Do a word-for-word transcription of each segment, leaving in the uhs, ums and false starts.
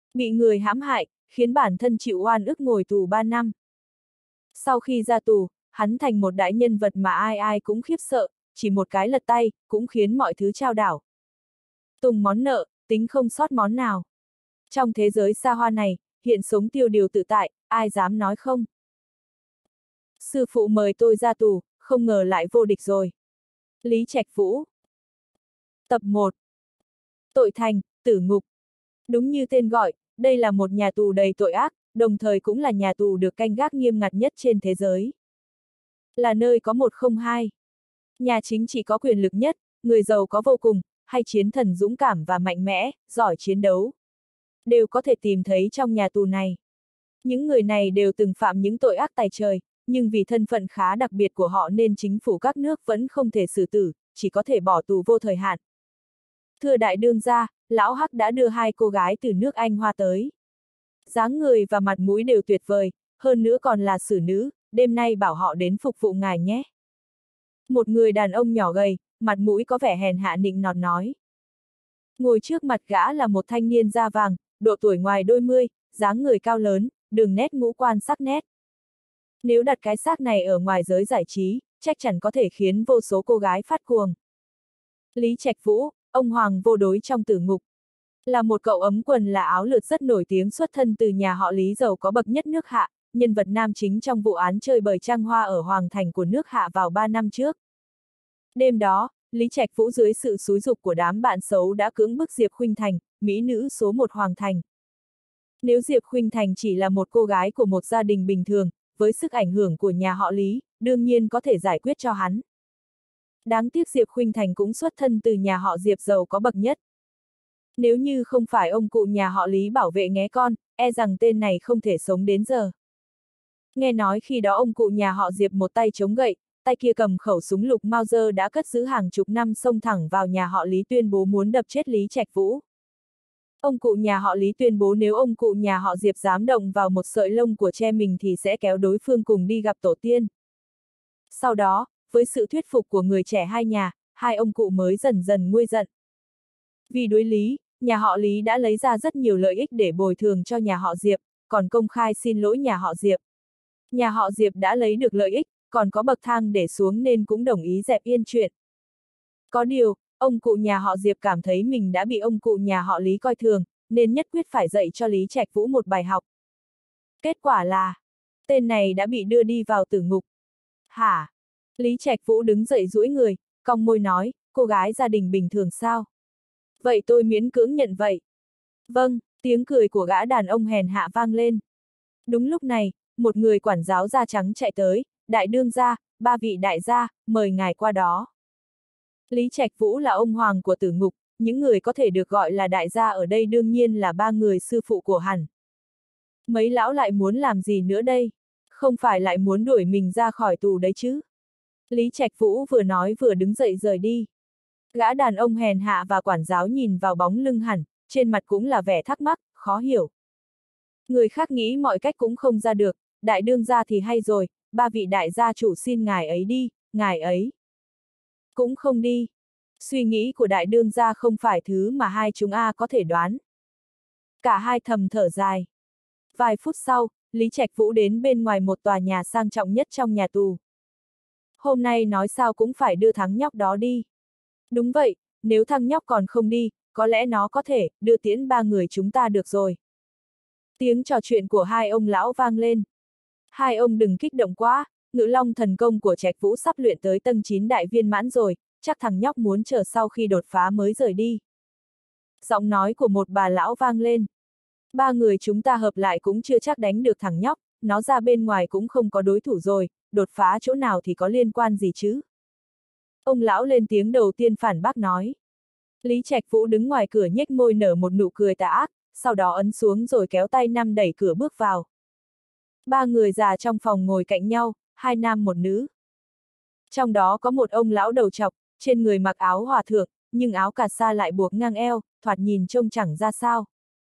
Bị người hãm hại, khiến bản thân chịu oan ức ngồi tù ba năm. Sau khi ra tù, hắn thành một đại nhân vật mà ai ai cũng khiếp sợ, chỉ một cái lật tay, cũng khiến mọi thứ chao đảo. Tùng món nợ, tính không sót món nào. Trong thế giới xa hoa này, hiện sống tiêu điều tự tại, ai dám nói không? Sư phụ mời tôi ra tù, không ngờ lại vô địch rồi. Lý Trạch Vũ. Tập một. Tội thành, tử ngục. Đúng như tên gọi, đây là một nhà tù đầy tội ác, đồng thời cũng là nhà tù được canh gác nghiêm ngặt nhất trên thế giới. Là nơi có một không hai. Nhà chính trị có quyền lực nhất, người giàu có vô cùng, hay chiến thần dũng cảm và mạnh mẽ, giỏi chiến đấu. Đều có thể tìm thấy trong nhà tù này. Những người này đều từng phạm những tội ác tày trời, nhưng vì thân phận khá đặc biệt của họ nên chính phủ các nước vẫn không thể xử tử, chỉ có thể bỏ tù vô thời hạn. Thưa đại đương gia, lão Hắc đã đưa hai cô gái từ nước Anh Hoa tới. Dáng người và mặt mũi đều tuyệt vời, hơn nữa còn là xử nữ, đêm nay bảo họ đến phục vụ ngài nhé. Một người đàn ông nhỏ gầy, mặt mũi có vẻ hèn hạ nịnh nọt nói. Ngồi trước mặt gã là một thanh niên da vàng, độ tuổi ngoài đôi mươi, dáng người cao lớn, đường nét ngũ quan sắc nét. Nếu đặt cái xác này ở ngoài giới giải trí, chắc chắn có thể khiến vô số cô gái phát cuồng. Lý Trạch Vũ, ông hoàng vô đối trong tử ngục. Là một cậu ấm quần là áo lượt rất nổi tiếng xuất thân từ nhà họ Lý giàu có bậc nhất nước Hạ, nhân vật nam chính trong vụ án chơi bời trăng hoa ở Hoàng Thành của nước Hạ vào ba năm trước. Đêm đó, Lý Trạch Vũ dưới sự xúi giục của đám bạn xấu đã cưỡng bức Diệp Khuynh Thành, mỹ nữ số một Hoàng Thành. Nếu Diệp Khuynh Thành chỉ là một cô gái của một gia đình bình thường, với sức ảnh hưởng của nhà họ Lý, đương nhiên có thể giải quyết cho hắn. Đáng tiếc Diệp Khuynh Thành cũng xuất thân từ nhà họ Diệp giàu có bậc nhất. Nếu như không phải ông cụ nhà họ Lý bảo vệ nghé con, e rằng tên này không thể sống đến giờ. Nghe nói khi đó ông cụ nhà họ Diệp một tay chống gậy, tay kia cầm khẩu súng lục Mauser đã cất giữ hàng chục năm xông thẳng vào nhà họ Lý tuyên bố muốn đập chết Lý Trạch Vũ. Ông cụ nhà họ Lý tuyên bố nếu ông cụ nhà họ Diệp dám động vào một sợi lông của che mình thì sẽ kéo đối phương cùng đi gặp tổ tiên. Sau đó, với sự thuyết phục của người trẻ hai nhà, hai ông cụ mới dần dần nguôi giận. Vì đối lý, nhà họ Lý đã lấy ra rất nhiều lợi ích để bồi thường cho nhà họ Diệp, còn công khai xin lỗi nhà họ Diệp. Nhà họ Diệp đã lấy được lợi ích, còn có bậc thang để xuống nên cũng đồng ý dẹp yên chuyện. Có điều, ông cụ nhà họ Diệp cảm thấy mình đã bị ông cụ nhà họ Lý coi thường, nên nhất quyết phải dạy cho Lý Trạch Vũ một bài học. Kết quả là, tên này đã bị đưa đi vào tử ngục. Hả? Lý Trạch Vũ đứng dậy duỗi người, cong môi nói, cô gái gia đình bình thường sao? Vậy tôi miễn cưỡng nhận vậy. Vâng, tiếng cười của gã đàn ông hèn hạ vang lên. Đúng lúc này, một người quản giáo da trắng chạy tới, đại đương gia, ba vị đại gia, mời ngài qua đó. Lý Trạch Vũ là ông hoàng của tử ngục, những người có thể được gọi là đại gia ở đây đương nhiên là ba người sư phụ của hắn. Mấy lão lại muốn làm gì nữa đây? Không phải lại muốn đuổi mình ra khỏi tù đấy chứ? Lý Trạch Vũ vừa nói vừa đứng dậy rời đi. Gã đàn ông hèn hạ và quản giáo nhìn vào bóng lưng hắn, trên mặt cũng là vẻ thắc mắc, khó hiểu. Người khác nghĩ mọi cách cũng không ra được, đại đương gia thì hay rồi, ba vị đại gia chủ xin ngài ấy đi, ngài ấy cũng không đi. Suy nghĩ của đại đương gia không phải thứ mà hai chúng A có thể đoán. Cả hai thầm thở dài. Vài phút sau, Lý Trạch Vũ đến bên ngoài một tòa nhà sang trọng nhất trong nhà tù. Hôm nay nói sao cũng phải đưa thằng nhóc đó đi. Đúng vậy, nếu thằng nhóc còn không đi, có lẽ nó có thể đưa tiễn ba người chúng ta được rồi. Tiếng trò chuyện của hai ông lão vang lên. Hai ông đừng kích động quá, Ngự Long thần công của Trạch Vũ sắp luyện tới tầng chín đại viên mãn rồi, chắc thằng nhóc muốn chờ sau khi đột phá mới rời đi. Giọng nói của một bà lão vang lên. Ba người chúng ta hợp lại cũng chưa chắc đánh được thằng nhóc, nó ra bên ngoài cũng không có đối thủ rồi, đột phá chỗ nào thì có liên quan gì chứ? Ông lão lên tiếng đầu tiên phản bác nói. Lý Trạch Vũ đứng ngoài cửa nhếch môi nở một nụ cười tà ác, sau đó ấn xuống rồi kéo tay năm đẩy cửa bước vào. Ba người già trong phòng ngồi cạnh nhau, hai nam một nữ. Trong đó có một ông lão đầu trọc, trên người mặc áo hòa thượng, nhưng áo cà sa lại buộc ngang eo, thoạt nhìn trông chẳng ra sao.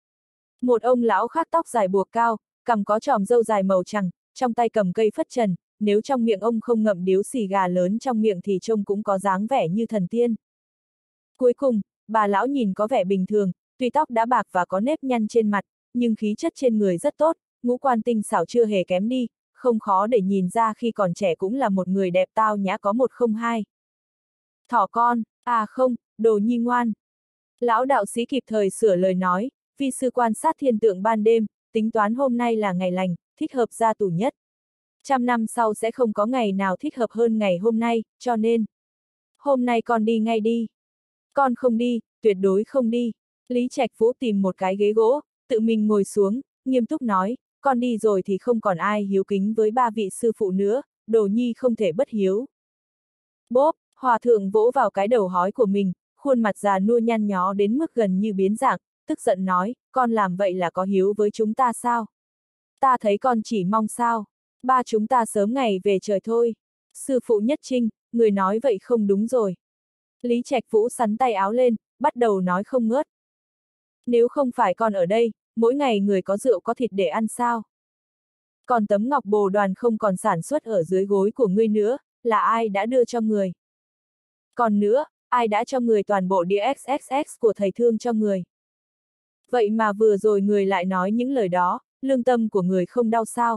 Một ông lão khác tóc dài buộc cao, cằm có chòm râu dài màu trắng, trong tay cầm cây phất trần, nếu trong miệng ông không ngậm điếu xì gà lớn trong miệng thì trông cũng có dáng vẻ như thần tiên. Cuối cùng, bà lão nhìn có vẻ bình thường, tuy tóc đã bạc và có nếp nhăn trên mặt, nhưng khí chất trên người rất tốt, ngũ quan tinh xảo chưa hề kém đi, không khó để nhìn ra khi còn trẻ cũng là một người đẹp tao nhã có một không hai. Thỏ con, à không, đồ nhi ngoan. Lão đạo sĩ kịp thời sửa lời nói, vi sư quan sát thiên tượng ban đêm, tính toán hôm nay là ngày lành, thích hợp ra tù nhất. Trăm năm sau sẽ không có ngày nào thích hợp hơn ngày hôm nay, cho nên, hôm nay con đi ngay đi. Con không đi, tuyệt đối không đi. Lý Trạch Vũ tìm một cái ghế gỗ, tự mình ngồi xuống, nghiêm túc nói, con đi rồi thì không còn ai hiếu kính với ba vị sư phụ nữa, đồ nhi không thể bất hiếu. Bốp, hòa thượng vỗ vào cái đầu hói của mình, khuôn mặt già nua nhăn nhó đến mức gần như biến dạng, tức giận nói, con làm vậy là có hiếu với chúng ta sao? Ta thấy con chỉ mong sao? Ba chúng ta sớm ngày về trời thôi. Sư phụ Nhất Trinh, người nói vậy không đúng rồi. Lý Trạch Vũ sắn tay áo lên, bắt đầu nói không ngớt. Nếu không phải con ở đây, mỗi ngày người có rượu có thịt để ăn sao? Còn tấm ngọc bồ đoàn không còn sản xuất ở dưới gối của ngươi nữa, là ai đã đưa cho người? Còn nữa, ai đã cho người toàn bộ đĩa ích ích ích của thầy thương cho người? Vậy mà vừa rồi người lại nói những lời đó, lương tâm của người không đau sao?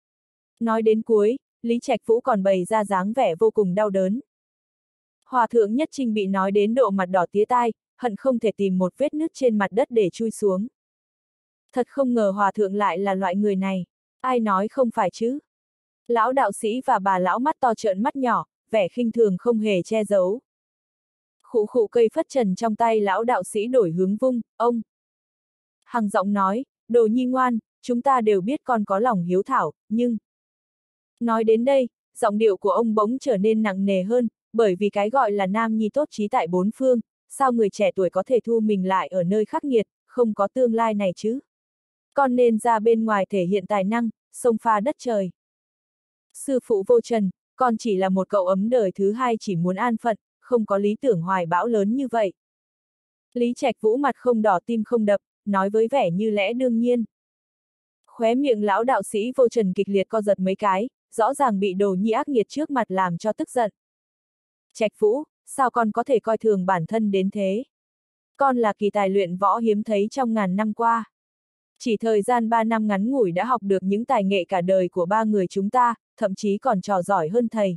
Nói đến cuối, Lý Trạch Vũ còn bày ra dáng vẻ vô cùng đau đớn. Hòa thượng Nhất Trinh bị nói đến độ mặt đỏ tía tai, hận không thể tìm một vết nứt trên mặt đất để chui xuống. Thật không ngờ hòa thượng lại là loại người này, ai nói không phải chứ? Lão đạo sĩ và bà lão mắt to trợn mắt nhỏ, vẻ khinh thường không hề che giấu. Khụ khụ cây phất trần trong tay lão đạo sĩ đổi hướng vung, ông. Hằng giọng nói, đồ nhi ngoan, chúng ta đều biết con có lòng hiếu thảo, nhưng... Nói đến đây, giọng điệu của ông bỗng trở nên nặng nề hơn, bởi vì cái gọi là nam nhi tốt trí tại bốn phương, sao người trẻ tuổi có thể thu mình lại ở nơi khắc nghiệt, không có tương lai này chứ? Con nên ra bên ngoài thể hiện tài năng, xông pha đất trời. Sư phụ vô trần, con chỉ là một cậu ấm đời thứ hai chỉ muốn an phận, không có lý tưởng hoài bão lớn như vậy. Lý Trạch Vũ mặt không đỏ tim không đập, nói với vẻ như lẽ đương nhiên. Khóe miệng lão đạo sĩ vô trần kịch liệt co giật mấy cái, rõ ràng bị đồ nhi ác nghiệt trước mặt làm cho tức giận. Trạch Vũ, sao con có thể coi thường bản thân đến thế? Con là kỳ tài luyện võ hiếm thấy trong ngàn năm qua. Chỉ thời gian ba năm ngắn ngủi đã học được những tài nghệ cả đời của ba người chúng ta, thậm chí còn trò giỏi hơn thầy.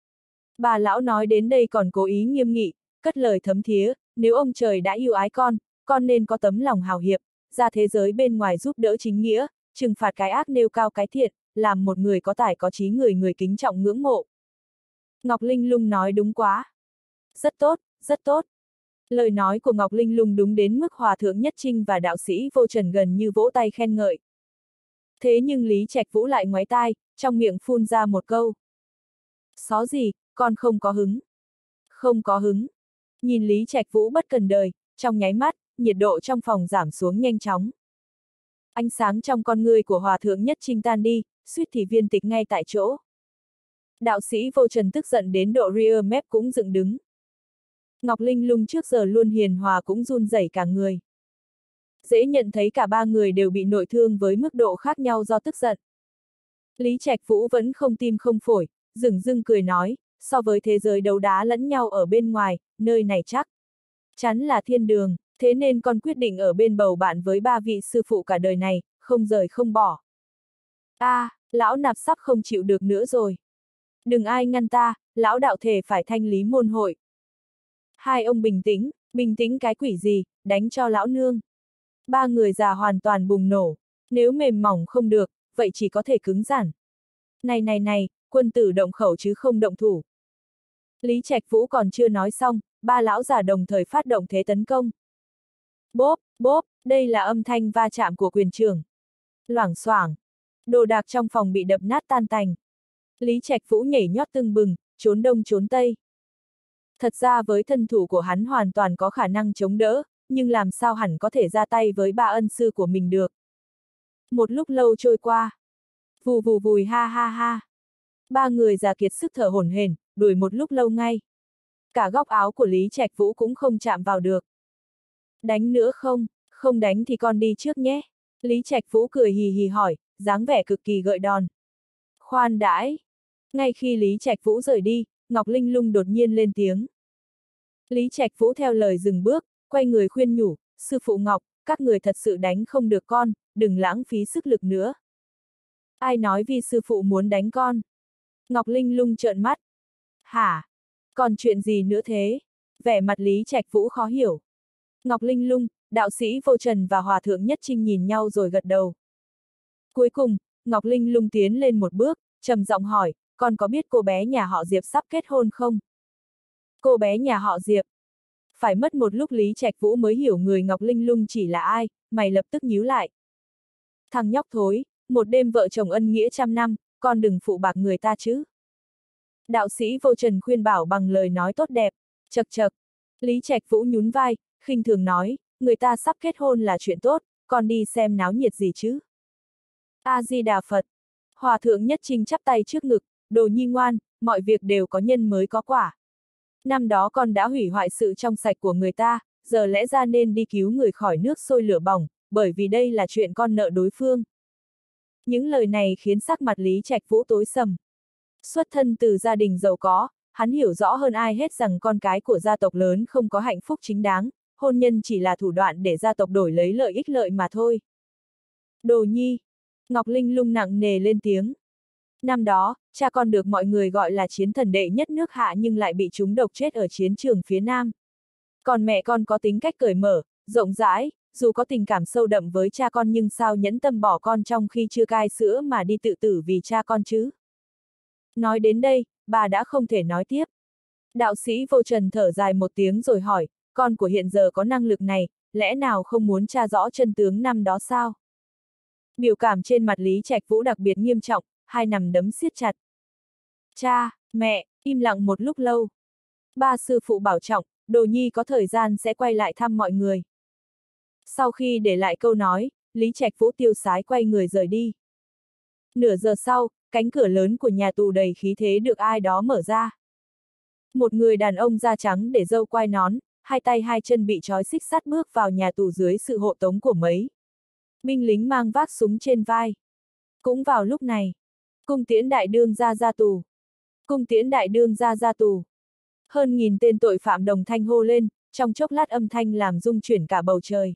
Bà lão nói đến đây còn cố ý nghiêm nghị, cất lời thấm thía, nếu ông trời đã yêu ái con, con nên có tấm lòng hào hiệp, ra thế giới bên ngoài giúp đỡ chính nghĩa, trừng phạt cái ác nêu cao cái thiện, làm một người có tài có trí người người kính trọng ngưỡng mộ. Ngọc Linh Lung nói đúng quá. Rất tốt, rất tốt. Lời nói của Ngọc Linh Lung đúng đến mức hòa thượng Nhất Trinh và đạo sĩ vô trần gần như vỗ tay khen ngợi. Thế nhưng Lý Trạch Vũ lại ngoáy tai, trong miệng phun ra một câu. Xó gì, con không có hứng. Không có hứng. Nhìn Lý Trạch Vũ bất cần đời, trong nháy mắt, nhiệt độ trong phòng giảm xuống nhanh chóng. Ánh sáng trong con ngươi của hòa thượng Nhất Trinh tan đi, suýt thì viên tịch ngay tại chỗ. Đạo sĩ vô trần tức giận đến độ rear mép cũng dựng đứng. Ngọc Linh Lung trước giờ luôn hiền hòa cũng run rẩy cả người. Dễ nhận thấy cả ba người đều bị nội thương với mức độ khác nhau do tức giận. Lý Trạch Vũ vẫn không tim không phổi, dửng dưng cười nói, so với thế giới đấu đá lẫn nhau ở bên ngoài, nơi này chắc chắn là thiên đường, thế nên con quyết định ở bên bầu bạn với ba vị sư phụ cả đời này, không rời không bỏ. A, à, lão nạp sắp không chịu được nữa rồi. Đừng ai ngăn ta, lão đạo thể phải thanh lý môn hội. Hai ông bình tĩnh, bình tĩnh cái quỷ gì, đánh cho lão nương. Ba người già hoàn toàn bùng nổ, nếu mềm mỏng không được, vậy chỉ có thể cứng rắn. Này này này, quân tử động khẩu chứ không động thủ. Lý Trạch Vũ còn chưa nói xong, ba lão già đồng thời phát động thế tấn công. Bốp, bốp, đây là âm thanh va chạm của quyền trưởng. Loảng xoảng, đồ đạc trong phòng bị đập nát tan tành. Lý Trạch Vũ nhảy nhót tưng bừng, trốn đông trốn tây. Thật ra với thân thủ của hắn hoàn toàn có khả năng chống đỡ, nhưng làm sao hẳn có thể ra tay với ba ân sư của mình được. Một lúc lâu trôi qua. Vù vù vùi ha ha ha. Ba người già kiệt sức thở hổn hển, đuổi một lúc lâu ngay. Cả góc áo của Lý Trạch Vũ cũng không chạm vào được. Đánh nữa không? Không đánh thì con đi trước nhé. Lý Trạch Vũ cười hì hì hỏi, dáng vẻ cực kỳ gợi đòn. Khoan đãi. Ngay khi Lý Trạch Vũ rời đi, Ngọc Linh Lung đột nhiên lên tiếng. Lý Trạch Vũ theo lời dừng bước, quay người khuyên nhủ, sư phụ Ngọc, các người thật sự đánh không được con, đừng lãng phí sức lực nữa. Ai nói vi sư phụ muốn đánh con? Ngọc Linh Lung trợn mắt. Hả? Còn chuyện gì nữa thế? Vẻ mặt Lý Trạch Vũ khó hiểu. Ngọc Linh Lung, đạo sĩ Vô Trần và Hòa thượng Nhất Trinh nhìn nhau rồi gật đầu. Cuối cùng, Ngọc Linh Lung tiến lên một bước, trầm giọng hỏi, con có biết cô bé nhà họ Diệp sắp kết hôn không? Cô bé nhà họ Diệp. Phải mất một lúc Lý Trạch Vũ mới hiểu người Ngọc Linh Lung chỉ là ai, mày lập tức nhíu lại. Thằng nhóc thối, một đêm vợ chồng ân nghĩa trăm năm, con đừng phụ bạc người ta chứ. Đạo sĩ Vô Trần khuyên bảo bằng lời nói tốt đẹp, chật chật. Lý Trạch Vũ nhún vai, khinh thường nói, người ta sắp kết hôn là chuyện tốt, con đi xem náo nhiệt gì chứ. A-di-đà Phật. Hòa thượng Nhất Trinh chắp tay trước ngực, đồ nhi ngoan, mọi việc đều có nhân mới có quả. Năm đó con đã hủy hoại sự trong sạch của người ta, giờ lẽ ra nên đi cứu người khỏi nước sôi lửa bỏng, bởi vì đây là chuyện con nợ đối phương. Những lời này khiến sắc mặt Lý Trạch Vũ tối sầm. Xuất thân từ gia đình giàu có, hắn hiểu rõ hơn ai hết rằng con cái của gia tộc lớn không có hạnh phúc chính đáng, hôn nhân chỉ là thủ đoạn để gia tộc đổi lấy lợi ích lợi mà thôi. Đồ nhi. Ngọc Linh Lung nặng nề lên tiếng. Năm đó, cha con được mọi người gọi là chiến thần đệ nhất nước Hạ nhưng lại bị chúng độc chết ở chiến trường phía Nam. Còn mẹ con có tính cách cởi mở, rộng rãi, dù có tình cảm sâu đậm với cha con nhưng sao nhẫn tâm bỏ con trong khi chưa cai sữa mà đi tự tử vì cha con chứ? Nói đến đây, bà đã không thể nói tiếp. Đạo sĩ Vô Trần thở dài một tiếng rồi hỏi, con của hiện giờ có năng lực này, lẽ nào không muốn tra rõ chân tướng năm đó sao? Biểu cảm trên mặt Lý Trạch Vũ đặc biệt nghiêm trọng, hai nắm đấm siết chặt. Cha, mẹ, im lặng một lúc lâu. Ba sư phụ bảo trọng, đồ nhi có thời gian sẽ quay lại thăm mọi người. Sau khi để lại câu nói, Lý Trạch Vũ tiêu sái quay người rời đi. Nửa giờ sau, cánh cửa lớn của nhà tù đầy khí thế được ai đó mở ra. Một người đàn ông da trắng để râu quai nón, hai tay hai chân bị trói xích sắt bước vào nhà tù dưới sự hộ tống của mấy binh lính mang vác súng trên vai. Cũng vào lúc này, cung tiễn đại đương ra ra tù. Cung tiễn đại đương ra ra tù. Hơn nghìn tên tội phạm đồng thanh hô lên, trong chốc lát âm thanh làm rung chuyển cả bầu trời.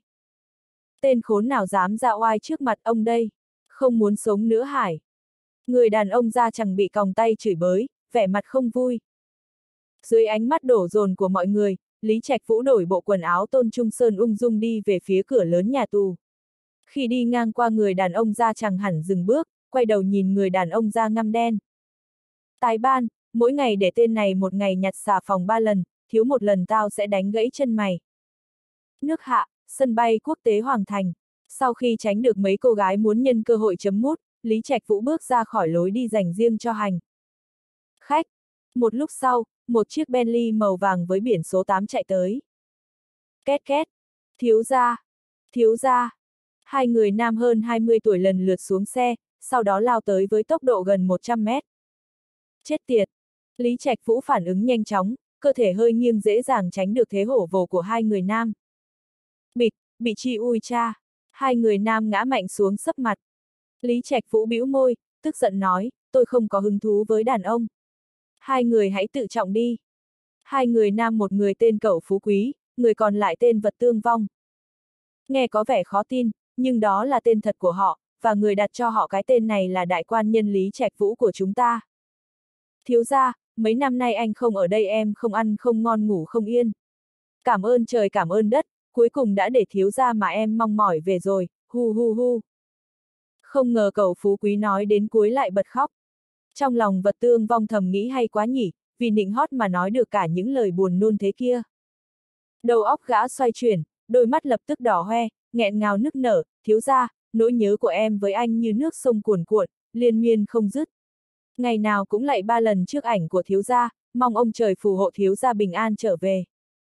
Tên khốn nào dám ra oai trước mặt ông đây? Không muốn sống nữa hải? Người đàn ông da chẳng bị còng tay chửi bới, vẻ mặt không vui. Dưới ánh mắt đổ dồn của mọi người, Lý Trạch Vũ đổi bộ quần áo Tôn Trung Sơn ung dung đi về phía cửa lớn nhà tù. Khi đi ngang qua người đàn ông da chẳng hẳn dừng bước, quay đầu nhìn người đàn ông da ngăm đen. Tài ban, mỗi ngày để tên này một ngày nhặt xà phòng ba lần, thiếu một lần tao sẽ đánh gãy chân mày. Nước Hạ, sân bay quốc tế Hoàng Thành. Sau khi tránh được mấy cô gái muốn nhân cơ hội chấm mút, Lý Trạch Vũ bước ra khỏi lối đi dành riêng cho hành khách. Một lúc sau, một chiếc Bentley màu vàng với biển số tám chạy tới. Két két. Thiếu gia. Thiếu gia. Hai người nam hơn hai mươi tuổi lần lượt xuống xe, sau đó lao tới với tốc độ gần một trăm mét. Chết tiệt. Lý Trạch Vũ phản ứng nhanh chóng, cơ thể hơi nghiêng dễ dàng tránh được thế hổ vồ của hai người nam. Bịch, bị chi ui cha. Hai người nam ngã mạnh xuống sấp mặt. Lý Trạch Vũ bĩu môi, tức giận nói, tôi không có hứng thú với đàn ông. Hai người hãy tự trọng đi. Hai người nam một người tên Cẩu Phú Quý, người còn lại tên Vật Tương Vong. Nghe có vẻ khó tin, nhưng đó là tên thật của họ, và người đặt cho họ cái tên này là đại quan nhân Lý Trạch Vũ của chúng ta. Thiếu gia, mấy năm nay anh không ở đây em không ăn không ngon ngủ không yên. Cảm ơn trời cảm ơn đất, cuối cùng đã để thiếu gia mà em mong mỏi về rồi, hu hu hu. Không ngờ Cẩu Phú Quý nói đến cuối lại bật khóc. Trong lòng Vật Tương Vong thầm nghĩ hay quá nhỉ, vì nịnh hót mà nói được cả những lời buồn nôn thế kia. Đầu óc gã xoay chuyển, đôi mắt lập tức đỏ hoe, nghẹn ngào nức nở, thiếu gia, nỗi nhớ của em với anh như nước sông cuồn cuộn, liên miên không dứt. Ngày nào cũng lạy ba lần trước ảnh của thiếu gia, mong ông trời phù hộ thiếu gia bình an trở về.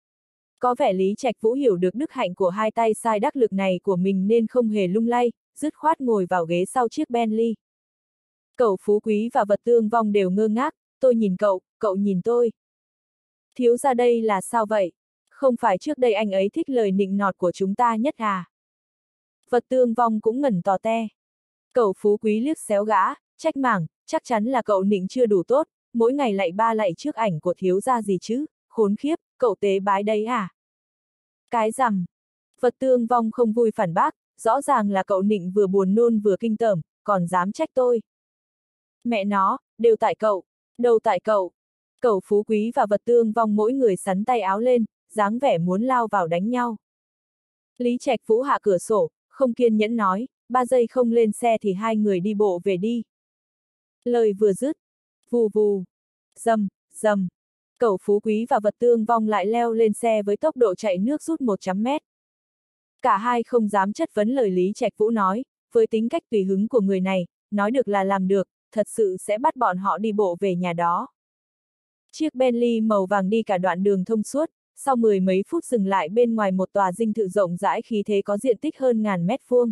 Có vẻ Lý Trạch Vũ hiểu được đức hạnh của hai tay sai đắc lực này của mình nên không hề lung lay, dứt khoát ngồi vào ghế sau chiếc Bentley. Cẩu Phú Quý và Vật Tương Vong đều ngơ ngác, tôi nhìn cậu, cậu nhìn tôi. Thiếu gia đây là sao vậy? Không phải trước đây anh ấy thích lời nịnh nọt của chúng ta nhất à? Vật Tương Vong cũng ngẩn tò te. Cẩu Phú Quý liếc xéo gã, trách mảng, chắc chắn là cậu nịnh chưa đủ tốt, mỗi ngày lạy ba lạy trước ảnh của thiếu gia gì chứ, khốn khiếp, cậu tế bái đấy à? Cái rằm. Vật Tương Vong không vui phản bác, rõ ràng là cậu nịnh vừa buồn nôn vừa kinh tởm, còn dám trách tôi. Mẹ nó, đều tại cậu, đâu tại cậu. Cậu Phú Quý và Vật Tương Vong mỗi người sắn tay áo lên, dáng vẻ muốn lao vào đánh nhau. Lý Trạch Vũ hạ cửa sổ, không kiên nhẫn nói, ba giây không lên xe thì hai người đi bộ về đi. Lời vừa dứt, vù vù, dầm, dầm, Cậu Phú Quý và Vật Tương Vong lại leo lên xe với tốc độ chạy nước rút một trăm mét. Cả hai không dám chất vấn lời Lý Trạch Vũ nói, với tính cách tùy hứng của người này, nói được là làm được, thật sự sẽ bắt bọn họ đi bộ về nhà đó. Chiếc Bentley màu vàng đi cả đoạn đường thông suốt, sau mười mấy phút dừng lại bên ngoài một tòa dinh thự rộng rãi khí thế có diện tích hơn ngàn mét vuông.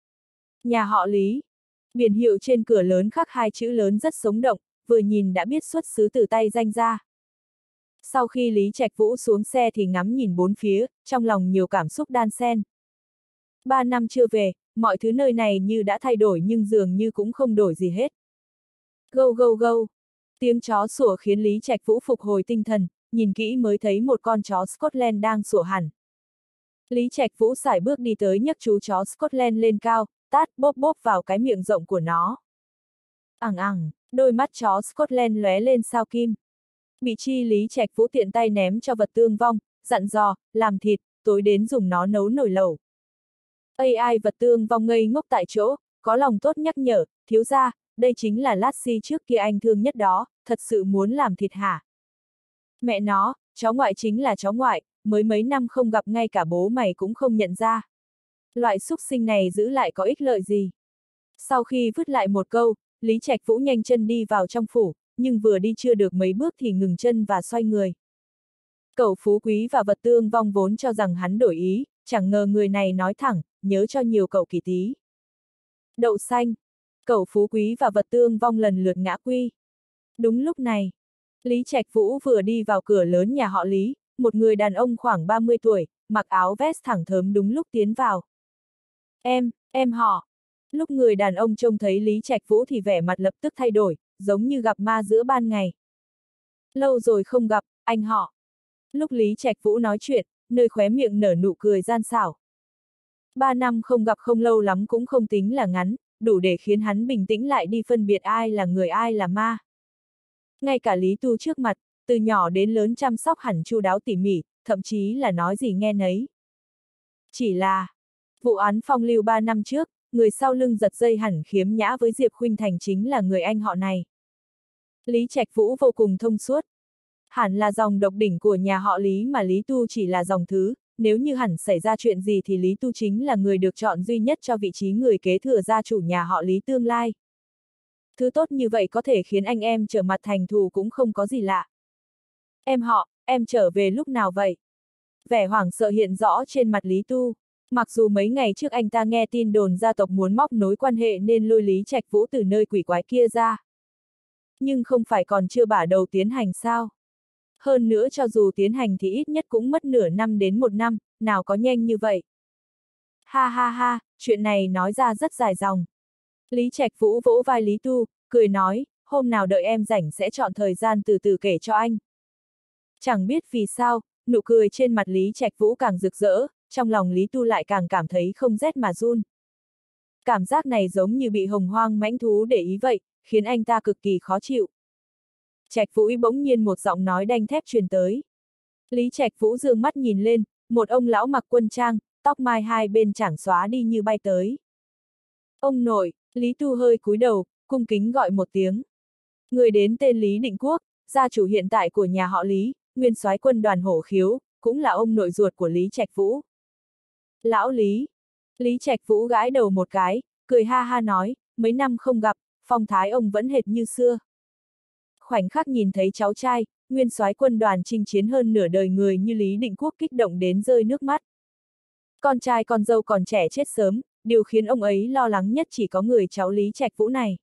Nhà họ Lý. Biển hiệu trên cửa lớn khắc hai chữ lớn rất sống động, vừa nhìn đã biết xuất xứ từ tay danh gia. Sau khi Lý Trạch Vũ xuống xe thì ngắm nhìn bốn phía, trong lòng nhiều cảm xúc đan xen. Ba năm chưa về, mọi thứ nơi này như đã thay đổi nhưng dường như cũng không đổi gì hết. Gâu gâu gâu. Tiếng chó sủa khiến Lý Trạch Vũ phục hồi tinh thần, nhìn kỹ mới thấy một con chó Scotland đang sủa hẳn. Lý Trạch Vũ sải bước đi tới nhấc chú chó Scotland lên cao, tát bóp bóp vào cái miệng rộng của nó. Ẳng ẳng, đôi mắt chó Scotland lóe lên sao kim. Bị chi Lý Trạch Vũ tiện tay ném cho Vật Tương Vong, dặn dò, làm thịt, tối đến dùng nó nấu nồi lẩu. a i Vật Tương Vong ngây ngốc tại chỗ, có lòng tốt nhắc nhở, thiếu gia, đây chính là Lassie trước kia anh thương nhất đó, thật sự muốn làm thịt hả? Mẹ nó, cháu ngoại chính là cháu ngoại, mới mấy năm không gặp ngay cả bố mày cũng không nhận ra. Loại xúc sinh này giữ lại có ích lợi gì? Sau khi vứt lại một câu, Lý Trạch Vũ nhanh chân đi vào trong phủ, nhưng vừa đi chưa được mấy bước thì ngừng chân và xoay người. Cậu Phú Quý và Vật Tương Vong vốn cho rằng hắn đổi ý, chẳng ngờ người này nói thẳng, nhớ cho nhiều cậu kỳ tí. Đậu xanh. Cậu Phú Quý và Vật Tương Vong lần lượt ngã quy. Đúng lúc này, Lý Trạch Vũ vừa đi vào cửa lớn nhà họ Lý, một người đàn ông khoảng ba mươi tuổi, mặc áo vest thẳng thớm đúng lúc tiến vào. Em, em họ. Lúc người đàn ông trông thấy Lý Trạch Vũ thì vẻ mặt lập tức thay đổi, giống như gặp ma giữa ban ngày. Lâu rồi không gặp, anh họ. Lúc Lý Trạch Vũ nói chuyện, nơi khóe miệng nở nụ cười gian xảo. Ba năm không gặp không lâu lắm cũng không tính là ngắn, đủ để khiến hắn bình tĩnh lại đi phân biệt ai là người ai là ma. Ngay cả Lý Tu trước mặt, từ nhỏ đến lớn chăm sóc hẳn chu đáo tỉ mỉ, thậm chí là nói gì nghe nấy. Chỉ là, vụ án phong lưu ba năm trước, người sau lưng giật dây hẳn khiếm nhã với Diệp Khuynh Thành chính là người anh họ này. Lý Trạch Vũ vô cùng thông suốt. Hẳn là dòng độc đỉnh của nhà họ Lý mà Lý Tu chỉ là dòng thứ, nếu như hẳn xảy ra chuyện gì thì Lý Tu chính là người được chọn duy nhất cho vị trí người kế thừa gia chủ nhà họ Lý tương lai. Thứ tốt như vậy có thể khiến anh em trở mặt thành thù cũng không có gì lạ. Em họ, em trở về lúc nào vậy? Vẻ hoảng sợ hiện rõ trên mặt Lý Tu. Mặc dù mấy ngày trước anh ta nghe tin đồn gia tộc muốn móc nối quan hệ nên lôi Lý Trạch Vũ từ nơi quỷ quái kia ra. Nhưng không phải còn chưa bả đầu tiến hành sao? Hơn nữa cho dù tiến hành thì ít nhất cũng mất nửa năm đến một năm, nào có nhanh như vậy. Ha ha ha, chuyện này nói ra rất dài dòng. Lý Trạch Vũ vỗ vai Lý Tu, cười nói, hôm nào đợi em rảnh sẽ chọn thời gian từ từ kể cho anh. Chẳng biết vì sao, nụ cười trên mặt Lý Trạch Vũ càng rực rỡ, trong lòng Lý Tu lại càng cảm thấy không rét mà run. Cảm giác này giống như bị hồng hoang mãnh thú để ý vậy, khiến anh ta cực kỳ khó chịu. Trạch Vũ bỗng nhiên một giọng nói đanh thép truyền tới. Lý Trạch Vũ dương mắt nhìn lên, một ông lão mặc quân trang, tóc mai hai bên chảng xóa đi như bay tới. Ông nội, Lý Tu hơi cúi đầu, cung kính gọi một tiếng. Người đến tên Lý Định Quốc, gia chủ hiện tại của nhà họ Lý, nguyên soái quân đoàn Hổ Khiếu, cũng là ông nội ruột của Lý Trạch Vũ. Lão Lý. Lý Trạch Vũ gãi đầu một cái, cười ha ha nói, mấy năm không gặp, phong thái ông vẫn hệt như xưa. Khoảnh khắc nhìn thấy cháu trai, nguyên soái quân đoàn chinh chiến hơn nửa đời người như Lý Định Quốc kích động đến rơi nước mắt. Con trai con dâu còn trẻ chết sớm, điều khiến ông ấy lo lắng nhất chỉ có người cháu Lý Trạch Vũ này.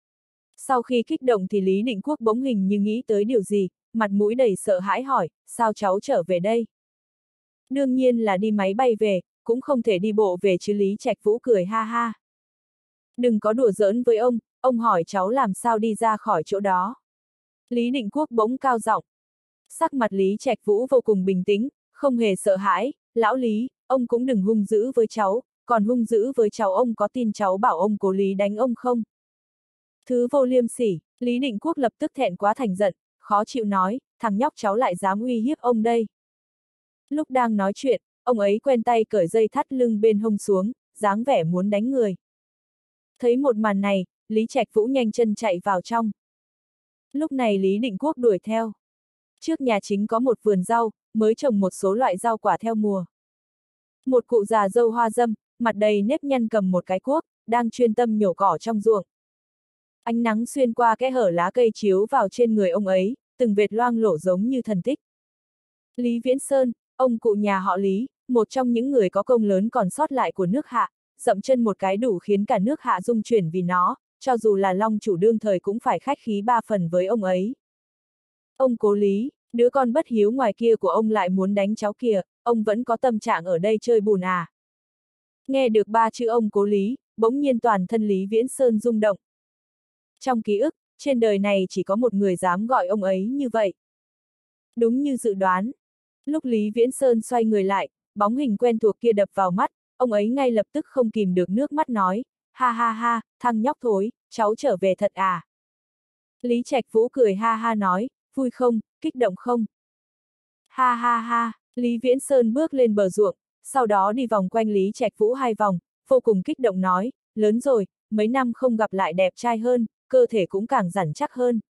Sau khi kích động thì Lý Định Quốc bỗng hình như nghĩ tới điều gì, mặt mũi đầy sợ hãi hỏi, sao cháu trở về đây? Đương nhiên là đi máy bay về, cũng không thể đi bộ về chứ. Lý Trạch Vũ cười ha ha. Đừng có đùa giỡn với ông, ông hỏi cháu làm sao đi ra khỏi chỗ đó. Lý Định Quốc bỗng cao giọng. Sắc mặt Lý Trạch Vũ vô cùng bình tĩnh, không hề sợ hãi, lão Lý, ông cũng đừng hung dữ với cháu, còn hung dữ với cháu ông có tin cháu bảo ông cố Lý đánh ông không? Thứ vô liêm sỉ, Lý Định Quốc lập tức thẹn quá thành giận, khó chịu nói, thằng nhóc cháu lại dám uy hiếp ông đây. Lúc đang nói chuyện, ông ấy quen tay cởi dây thắt lưng bên hông xuống, dáng vẻ muốn đánh người. Thấy một màn này, Lý Trạch Vũ nhanh chân chạy vào trong. Lúc này Lý Định Quốc đuổi theo. Trước nhà chính có một vườn rau, mới trồng một số loại rau quả theo mùa. Một cụ già râu hoa râm, mặt đầy nếp nhăn cầm một cái cuốc, đang chuyên tâm nhổ cỏ trong ruộng. Ánh nắng xuyên qua kẽ hở lá cây chiếu vào trên người ông ấy, từng vệt loang lổ giống như thần tích. Lý Viễn Sơn, ông cụ nhà họ Lý, một trong những người có công lớn còn sót lại của nước Hạ, dậm chân một cái đủ khiến cả nước Hạ rung chuyển vì nó, cho dù là Long chủ đương thời cũng phải khách khí ba phần với ông ấy. Ông cố Lý, đứa con bất hiếu ngoài kia của ông lại muốn đánh cháu kìa, ông vẫn có tâm trạng ở đây chơi bùn à. Nghe được ba chữ ông cố Lý, bỗng nhiên toàn thân Lý Viễn Sơn rung động. Trong ký ức, trên đời này chỉ có một người dám gọi ông ấy như vậy. Đúng như dự đoán. Lúc Lý Viễn Sơn xoay người lại, bóng hình quen thuộc kia đập vào mắt, ông ấy ngay lập tức không kìm được nước mắt nói, ha ha ha, thằng nhóc thối, cháu trở về thật à. Lý Trạch Vũ cười ha ha nói, vui không, kích động không? Ha ha ha, Lý Viễn Sơn bước lên bờ ruộng, sau đó đi vòng quanh Lý Trạch Vũ hai vòng, vô cùng kích động nói, lớn rồi, mấy năm không gặp lại đẹp trai hơn, cơ thể cũng càng rắn chắc hơn.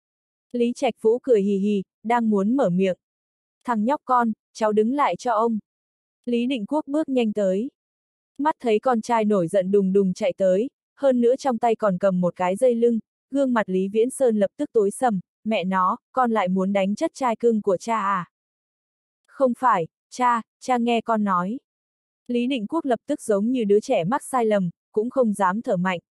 Lý Trạch Vũ cười hì hì, đang muốn mở miệng. Thằng nhóc con, cháu đứng lại cho ông. Lý Định Quốc bước nhanh tới. Mắt thấy con trai nổi giận đùng đùng chạy tới, hơn nữa trong tay còn cầm một cái dây lưng, gương mặt Lý Viễn Sơn lập tức tối sầm, mẹ nó, con lại muốn đánh chất trai cưng của cha à? Không phải, cha, cha nghe con nói. Lý Định Quốc lập tức giống như đứa trẻ mắc sai lầm, cũng không dám thở mạnh.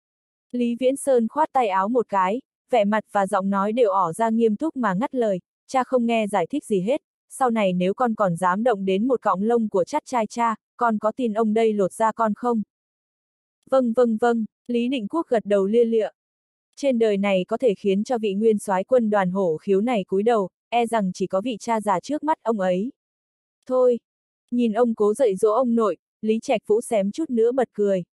Lý Viễn Sơn khoát tay áo một cái, vẻ mặt và giọng nói đều ỏ ra nghiêm túc mà ngắt lời, cha không nghe giải thích gì hết, sau này nếu con còn dám động đến một cọng lông của chắt trai cha, con có tin ông đây lột da con không? Vâng vâng vâng, Lý Định Quốc gật đầu lia lịa. Trên đời này có thể khiến cho vị nguyên soái quân đoàn hổ khiếu này cúi đầu, e rằng chỉ có vị cha già trước mắt ông ấy. Thôi, nhìn ông cố dạy dỗ ông nội, Lý Trạch Vũ xém chút nữa bật cười.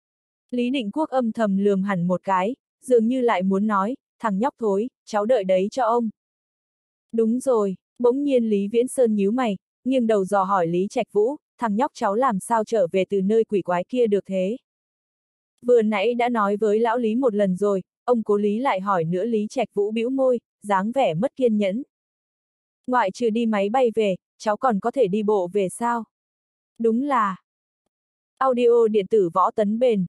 Lý Định Quốc âm thầm lườm hẳn một cái, dường như lại muốn nói, thằng nhóc thối, cháu đợi đấy cho ông. Đúng rồi, bỗng nhiên Lý Viễn Sơn nhíu mày, nghiêng đầu dò hỏi Lý Trạch Vũ, thằng nhóc cháu làm sao trở về từ nơi quỷ quái kia được thế? Vừa nãy đã nói với lão Lý một lần rồi, ông cố Lý lại hỏi nữa. Lý Trạch Vũ bĩu môi, dáng vẻ mất kiên nhẫn. Ngoại trừ đi máy bay về, cháu còn có thể đi bộ về sao? Đúng là... Audio điện tử Võ Tấn Bền.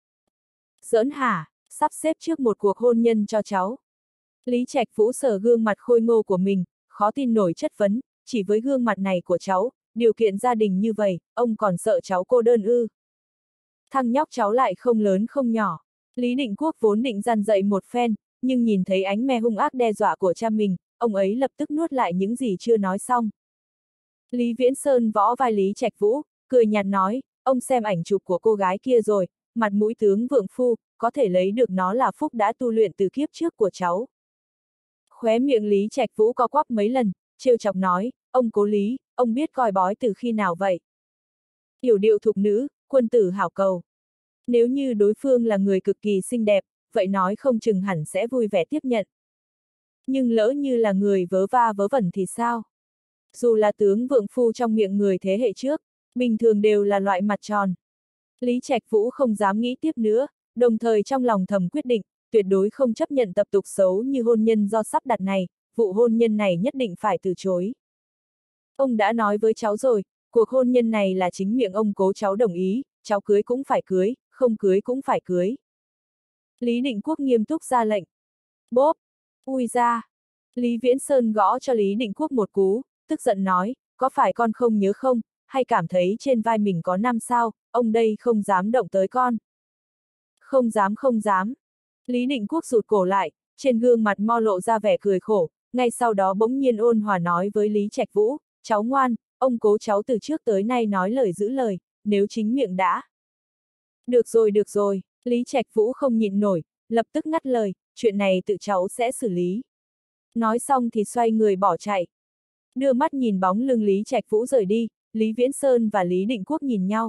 Giỡn hả, sắp xếp trước một cuộc hôn nhân cho cháu. Lý Trạch Vũ sờ gương mặt khôi ngô của mình, khó tin nổi chất vấn, chỉ với gương mặt này của cháu, điều kiện gia đình như vậy, ông còn sợ cháu cô đơn ư? Thằng nhóc cháu lại không lớn không nhỏ. Lý Định Quốc vốn định răn dạy một phen, nhưng nhìn thấy ánh me hung ác đe dọa của cha mình, ông ấy lập tức nuốt lại những gì chưa nói xong. Lý Viễn Sơn võ vai Lý Trạch Vũ, cười nhạt nói, ông xem ảnh chụp của cô gái kia rồi, mặt mũi tướng vượng phu, có thể lấy được nó là phúc đã tu luyện từ kiếp trước của cháu. Khóe miệng Lý Trạch Vũ co quắp mấy lần, trêu chọc nói, ông cố Lý, ông biết coi bói từ khi nào vậy? Yểu điệu thục nữ, quân tử hảo cầu. Nếu như đối phương là người cực kỳ xinh đẹp, vậy nói không chừng hẳn sẽ vui vẻ tiếp nhận. Nhưng lỡ như là người vớ va vớ vẩn thì sao? Dù là tướng vượng phu trong miệng người thế hệ trước, bình thường đều là loại mặt tròn. Lý Trạch Vũ không dám nghĩ tiếp nữa, đồng thời trong lòng thầm quyết định, tuyệt đối không chấp nhận tập tục xấu như hôn nhân do sắp đặt này, vụ hôn nhân này nhất định phải từ chối. Ông đã nói với cháu rồi, cuộc hôn nhân này là chính miệng ông cố cháu đồng ý, cháu cưới cũng phải cưới, không cưới cũng phải cưới. Lý Định Quốc nghiêm túc ra lệnh. Bốp! Ui ra! Lý Viễn Sơn gõ cho Lý Định Quốc một cú, tức giận nói, có phải con không nhớ không, hay cảm thấy trên vai mình có năm sao, ông đây không dám động tới con. Không dám không dám. Lý Định Quốc rụt cổ lại, trên gương mặt mo lộ ra vẻ cười khổ, ngay sau đó bỗng nhiên ôn hòa nói với Lý Trạch Vũ, cháu ngoan, ông cố cháu từ trước tới nay nói lời giữ lời, nếu chính miệng đã. Được rồi được rồi, Lý Trạch Vũ không nhịn nổi, lập tức ngắt lời, chuyện này tự cháu sẽ xử lý. Nói xong thì xoay người bỏ chạy. Đưa mắt nhìn bóng lưng Lý Trạch Vũ rời đi, Lý Viễn Sơn và Lý Định Quốc nhìn nhau.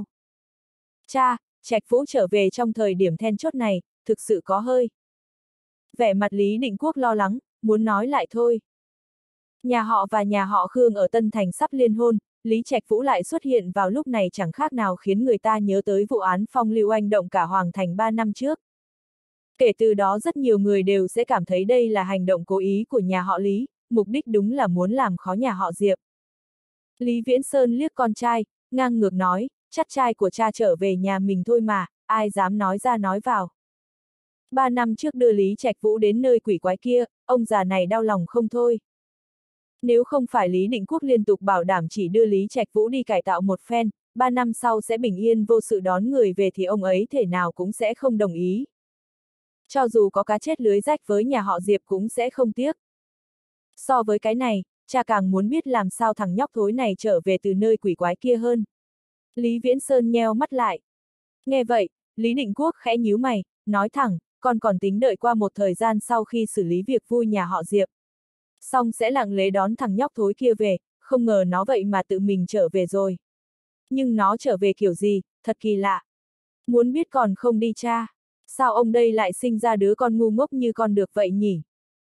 Cha, Trạch Vũ trở về trong thời điểm then chốt này, thực sự có hơi. Vẻ mặt Lý Định Quốc lo lắng, muốn nói lại thôi. Nhà họ và nhà họ Khương ở Tân Thành sắp liên hôn, Lý Trạch Vũ lại xuất hiện vào lúc này chẳng khác nào khiến người ta nhớ tới vụ án phong lưu oanh động cả Hoàng Thành ba năm trước. Kể từ đó rất nhiều người đều sẽ cảm thấy đây là hành động cố ý của nhà họ Lý, mục đích đúng là muốn làm khó nhà họ Diệp. Lý Viễn Sơn liếc con trai, ngang ngược nói, chắc trai của cha trở về nhà mình thôi mà, ai dám nói ra nói vào. Ba năm trước đưa Lý Trạch Vũ đến nơi quỷ quái kia, ông già này đau lòng không thôi. Nếu không phải Lý Định Quốc liên tục bảo đảm chỉ đưa Lý Trạch Vũ đi cải tạo một phen, ba năm sau sẽ bình yên vô sự đón người về thì ông ấy thể nào cũng sẽ không đồng ý. Cho dù có cá chết lưới rách với nhà họ Diệp cũng sẽ không tiếc. So với cái này, cha càng muốn biết làm sao thằng nhóc thối này trở về từ nơi quỷ quái kia hơn. Lý Viễn Sơn nheo mắt lại. Nghe vậy, Lý Định Quốc khẽ nhíu mày, nói thẳng, con còn tính đợi qua một thời gian sau khi xử lý việc vui nhà họ Diệp. Xong sẽ lặng lẽ đón thằng nhóc thối kia về, không ngờ nó vậy mà tự mình trở về rồi. Nhưng nó trở về kiểu gì, thật kỳ lạ. Muốn biết còn không đi cha. Sao ông đây lại sinh ra đứa con ngu ngốc như con được vậy nhỉ?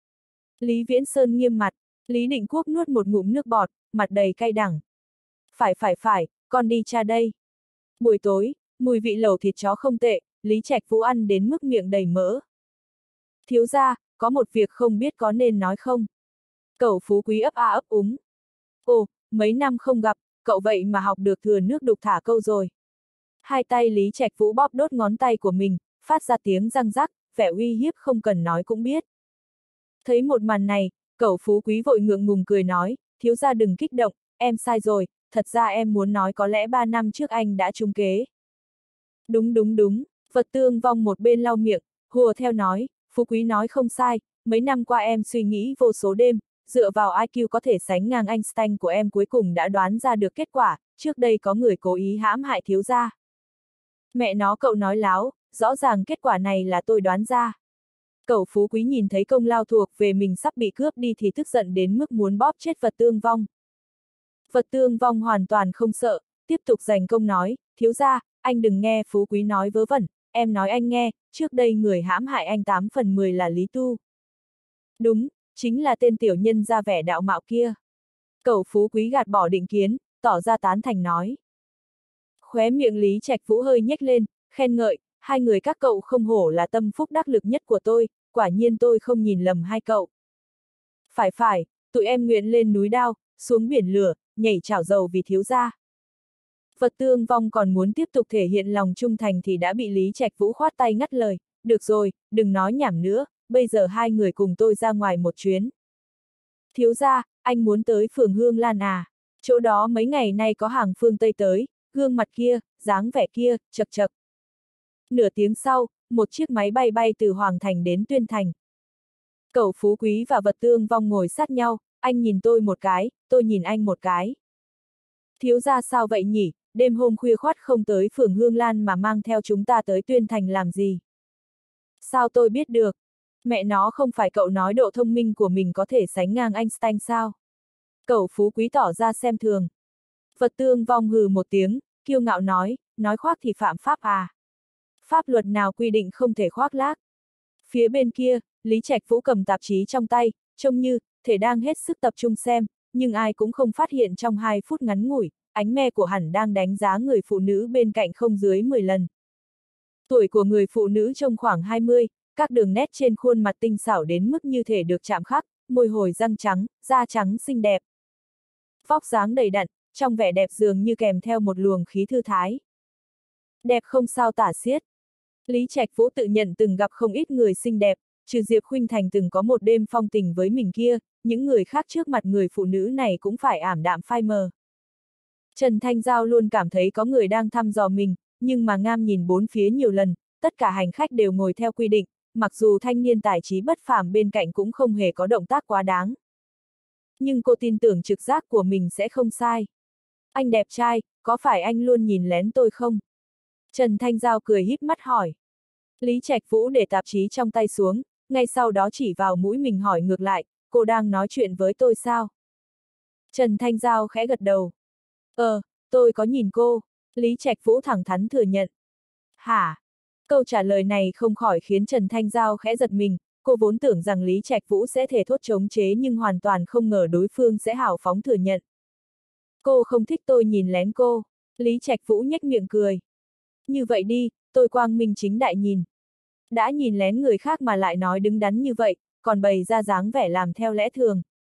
Lý Viễn Sơn nghiêm mặt, Lý Định Quốc nuốt một ngụm nước bọt, mặt đầy cay đắng. Phải phải phải, con đi cha đây. Buổi tối, mùi vị lẩu thịt chó không tệ, Lý Trạch Vũ ăn đến mức miệng đầy mỡ. Thiếu gia, có một việc không biết có nên nói không? Cậu Phú Quý ấp a ấp úng. Ồ, mấy năm không gặp, cậu vậy mà học được thừa nước đục thả câu rồi. Hai tay Lý Trạch Vũ bóp đốt ngón tay của mình, phát ra tiếng răng rắc, vẻ uy hiếp không cần nói cũng biết. Thấy một màn này, cậu Phú Quý vội ngượng ngùng cười nói, thiếu gia đừng kích động, em sai rồi, thật ra em muốn nói có lẽ ba năm trước anh đã trúng kế. Đúng đúng đúng, Vật Tương Vong một bên lau miệng, hùa theo nói, Phú Quý nói không sai, mấy năm qua em suy nghĩ vô số đêm, dựa vào i kiu có thể sánh ngang Einstein của em cuối cùng đã đoán ra được kết quả, trước đây có người cố ý hãm hại thiếu gia. Mẹ nó cậu nói láo, rõ ràng kết quả này là tôi đoán ra. Cậu Phú Quý nhìn thấy công lao thuộc về mình sắp bị cướp đi thì tức giận đến mức muốn bóp chết Vật Tương Vong. Vật Tương Vong hoàn toàn không sợ, tiếp tục giành công nói, thiếu gia, anh đừng nghe Phú Quý nói vớ vẩn, em nói anh nghe, trước đây người hãm hại anh tám phần mười là Lý Tu. Đúng, chính là tên tiểu nhân ra vẻ đạo mạo kia. Cậu Phú Quý gạt bỏ định kiến, tỏ ra tán thành nói. Khóe miệng Lý Trạch Vũ hơi nhếch lên, khen ngợi, hai người các cậu không hổ là tâm phúc đắc lực nhất của tôi, quả nhiên tôi không nhìn lầm hai cậu. Phải phải, tụi em nguyện lên núi đao, xuống biển lửa, nhảy chảo dầu vì thiếu gia. Vật Tương Vong còn muốn tiếp tục thể hiện lòng trung thành thì đã bị Lý Trạch Vũ khoát tay ngắt lời, được rồi, đừng nói nhảm nữa, bây giờ hai người cùng tôi ra ngoài một chuyến. Thiếu gia, anh muốn tới phường Hương Lan à, chỗ đó mấy ngày nay có hàng phương Tây tới, gương mặt kia, dáng vẻ kia, chật chật. Nửa tiếng sau, một chiếc máy bay bay từ Hoàng Thành đến Tuyên Thành. Cậu Phú Quý và Vật Tương Vong ngồi sát nhau, anh nhìn tôi một cái, tôi nhìn anh một cái. Thiếu gia sao vậy nhỉ, đêm hôm khuya khoắt không tới phường Hương Lan mà mang theo chúng ta tới Tuyên Thành làm gì? Sao tôi biết được? Mẹ nó không phải cậu nói độ thông minh của mình có thể sánh ngang Einstein sao? Cậu Phú Quý tỏ ra xem thường. Vật Tương Vong hừ một tiếng, kiêu ngạo nói, nói khoác thì phạm pháp à? Pháp luật nào quy định không thể khoác lác? Phía bên kia, Lý Trạch Vũ cầm tạp chí trong tay, trông như, thể đang hết sức tập trung xem, nhưng ai cũng không phát hiện trong hai phút ngắn ngủi, ánh me của hắn đang đánh giá người phụ nữ bên cạnh không dưới mười lần. Tuổi của người phụ nữ trông khoảng hai mươi, các đường nét trên khuôn mặt tinh xảo đến mức như thể được chạm khắc, môi hồi răng trắng, da trắng xinh đẹp. Vóc dáng đầy đặn, trong vẻ đẹp dường như kèm theo một luồng khí thư thái. Đẹp không sao tả xiết. Lý Trạch Vũ tự nhận từng gặp không ít người xinh đẹp, trừ Diệp Khuynh Thành từng có một đêm phong tình với mình kia, những người khác trước mặt người phụ nữ này cũng phải ảm đạm phai mờ. Trần Thanh Giao luôn cảm thấy có người đang thăm dò mình, nhưng mà ngam nhìn bốn phía nhiều lần, tất cả hành khách đều ngồi theo quy định, mặc dù thanh niên tài trí bất phàm bên cạnh cũng không hề có động tác quá đáng. Nhưng cô tin tưởng trực giác của mình sẽ không sai. Anh đẹp trai, có phải anh luôn nhìn lén tôi không? Trần Thanh Giao cười híp mắt hỏi. Lý Trạch Vũ để tạp chí trong tay xuống, ngay sau đó chỉ vào mũi mình hỏi ngược lại, cô đang nói chuyện với tôi sao? Trần Thanh Giao khẽ gật đầu. Ờ, Tôi có nhìn cô. Lý Trạch Vũ thẳng thắn thừa nhận. Hả? Câu trả lời này không khỏi khiến Trần Thanh Giao khẽ giật mình, cô vốn tưởng rằng Lý Trạch Vũ sẽ thể thốt chống chế nhưng hoàn toàn không ngờ đối phương sẽ hào phóng thừa nhận. Cô không thích tôi nhìn lén cô. Lý Trạch Vũ nhếch miệng cười. Như vậy đi, tôi quang minh chính đại nhìn. Đã nhìn lén người khác mà lại nói đứng đắn như vậy, còn bày ra dáng vẻ làm theo lẽ thường.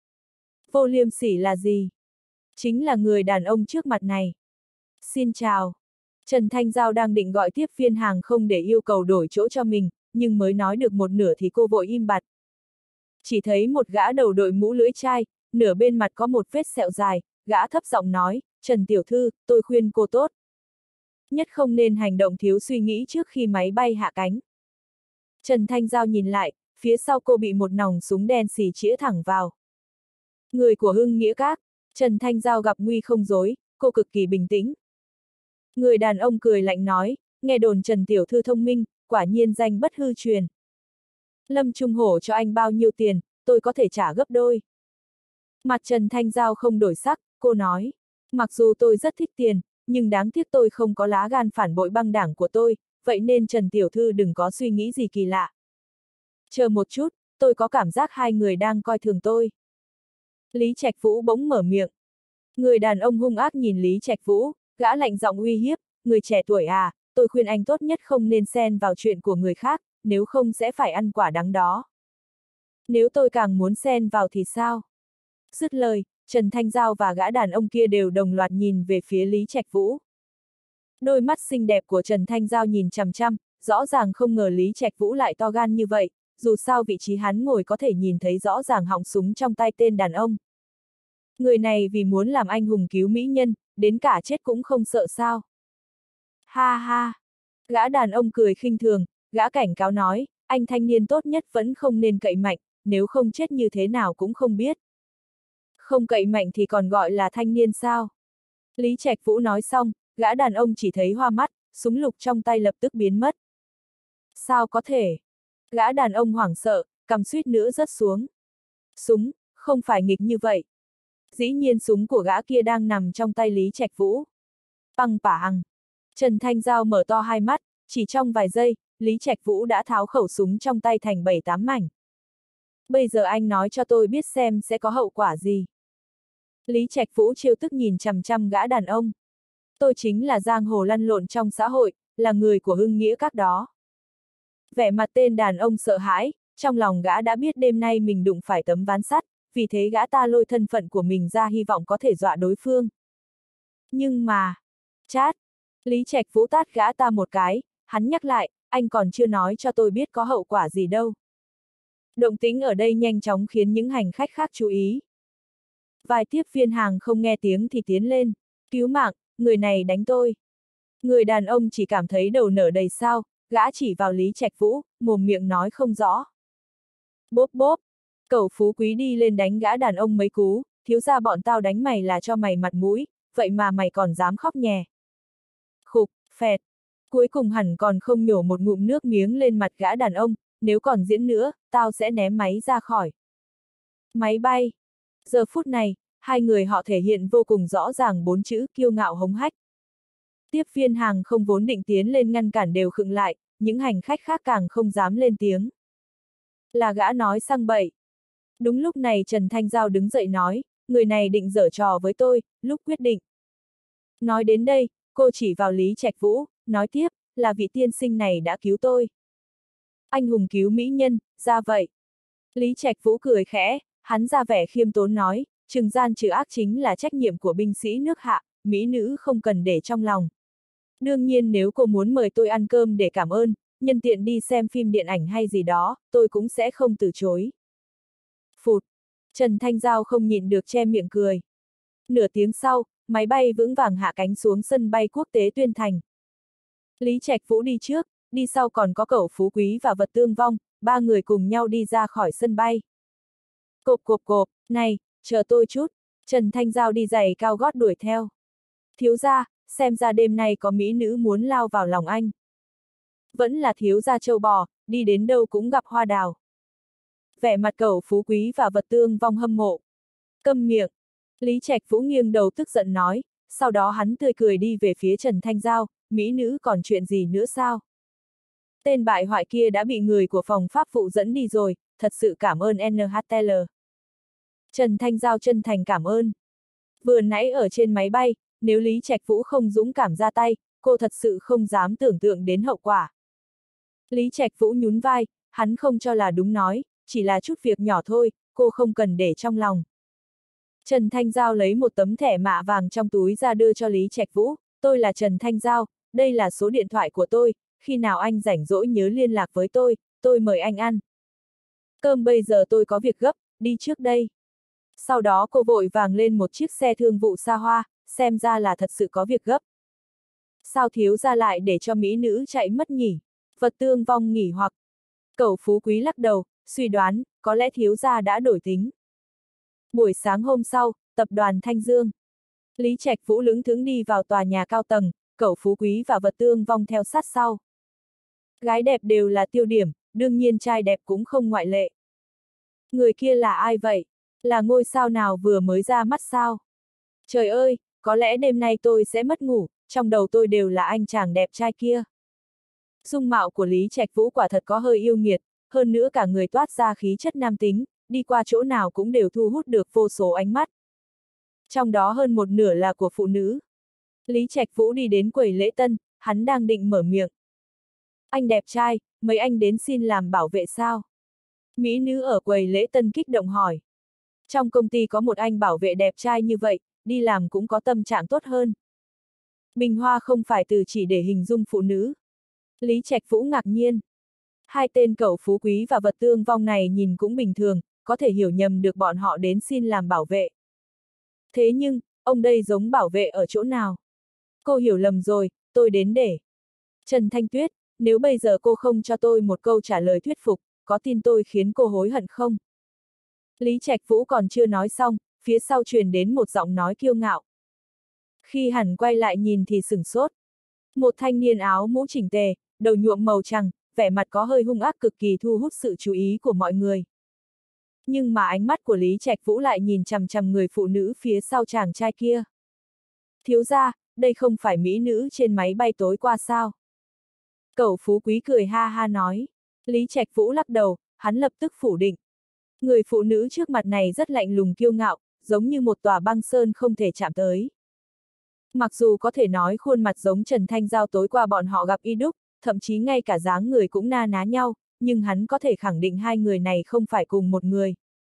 Vô liêm sỉ là gì? Chính là người đàn ông trước mặt này. Xin chào. Trần Thanh Giao đang định gọi tiếp viên hàng không để yêu cầu đổi chỗ cho mình, nhưng mới nói được một nửa thì cô vội im bặt. Chỉ thấy một gã đầu đội mũ lưỡi chai, nửa bên mặt có một vết sẹo dài, gã thấp giọng nói, Trần Tiểu Thư, tôi khuyên cô tốt nhất không nên hành động thiếu suy nghĩ trước khi máy bay hạ cánh. Trần Thanh Giao nhìn lại, phía sau cô bị một nòng súng đen xì chĩa thẳng vào. Người của Hưng Nghĩa Các. Trần Thanh Giao gặp nguy không dối, cô cực kỳ bình tĩnh. Người đàn ông cười lạnh nói, nghe đồn Trần Tiểu Thư thông minh, quả nhiên danh bất hư truyền. Lâm Trung Hổ cho anh bao nhiêu tiền, tôi có thể trả gấp đôi. Mặt Trần Thanh Giao không đổi sắc, cô nói, mặc dù tôi rất thích tiền, nhưng đáng tiếc tôi không có lá gan phản bội băng đảng của tôi, vậy nên Trần Tiểu Thư đừng có suy nghĩ gì kỳ lạ. Chờ một chút, tôi có cảm giác hai người đang coi thường tôi. Lý Trạch Vũ bỗng mở miệng. Người đàn ông hung ác nhìn Lý Trạch Vũ, gã lạnh giọng uy hiếp, người trẻ tuổi à, tôi khuyên anh tốt nhất không nên xen vào chuyện của người khác, nếu không sẽ phải ăn quả đắng đó. Nếu tôi càng muốn xen vào thì sao? Dứt lời, Trần Thanh Giao và gã đàn ông kia đều đồng loạt nhìn về phía Lý Trạch Vũ. Đôi mắt xinh đẹp của Trần Thanh Giao nhìn chằm chằm, rõ ràng không ngờ Lý Trạch Vũ lại to gan như vậy, dù sao vị trí hắn ngồi có thể nhìn thấy rõ ràng họng súng trong tay tên đàn ông. Người này vì muốn làm anh hùng cứu mỹ nhân, đến cả chết cũng không sợ sao. Ha ha! Gã đàn ông cười khinh thường, gã cảnh cáo nói, anh thanh niên tốt nhất vẫn không nên cậy mạnh, nếu không chết như thế nào cũng không biết. Không cậy mạnh thì còn gọi là thanh niên sao? Lý Trạch Vũ nói xong, gã đàn ông chỉ thấy hoa mắt, súng lục trong tay lập tức biến mất. Sao có thể? Gã đàn ông hoảng sợ, cằm suýt nữa rớt xuống. Súng, không phải nghịch như vậy. Dĩ nhiên súng của gã kia đang nằm trong tay Lý Trạch Vũ. Băng pả hằng. Trần Thanh Giao mở to hai mắt, chỉ trong vài giây, Lý Trạch Vũ đã tháo khẩu súng trong tay thành bảy tám mảnh. Bây giờ anh nói cho tôi biết xem sẽ có hậu quả gì. Lý Trạch Vũ trêu tức nhìn chằm chằm gã đàn ông. Tôi chính là giang hồ lăn lộn trong xã hội, là người của Hưng Nghĩa Các đó. Vẻ mặt tên đàn ông sợ hãi, trong lòng gã đã biết đêm nay mình đụng phải tấm ván sắt, vì thế gã ta lôi thân phận của mình ra hy vọng có thể dọa đối phương. Nhưng mà... Chát! Lý Trạch Vũ tát gã ta một cái, hắn nhắc lại, anh còn chưa nói cho tôi biết có hậu quả gì đâu. Động tĩnh ở đây nhanh chóng khiến những hành khách khác chú ý. Vài tiếp viên hàng không nghe tiếng thì tiến lên, cứu mạng, người này đánh tôi. Người đàn ông chỉ cảm thấy đầu nở đầy sao, gã chỉ vào Lý Trạch Vũ, mồm miệng nói không rõ. Bốp bốp, cẩu Phú Quý đi lên đánh gã đàn ông mấy cú, thiếu gia bọn tao đánh mày là cho mày mặt mũi, vậy mà mày còn dám khóc nhè. Khục, phẹt, cuối cùng hẳn còn không nhổ một ngụm nước miếng lên mặt gã đàn ông, nếu còn diễn nữa, tao sẽ ném máy ra khỏi. Máy bay. Giờ phút này, hai người họ thể hiện vô cùng rõ ràng bốn chữ kiêu ngạo hống hách. Tiếp viên hàng không vốn định tiến lên ngăn cản đều khựng lại, những hành khách khác càng không dám lên tiếng. Là gã nói sang bậy. Đúng lúc này Trần Thanh Giao đứng dậy nói, người này định giở trò với tôi, lúc quyết định. Nói đến đây, cô chỉ vào Lý Trạch Vũ, nói tiếp, là vị tiên sinh này đã cứu tôi. Anh hùng cứu mỹ nhân, ra vậy. Lý Trạch Vũ cười khẽ, hắn ra vẻ khiêm tốn nói, trừng gian trừ ác chính là trách nhiệm của binh sĩ nước hạ, mỹ nữ không cần để trong lòng. Đương nhiên nếu cô muốn mời tôi ăn cơm để cảm ơn, nhân tiện đi xem phim điện ảnh hay gì đó, tôi cũng sẽ không từ chối. Phụt! Trần Thanh Giao không nhịn được che miệng cười. Nửa tiếng sau, máy bay vững vàng hạ cánh xuống sân bay quốc tế Tuyên Thành. Lý Trạch Vũ đi trước, đi sau còn có cẩu Phú Quý và Vật Tương Vong, ba người cùng nhau đi ra khỏi sân bay. Cộp cộp cộp, này, chờ tôi chút, Trần Thanh Giao đi giày cao gót đuổi theo. Thiếu gia, xem ra đêm nay có mỹ nữ muốn lao vào lòng anh. Vẫn là thiếu gia châu bò, đi đến đâu cũng gặp hoa đào. Vẻ mặt cẩu Phú Quý và Vật Tương Vong hâm mộ. Câm miệng. Lý Trạch Vũ nghiêng đầu tức giận nói, sau đó hắn tươi cười đi về phía Trần Thanh Giao, mỹ nữ còn chuyện gì nữa sao? Tên bại hoại kia đã bị người của phòng pháp vụ dẫn đi rồi, thật sự cảm ơn en hát tê lờ. Trần Thanh Giao chân thành cảm ơn. Vừa nãy ở trên máy bay, nếu Lý Trạch Vũ không dũng cảm ra tay, cô thật sự không dám tưởng tượng đến hậu quả. Lý Trạch Vũ nhún vai, hắn không cho là đúng nói, chỉ là chút việc nhỏ thôi, cô không cần để trong lòng. Trần Thanh Giao lấy một tấm thẻ mạ vàng trong túi ra đưa cho Lý Trạch Vũ, tôi là Trần Thanh Giao, đây là số điện thoại của tôi, khi nào anh rảnh rỗi nhớ liên lạc với tôi, tôi mời anh ăn. Cơm bây giờ tôi có việc gấp, đi trước đây. Sau đó cô vội vàng lên một chiếc xe thương vụ xa hoa, xem ra là thật sự có việc gấp. Sao thiếu gia lại để cho mỹ nữ chạy mất nhỉ? Vật Tương Vong nghỉ hoặc. Cẩu Phú Quý lắc đầu, suy đoán, có lẽ thiếu gia đã đổi tính. Buổi sáng hôm sau, tập đoàn Thanh Dương. Lý Trạch Vũ lững thững đi vào tòa nhà cao tầng, Cẩu Phú Quý và Vật Tương Vong theo sát sau. Gái đẹp đều là tiêu điểm, đương nhiên trai đẹp cũng không ngoại lệ. Người kia là ai vậy? Là ngôi sao nào vừa mới ra mắt sao? Trời ơi, có lẽ đêm nay tôi sẽ mất ngủ, trong đầu tôi đều là anh chàng đẹp trai kia. Dung mạo của Lý Trạch Vũ quả thật có hơi yêu nghiệt, hơn nữa cả người toát ra khí chất nam tính, đi qua chỗ nào cũng đều thu hút được vô số ánh mắt. Trong đó hơn một nửa là của phụ nữ. Lý Trạch Vũ đi đến quầy lễ tân, hắn đang định mở miệng. Anh đẹp trai, mấy anh đến xin làm bảo vệ sao? Mỹ nữ ở quầy lễ tân kích động hỏi. Trong công ty có một anh bảo vệ đẹp trai như vậy, đi làm cũng có tâm trạng tốt hơn. Bình hoa không phải từ chỉ để hình dung phụ nữ. Lý Trạch Vũ ngạc nhiên. Hai tên Cẩu Phú Quý và Vật Tương Vong này nhìn cũng bình thường, có thể hiểu nhầm được bọn họ đến xin làm bảo vệ. Thế nhưng, ông đây giống bảo vệ ở chỗ nào? Cô hiểu lầm rồi, tôi đến để. Trần Thanh Tuyết, nếu bây giờ cô không cho tôi một câu trả lời thuyết phục, có tin tôi khiến cô hối hận không? Lý Trạch Vũ còn chưa nói xong, phía sau truyền đến một giọng nói kiêu ngạo. Khi hắn quay lại nhìn thì sửng sốt. Một thanh niên áo mũ chỉnh tề, đầu nhuộm màu trắng, vẻ mặt có hơi hung ác cực kỳ thu hút sự chú ý của mọi người. Nhưng mà ánh mắt của Lý Trạch Vũ lại nhìn chằm chằm người phụ nữ phía sau chàng trai kia. Thiếu gia, đây không phải mỹ nữ trên máy bay tối qua sao? Cẩu Phú Quý cười ha ha nói. Lý Trạch Vũ lắc đầu, hắn lập tức phủ định. Người phụ nữ trước mặt này rất lạnh lùng kiêu ngạo, giống như một tòa băng sơn không thể chạm tới. Mặc dù có thể nói khuôn mặt giống Trần Thanh Giao tối qua bọn họ gặp y đúc, thậm chí ngay cả dáng người cũng na ná nhau, nhưng hắn có thể khẳng định hai người này không phải cùng một người.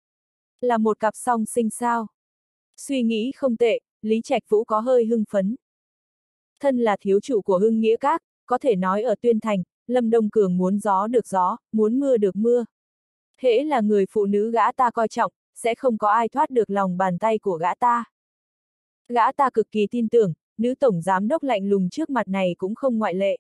Là một cặp song sinh sao? Suy nghĩ không tệ, Lý Trạch Vũ có hơi hưng phấn. Thân là thiếu chủ của Hưng Nghĩa Các, có thể nói ở Tuyên Thành, Lâm Đông Cường muốn gió được gió, muốn mưa được mưa. Hễ là người phụ nữ gã ta coi trọng, sẽ không có ai thoát được lòng bàn tay của gã ta. Gã ta cực kỳ tin tưởng, nữ tổng giám đốc lạnh lùng trước mặt này cũng không ngoại lệ.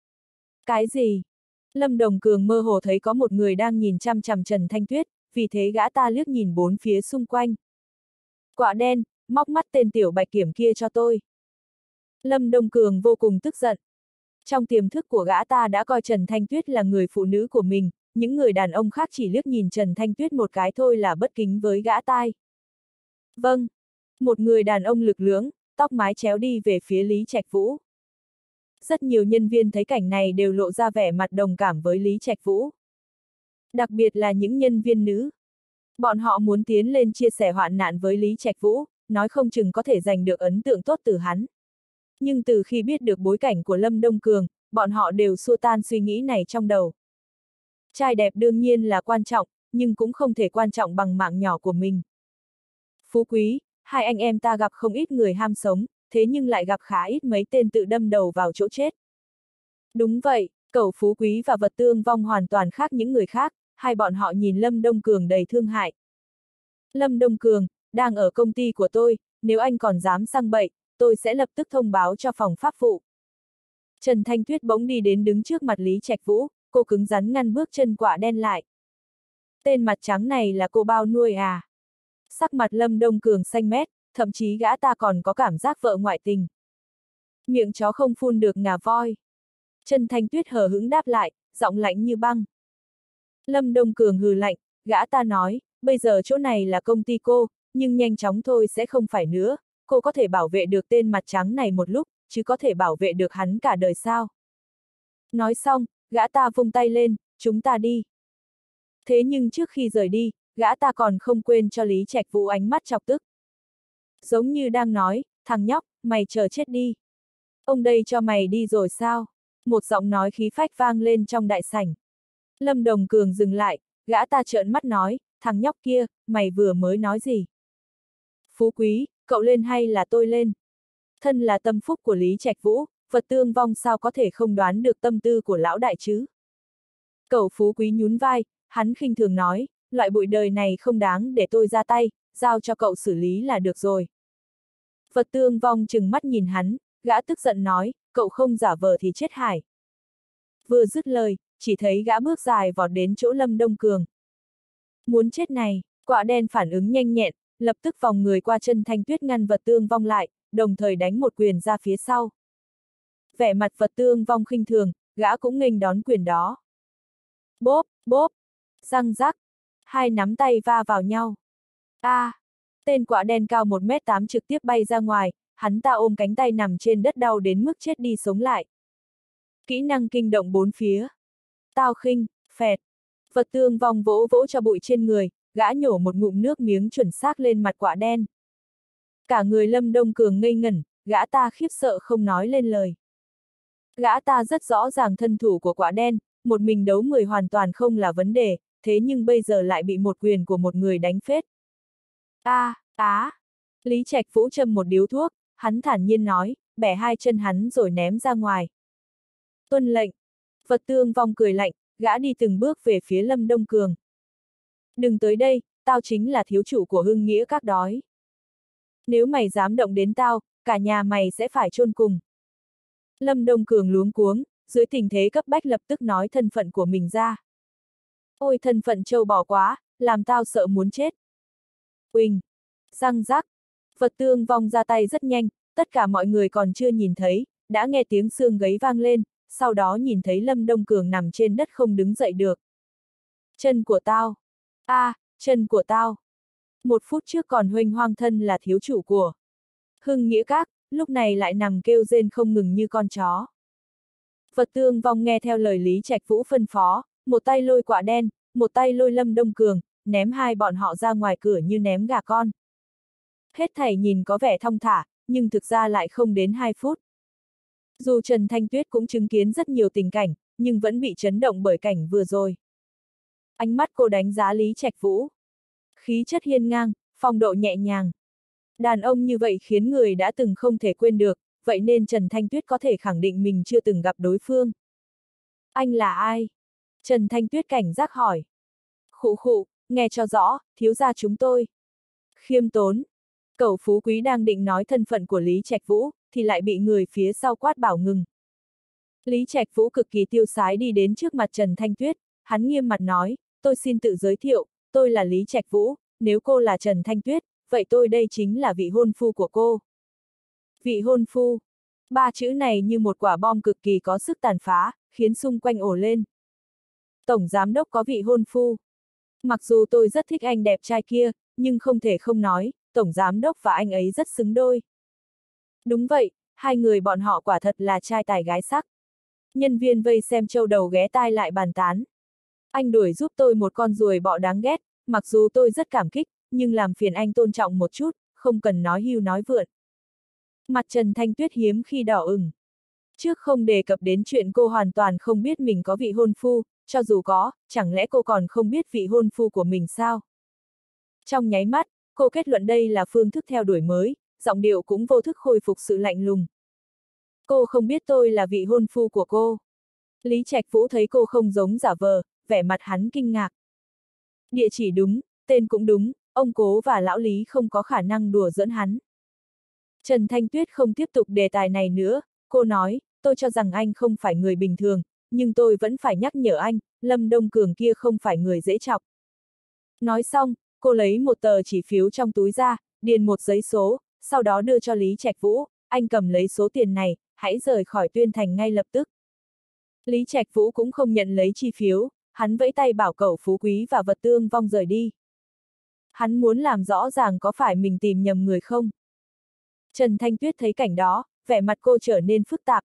Cái gì? Lâm Đồng Cường mơ hồ thấy có một người đang nhìn chăm chằm Trần Thanh Tuyết, vì thế gã ta liếc nhìn bốn phía xung quanh. Quạ đen, móc mắt tên tiểu bạch kiểm kia cho tôi. Lâm Đông Cường vô cùng tức giận. Trong tiềm thức của gã ta đã coi Trần Thanh Tuyết là người phụ nữ của mình, những người đàn ông khác chỉ liếc nhìn Trần Thanh Tuyết một cái thôi là bất kính với gã tai. Vâng. Một người đàn ông lực lưỡng, tóc mái chéo đi về phía Lý Trạch Vũ. Rất nhiều nhân viên thấy cảnh này đều lộ ra vẻ mặt đồng cảm với Lý Trạch Vũ. Đặc biệt là những nhân viên nữ. Bọn họ muốn tiến lên chia sẻ hoạn nạn với Lý Trạch Vũ, nói không chừng có thể giành được ấn tượng tốt từ hắn. Nhưng từ khi biết được bối cảnh của Lâm Đông Cường, bọn họ đều xua tan suy nghĩ này trong đầu. Trai đẹp đương nhiên là quan trọng, nhưng cũng không thể quan trọng bằng mạng nhỏ của mình. Phú Quý, hai anh em ta gặp không ít người ham sống, thế nhưng lại gặp khá ít mấy tên tự đâm đầu vào chỗ chết. Đúng vậy, Cẩu Phú Quý và Vật Tương Vong hoàn toàn khác những người khác, hai bọn họ nhìn Lâm Đông Cường đầy thương hại. Lâm Đông Cường, đang ở công ty của tôi, nếu anh còn dám sang bậy, tôi sẽ lập tức thông báo cho phòng pháp vụ. Trần Thanh Tuyết bỗng đi đến đứng trước mặt Lý Trạch Vũ, cô cứng rắn ngăn bước chân quạ đen lại. Tên mặt trắng này là cô bao nuôi à? Sắc mặt Lâm Đông Cường xanh mét, thậm chí gã ta còn có cảm giác vợ ngoại tình. Miệng chó không phun được ngà voi. Trần Thanh Tuyết hờ hững đáp lại, giọng lạnh như băng. Lâm Đông Cường hừ lạnh, gã ta nói, bây giờ chỗ này là công ty cô, nhưng nhanh chóng thôi sẽ không phải nữa, cô có thể bảo vệ được tên mặt trắng này một lúc, chứ có thể bảo vệ được hắn cả đời sao? Nói xong, gã ta vung tay lên, chúng ta đi. Thế nhưng trước khi rời đi, gã ta còn không quên cho Lý Trạch Vũ ánh mắt chọc tức. Giống như đang nói, thằng nhóc, mày chờ chết đi. Ông đây cho mày đi rồi sao? Một giọng nói khí phách vang lên trong đại sảnh. Lâm Đồng Cường dừng lại, gã ta trợn mắt nói, thằng nhóc kia, mày vừa mới nói gì? Phú Quý, cậu lên hay là tôi lên? Thân là tâm phúc của Lý Trạch Vũ, Vật Tương Vong sao có thể không đoán được tâm tư của lão đại chứ? Cậu Phú Quý nhún vai, hắn khinh thường nói, loại bụi đời này không đáng để tôi ra tay, giao cho cậu xử lý là được rồi. Vật Tương Vong trừng mắt nhìn hắn, gã tức giận nói, cậu không giả vờ thì chết hải. Vừa dứt lời, chỉ thấy gã bước dài vọt đến chỗ Lâm Đông Cường. Muốn chết này, quạ đen phản ứng nhanh nhẹn, lập tức vòng người qua chân Thanh Tuyết ngăn Vật Tương Vong lại, đồng thời đánh một quyền ra phía sau. Vẻ mặt Vật Tương Vong khinh thường, gã cũng nghênh đón quyền đó. Bốp, bốp, răng rắc, hai nắm tay va vào nhau. A, à, tên quạ đen cao một mét tám trực tiếp bay ra ngoài, hắn ta ôm cánh tay nằm trên đất đau đến mức chết đi sống lại. Kỹ năng kinh động bốn phía. Tao khinh, phẹt. Vật Tương Vong vỗ vỗ cho bụi trên người, gã nhổ một ngụm nước miếng chuẩn xác lên mặt quạ đen. Cả người Lâm Đông Cường ngây ngẩn, gã ta khiếp sợ không nói lên lời. Gã ta rất rõ ràng thân thủ của quạ đen, một mình đấu người hoàn toàn không là vấn đề, thế nhưng bây giờ lại bị một quyền của một người đánh phết. A, á! À. Lý Trạch Vũ châm một điếu thuốc, hắn thản nhiên nói, bẻ hai chân hắn rồi ném ra ngoài. Tuân lệnh! Vật Tương Vong cười lạnh, gã đi từng bước về phía Lâm Đông Cường. Đừng tới đây, tao chính là thiếu chủ của Hưng Nghĩa Các đói. Nếu mày dám động đến tao, cả nhà mày sẽ phải chôn cùng. Lâm Đông Cường luống cuống, dưới tình thế cấp bách lập tức nói thân phận của mình ra. Ôi thân phận trâu bò quá, làm tao sợ muốn chết. Uỳnh! Răng rắc! Vật Tương Vong ra tay rất nhanh, tất cả mọi người còn chưa nhìn thấy, đã nghe tiếng xương gấy vang lên, sau đó nhìn thấy Lâm Đông Cường nằm trên đất không đứng dậy được. Chân của tao! A, à, chân của tao! Một phút trước còn huênh hoang thân là thiếu chủ của Hưng Nghĩa Các, lúc này lại nằm kêu rên không ngừng như con chó. Vật Tương Vong nghe theo lời Lý Trạch Vũ phân phó, một tay lôi quạ đen, một tay lôi Lâm Đông Cường, ném hai bọn họ ra ngoài cửa như ném gà con. Hết thảy nhìn có vẻ thong thả, nhưng thực ra lại không đến hai phút. Dù Trần Thanh Tuyết cũng chứng kiến rất nhiều tình cảnh, nhưng vẫn bị chấn động bởi cảnh vừa rồi. Ánh mắt cô đánh giá Lý Trạch Vũ. Khí chất hiên ngang, phong độ nhẹ nhàng. Đàn ông như vậy khiến người đã từng không thể quên được, vậy nên Trần Thanh Tuyết có thể khẳng định mình chưa từng gặp đối phương. Anh là ai? Trần Thanh Tuyết cảnh giác hỏi. Khụ khụ, nghe cho rõ, thiếu gia chúng tôi. Khiêm tốn. Cẩu Phú Quý đang định nói thân phận của Lý Trạch Vũ, thì lại bị người phía sau quát bảo ngừng. Lý Trạch Vũ cực kỳ tiêu sái đi đến trước mặt Trần Thanh Tuyết, hắn nghiêm mặt nói, tôi xin tự giới thiệu, tôi là Lý Trạch Vũ, nếu cô là Trần Thanh Tuyết, vậy tôi đây chính là vị hôn phu của cô. Vị hôn phu. Ba chữ này như một quả bom cực kỳ có sức tàn phá, khiến xung quanh ồ lên. Tổng giám đốc có vị hôn phu. Mặc dù tôi rất thích anh đẹp trai kia, nhưng không thể không nói, tổng giám đốc và anh ấy rất xứng đôi. Đúng vậy, hai người bọn họ quả thật là trai tài gái sắc. Nhân viên vây xem châu đầu ghé tai lại bàn tán. Anh đuổi giúp tôi một con ruồi bọ đáng ghét, mặc dù tôi rất cảm kích, nhưng làm phiền anh tôn trọng một chút, không cần nói hưu nói vượn. Mặt Trần Thanh Tuyết hiếm khi đỏ ửng. Trước không đề cập đến chuyện cô hoàn toàn không biết mình có vị hôn phu, cho dù có, chẳng lẽ cô còn không biết vị hôn phu của mình sao? Trong nháy mắt, cô kết luận đây là phương thức theo đuổi mới, giọng điệu cũng vô thức khôi phục sự lạnh lùng. Cô không biết tôi là vị hôn phu của cô. Lý Trạch Vũ thấy cô không giống giả vờ, vẻ mặt hắn kinh ngạc. Địa chỉ đúng, tên cũng đúng, ông Cố và lão Lý không có khả năng đùa giỡn hắn. Trần Thanh Tuyết không tiếp tục đề tài này nữa, cô nói, tôi cho rằng anh không phải người bình thường, nhưng tôi vẫn phải nhắc nhở anh, Lâm Đông Cường kia không phải người dễ chọc. Nói xong, cô lấy một tờ chỉ phiếu trong túi ra, điền một giấy số, sau đó đưa cho Lý Trạch Vũ, anh cầm lấy số tiền này, hãy rời khỏi Tuyên Thành ngay lập tức. Lý Trạch Vũ cũng không nhận lấy chi phiếu, hắn vẫy tay bảo cẩu Phú Quý và Vật Tương Vong rời đi. Hắn muốn làm rõ ràng có phải mình tìm nhầm người không. Trần Thanh Tuyết thấy cảnh đó, vẻ mặt cô trở nên phức tạp.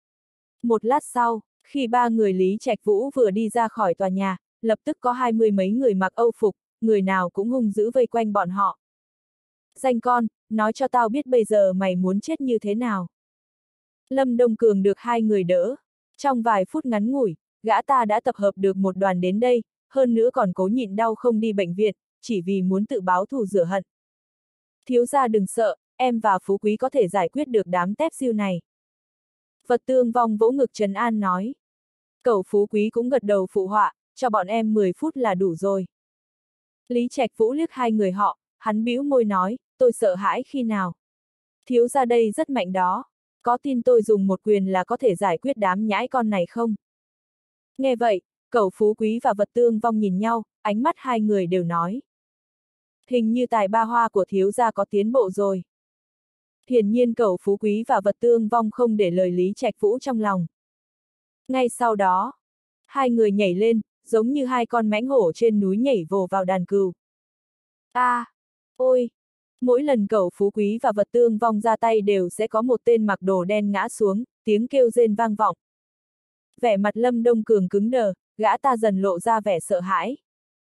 Một lát sau, khi ba người Lý Trạch Vũ vừa đi ra khỏi tòa nhà, lập tức có hai mươi mấy người mặc âu phục, người nào cũng hung dữ vây quanh bọn họ. Danh con, nói cho tao biết bây giờ mày muốn chết như thế nào. Lâm Đông Cường được hai người đỡ. Trong vài phút ngắn ngủi, gã ta đã tập hợp được một đoàn đến đây, hơn nữa còn cố nhịn đau không đi bệnh viện, chỉ vì muốn tự báo thù rửa hận. Thiếu gia đừng sợ, em và Phú Quý có thể giải quyết được đám tép diêu này. Vật Tương Vong vỗ ngực trấn an nói. Cậu Phú Quý cũng gật đầu phụ họa, cho bọn em mười phút là đủ rồi. Lý Trạch Vũ liếc hai người họ, hắn bĩu môi nói, tôi sợ hãi khi nào. Thiếu gia đây rất mạnh đó, có tin tôi dùng một quyền là có thể giải quyết đám nhãi con này không? Nghe vậy, cậu Phú Quý và Vật Tương Vong nhìn nhau, ánh mắt hai người đều nói. Hình như tài ba hoa của thiếu gia có tiến bộ rồi. Hiển nhiên cậu Phú Quý và Vật Tương Vong không để lời Lý Trạch Vũ trong lòng. Ngay sau đó, hai người nhảy lên, giống như hai con mãnh hổ trên núi nhảy vồ vào đàn cừu. A, à, ôi! Mỗi lần cậu Phú Quý và Vật Tương Vong ra tay đều sẽ có một tên mặc đồ đen ngã xuống, tiếng kêu rên vang vọng. Vẻ mặt Lâm Đông Cường cứng đờ, gã ta dần lộ ra vẻ sợ hãi.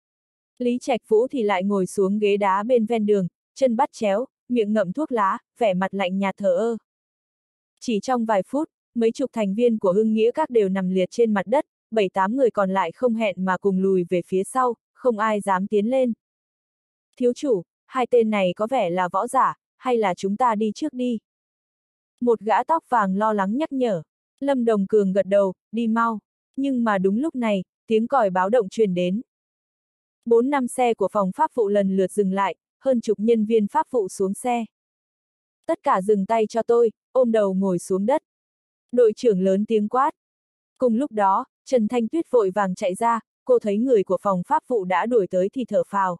Lý Trạch Vũ thì lại ngồi xuống ghế đá bên ven đường, chân bắt chéo, miệng ngậm thuốc lá, vẻ mặt lạnh nhạt thờ ơ. Chỉ trong vài phút, mấy chục thành viên của Hưng Nghĩa Các đều nằm liệt trên mặt đất, bảy tám người còn lại không hẹn mà cùng lùi về phía sau, không ai dám tiến lên. Thiếu chủ, hai tên này có vẻ là võ giả, hay là chúng ta đi trước đi? Một gã tóc vàng lo lắng nhắc nhở. Lâm Đồng Cường gật đầu, đi mau. Nhưng mà đúng lúc này, tiếng còi báo động truyền đến. Bốn năm xe của phòng pháp vụ lần lượt dừng lại, hơn chục nhân viên pháp vụ xuống xe. Tất cả dừng tay cho tôi, ôm đầu ngồi xuống đất. Đội trưởng lớn tiếng quát. Cùng lúc đó, Trần Thanh Tuyết vội vàng chạy ra, cô thấy người của phòng pháp vụ đã đuổi tới thì thở phào.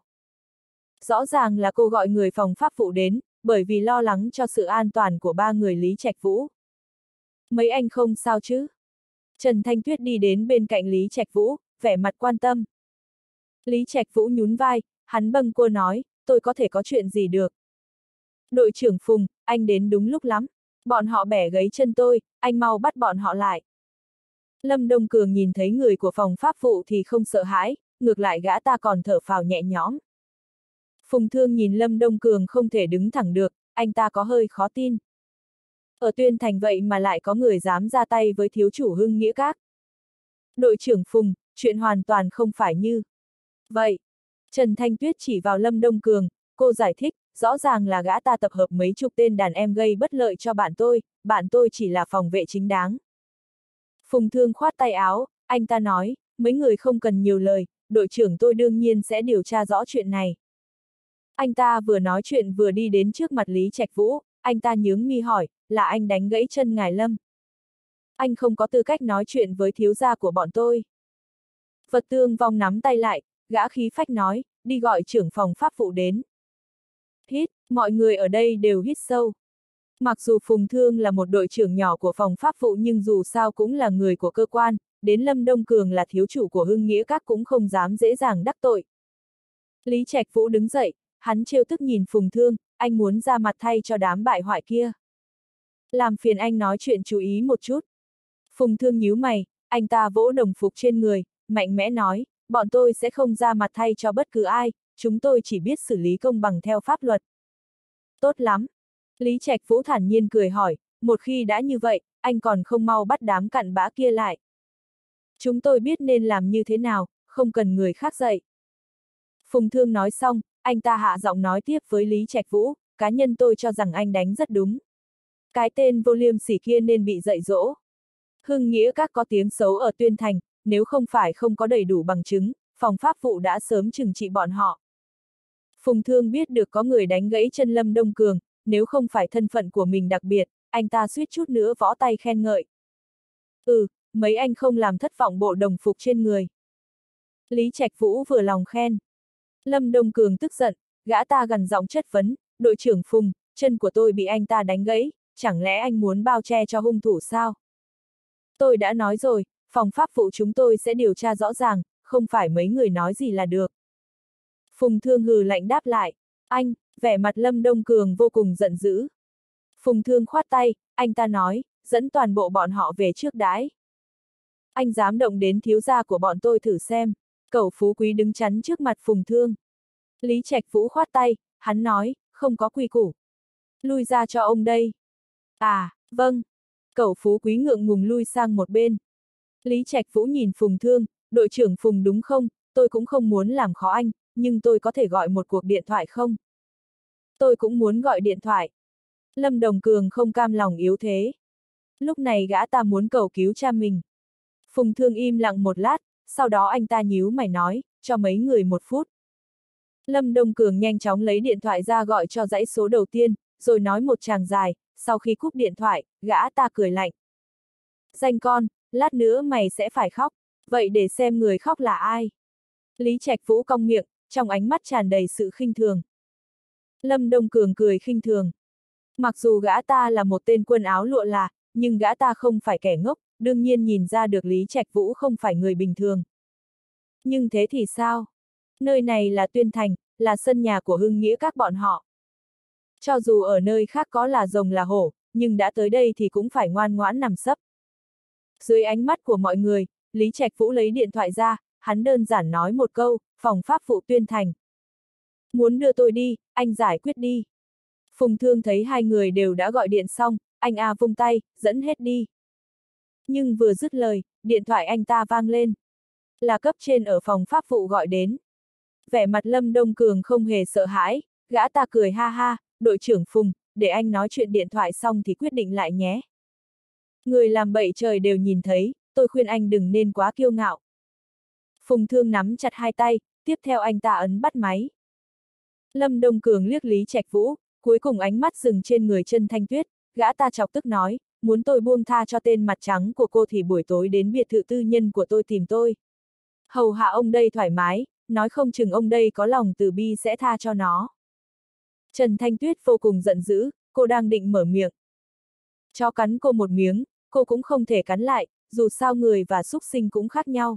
Rõ ràng là cô gọi người phòng pháp vụ đến, bởi vì lo lắng cho sự an toàn của ba người Lý Trạch Vũ. Mấy anh không sao chứ? Trần Thanh Tuyết đi đến bên cạnh Lý Trạch Vũ, vẻ mặt quan tâm. Lý Trạch Vũ nhún vai, hắn bâng quơ nói, tôi có thể có chuyện gì được. Đội trưởng Phùng, anh đến đúng lúc lắm. Bọn họ bẻ gãy chân tôi, anh mau bắt bọn họ lại. Lâm Đông Cường nhìn thấy người của phòng pháp vụ thì không sợ hãi, ngược lại gã ta còn thở phào nhẹ nhõm. Phùng Thương nhìn Lâm Đông Cường không thể đứng thẳng được, anh ta có hơi khó tin. Ở Tuyên Thành vậy mà lại có người dám ra tay với thiếu chủ Hưng Nghĩa Các. Đội trưởng Phùng, chuyện hoàn toàn không phải như vậy. Trần Thanh Tuyết chỉ vào Lâm Đông Cường, cô giải thích, rõ ràng là gã ta tập hợp mấy chục tên đàn em gây bất lợi cho bạn tôi, bạn tôi chỉ là phòng vệ chính đáng. Phùng Thương khoát tay áo, anh ta nói, mấy người không cần nhiều lời, đội trưởng tôi đương nhiên sẽ điều tra rõ chuyện này. Anh ta vừa nói chuyện vừa đi đến trước mặt Lý Trạch Vũ, anh ta nhướng mi hỏi, là anh đánh gãy chân ngài Lâm. Anh không có tư cách nói chuyện với thiếu gia của bọn tôi. Vật Tương Vong nắm tay lại, gã khí phách nói, đi gọi trưởng phòng pháp vụ đến. Hít, mọi người ở đây đều hít sâu. Mặc dù Phùng Thương là một đội trưởng nhỏ của phòng pháp vụ nhưng dù sao cũng là người của cơ quan, đến Lâm Đông Cường là thiếu chủ của Hưng Nghĩa Các cũng không dám dễ dàng đắc tội. Lý Trạch Vũ đứng dậy, hắn trêu tức nhìn Phùng Thương, anh muốn ra mặt thay cho đám bại hoại kia. Làm phiền anh nói chuyện chú ý một chút. Phùng Thương nhíu mày, anh ta vỗ đồng phục trên người, mạnh mẽ nói, bọn tôi sẽ không ra mặt thay cho bất cứ ai, chúng tôi chỉ biết xử lý công bằng theo pháp luật. Tốt lắm. Lý Trạch Vũ thản nhiên cười hỏi, một khi đã như vậy, anh còn không mau bắt đám cặn bã kia lại. Chúng tôi biết nên làm như thế nào, không cần người khác dạy. Phùng Thương nói xong, anh ta hạ giọng nói tiếp với Lý Trạch Vũ, cá nhân tôi cho rằng anh đánh rất đúng. Cái tên vô liêm sỉ kia nên bị dạy dỗ. Hưng Nghĩa Các có tiếng xấu ở Tuyên Thành, nếu không phải không có đầy đủ bằng chứng, phòng pháp vụ đã sớm trừng trị bọn họ. Phùng Thương biết được có người đánh gãy chân Lâm Đông Cường, nếu không phải thân phận của mình đặc biệt, anh ta suýt chút nữa võ tay khen ngợi. Ừ, mấy anh không làm thất vọng bộ đồng phục trên người. Lý Trạch Vũ vừa lòng khen. Lâm Đông Cường tức giận, gã ta gằn giọng chất vấn, đội trưởng Phùng, chân của tôi bị anh ta đánh gãy, chẳng lẽ anh muốn bao che cho hung thủ sao? Tôi đã nói rồi, phòng pháp vụ chúng tôi sẽ điều tra rõ ràng, không phải mấy người nói gì là được. Phùng Thương hừ lạnh đáp lại, anh, vẻ mặt Lâm Đông Cường vô cùng giận dữ. Phùng Thương khoát tay, anh ta nói, dẫn toàn bộ bọn họ về trước đãi. Anh dám động đến thiếu gia của bọn tôi thử xem. Cẩu Phú Quý đứng chắn trước mặt Phùng Thương. Lý Trạch Vũ khoát tay, hắn nói, không có quy củ. Lui ra cho ông đây. À, vâng. Cẩu Phú Quý ngượng ngùng lui sang một bên. Lý Trạch Vũ nhìn Phùng Thương, đội trưởng Phùng đúng không, tôi cũng không muốn làm khó anh, nhưng tôi có thể gọi một cuộc điện thoại không? Tôi cũng muốn gọi điện thoại. Lâm Đồng Cường không cam lòng yếu thế. Lúc này gã ta muốn cầu cứu cha mình. Phùng Thương im lặng một lát, sau đó anh ta nhíu mày nói, cho mấy người một phút. Lâm Đông Cường nhanh chóng lấy điện thoại ra gọi cho dãy số đầu tiên, rồi nói một tràng dài, sau khi cúp điện thoại, gã ta cười lạnh. Danh con, lát nữa mày sẽ phải khóc, vậy để xem người khóc là ai. Lý Trạch Vũ cong miệng, trong ánh mắt tràn đầy sự khinh thường. Lâm Đông Cường cười khinh thường. Mặc dù gã ta là một tên quân áo lụa là, nhưng gã ta không phải kẻ ngốc, đương nhiên nhìn ra được Lý Trạch Vũ không phải người bình thường. Nhưng thế thì sao? Nơi này là Tuyên Thành, là sân nhà của Hưng Nghĩa các bọn họ. Cho dù ở nơi khác có là rồng là hổ, nhưng đã tới đây thì cũng phải ngoan ngoãn nằm sấp. Dưới ánh mắt của mọi người, Lý Trạch Vũ lấy điện thoại ra, hắn đơn giản nói một câu, phòng pháp vụ Tuyên Thành. Muốn đưa tôi đi, anh giải quyết đi. Phùng Thương thấy hai người đều đã gọi điện xong, anh a vung tay, dẫn hết đi. Nhưng vừa dứt lời, điện thoại anh ta vang lên. Là cấp trên ở phòng pháp vụ gọi đến. Vẻ mặt Lâm Đông Cường không hề sợ hãi, gã ta cười ha ha, đội trưởng Phùng, để anh nói chuyện điện thoại xong thì quyết định lại nhé. Người làm bậy trời đều nhìn thấy, tôi khuyên anh đừng nên quá kiêu ngạo. Phùng Thương nắm chặt hai tay, tiếp theo anh ta ấn bắt máy. Lâm Đông Cường liếc Lý Trạch Vũ, cuối cùng ánh mắt dừng trên người Trần Thanh Tuyết, gã ta chọc tức nói, muốn tôi buông tha cho tên mặt trắng của cô thì buổi tối đến biệt thự tư nhân của tôi tìm tôi. Hầu hạ ông đây thoải mái, nói không chừng ông đây có lòng từ bi sẽ tha cho nó. Trần Thanh Tuyết vô cùng giận dữ, cô đang định mở miệng. Cho cắn cô một miếng, cô cũng không thể cắn lại, dù sao người và súc sinh cũng khác nhau.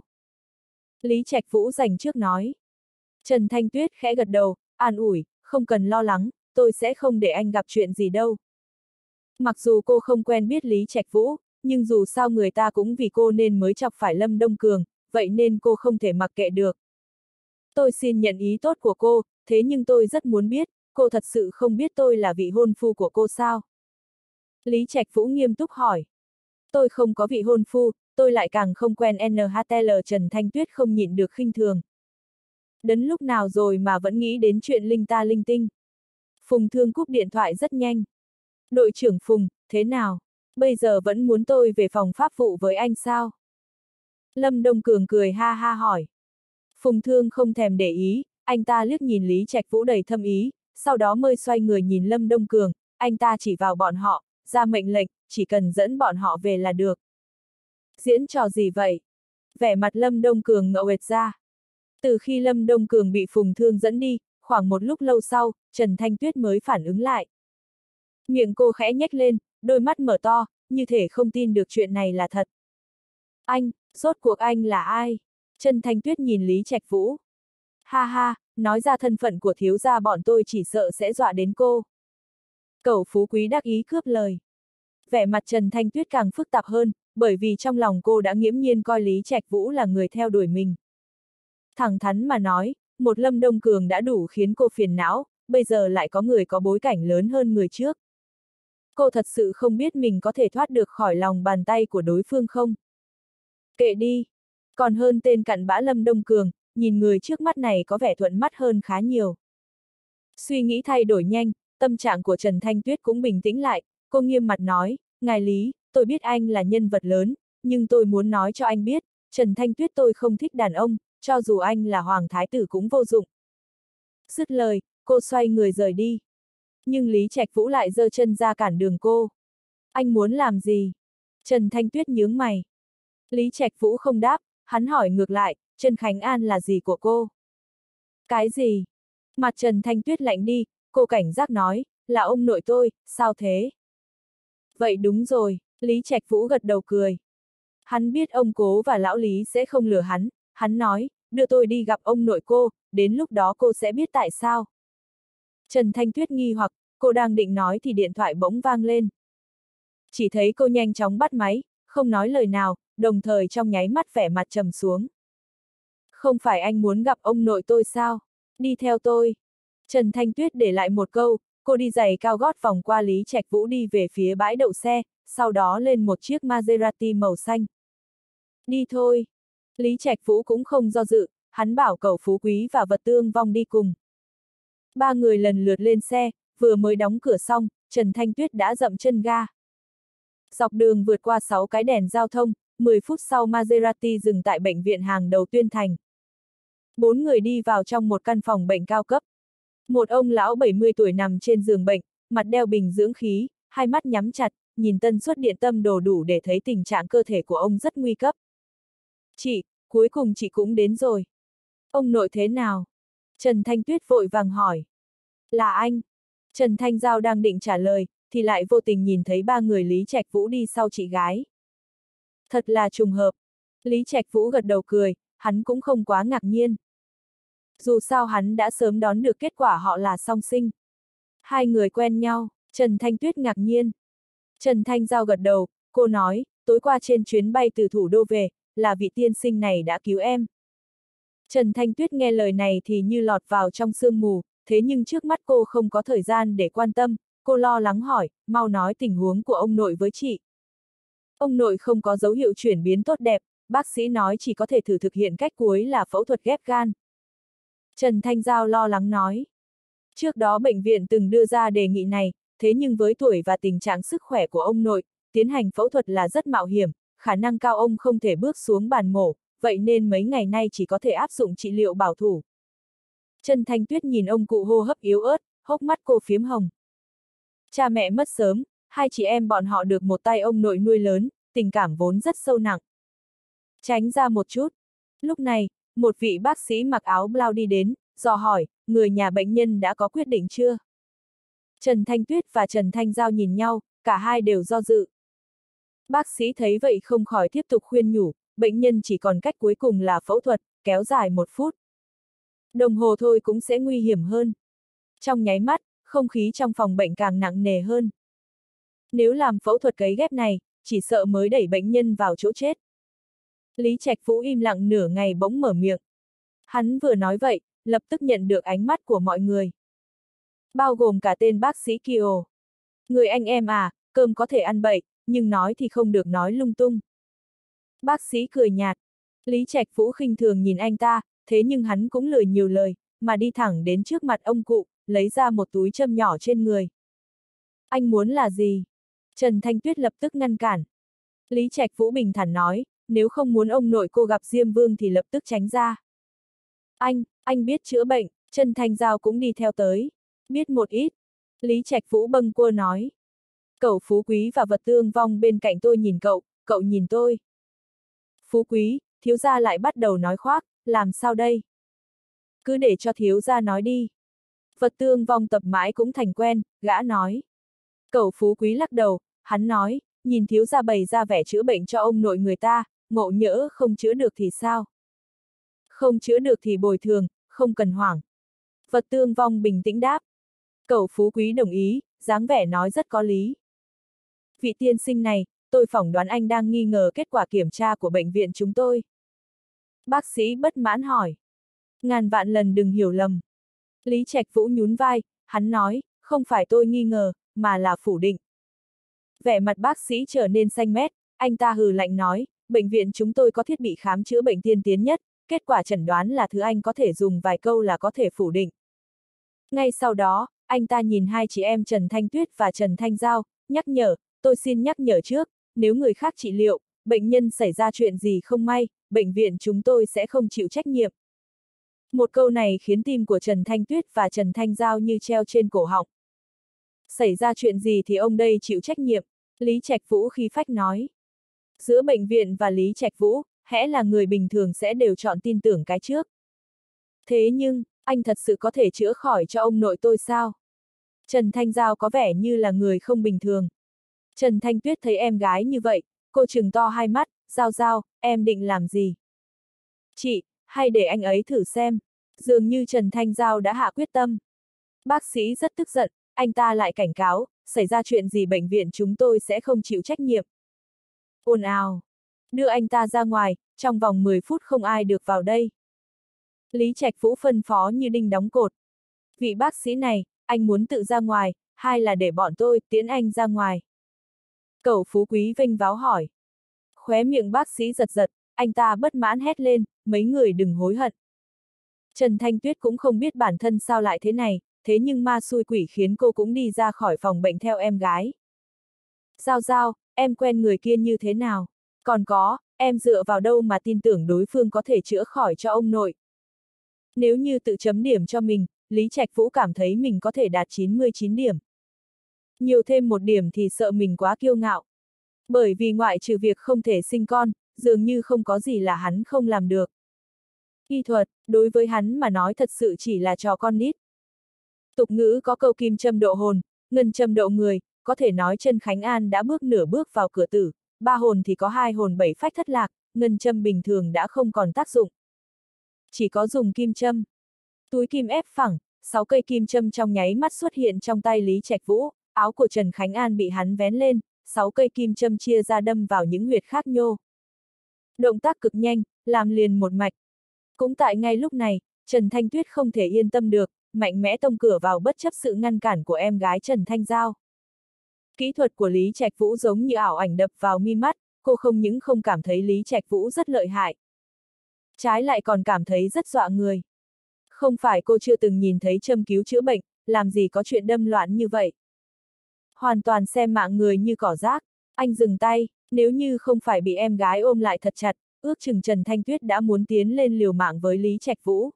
Lý Trạch Vũ dành trước nói. Trần Thanh Tuyết khẽ gật đầu, an ủi, không cần lo lắng, tôi sẽ không để anh gặp chuyện gì đâu. Mặc dù cô không quen biết Lý Trạch Vũ, nhưng dù sao người ta cũng vì cô nên mới chọc phải Lâm Đông Cường, vậy nên cô không thể mặc kệ được. Tôi xin nhận ý tốt của cô, thế nhưng tôi rất muốn biết, cô thật sự không biết tôi là vị hôn phu của cô sao? Lý Trạch Vũ nghiêm túc hỏi. Tôi không có vị hôn phu, tôi lại càng không quen en hát lờ. Trần Thanh Tuyết không nhịn được khinh thường. Đến lúc nào rồi mà vẫn nghĩ đến chuyện linh ta linh tinh. Phùng Thương cúp điện thoại rất nhanh. Đội trưởng Phùng, thế nào? Bây giờ vẫn muốn tôi về phòng pháp vụ với anh sao? Lâm Đông Cường cười ha ha hỏi. Phùng Thương không thèm để ý, anh ta liếc nhìn Lý Trạch Vũ đầy thâm ý, sau đó mới xoay người nhìn Lâm Đông Cường, anh ta chỉ vào bọn họ, ra mệnh lệnh, chỉ cần dẫn bọn họ về là được. Diễn trò gì vậy? Vẻ mặt Lâm Đông Cường ngậu nghệch ra. Từ khi Lâm Đông Cường bị Phùng Thương dẫn đi, khoảng một lúc lâu sau, Trần Thanh Tuyết mới phản ứng lại. Miệng cô khẽ nhếch lên, đôi mắt mở to, như thể không tin được chuyện này là thật. Anh, rốt cuộc anh là ai? Trần Thanh Tuyết nhìn Lý Trạch Vũ. Ha ha, nói ra thân phận của thiếu gia bọn tôi chỉ sợ sẽ dọa đến cô. Cẩu Phú Quý đắc ý cướp lời. Vẻ mặt Trần Thanh Tuyết càng phức tạp hơn, bởi vì trong lòng cô đã nghiễm nhiên coi Lý Trạch Vũ là người theo đuổi mình. Thẳng thắn mà nói, một Lâm Đông Cường đã đủ khiến cô phiền não, bây giờ lại có người có bối cảnh lớn hơn người trước. Cô thật sự không biết mình có thể thoát được khỏi lòng bàn tay của đối phương không? Kệ đi. Còn hơn tên cặn bã Lâm Đông Cường, nhìn người trước mắt này có vẻ thuận mắt hơn khá nhiều. Suy nghĩ thay đổi nhanh, tâm trạng của Trần Thanh Tuyết cũng bình tĩnh lại, cô nghiêm mặt nói, ngài Lý, tôi biết anh là nhân vật lớn, nhưng tôi muốn nói cho anh biết, Trần Thanh Tuyết tôi không thích đàn ông, cho dù anh là hoàng thái tử cũng vô dụng. Dứt lời, cô xoay người rời đi. Nhưng Lý Trạch Vũ lại giơ chân ra cản đường cô. Anh muốn làm gì? Trần Thanh Tuyết nhướng mày. Lý Trạch Vũ không đáp, hắn hỏi ngược lại, Trần Khánh An là gì của cô? Cái gì? Mặt Trần Thanh Tuyết lạnh đi, cô cảnh giác nói, là ông nội tôi, sao thế? Vậy đúng rồi, Lý Trạch Vũ gật đầu cười. Hắn biết ông Cố và lão Lý sẽ không lừa hắn, hắn nói, đưa tôi đi gặp ông nội cô, đến lúc đó cô sẽ biết tại sao. Trần Thanh Tuyết nghi hoặc, cô đang định nói thì điện thoại bỗng vang lên. Chỉ thấy cô nhanh chóng bắt máy, không nói lời nào, đồng thời trong nháy mắt vẻ mặt trầm xuống. Không phải anh muốn gặp ông nội tôi sao? Đi theo tôi. Trần Thanh Tuyết để lại một câu, cô đi giày cao gót vòng qua Lý Trạch Vũ đi về phía bãi đậu xe, sau đó lên một chiếc Maserati màu xanh. Đi thôi. Lý Trạch Vũ cũng không do dự, hắn bảo cậu Phú Quý và Vật Tương Vong đi cùng. Ba người lần lượt lên xe, vừa mới đóng cửa xong, Trần Thanh Tuyết đã dậm chân ga. Dọc đường vượt qua sáu cái đèn giao thông, mười phút sau Maserati dừng tại bệnh viện hàng đầu Tuyên Thành. Bốn người đi vào trong một căn phòng bệnh cao cấp. Một ông lão bảy mươi tuổi nằm trên giường bệnh, mặt đeo bình dưỡng khí, hai mắt nhắm chặt, nhìn tần suất điện tâm đồ đủ để thấy tình trạng cơ thể của ông rất nguy cấp. Chị, cuối cùng chị cũng đến rồi. Ông nội thế nào? Trần Thanh Tuyết vội vàng hỏi. Là anh. Trần Thanh Giao đang định trả lời, thì lại vô tình nhìn thấy ba người Lý Trạch Vũ đi sau chị gái. Thật là trùng hợp. Lý Trạch Vũ gật đầu cười, hắn cũng không quá ngạc nhiên. Dù sao hắn đã sớm đón được kết quả họ là song sinh. Hai người quen nhau, Trần Thanh Tuyết ngạc nhiên. Trần Thanh Giao gật đầu, cô nói, tối qua trên chuyến bay từ thủ đô về, là vị tiên sinh này đã cứu em. Trần Thanh Tuyết nghe lời này thì như lọt vào trong sương mù, thế nhưng trước mắt cô không có thời gian để quan tâm, cô lo lắng hỏi, mau nói tình huống của ông nội với chị. Ông nội không có dấu hiệu chuyển biến tốt đẹp, bác sĩ nói chỉ có thể thử thực hiện cách cuối là phẫu thuật ghép gan. Trần Thanh Giao lo lắng nói. Trước đó bệnh viện từng đưa ra đề nghị này, thế nhưng với tuổi và tình trạng sức khỏe của ông nội, tiến hành phẫu thuật là rất mạo hiểm, khả năng cao ông không thể bước xuống bàn mổ, vậy nên mấy ngày nay chỉ có thể áp dụng trị liệu bảo thủ. Trần Thanh Tuyết nhìn ông cụ hô hấp yếu ớt, hốc mắt cô phiếm hồng. Cha mẹ mất sớm, hai chị em bọn họ được một tay ông nội nuôi lớn, tình cảm vốn rất sâu nặng. Tránh ra một chút. Lúc này, một vị bác sĩ mặc áo blau đi đến, dò hỏi, người nhà bệnh nhân đã có quyết định chưa? Trần Thanh Tuyết và Trần Thanh Giao nhìn nhau, cả hai đều do dự. Bác sĩ thấy vậy không khỏi tiếp tục khuyên nhủ, bệnh nhân chỉ còn cách cuối cùng là phẫu thuật, kéo dài một phút. Đồng hồ thôi cũng sẽ nguy hiểm hơn. Trong nháy mắt, không khí trong phòng bệnh càng nặng nề hơn. Nếu làm phẫu thuật cấy ghép này, chỉ sợ mới đẩy bệnh nhân vào chỗ chết. Lý Trạch Vũ im lặng nửa ngày bỗng mở miệng. Hắn vừa nói vậy, lập tức nhận được ánh mắt của mọi người. Bao gồm cả tên bác sĩ Kiều. Người anh em à, cơm có thể ăn bậy, nhưng nói thì không được nói lung tung. Bác sĩ cười nhạt. Lý Trạch Vũ khinh thường nhìn anh ta, thế nhưng hắn cũng lười nhiều lời, mà đi thẳng đến trước mặt ông cụ, lấy ra một túi châm nhỏ trên người. Anh muốn là gì? Trần Thanh Tuyết lập tức ngăn cản. Lý Trạch Vũ bình thản nói, nếu không muốn ông nội cô gặp Diêm Vương thì lập tức tránh ra. Anh, anh biết chữa bệnh, Trần Thanh Giao cũng đi theo tới. Biết một ít. Lý Trạch Vũ bâng quơ nói. Cậu Phú Quý và Vật Tương Vong bên cạnh tôi nhìn cậu, cậu nhìn tôi. Phú Quý, thiếu gia lại bắt đầu nói khoác, làm sao đây? Cứ để cho thiếu gia nói đi. Vật Tương Vong tập mãi cũng thành quen, gã nói. Cậu Phú Quý lắc đầu, hắn nói, nhìn thiếu gia bày ra vẻ chữa bệnh cho ông nội người ta, ngộ nhỡ không chữa được thì sao? Không chữa được thì bồi thường, không cần hoảng. Vật Tương Vong bình tĩnh đáp. Cậu Phú Quý đồng ý, dáng vẻ nói rất có lý. Vị tiên sinh này, tôi phỏng đoán anh đang nghi ngờ kết quả kiểm tra của bệnh viện chúng tôi. Bác sĩ bất mãn hỏi. Ngàn vạn lần đừng hiểu lầm. Lý Trạch Vũ nhún vai, hắn nói, không phải tôi nghi ngờ, mà là phủ định. Vẻ mặt bác sĩ trở nên xanh mét, anh ta hừ lạnh nói, bệnh viện chúng tôi có thiết bị khám chữa bệnh tiên tiến nhất, kết quả chẩn đoán là thứ anh có thể dùng vài câu là có thể phủ định. Ngay sau đó, anh ta nhìn hai chị em Trần Thanh Tuyết và Trần Thanh Giao, nhắc nhở, tôi xin nhắc nhở trước, nếu người khác trị liệu, bệnh nhân xảy ra chuyện gì không may, bệnh viện chúng tôi sẽ không chịu trách nhiệm. Một câu này khiến tim của Trần Thanh Tuyết và Trần Thanh Giao như treo trên cổ họng. Xảy ra chuyện gì thì ông đây chịu trách nhiệm, Lý Trạch Vũ khí phách nói. Giữa bệnh viện và Lý Trạch Vũ, hễ là người bình thường sẽ đều chọn tin tưởng cái trước. Thế nhưng, anh thật sự có thể chữa khỏi cho ông nội tôi sao? Trần Thanh Giao có vẻ như là người không bình thường. Trần Thanh Tuyết thấy em gái như vậy, cô trừng to hai mắt, Giao Giao, em định làm gì? Chị, hay để anh ấy thử xem. Dường như Trần Thanh Giao đã hạ quyết tâm. Bác sĩ rất tức giận, anh ta lại cảnh cáo, xảy ra chuyện gì bệnh viện chúng tôi sẽ không chịu trách nhiệm. Ồn ào. Đưa anh ta ra ngoài, trong vòng mười phút không ai được vào đây. Lý Trạch Vũ phân phó như đinh đóng cột. Vị bác sĩ này, anh muốn tự ra ngoài, hay là để bọn tôi tiễn anh ra ngoài? Cẩu Phú Quý vênh váo hỏi. Khóe miệng bác sĩ giật giật, anh ta bất mãn hét lên, mấy người đừng hối hận. Trần Thanh Tuyết cũng không biết bản thân sao lại thế này, thế nhưng ma xui quỷ khiến cô cũng đi ra khỏi phòng bệnh theo em gái. Giao Giao, em quen người kia như thế nào? Còn có, em dựa vào đâu mà tin tưởng đối phương có thể chữa khỏi cho ông nội? Nếu như tự chấm điểm cho mình, Lý Trạch Vũ cảm thấy mình có thể đạt chín mươi chín điểm. Nhiều thêm một điểm thì sợ mình quá kiêu ngạo. Bởi vì ngoại trừ việc không thể sinh con, dường như không có gì là hắn không làm được. Y thuật, đối với hắn mà nói thật sự chỉ là trò con nít. Tục ngữ có câu kim châm độ hồn, ngân châm độ người, có thể nói Trần Khánh An đã bước nửa bước vào cửa tử, ba hồn thì có hai hồn bảy phách thất lạc, ngân châm bình thường đã không còn tác dụng. Chỉ có dùng kim châm. Túi kim ép phẳng, sáu cây kim châm trong nháy mắt xuất hiện trong tay Lý Trạch Vũ, áo của Trần Khánh An bị hắn vén lên, sáu cây kim châm chia ra đâm vào những huyệt khác nhô. Động tác cực nhanh, làm liền một mạch. Cũng tại ngay lúc này, Trần Thanh Tuyết không thể yên tâm được, mạnh mẽ tông cửa vào bất chấp sự ngăn cản của em gái Trần Thanh Giao. Kỹ thuật của Lý Trạch Vũ giống như ảo ảnh đập vào mi mắt, cô không những không cảm thấy Lý Trạch Vũ rất lợi hại. Trái lại còn cảm thấy rất dọa người. Không phải cô chưa từng nhìn thấy châm cứu chữa bệnh, làm gì có chuyện đâm loạn như vậy. Hoàn toàn xem mạng người như cỏ rác, anh dừng tay, nếu như không phải bị em gái ôm lại thật chặt, ước chừng Trần Thanh Tuyết đã muốn tiến lên liều mạng với Lý Trạch Vũ.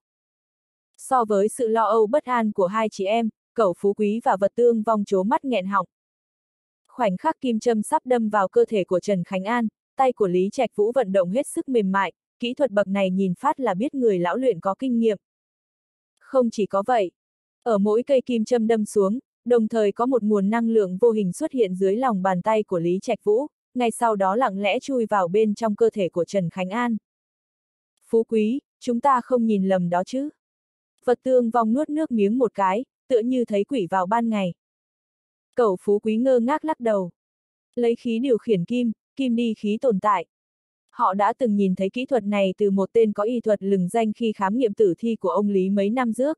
So với sự lo âu bất an của hai chị em, Cẩu Phú Quý và Vật Tương Vong trố mắt nghẹn họng. Khoảnh khắc kim châm sắp đâm vào cơ thể của Trần Khánh An, tay của Lý Trạch Vũ vận động hết sức mềm mại, kỹ thuật bậc này nhìn phát là biết người lão luyện có kinh nghiệm. Không chỉ có vậy, ở mỗi cây kim châm đâm xuống, đồng thời có một nguồn năng lượng vô hình xuất hiện dưới lòng bàn tay của Lý Trạch Vũ, ngay sau đó lặng lẽ chui vào bên trong cơ thể của Trần Khánh An. Phú Quý, chúng ta không nhìn lầm đó chứ? Vật Tương Vong nuốt nước miếng một cái, tựa như thấy quỷ vào ban ngày. Cẩu Phú Quý ngơ ngác lắc đầu. Lấy khí điều khiển kim, kim đi khí tồn tại. Họ đã từng nhìn thấy kỹ thuật này từ một tên có y thuật lừng danh khi khám nghiệm tử thi của ông Lý mấy năm trước.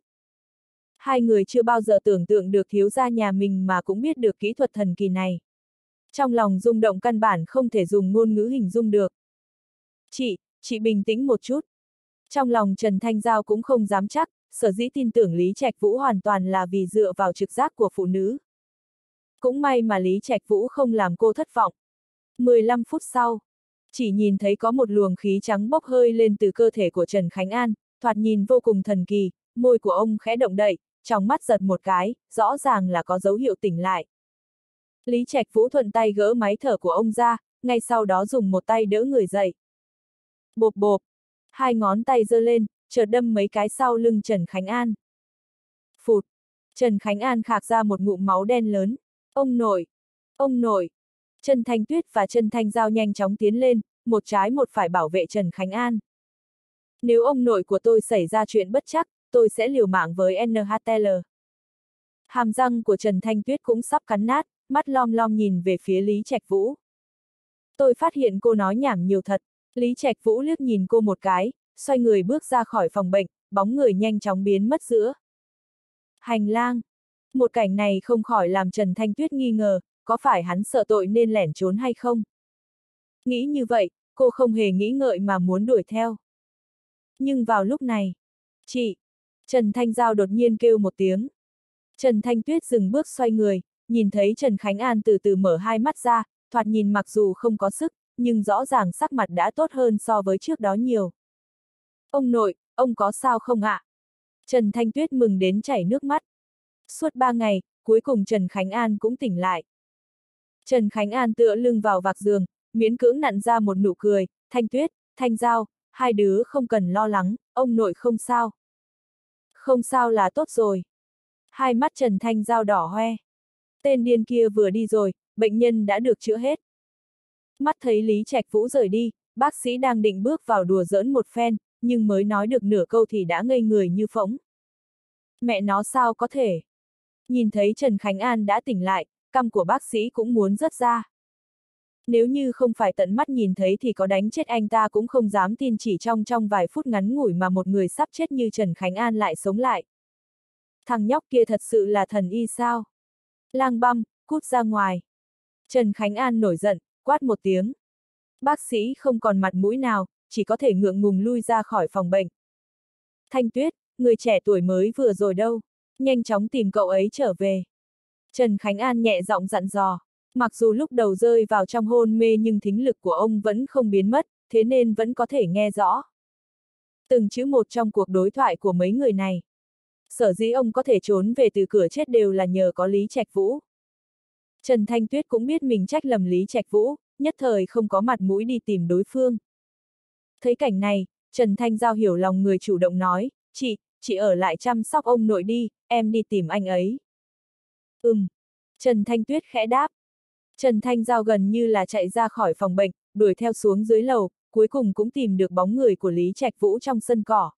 Hai người chưa bao giờ tưởng tượng được thiếu gia nhà mình mà cũng biết được kỹ thuật thần kỳ này. Trong lòng rung động căn bản không thể dùng ngôn ngữ hình dung được. Chị, chị bình tĩnh một chút. Trong lòng Trần Thanh Giao cũng không dám chắc, sở dĩ tin tưởng Lý Trạch Vũ hoàn toàn là vì dựa vào trực giác của phụ nữ. Cũng may mà Lý Trạch Vũ không làm cô thất vọng. mười lăm phút sau, chỉ nhìn thấy có một luồng khí trắng bốc hơi lên từ cơ thể của Trần Khánh An, thoạt nhìn vô cùng thần kỳ, môi của ông khẽ động đậy, trong mắt giật một cái, rõ ràng là có dấu hiệu tỉnh lại. Lý Trạch Vũ thuận tay gỡ máy thở của ông ra, ngay sau đó dùng một tay đỡ người dậy. Bộp bộp, hai ngón tay giơ lên, chợt đâm mấy cái sau lưng Trần Khánh An. Phụt, Trần Khánh An khạc ra một ngụm máu đen lớn. Ông nội, ông nội. Trần Thanh Tuyết và Trần Thanh Giao nhanh chóng tiến lên, một trái một phải bảo vệ Trần Khánh An. Nếu ông nội của tôi xảy ra chuyện bất trắc, tôi sẽ liều mạng với en hát lờ. Hàm răng của Trần Thanh Tuyết cũng sắp cắn nát, mắt lom lom nhìn về phía Lý Trạch Vũ. Tôi phát hiện cô nói nhảm nhiều thật. Lý Trạch Vũ liếc nhìn cô một cái, xoay người bước ra khỏi phòng bệnh, bóng người nhanh chóng biến mất giữa hành lang. Một cảnh này không khỏi làm Trần Thanh Tuyết nghi ngờ, có phải hắn sợ tội nên lẻn trốn hay không? Nghĩ như vậy, cô không hề nghĩ ngợi mà muốn đuổi theo. Nhưng vào lúc này, chị, Trần Thanh Giao đột nhiên kêu một tiếng. Trần Thanh Tuyết dừng bước xoay người, nhìn thấy Trần Khánh An từ từ mở hai mắt ra, thoạt nhìn mặc dù không có sức, nhưng rõ ràng sắc mặt đã tốt hơn so với trước đó nhiều. Ông nội, ông có sao không ạ? Trần Thanh Tuyết mừng đến chảy nước mắt. Suốt ba ngày, cuối cùng Trần Khánh An cũng tỉnh lại. Trần Khánh An tựa lưng vào vạc giường, miễn cưỡng nặn ra một nụ cười, Thanh Tuyết, Thanh Giao, hai đứa không cần lo lắng, ông nội không sao. Không sao là tốt rồi. Hai mắt Trần Thanh Giao đỏ hoe. Tên điên kia vừa đi rồi, bệnh nhân đã được chữa hết. Mắt thấy Lý Trạch Vũ rời đi, bác sĩ đang định bước vào đùa giỡn một phen, nhưng mới nói được nửa câu thì đã ngây người như phỗng. Mẹ nó sao có thể? Nhìn thấy Trần Khánh An đã tỉnh lại, cằm của bác sĩ cũng muốn rớt ra. Nếu như không phải tận mắt nhìn thấy thì có đánh chết anh ta cũng không dám tin chỉ trong trong vài phút ngắn ngủi mà một người sắp chết như Trần Khánh An lại sống lại. Thằng nhóc kia thật sự là thần y sao? Lang băm, cút ra ngoài. Trần Khánh An nổi giận, quát một tiếng. Bác sĩ không còn mặt mũi nào, chỉ có thể ngượng ngùng lui ra khỏi phòng bệnh. Thanh Tuyết, người trẻ tuổi mới vừa rồi đâu? Nhanh chóng tìm cậu ấy trở về. Trần Khánh An nhẹ giọng dặn dò. Mặc dù lúc đầu rơi vào trong hôn mê nhưng thính lực của ông vẫn không biến mất, thế nên vẫn có thể nghe rõ từng chữ một trong cuộc đối thoại của mấy người này. Sở dĩ ông có thể trốn về từ cửa chết đều là nhờ có Lý Trạch Vũ. Trần Thanh Tuyết cũng biết mình trách lầm Lý Trạch Vũ, nhất thời không có mặt mũi đi tìm đối phương. Thấy cảnh này, Trần Thanh Giao hiểu lòng người chủ động nói, chị, chị ở lại chăm sóc ông nội đi, em đi tìm anh ấy. Ừm. Trần Thanh Tuyết khẽ đáp. Trần Thanh Giao gần như là chạy ra khỏi phòng bệnh, đuổi theo xuống dưới lầu, cuối cùng cũng tìm được bóng người của Lý Trạch Vũ trong sân cỏ.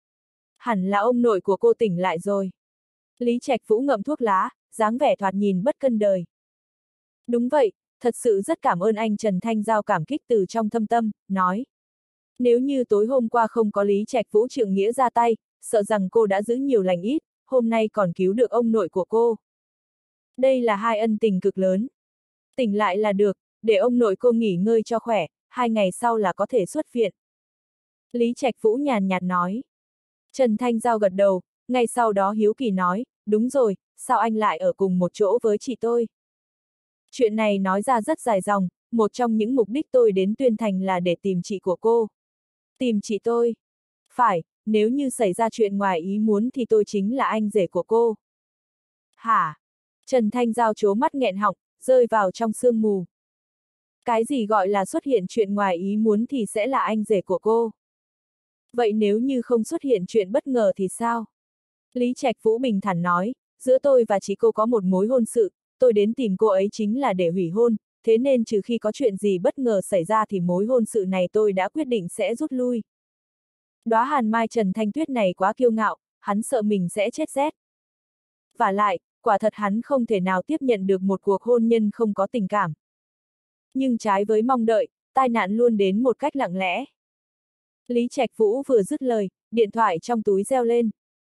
Hẳn là ông nội của cô tỉnh lại rồi. Lý Trạch Vũ ngậm thuốc lá, dáng vẻ thoạt nhìn bất cân đời. Đúng vậy, thật sự rất cảm ơn anh. Trần Thanh Giao cảm kích từ trong thâm tâm, nói. Nếu như tối hôm qua không có Lý Trạch Vũ trượng nghĩa ra tay, sợ rằng cô đã giữ nhiều lành ít, hôm nay còn cứu được ông nội của cô. Đây là hai ân tình cực lớn. Tỉnh lại là được, để ông nội cô nghỉ ngơi cho khỏe, hai ngày sau là có thể xuất viện. Lý Trạch Vũ nhàn nhạt nói. Trần Thanh Giao gật đầu, ngay sau đó hiếu kỳ nói, đúng rồi, sao anh lại ở cùng một chỗ với chị tôi? Chuyện này nói ra rất dài dòng, một trong những mục đích tôi đến Tuyên Thành là để tìm chị của cô. Tìm chị tôi? Phải, nếu như xảy ra chuyện ngoài ý muốn thì tôi chính là anh rể của cô. Hả? Trần Thanh Giao trố mắt nghẹn họng, rơi vào trong sương mù. Cái gì gọi là xuất hiện chuyện ngoài ý muốn thì sẽ là anh rể của cô? Vậy nếu như không xuất hiện chuyện bất ngờ thì sao? Lý Trạch Vũ bình thản nói, giữa tôi và chị cô có một mối hôn sự, tôi đến tìm cô ấy chính là để hủy hôn, thế nên trừ khi có chuyện gì bất ngờ xảy ra thì mối hôn sự này tôi đã quyết định sẽ rút lui. Đóa hàn mai Trần Thanh Tuyết này quá kiêu ngạo, hắn sợ mình sẽ chết rét. Và lại, quả thật hắn không thể nào tiếp nhận được một cuộc hôn nhân không có tình cảm. Nhưng trái với mong đợi, tai nạn luôn đến một cách lặng lẽ. Lý Trạch Vũ vừa dứt lời, điện thoại trong túi reo lên.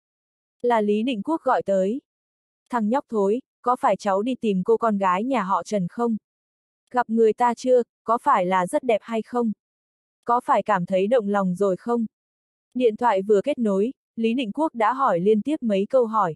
Là Lý Định Quốc gọi tới. Thằng nhóc thối, có phải cháu đi tìm cô con gái nhà họ Trần không? Gặp người ta chưa, có phải là rất đẹp hay không? Có phải cảm thấy động lòng rồi không? Điện thoại vừa kết nối, Lý Định Quốc đã hỏi liên tiếp mấy câu hỏi.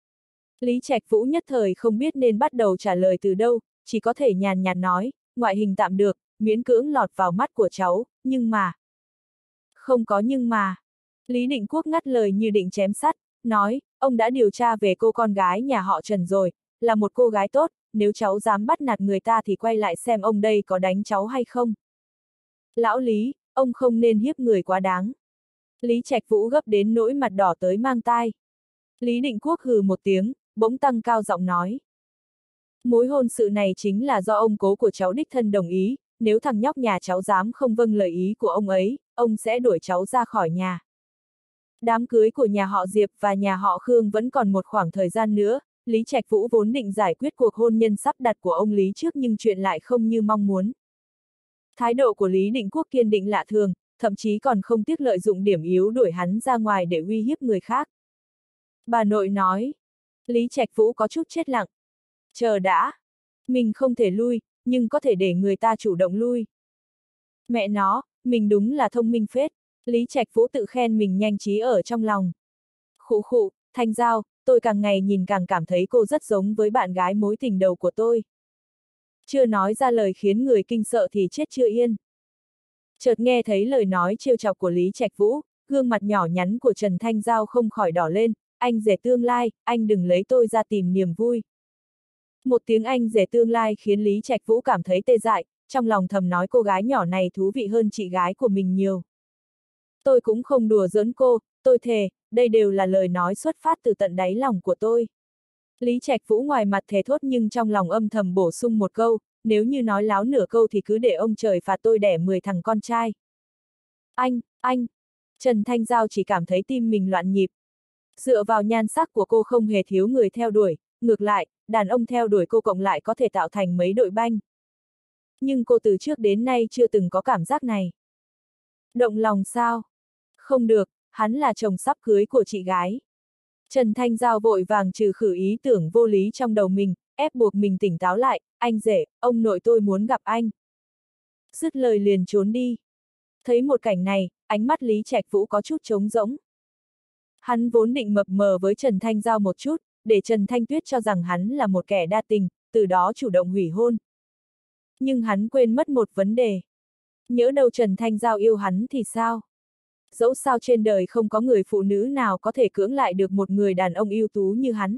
Lý Trạch Vũ nhất thời không biết nên bắt đầu trả lời từ đâu, chỉ có thể nhàn nhạt nói, ngoại hình tạm được, miễn cưỡng lọt vào mắt của cháu, nhưng mà... Không có nhưng mà... Lý Định Quốc ngắt lời như định chém sắt, nói, ông đã điều tra về cô con gái nhà họ Trần rồi, là một cô gái tốt, nếu cháu dám bắt nạt người ta thì quay lại xem ông đây có đánh cháu hay không. Lão Lý, ông không nên hiếp người quá đáng. Lý Trạch Vũ gấp đến nỗi mặt đỏ tới mang tai. Lý Định Quốc hừ một tiếng, bỗng tăng cao giọng nói. Mối hôn sự này chính là do ông cố của cháu đích thân đồng ý, nếu thằng nhóc nhà cháu dám không vâng lời ý của ông ấy, ông sẽ đuổi cháu ra khỏi nhà. Đám cưới của nhà họ Diệp và nhà họ Khương vẫn còn một khoảng thời gian nữa, Lý Trạch Vũ vốn định giải quyết cuộc hôn nhân sắp đặt của ông Lý trước nhưng chuyện lại không như mong muốn. Thái độ của Lý Định Quốc kiên định lạ thường, thậm chí còn không tiếc lợi dụng điểm yếu đuổi hắn ra ngoài để uy hiếp người khác. Bà nội nói. Lý Trạch Vũ có chút chết lặng. Chờ đã. Mình không thể lui, nhưng có thể để người ta chủ động lui. Mẹ nó, mình đúng là thông minh phết. Lý Trạch Vũ tự khen mình nhanh trí ở trong lòng. Khụ khụ, Thanh Giao, tôi càng ngày nhìn càng cảm thấy cô rất giống với bạn gái mối tình đầu của tôi. Chưa nói ra lời khiến người kinh sợ thì chết chưa yên. Chợt nghe thấy lời nói trêu chọc của Lý Trạch Vũ, gương mặt nhỏ nhắn của Trần Thanh Giao không khỏi đỏ lên, anh rể tương lai, anh đừng lấy tôi ra tìm niềm vui. Một tiếng anh rể tương lai khiến Lý Trạch Vũ cảm thấy tê dại, trong lòng thầm nói cô gái nhỏ này thú vị hơn chị gái của mình nhiều. Tôi cũng không đùa giỡn cô, tôi thề, đây đều là lời nói xuất phát từ tận đáy lòng của tôi. Lý Trạch Vũ ngoài mặt thề thốt nhưng trong lòng âm thầm bổ sung một câu, nếu như nói láo nửa câu thì cứ để ông trời phạt tôi đẻ mười thằng con trai. Anh, anh, Trần Thanh Giao chỉ cảm thấy tim mình loạn nhịp. Dựa vào nhan sắc của cô không hề thiếu người theo đuổi, ngược lại, đàn ông theo đuổi cô cộng lại có thể tạo thành mấy đội banh. Nhưng cô từ trước đến nay chưa từng có cảm giác này. Động lòng sao? Không được, hắn là chồng sắp cưới của chị gái. Trần Thanh Giao vội vàng trừ khử ý tưởng vô lý trong đầu mình, ép buộc mình tỉnh táo lại, anh rể, ông nội tôi muốn gặp anh. Dứt lời liền trốn đi. Thấy một cảnh này, ánh mắt Lý Trạch Vũ có chút trống rỗng. Hắn vốn định mập mờ với Trần Thanh Giao một chút, để Trần Thanh Tuyết cho rằng hắn là một kẻ đa tình, từ đó chủ động hủy hôn. Nhưng hắn quên mất một vấn đề. Nhỡ đâu Trần Thanh Giao yêu hắn thì sao? Dẫu sao trên đời không có người phụ nữ nào có thể cưỡng lại được một người đàn ông ưu tú như hắn.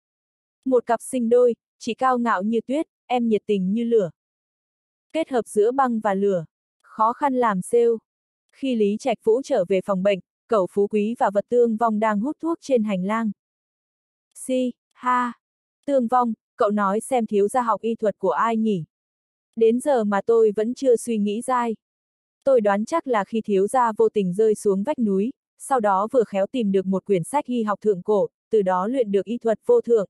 Một cặp sinh đôi, chị cao ngạo như tuyết, em nhiệt tình như lửa. Kết hợp giữa băng và lửa, khó khăn làm sale. Khi Lý Trạch Vũ trở về phòng bệnh, Cẩu Phú Quý và Vật Tương Vong đang hút thuốc trên hành lang. Si, ha, Tương Vong, cậu nói xem thiếu gia học y thuật của ai nhỉ? Đến giờ mà tôi vẫn chưa suy nghĩ ra. Tôi đoán chắc là khi thiếu gia vô tình rơi xuống vách núi, sau đó vừa khéo tìm được một quyển sách y học thượng cổ, từ đó luyện được y thuật vô thượng.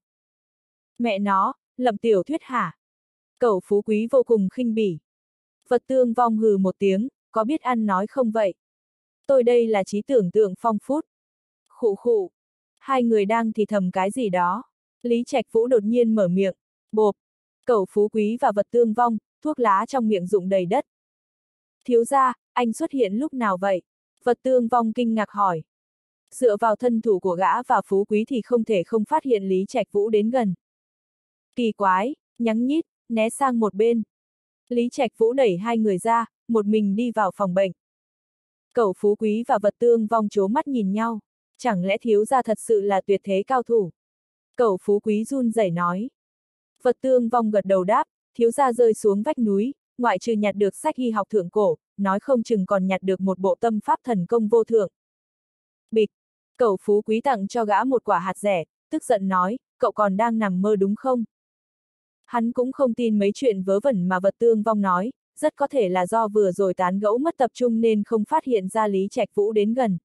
Mẹ nó, lầm tiểu thuyết hả? Cẩu Phú Quý vô cùng khinh bỉ. Vật Tương Vong hừ một tiếng, có biết ăn nói không vậy? Tôi đây là trí tưởng tượng phong phú. Khụ khụ. Hai người đang thì thầm cái gì đó. Lý Trạch Vũ đột nhiên mở miệng. Bộp. Cẩu Phú Quý và Vật Tương Vong, thuốc lá trong miệng rụng đầy đất. Thiếu gia, anh xuất hiện lúc nào vậy? Vật Tương Vong kinh ngạc hỏi. Dựa vào thân thủ của gã và Phú Quý thì không thể không phát hiện Lý Trạch Vũ đến gần. Kỳ quái, nhắng nhít, né sang một bên. Lý Trạch Vũ đẩy hai người ra, một mình đi vào phòng bệnh. Cẩu Phú Quý và Vật Tương Vong trố mắt nhìn nhau. Chẳng lẽ thiếu gia thật sự là tuyệt thế cao thủ? Cẩu Phú Quý run rẩy nói. Vật Tương Vong gật đầu đáp, thiếu gia rơi xuống vách núi, ngoại trừ nhặt được sách y học thượng cổ, nói không chừng còn nhặt được một bộ tâm pháp thần công vô thượng. Bịch! Cẩu Phú Quý tặng cho gã một quả hạt rẻ, tức giận nói, cậu còn đang nằm mơ đúng không? Hắn cũng không tin mấy chuyện vớ vẩn mà Vật Tương Vong nói, rất có thể là do vừa rồi tán gẫu mất tập trung nên không phát hiện ra Lý Trạch Vũ đến gần.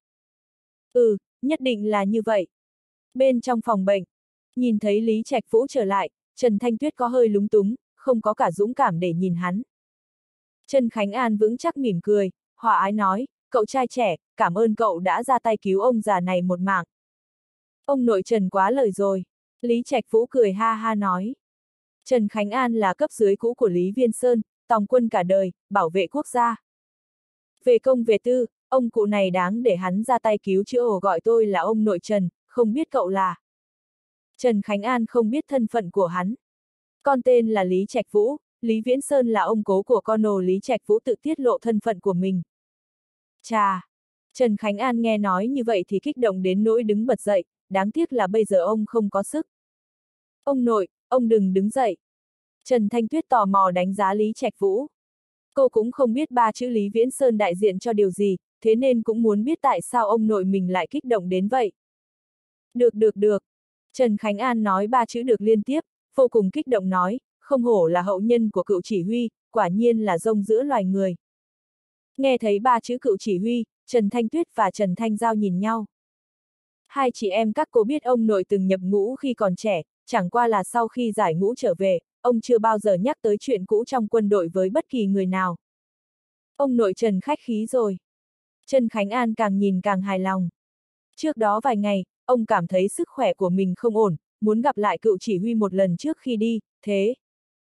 Ừ, nhất định là như vậy. Bên trong phòng bệnh, nhìn thấy Lý Trạch Vũ trở lại, Trần Thanh Tuyết có hơi lúng túng, không có cả dũng cảm để nhìn hắn. Trần Khánh An vững chắc mỉm cười, hòa ái nói, cậu trai trẻ, cảm ơn cậu đã ra tay cứu ông già này một mạng. Ông nội Trần quá lời rồi. Lý Trạch Vũ cười ha ha nói. Trần Khánh An là cấp dưới cũ của Lý Viên Sơn, tòng quân cả đời, bảo vệ quốc gia. Về công về tư, ông cụ này đáng để hắn ra tay cứu chữa ổ, gọi tôi là ông nội Trần, không biết cậu là. Trần Khánh An không biết thân phận của hắn. Con tên là Lý Trạch Vũ, Lý Viễn Sơn là ông cố của con ồ. Lý Trạch Vũ tự tiết lộ thân phận của mình. Chà! Trần Khánh An nghe nói như vậy thì kích động đến nỗi đứng bật dậy, đáng tiếc là bây giờ ông không có sức. Ông nội, ông đừng đứng dậy. Trần Thanh Tuyết tò mò đánh giá Lý Trạch Vũ. Cô cũng không biết ba chữ Lý Viễn Sơn đại diện cho điều gì, thế nên cũng muốn biết tại sao ông nội mình lại kích động đến vậy. Được được được. Trần Khánh An nói ba chữ được liên tiếp, vô cùng kích động nói, không hổ là hậu nhân của cựu chỉ huy, quả nhiên là rông giữa loài người. Nghe thấy ba chữ cựu chỉ huy, Trần Thanh Tuyết và Trần Thanh Giao nhìn nhau. Hai chị em các cô biết ông nội từng nhập ngũ khi còn trẻ, chẳng qua là sau khi giải ngũ trở về, ông chưa bao giờ nhắc tới chuyện cũ trong quân đội với bất kỳ người nào. Ông nội Trần khách khí rồi. Trần Khánh An càng nhìn càng hài lòng. Trước đó vài ngày, ông cảm thấy sức khỏe của mình không ổn, muốn gặp lại cựu chỉ huy một lần trước khi đi, thế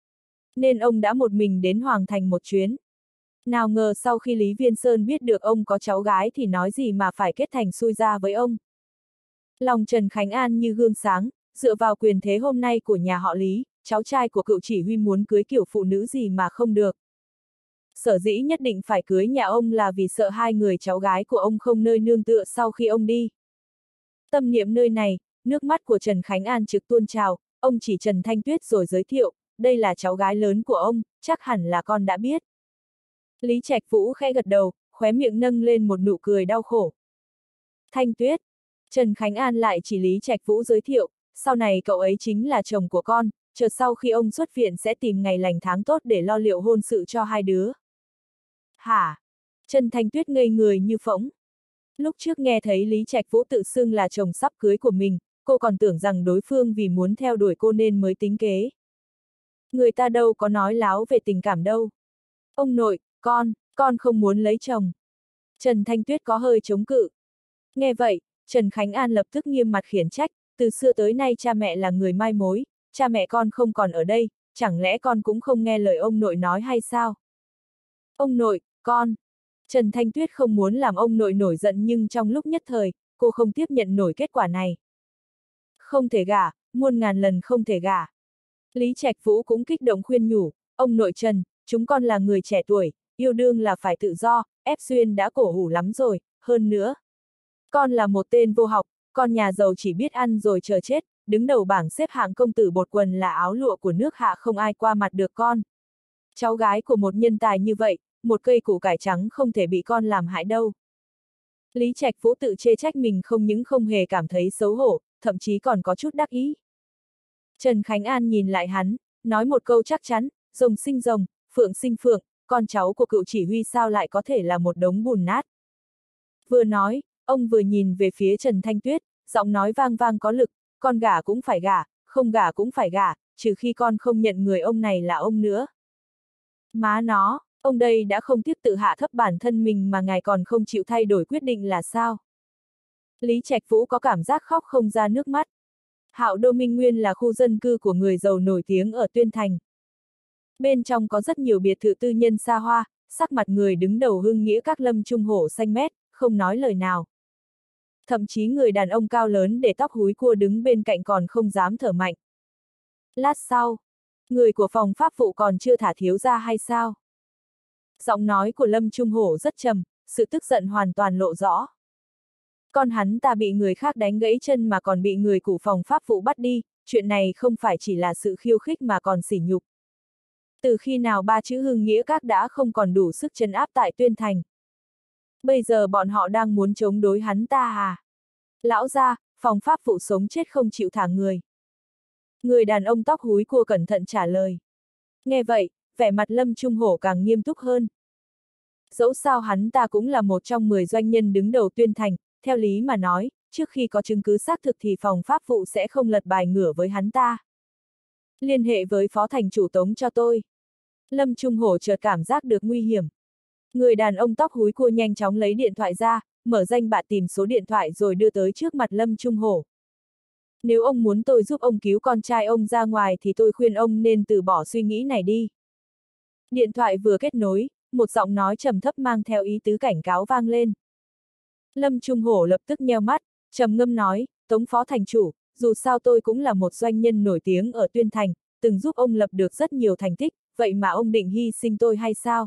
nên ông đã một mình đến Hoàng Thành một chuyến. Nào ngờ sau khi Lý Viên Sơn biết được ông có cháu gái thì nói gì mà phải kết thành xui ra với ông. Lòng Trần Khánh An như gương sáng, dựa vào quyền thế hôm nay của nhà họ Lý, cháu trai của cựu chỉ huy muốn cưới kiểu phụ nữ gì mà không được. Sở dĩ nhất định phải cưới nhà ông là vì sợ hai người cháu gái của ông không nơi nương tựa sau khi ông đi. Tâm niệm nơi này, nước mắt của Trần Khánh An trực tuôn trào, ông chỉ Trần Thanh Tuyết rồi giới thiệu, đây là cháu gái lớn của ông, chắc hẳn là con đã biết. Lý Trạch Vũ khẽ gật đầu, khóe miệng nâng lên một nụ cười đau khổ. Thanh Tuyết. Trần Khánh An lại chỉ Lý Trạch Vũ giới thiệu, sau này cậu ấy chính là chồng của con, chợt sau khi ông xuất viện sẽ tìm ngày lành tháng tốt để lo liệu hôn sự cho hai đứa. Hả? Trần Thanh Tuyết ngây người như phỗng. Lúc trước nghe thấy Lý Trạch Vũ tự xưng là chồng sắp cưới của mình, cô còn tưởng rằng đối phương vì muốn theo đuổi cô nên mới tính kế. Người ta đâu có nói láo về tình cảm đâu. Ông nội, con, con không muốn lấy chồng. Trần Thanh Tuyết có hơi chống cự. Nghe vậy, Trần Khánh An lập tức nghiêm mặt khiển trách, từ xưa tới nay cha mẹ là người mai mối, cha mẹ con không còn ở đây, chẳng lẽ con cũng không nghe lời ông nội nói hay sao? Ông nội, con. Trần Thanh Tuyết không muốn làm ông nội nổi giận nhưng trong lúc nhất thời, cô không tiếp nhận nổi kết quả này. Không thể gả, muôn ngàn lần không thể gả. Lý Trạch Vũ cũng kích động khuyên nhủ, ông nội Trần, chúng con là người trẻ tuổi, yêu đương là phải tự do, ép xuyên đã cổ hủ lắm rồi, hơn nữa. Con là một tên vô học, con nhà giàu chỉ biết ăn rồi chờ chết, đứng đầu bảng xếp hạng công tử bột quần là áo lụa của nước Hạ không ai qua mặt được con. Cháu gái của một nhân tài như vậy, một cây củ cải trắng không thể bị con làm hại đâu. Lý Trạch Vũ tự chê trách mình không những không hề cảm thấy xấu hổ, thậm chí còn có chút đắc ý. Trần Khánh An nhìn lại hắn, nói một câu chắc chắn, rồng sinh rồng, phượng sinh phượng, con cháu của cựu chỉ huy sao lại có thể là một đống bùn nát. Vừa nói, ông vừa nhìn về phía Trần Thanh Tuyết, giọng nói vang vang có lực, con gả cũng phải gả, không gả cũng phải gả, trừ khi con không nhận người ông này là ông nữa. Má nó, ông đây đã không tiếc tự hạ thấp bản thân mình mà ngài còn không chịu thay đổi quyết định là sao? Lý Trạch Vũ có cảm giác khóc không ra nước mắt. Hạo Đô Minh Nguyên là khu dân cư của người giàu nổi tiếng ở Tuyên Thành. Bên trong có rất nhiều biệt thự tư nhân xa hoa, sắc mặt người đứng đầu hưng nghĩa các Lâm Trung Hổ xanh mét, không nói lời nào. Thậm chí người đàn ông cao lớn để tóc húi cua đứng bên cạnh còn không dám thở mạnh. Lát sau, người của phòng pháp vụ còn chưa thả thiếu ra hay sao? Giọng nói của Lâm Trung Hổ rất trầm, sự tức giận hoàn toàn lộ rõ. Con hắn ta bị người khác đánh gãy chân mà còn bị người của phòng pháp vụ bắt đi, chuyện này không phải chỉ là sự khiêu khích mà còn sỉ nhục. Từ khi nào ba chữ hưng nghĩa các đã không còn đủ sức trấn áp tại Tuyên Thành? Bây giờ bọn họ đang muốn chống đối hắn ta à? Lão gia, phòng pháp vụ sống chết không chịu thả người. Người đàn ông tóc húi cua cẩn thận trả lời. Nghe vậy, vẻ mặt Lâm Trung Hổ càng nghiêm túc hơn. Dẫu sao hắn ta cũng là một trong mười doanh nhân đứng đầu Tuyên Thành, theo lý mà nói, trước khi có chứng cứ xác thực thì phòng pháp vụ sẽ không lật bài ngửa với hắn ta. Liên hệ với phó thành chủ Tống cho tôi. Lâm Trung Hổ chợt cảm giác được nguy hiểm. Người đàn ông tóc húi cua nhanh chóng lấy điện thoại ra, mở danh bạ tìm số điện thoại rồi đưa tới trước mặt Lâm Trung Hổ. Nếu ông muốn tôi giúp ông cứu con trai ông ra ngoài thì tôi khuyên ông nên từ bỏ suy nghĩ này đi. Điện thoại vừa kết nối, một giọng nói trầm thấp mang theo ý tứ cảnh cáo vang lên. Lâm Trung Hổ lập tức nheo mắt, trầm ngâm nói, Tống phó thành chủ, dù sao tôi cũng là một doanh nhân nổi tiếng ở Tuyên Thành, từng giúp ông lập được rất nhiều thành tích, vậy mà ông định hy sinh tôi hay sao?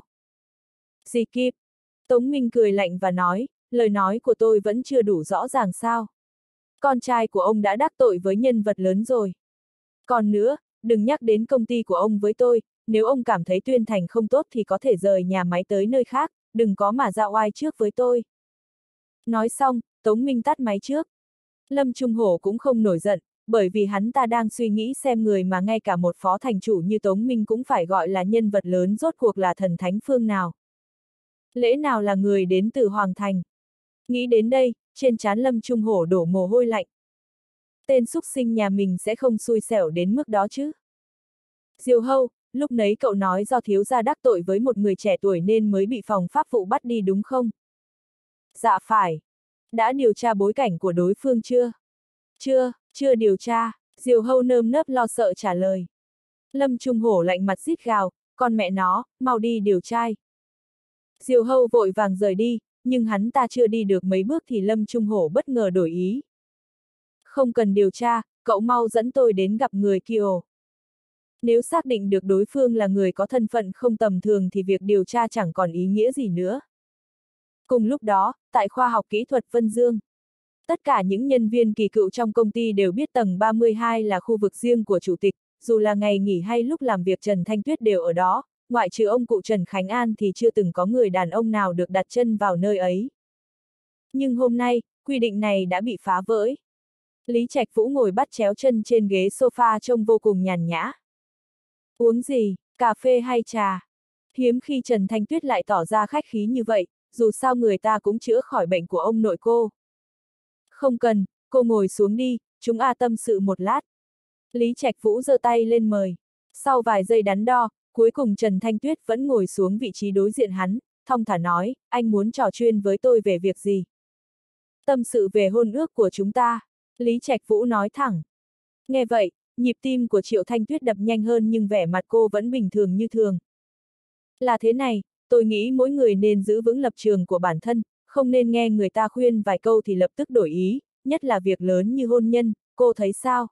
Gì kịp? Tống Minh cười lạnh và nói, lời nói của tôi vẫn chưa đủ rõ ràng sao? Con trai của ông đã đắc tội với nhân vật lớn rồi. Còn nữa, đừng nhắc đến công ty của ông với tôi, nếu ông cảm thấy Tuyên Thành không tốt thì có thể rời nhà máy tới nơi khác, đừng có mà ra oai trước với tôi. Nói xong, Tống Minh tắt máy trước. Lâm Trung Hổ cũng không nổi giận, bởi vì hắn ta đang suy nghĩ xem người mà ngay cả một phó thành chủ như Tống Minh cũng phải gọi là nhân vật lớn rốt cuộc là thần thánh phương nào. Lẽ nào là người đến từ Hoàng Thành? Nghĩ đến đây, trên trán Lâm Trung Hổ đổ mồ hôi lạnh. Tên xúc sinh nhà mình sẽ không xui xẻo đến mức đó chứ. Diều Hâu, lúc nấy cậu nói do thiếu gia đắc tội với một người trẻ tuổi nên mới bị phòng pháp vụ bắt đi đúng không? Dạ phải. Đã điều tra bối cảnh của đối phương chưa? Chưa, chưa điều tra, Diều Hâu nơm nớp lo sợ trả lời. Lâm Trung Hổ lạnh mặt rít gào, con mẹ nó, mau đi điều tra. Diều Hâu vội vàng rời đi, nhưng hắn ta chưa đi được mấy bước thì Lâm Trung Hổ bất ngờ đổi ý. Không cần điều tra, cậu mau dẫn tôi đến gặp người kia. Nếu xác định được đối phương là người có thân phận không tầm thường thì việc điều tra chẳng còn ý nghĩa gì nữa. Cùng lúc đó, tại khoa học kỹ thuật Vân Dương, tất cả những nhân viên kỳ cựu trong công ty đều biết tầng ba mươi hai là khu vực riêng của chủ tịch, dù là ngày nghỉ hay lúc làm việc Trần Thanh Tuyết đều ở đó, ngoại trừ ông cụ Trần Khánh An thì chưa từng có người đàn ông nào được đặt chân vào nơi ấy. Nhưng hôm nay, quy định này đã bị phá vỡ. Lý Trạch Vũ ngồi bắt chéo chân trên ghế sofa trông vô cùng nhàn nhã. Uống gì, cà phê hay trà? Hiếm khi Trần Thanh Tuyết lại tỏ ra khách khí như vậy, dù sao người ta cũng chữa khỏi bệnh của ông nội cô. Không cần, cô ngồi xuống đi, chúng a tâm sự một lát. Lý Trạch Vũ giơ tay lên mời. Sau vài giây đắn đo, cuối cùng Trần Thanh Tuyết vẫn ngồi xuống vị trí đối diện hắn, thong thả nói, anh muốn trò chuyện với tôi về việc gì? Tâm sự về hôn ước của chúng ta, Lý Trạch Vũ nói thẳng. Nghe vậy, nhịp tim của Triệu Thanh Tuyết đập nhanh hơn nhưng vẻ mặt cô vẫn bình thường như thường. Là thế này, tôi nghĩ mỗi người nên giữ vững lập trường của bản thân, không nên nghe người ta khuyên vài câu thì lập tức đổi ý, nhất là việc lớn như hôn nhân, cô thấy sao?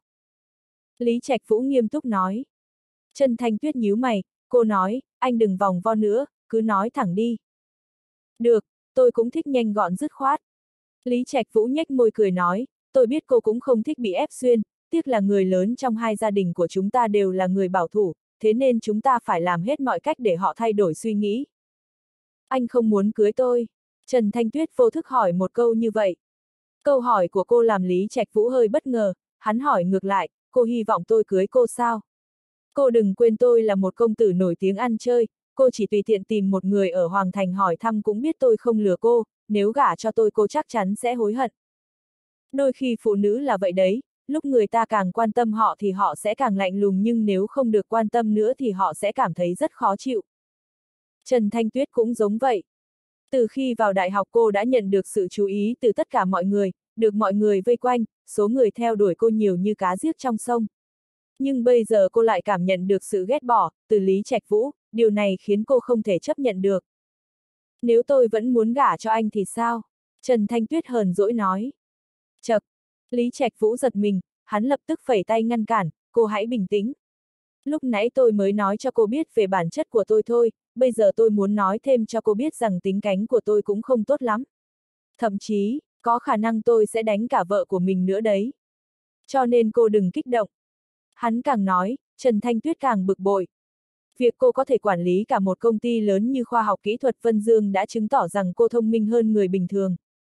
Lý Trạch Vũ nghiêm túc nói. Trần Thanh Tuyết nhíu mày, cô nói, anh đừng vòng vo nữa, cứ nói thẳng đi. Được, tôi cũng thích nhanh gọn dứt khoát. Lý Trạch Vũ nhếch môi cười nói, tôi biết cô cũng không thích bị ép xuyên, tiếc là người lớn trong hai gia đình của chúng ta đều là người bảo thủ, thế nên chúng ta phải làm hết mọi cách để họ thay đổi suy nghĩ. Anh không muốn cưới tôi? Trần Thanh Tuyết vô thức hỏi một câu như vậy. Câu hỏi của cô làm Lý Trạch Vũ hơi bất ngờ, hắn hỏi ngược lại, cô hy vọng tôi cưới cô sao? Cô đừng quên tôi là một công tử nổi tiếng ăn chơi, cô chỉ tùy tiện tìm một người ở Hoàng Thành hỏi thăm cũng biết tôi không lừa cô, nếu gả cho tôi cô chắc chắn sẽ hối hận. Đôi khi phụ nữ là vậy đấy, lúc người ta càng quan tâm họ thì họ sẽ càng lạnh lùng nhưng nếu không được quan tâm nữa thì họ sẽ cảm thấy rất khó chịu. Trần Thanh Tuyết cũng giống vậy. Từ khi vào đại học cô đã nhận được sự chú ý từ tất cả mọi người, được mọi người vây quanh, số người theo đuổi cô nhiều như cá giết trong sông. Nhưng bây giờ cô lại cảm nhận được sự ghét bỏ từ Lý Trạch Vũ, điều này khiến cô không thể chấp nhận được. Nếu tôi vẫn muốn gả cho anh thì sao? Trần Thanh Tuyết hờn dỗi nói. Chậc! Lý Trạch Vũ giật mình, hắn lập tức phẩy tay ngăn cản, cô hãy bình tĩnh. Lúc nãy tôi mới nói cho cô biết về bản chất của tôi thôi, bây giờ tôi muốn nói thêm cho cô biết rằng tính cách của tôi cũng không tốt lắm. Thậm chí, có khả năng tôi sẽ đánh cả vợ của mình nữa đấy. Cho nên cô đừng kích động. Hắn càng nói, Trần Thanh Tuyết càng bực bội. Việc cô có thể quản lý cả một công ty lớn như Khoa học Kỹ thuật Vân Dương đã chứng tỏ rằng cô thông minh hơn người bình thường.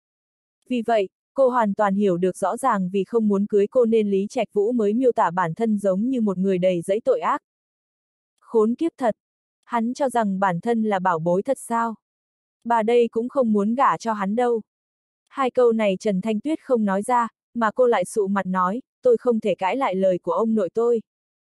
Vì vậy, cô hoàn toàn hiểu được rõ ràng vì không muốn cưới cô nên Lý Trạch Vũ mới miêu tả bản thân giống như một người đầy dẫy tội ác. Khốn kiếp thật! Hắn cho rằng bản thân là bảo bối thật sao? Bà đây cũng không muốn gả cho hắn đâu. Hai câu này Trần Thanh Tuyết không nói ra, mà cô lại sụ mặt nói, tôi không thể cãi lại lời của ông nội tôi.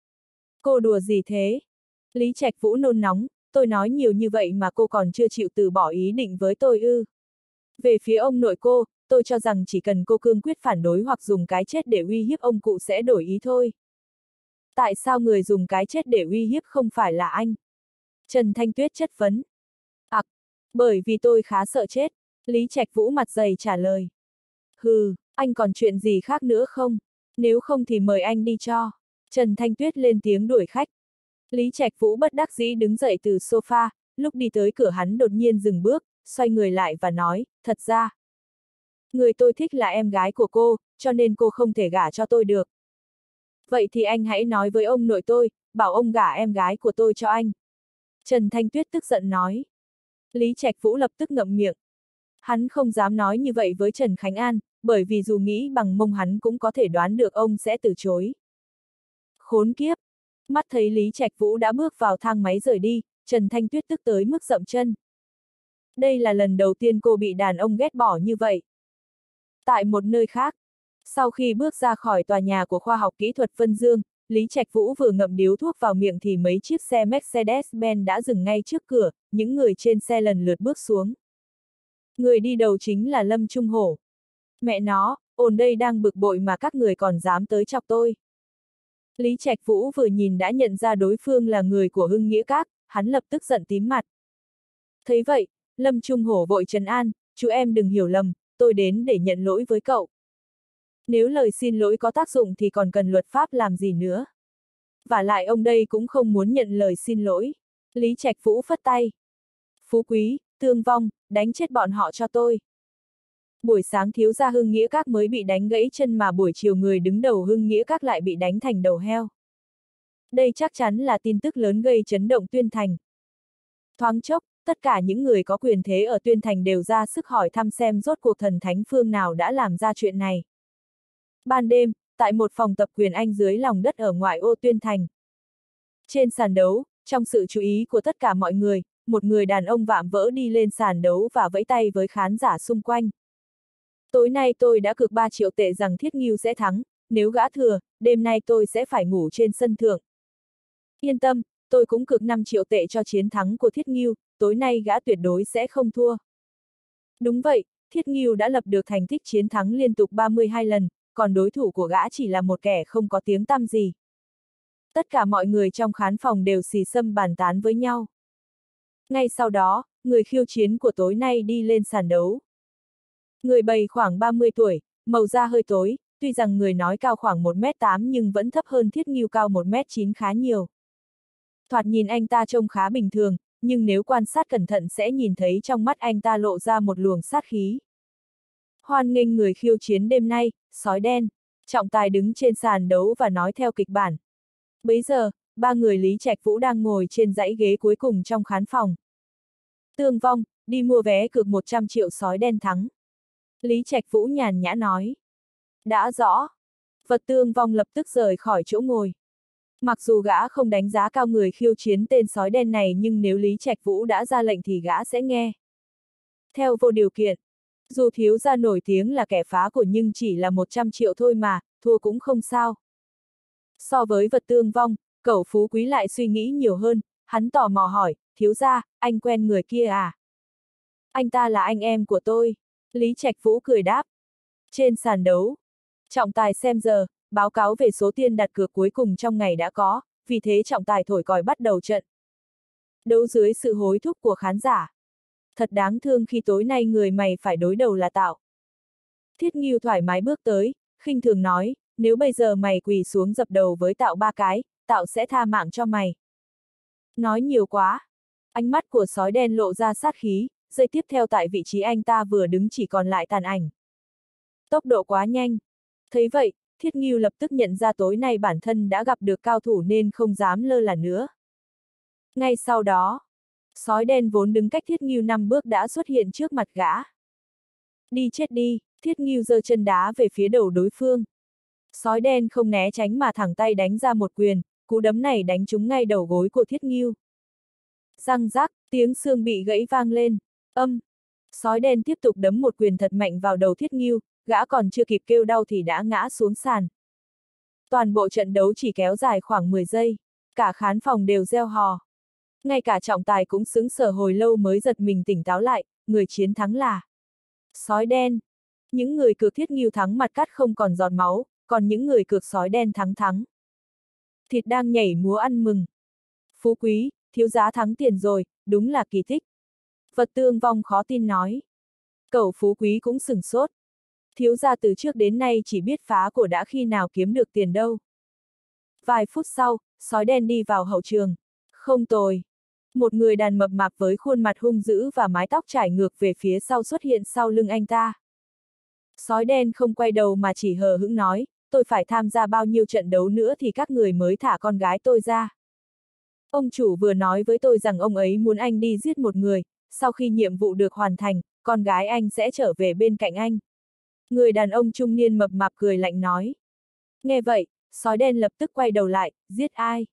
Cô đùa gì thế? Lý Trạch Vũ nôn nóng, tôi nói nhiều như vậy mà cô còn chưa chịu từ bỏ ý định với tôi ư. Về phía ông nội cô, tôi cho rằng chỉ cần cô cương quyết phản đối hoặc dùng cái chết để uy hiếp ông cụ sẽ đổi ý thôi. Tại sao người dùng cái chết để uy hiếp không phải là anh? Trần Thanh Tuyết chất vấn. À, bởi vì tôi khá sợ chết, Lý Trạch Vũ mặt dày trả lời. Hừ, anh còn chuyện gì khác nữa không? Nếu không thì mời anh đi cho. Trần Thanh Tuyết lên tiếng đuổi khách. Lý Trạch Vũ bất đắc dĩ đứng dậy từ sofa, lúc đi tới cửa hắn đột nhiên dừng bước, xoay người lại và nói, thật ra. Người tôi thích là em gái của cô, cho nên cô không thể gả cho tôi được. Vậy thì anh hãy nói với ông nội tôi, bảo ông gả em gái của tôi cho anh. Trần Thanh Tuyết tức giận nói. Lý Trạch Vũ lập tức ngậm miệng. Hắn không dám nói như vậy với Trần Khánh An, bởi vì dù nghĩ bằng mông hắn cũng có thể đoán được ông sẽ từ chối. Khốn kiếp! Mắt thấy Lý Trạch Vũ đã bước vào thang máy rời đi, Trần Thanh Tuyết tức tới mức dậm chân. Đây là lần đầu tiên cô bị đàn ông ghét bỏ như vậy. Tại một nơi khác, sau khi bước ra khỏi tòa nhà của Khoa học Kỹ thuật Vân Dương, Lý Trạch Vũ vừa ngậm điếu thuốc vào miệng thì mấy chiếc xe Mercedes-Benz đã dừng ngay trước cửa, những người trên xe lần lượt bước xuống. Người đi đầu chính là Lâm Trung Hổ. Mẹ nó, ồn đây đang bực bội mà các người còn dám tới chọc tôi. Lý Trạch Vũ vừa nhìn đã nhận ra đối phương là người của Hưng Nghĩa Các, hắn lập tức giận tím mặt. Thấy vậy, Lâm Trung Hổ vội trấn an, chú em đừng hiểu lầm, tôi đến để nhận lỗi với cậu. Nếu lời xin lỗi có tác dụng thì còn cần luật pháp làm gì nữa. Vả lại ông đây cũng không muốn nhận lời xin lỗi. Lý Trạch Vũ phất tay. Phú Quý, Tương Vong, đánh chết bọn họ cho tôi. Buổi sáng thiếu gia Hưng Nghĩa Các mới bị đánh gãy chân mà buổi chiều người đứng đầu Hưng Nghĩa Các lại bị đánh thành đầu heo. Đây chắc chắn là tin tức lớn gây chấn động Tuyên Thành. Thoáng chốc, tất cả những người có quyền thế ở Tuyên Thành đều ra sức hỏi thăm xem rốt cuộc thần thánh phương nào đã làm ra chuyện này. Ban đêm, tại một phòng tập quyền Anh dưới lòng đất ở ngoại ô Tuyên Thành. Trên sàn đấu, trong sự chú ý của tất cả mọi người, một người đàn ông vạm vỡ đi lên sàn đấu và vẫy tay với khán giả xung quanh. Tối nay tôi đã cược ba triệu tệ rằng Thiết Ngưu sẽ thắng, nếu gã thừa, đêm nay tôi sẽ phải ngủ trên sân thượng. Yên tâm, tôi cũng cược năm triệu tệ cho chiến thắng của Thiết Ngưu, tối nay gã tuyệt đối sẽ không thua. Đúng vậy, Thiết Ngưu đã lập được thành tích chiến thắng liên tục ba mươi hai lần, còn đối thủ của gã chỉ là một kẻ không có tiếng tăm gì. Tất cả mọi người trong khán phòng đều xì xầm bàn tán với nhau. Ngay sau đó, người khiêu chiến của tối nay đi lên sàn đấu. Người bầy khoảng ba mươi tuổi, màu da hơi tối, tuy rằng người nói cao khoảng một mét tám nhưng vẫn thấp hơn Thiết Ngưu cao một mét chín khá nhiều. Thoạt nhìn anh ta trông khá bình thường, nhưng nếu quan sát cẩn thận sẽ nhìn thấy trong mắt anh ta lộ ra một luồng sát khí. Hoan nghênh người khiêu chiến đêm nay, sói đen. Trọng tài đứng trên sàn đấu và nói theo kịch bản. Bấy giờ, ba người Lý Trạch Vũ đang ngồi trên dãy ghế cuối cùng trong khán phòng. Tương Vong, đi mua vé cược một trăm triệu sói đen thắng. Lý Trạch Vũ nhàn nhã nói. Đã rõ. Vật Tương Vong lập tức rời khỏi chỗ ngồi. Mặc dù gã không đánh giá cao người khiêu chiến tên sói đen này nhưng nếu Lý Trạch Vũ đã ra lệnh thì gã sẽ nghe. Theo vô điều kiện. Dù thiếu gia nổi tiếng là kẻ phá của nhưng chỉ là một trăm triệu thôi mà, thua cũng không sao. So với Vật Tương Vong, Cẩu Phú Quý lại suy nghĩ nhiều hơn, hắn tò mò hỏi, thiếu gia, anh quen người kia à? Anh ta là anh em của tôi. Lý Trạch Vũ cười đáp. Trên sàn đấu, trọng tài xem giờ, báo cáo về số tiền đặt cược cuối cùng trong ngày đã có, vì thế trọng tài thổi còi bắt đầu trận. Đấu dưới sự hối thúc của khán giả. Thật đáng thương khi tối nay người mày phải đối đầu là Tạo. Thiết Ngưu thoải mái bước tới, khinh thường nói, nếu bây giờ mày quỳ xuống dập đầu với Tạo ba cái, Tạo sẽ tha mạng cho mày. Nói nhiều quá. Ánh mắt của sói đen lộ ra sát khí, giây tiếp theo tại vị trí anh ta vừa đứng chỉ còn lại tàn ảnh. Tốc độ quá nhanh. Thấy vậy, Thiết Ngưu lập tức nhận ra tối nay bản thân đã gặp được cao thủ nên không dám lơ là nữa. Ngay sau đó, sói đen vốn đứng cách Thiết Ngưu năm bước đã xuất hiện trước mặt gã. Đi chết đi, Thiết Ngưu giơ chân đá về phía đầu đối phương. Sói đen không né tránh mà thẳng tay đánh ra một quyền, cú đấm này đánh trúng ngay đầu gối của Thiết Ngưu. Răng rắc, tiếng xương bị gãy vang lên, âm. Sói đen tiếp tục đấm một quyền thật mạnh vào đầu Thiết Ngưu, gã còn chưa kịp kêu đau thì đã ngã xuống sàn. Toàn bộ trận đấu chỉ kéo dài khoảng mười giây, cả khán phòng đều reo hò. Ngay cả trọng tài cũng sững sờ hồi lâu mới giật mình tỉnh táo lại, người chiến thắng là sói đen. Những người cược Thiết Ngưu thắng mặt cắt không còn giọt máu, còn những người cược sói đen thắng thắng. Thịt đang nhảy múa ăn mừng. Phú Quý, thiếu giá thắng tiền rồi, đúng là kỳ tích. Vật Tương Vong khó tin nói. Cẩu Phú Quý cũng sửng sốt. Thiếu gia từ trước đến nay chỉ biết phá của đã khi nào kiếm được tiền đâu. Vài phút sau, sói đen đi vào hậu trường. Không tồi. Một người đàn mập mạp với khuôn mặt hung dữ và mái tóc trải ngược về phía sau xuất hiện sau lưng anh ta. Sói đen không quay đầu mà chỉ hờ hững nói, tôi phải tham gia bao nhiêu trận đấu nữa thì các người mới thả con gái tôi ra. Ông chủ vừa nói với tôi rằng ông ấy muốn anh đi giết một người, sau khi nhiệm vụ được hoàn thành, con gái anh sẽ trở về bên cạnh anh. Người đàn ông trung niên mập mạp cười lạnh nói. Nghe vậy, sói đen lập tức quay đầu lại, giết ai?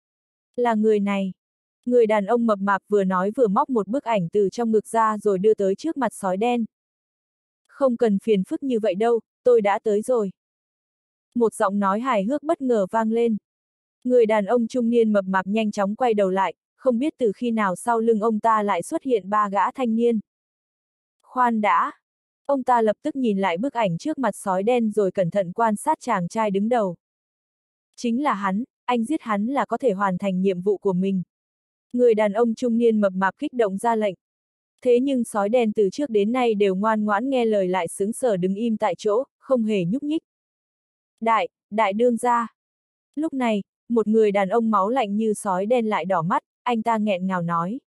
Là người này. Người đàn ông mập mạp vừa nói vừa móc một bức ảnh từ trong ngực ra rồi đưa tới trước mặt sói đen. Không cần phiền phức như vậy đâu, tôi đã tới rồi. Một giọng nói hài hước bất ngờ vang lên. Người đàn ông trung niên mập mạp nhanh chóng quay đầu lại, không biết từ khi nào sau lưng ông ta lại xuất hiện ba gã thanh niên. Khoan đã. Ông ta lập tức nhìn lại bức ảnh trước mặt sói đen rồi cẩn thận quan sát chàng trai đứng đầu. Chính là hắn, anh giết hắn là có thể hoàn thành nhiệm vụ của mình. Người đàn ông trung niên mập mạp kích động ra lệnh. Thế nhưng sói đen từ trước đến nay đều ngoan ngoãn nghe lời lại sững sờ đứng im tại chỗ, không hề nhúc nhích. Đại, đại đương gia. Lúc này, một người đàn ông máu lạnh như sói đen lại đỏ mắt, anh ta nghẹn ngào nói.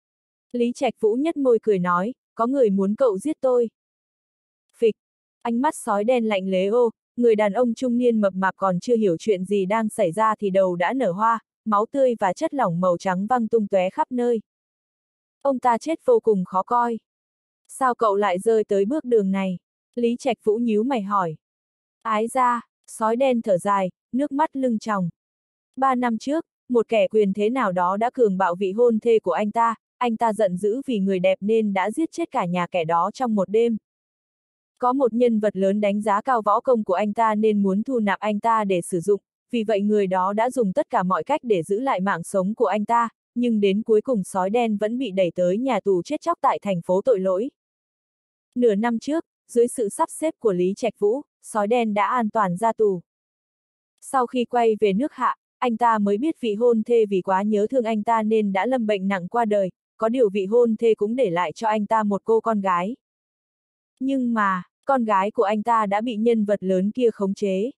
Lý Trạch Vũ nhếch môi cười nói, có người muốn cậu giết tôi. Phịch, ánh mắt sói đen lạnh lẽo, người đàn ông trung niên mập mạp còn chưa hiểu chuyện gì đang xảy ra thì đầu đã nở hoa, máu tươi và chất lỏng màu trắng văng tung tóe khắp nơi. Ông ta chết vô cùng khó coi. Sao cậu lại rơi tới bước đường này? Lý Trạch Vũ nhíu mày hỏi. Ái ra, sói đen thở dài, nước mắt lưng tròng. Ba năm trước, một kẻ quyền thế nào đó đã cường bạo vị hôn thê của anh ta, anh ta giận dữ vì người đẹp nên đã giết chết cả nhà kẻ đó trong một đêm. Có một nhân vật lớn đánh giá cao võ công của anh ta nên muốn thu nạp anh ta để sử dụng, vì vậy người đó đã dùng tất cả mọi cách để giữ lại mạng sống của anh ta, nhưng đến cuối cùng sói đen vẫn bị đẩy tới nhà tù chết chóc tại thành phố tội lỗi. Nửa năm trước, dưới sự sắp xếp của Lý Trạch Vũ, sói đen đã an toàn ra tù. Sau khi quay về nước Hạ, anh ta mới biết vị hôn thê vì quá nhớ thương anh ta nên đã lâm bệnh nặng qua đời, có điều vị hôn thê cũng để lại cho anh ta một cô con gái. Nhưng mà, con gái của anh ta đã bị nhân vật lớn kia khống chế.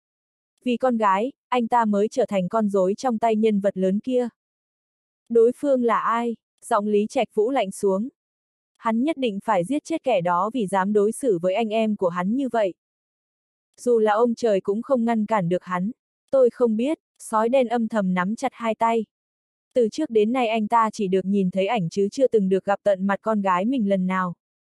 Vì con gái, anh ta mới trở thành con rối trong tay nhân vật lớn kia. Đối phương là ai? Giọng Lý Trạch Vũ lạnh xuống. Hắn nhất định phải giết chết kẻ đó vì dám đối xử với anh em của hắn như vậy. Dù là ông trời cũng không ngăn cản được hắn. Tôi không biết, sói đen âm thầm nắm chặt hai tay. Từ trước đến nay anh ta chỉ được nhìn thấy ảnh chứ chưa từng được gặp tận mặt con gái mình lần nào.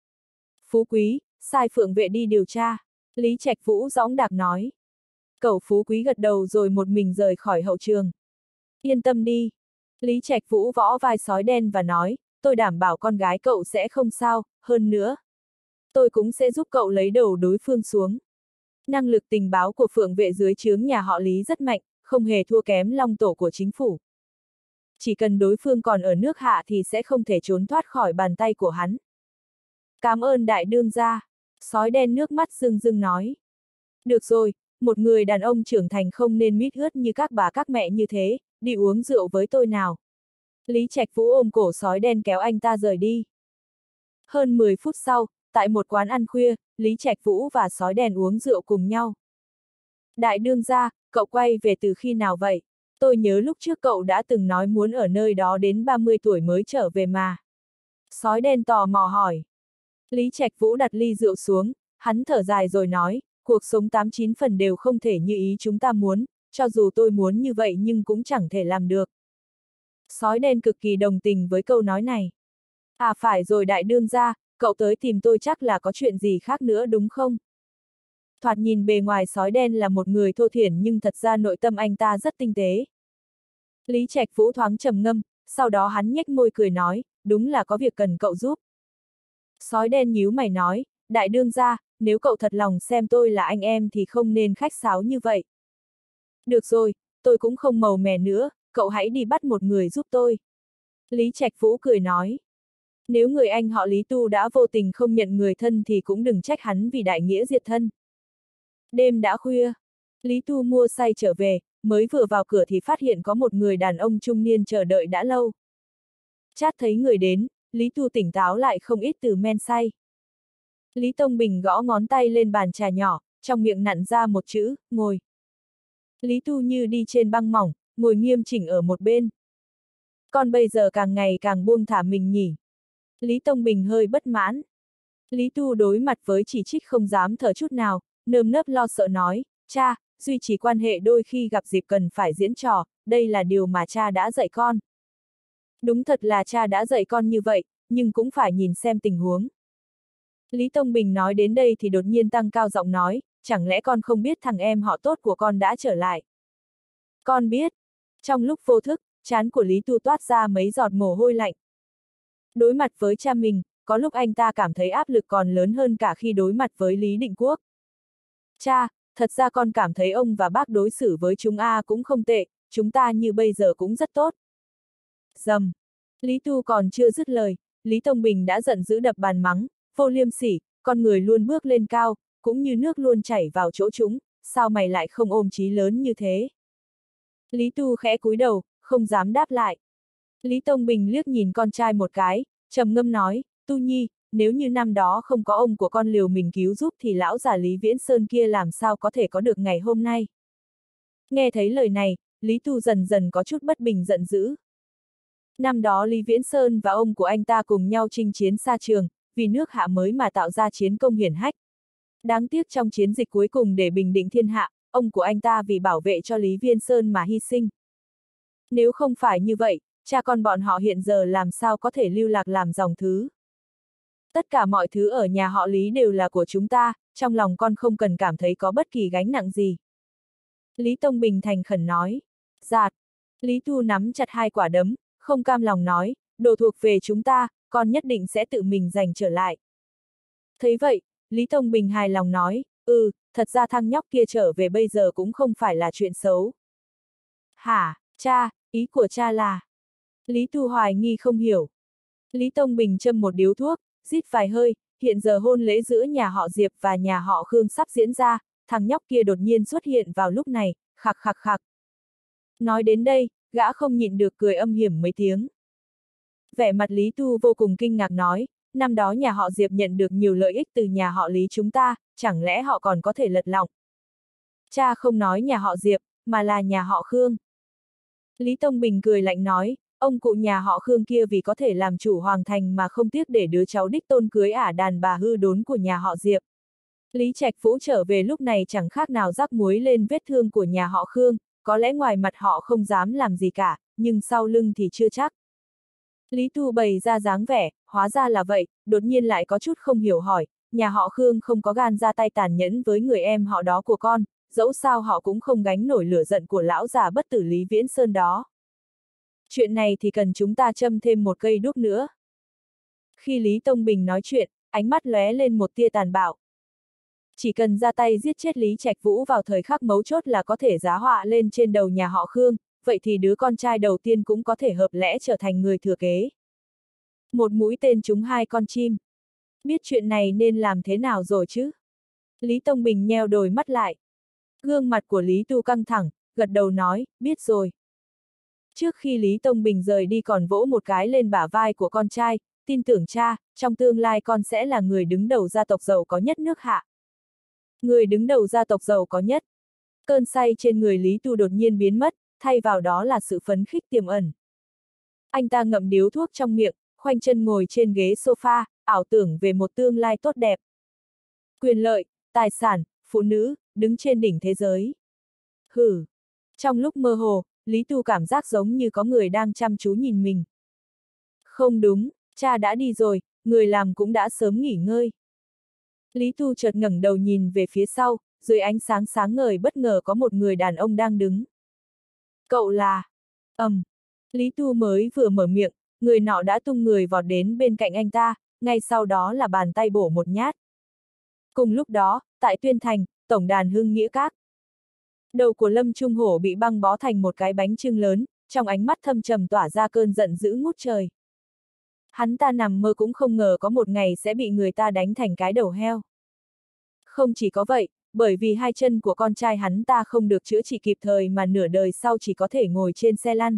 Phú Quý, sai Phượng vệ đi điều tra. Lý Trạch Vũ dõng dạc nói. Cẩu Phú Quý gật đầu rồi một mình rời khỏi hậu trường. Yên tâm đi. Lý Trạch Vũ võ vai sói đen và nói, tôi đảm bảo con gái cậu sẽ không sao, hơn nữa. Tôi cũng sẽ giúp cậu lấy đầu đối phương xuống. Năng lực tình báo của Phượng vệ dưới trướng nhà họ Lý rất mạnh, không hề thua kém long tổ của chính phủ. Chỉ cần đối phương còn ở nước Hạ thì sẽ không thể trốn thoát khỏi bàn tay của hắn. Cảm ơn đại đương gia. Sói đen nước mắt rưng rưng nói. Được rồi, một người đàn ông trưởng thành không nên mít ướt như các bà các mẹ như thế, đi uống rượu với tôi nào. Lý Trạch Vũ ôm cổ sói đen kéo anh ta rời đi. Hơn mười phút sau, tại một quán ăn khuya, Lý Trạch Vũ và sói đen uống rượu cùng nhau. Đại đương gia, cậu quay về từ khi nào vậy? Tôi nhớ lúc trước cậu đã từng nói muốn ở nơi đó đến ba mươi tuổi mới trở về mà. Sói đen tò mò hỏi. Lý Trạch Vũ đặt ly rượu xuống, hắn thở dài rồi nói, cuộc sống tám chín phần đều không thể như ý chúng ta muốn, cho dù tôi muốn như vậy nhưng cũng chẳng thể làm được. Sói đen cực kỳ đồng tình với câu nói này. À phải rồi đại đương gia, cậu tới tìm tôi chắc là có chuyện gì khác nữa đúng không? Thoạt nhìn bề ngoài sói đen là một người thô thiển nhưng thật ra nội tâm anh ta rất tinh tế. Lý Trạch Vũ thoáng trầm ngâm, sau đó hắn nhếch môi cười nói, đúng là có việc cần cậu giúp. Sói đen nhíu mày nói, đại đương gia, nếu cậu thật lòng xem tôi là anh em thì không nên khách sáo như vậy. Được rồi, tôi cũng không màu mè nữa, cậu hãy đi bắt một người giúp tôi. Lý Trạch Vũ cười nói. Nếu người anh họ Lý Tu đã vô tình không nhận người thân thì cũng đừng trách hắn vì đại nghĩa diệt thân. Đêm đã khuya, Lý Tu mua say trở về, mới vừa vào cửa thì phát hiện có một người đàn ông trung niên chờ đợi đã lâu. Chát thấy người đến, Lý Tu tỉnh táo lại không ít từ men say. Lý Tông Bình gõ ngón tay lên bàn trà nhỏ, trong miệng nặn ra một chữ, ngồi. Lý Tu như đi trên băng mỏng, ngồi nghiêm chỉnh ở một bên. Con bây giờ càng ngày càng buông thả mình nhỉ. Lý Tông Bình hơi bất mãn. Lý Tu đối mặt với chỉ trích không dám thở chút nào, nơm nớp lo sợ nói, cha, duy trì quan hệ đôi khi gặp dịp cần phải diễn trò, đây là điều mà cha đã dạy con. Đúng thật là cha đã dạy con như vậy, nhưng cũng phải nhìn xem tình huống. Lý Tông Bình nói đến đây thì đột nhiên tăng cao giọng nói, chẳng lẽ con không biết thằng em họ tốt của con đã trở lại? Con biết. Trong lúc vô thức, trán của Lý Tu toát ra mấy giọt mồ hôi lạnh. Đối mặt với cha mình, có lúc anh ta cảm thấy áp lực còn lớn hơn cả khi đối mặt với Lý Định Quốc. Cha, thật ra con cảm thấy ông và bác đối xử với chúng a cũng không tệ, chúng ta như bây giờ cũng rất tốt. Dầm. Lý Tu còn chưa dứt lời, Lý Tông Bình đã giận dữ đập bàn mắng, vô liêm sỉ, con người luôn bước lên cao, cũng như nước luôn chảy vào chỗ chúng, sao mày lại không ôm chí lớn như thế? Lý Tu khẽ cúi đầu, không dám đáp lại. Lý Tông Bình liếc nhìn con trai một cái, trầm ngâm nói, Tu Nhi, nếu như năm đó không có ông của con liều mình cứu giúp thì lão già Lý Viễn Sơn kia làm sao có thể có được ngày hôm nay. Nghe thấy lời này, Lý Tu dần dần có chút bất bình giận dữ. Năm đó Lý Viễn Sơn và ông của anh ta cùng nhau chinh chiến xa trường, vì nước Hạ mới mà tạo ra chiến công hiển hách. Đáng tiếc trong chiến dịch cuối cùng để bình định thiên hạ, ông của anh ta vì bảo vệ cho Lý Viễn Sơn mà hy sinh. Nếu không phải như vậy, cha con bọn họ hiện giờ làm sao có thể lưu lạc làm dòng thứ. Tất cả mọi thứ ở nhà họ Lý đều là của chúng ta, trong lòng con không cần cảm thấy có bất kỳ gánh nặng gì. Lý Tông Bình thành khẩn nói. Giạt. Lý Tu nắm chặt hai quả đấm, không cam lòng nói, đồ thuộc về chúng ta, con nhất định sẽ tự mình giành trở lại. Thấy vậy, Lý Tông Bình hài lòng nói, ừ, thật ra thằng nhóc kia trở về bây giờ cũng không phải là chuyện xấu. Hả, cha, ý của cha là... Lý Tu hoài nghi không hiểu. Lý Tông Bình châm một điếu thuốc, rít vài hơi, hiện giờ hôn lễ giữa nhà họ Diệp và nhà họ Khương sắp diễn ra, thằng nhóc kia đột nhiên xuất hiện vào lúc này, khạc khạc khạc. Nói đến đây, gã không nhịn được cười âm hiểm mấy tiếng. Vẻ mặt Lý Tu vô cùng kinh ngạc nói, năm đó nhà họ Diệp nhận được nhiều lợi ích từ nhà họ Lý chúng ta, chẳng lẽ họ còn có thể lật lọng? Cha không nói nhà họ Diệp, mà là nhà họ Khương. Lý Tông Bình cười lạnh nói, ông cụ nhà họ Khương kia vì có thể làm chủ hoàng thành mà không tiếc để đứa cháu đích tôn cưới ả đàn bà hư đốn của nhà họ Diệp. Lý Trạch Vũ trở về lúc này chẳng khác nào rắc muối lên vết thương của nhà họ Khương, có lẽ ngoài mặt họ không dám làm gì cả, nhưng sau lưng thì chưa chắc. Lý Tu bày ra dáng vẻ, hóa ra là vậy, đột nhiên lại có chút không hiểu hỏi, nhà họ Khương không có gan ra tay tàn nhẫn với người em họ đó của con, dẫu sao họ cũng không gánh nổi lửa giận của lão già bất tử Lý Viễn Sơn đó. Chuyện này thì cần chúng ta châm thêm một cây đuốc nữa. Khi Lý Tông Bình nói chuyện, ánh mắt lóe lên một tia tàn bạo. Chỉ cần ra tay giết chết Lý Trạch Vũ vào thời khắc mấu chốt là có thể giá họa lên trên đầu nhà họ Khương, vậy thì đứa con trai đầu tiên cũng có thể hợp lẽ trở thành người thừa kế. Một mũi tên trúng hai con chim. Biết chuyện này nên làm thế nào rồi chứ? Lý Tông Bình nheo đôi mắt lại. Gương mặt của Lý Tu căng thẳng, gật đầu nói, biết rồi. Trước khi Lý Tông Bình rời đi còn vỗ một cái lên bả vai của con trai, tin tưởng cha, trong tương lai con sẽ là người đứng đầu gia tộc giàu có nhất nước Hạ. Người đứng đầu gia tộc giàu có nhất. Cơn say trên người Lý Tu đột nhiên biến mất, thay vào đó là sự phấn khích tiềm ẩn. Anh ta ngậm điếu thuốc trong miệng, khoanh chân ngồi trên ghế sofa, ảo tưởng về một tương lai tốt đẹp. Quyền lợi, tài sản, phụ nữ, đứng trên đỉnh thế giới. Hử! Trong lúc mơ hồ, Lý Tu cảm giác giống như có người đang chăm chú nhìn mình. Không đúng, cha đã đi rồi, người làm cũng đã sớm nghỉ ngơi. Lý Tu chợt ngẩng đầu nhìn về phía sau, dưới ánh sáng sáng ngời bất ngờ có một người đàn ông đang đứng. Cậu là... ầm, um, Lý Tu mới vừa mở miệng, người nọ đã tung người vọt đến bên cạnh anh ta, ngay sau đó là bàn tay bổ một nhát. Cùng lúc đó, tại Tuyên Thành, tổng đàn Hưng Nghĩa Các. Đầu của Lâm Trung Hổ bị băng bó thành một cái bánh chưng lớn, trong ánh mắt thâm trầm tỏa ra cơn giận dữ ngút trời. Hắn ta nằm mơ cũng không ngờ có một ngày sẽ bị người ta đánh thành cái đầu heo. Không chỉ có vậy, bởi vì hai chân của con trai hắn ta không được chữa trị kịp thời mà nửa đời sau chỉ có thể ngồi trên xe lăn.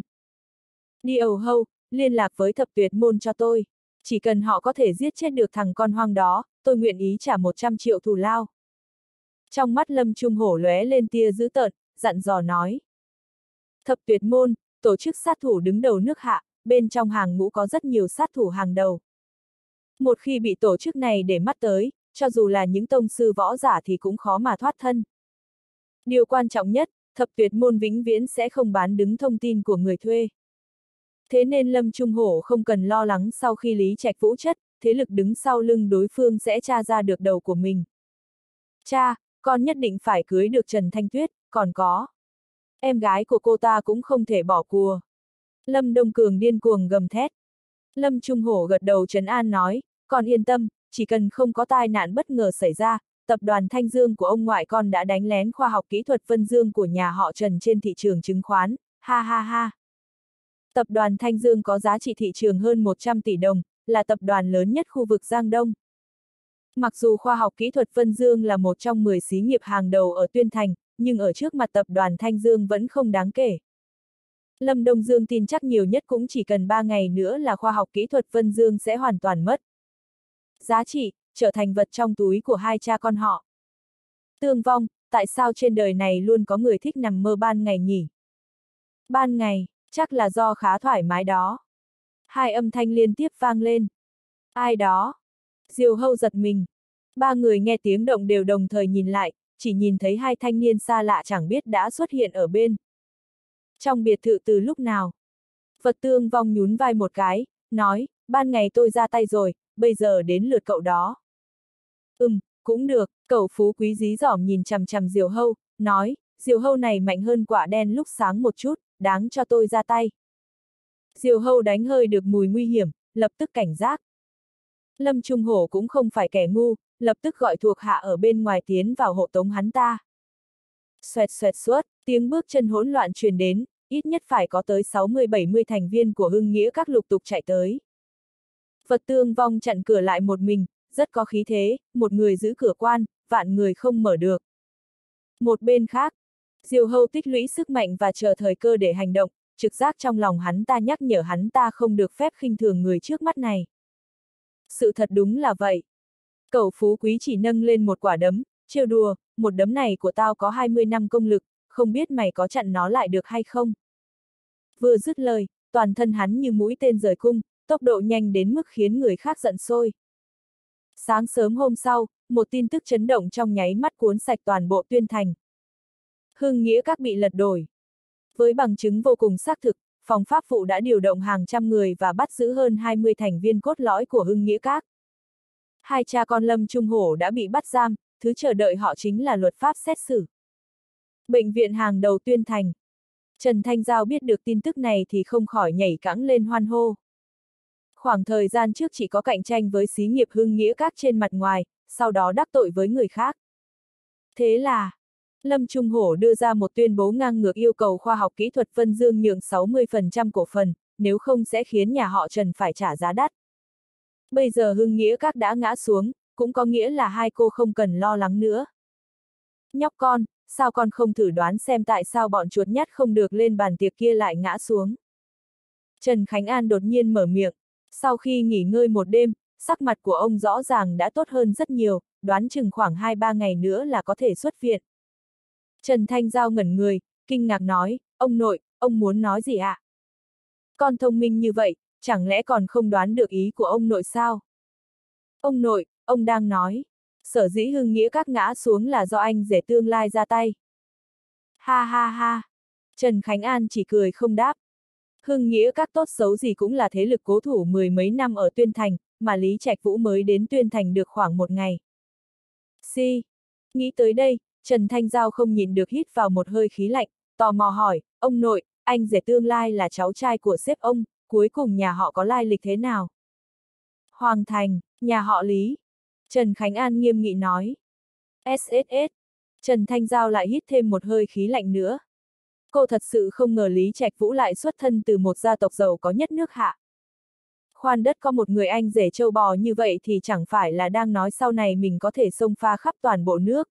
Đi ầu hâu, liên lạc với thập tuyệt môn cho tôi. Chỉ cần họ có thể giết chết được thằng con hoang đó, tôi nguyện ý trả một trăm triệu thù lao. Trong mắt Lâm Trung Hổ lóe lên tia dữ tợn, dặn dò nói. Thập tuyệt môn, tổ chức sát thủ đứng đầu nước Hạ, bên trong hàng ngũ có rất nhiều sát thủ hàng đầu. Một khi bị tổ chức này để mắt tới, cho dù là những tông sư võ giả thì cũng khó mà thoát thân. Điều quan trọng nhất, thập tuyệt môn vĩnh viễn sẽ không bán đứng thông tin của người thuê. Thế nên Lâm Trung Hổ không cần lo lắng sau khi Lý Trạch Vũ chết, thế lực đứng sau lưng đối phương sẽ tra ra được đầu của mình. Cha, con nhất định phải cưới được Trần Thanh Tuyết, còn có. Em gái của cô ta cũng không thể bỏ cùa. Lâm Đông Cường điên cuồng gầm thét. Lâm Trung Hổ gật đầu trấn an nói, con yên tâm, chỉ cần không có tai nạn bất ngờ xảy ra, tập đoàn Thanh Dương của ông ngoại con đã đánh lén khoa học kỹ thuật Vân Dương của nhà họ Trần trên thị trường chứng khoán, ha ha ha. Tập đoàn Thanh Dương có giá trị thị trường hơn một trăm tỷ đồng, là tập đoàn lớn nhất khu vực Giang Đông. Mặc dù khoa học kỹ thuật Vân Dương là một trong mười xí nghiệp hàng đầu ở Tuyên Thành, nhưng ở trước mặt tập đoàn Thanh Dương vẫn không đáng kể. Lâm Đông Dương tin chắc nhiều nhất cũng chỉ cần ba ngày nữa là khoa học kỹ thuật Vân Dương sẽ hoàn toàn mất. Giá trị, trở thành vật trong túi của hai cha con họ. Tương vong, tại sao trên đời này luôn có người thích nằm mơ ban ngày nhỉ? Ban ngày, chắc là do khá thoải mái đó. Hai âm thanh liên tiếp vang lên. Ai đó? Diều Hâu giật mình. Ba người nghe tiếng động đều đồng thời nhìn lại, chỉ nhìn thấy hai thanh niên xa lạ chẳng biết đã xuất hiện ở bên. Trong biệt thự từ lúc nào? Vật Tương Vong nhún vai một cái, nói, ban ngày tôi ra tay rồi, bây giờ đến lượt cậu đó. Ừm, cũng được, cậu phú quý dí dỏm nhìn chằm chằm Diều Hâu, nói, Diều Hâu này mạnh hơn quả đen lúc sáng một chút, đáng cho tôi ra tay. Diều Hâu đánh hơi được mùi nguy hiểm, lập tức cảnh giác. Lâm Trung Hổ cũng không phải kẻ ngu, lập tức gọi thuộc hạ ở bên ngoài tiến vào hộ tống hắn ta. Xoẹt xoẹt xuất, tiếng bước chân hỗn loạn truyền đến, ít nhất phải có tới sáu mươi bảy mươi thành viên của Hưng Nghĩa các lục tục chạy tới. Vật Tương Vong chặn cửa lại một mình, rất có khí thế, một người giữ cửa quan, vạn người không mở được. Một bên khác, Diều Hâu tích lũy sức mạnh và chờ thời cơ để hành động, trực giác trong lòng hắn ta nhắc nhở hắn ta không được phép khinh thường người trước mắt này. Sự thật đúng là vậy. Cẩu Phú Quý chỉ nâng lên một quả đấm, trêu đùa, một đấm này của tao có hai mươi năm công lực, không biết mày có chặn nó lại được hay không. Vừa dứt lời, toàn thân hắn như mũi tên rời cung, tốc độ nhanh đến mức khiến người khác giận sôi. Sáng sớm hôm sau, một tin tức chấn động trong nháy mắt cuốn sạch toàn bộ Tuyên Thành. Hưng Nghĩa các bị lật đổ. Với bằng chứng vô cùng xác thực, phòng pháp vụ đã điều động hàng trăm người và bắt giữ hơn hai mươi thành viên cốt lõi của Hưng Nghĩa các. Hai cha con Lâm Trung Hổ đã bị bắt giam, thứ chờ đợi họ chính là luật pháp xét xử. Bệnh viện hàng đầu Tuyên Thành. Trần Thanh Giao biết được tin tức này thì không khỏi nhảy cẫng lên hoan hô. Khoảng thời gian trước chỉ có cạnh tranh với xí nghiệp Hưng Nghĩa các trên mặt ngoài, sau đó đắc tội với người khác. Thế là, Lâm Trung Hổ đưa ra một tuyên bố ngang ngược yêu cầu khoa học kỹ thuật Vân Dương nhượng sáu mươi phần trăm cổ phần, nếu không sẽ khiến nhà họ Trần phải trả giá đắt. Bây giờ Hưng Nghĩa các đã ngã xuống, cũng có nghĩa là hai cô không cần lo lắng nữa. Nhóc con, sao con không thử đoán xem tại sao bọn chuột nhắt không được lên bàn tiệc kia lại ngã xuống? Trần Khánh An đột nhiên mở miệng, sau khi nghỉ ngơi một đêm, sắc mặt của ông rõ ràng đã tốt hơn rất nhiều, đoán chừng khoảng hai ba ngày nữa là có thể xuất viện. Trần Thanh Giao ngẩn người, kinh ngạc nói, ông nội, ông muốn nói gì ạ? À? Con thông minh như vậy, chẳng lẽ còn không đoán được ý của ông nội sao? Ông nội, ông đang nói, sở dĩ Hưng Nghĩa các ngã xuống là do anh rể tương lai ra tay. Ha ha ha, Trần Khánh An chỉ cười không đáp. Hưng Nghĩa các tốt xấu gì cũng là thế lực cố thủ mười mấy năm ở Tuyên Thành, mà Lý Trạch Vũ mới đến Tuyên Thành được khoảng một ngày. Si, nghĩ tới đây, Trần Thanh Giao không nhìn được hít vào một hơi khí lạnh, tò mò hỏi, ông nội, anh rể tương lai là cháu trai của sếp ông, cuối cùng nhà họ có lai lịch thế nào? Hoàng Thành, nhà họ Lý. Trần Khánh An nghiêm nghị nói. ét ét ét. Trần Thanh Giao lại hít thêm một hơi khí lạnh nữa. Cô thật sự không ngờ Lý Trạch Vũ lại xuất thân từ một gia tộc giàu có nhất nước Hạ. Khoan đất có một người anh rể trâu bò như vậy thì chẳng phải là đang nói sau này mình có thể xông pha khắp toàn bộ nước.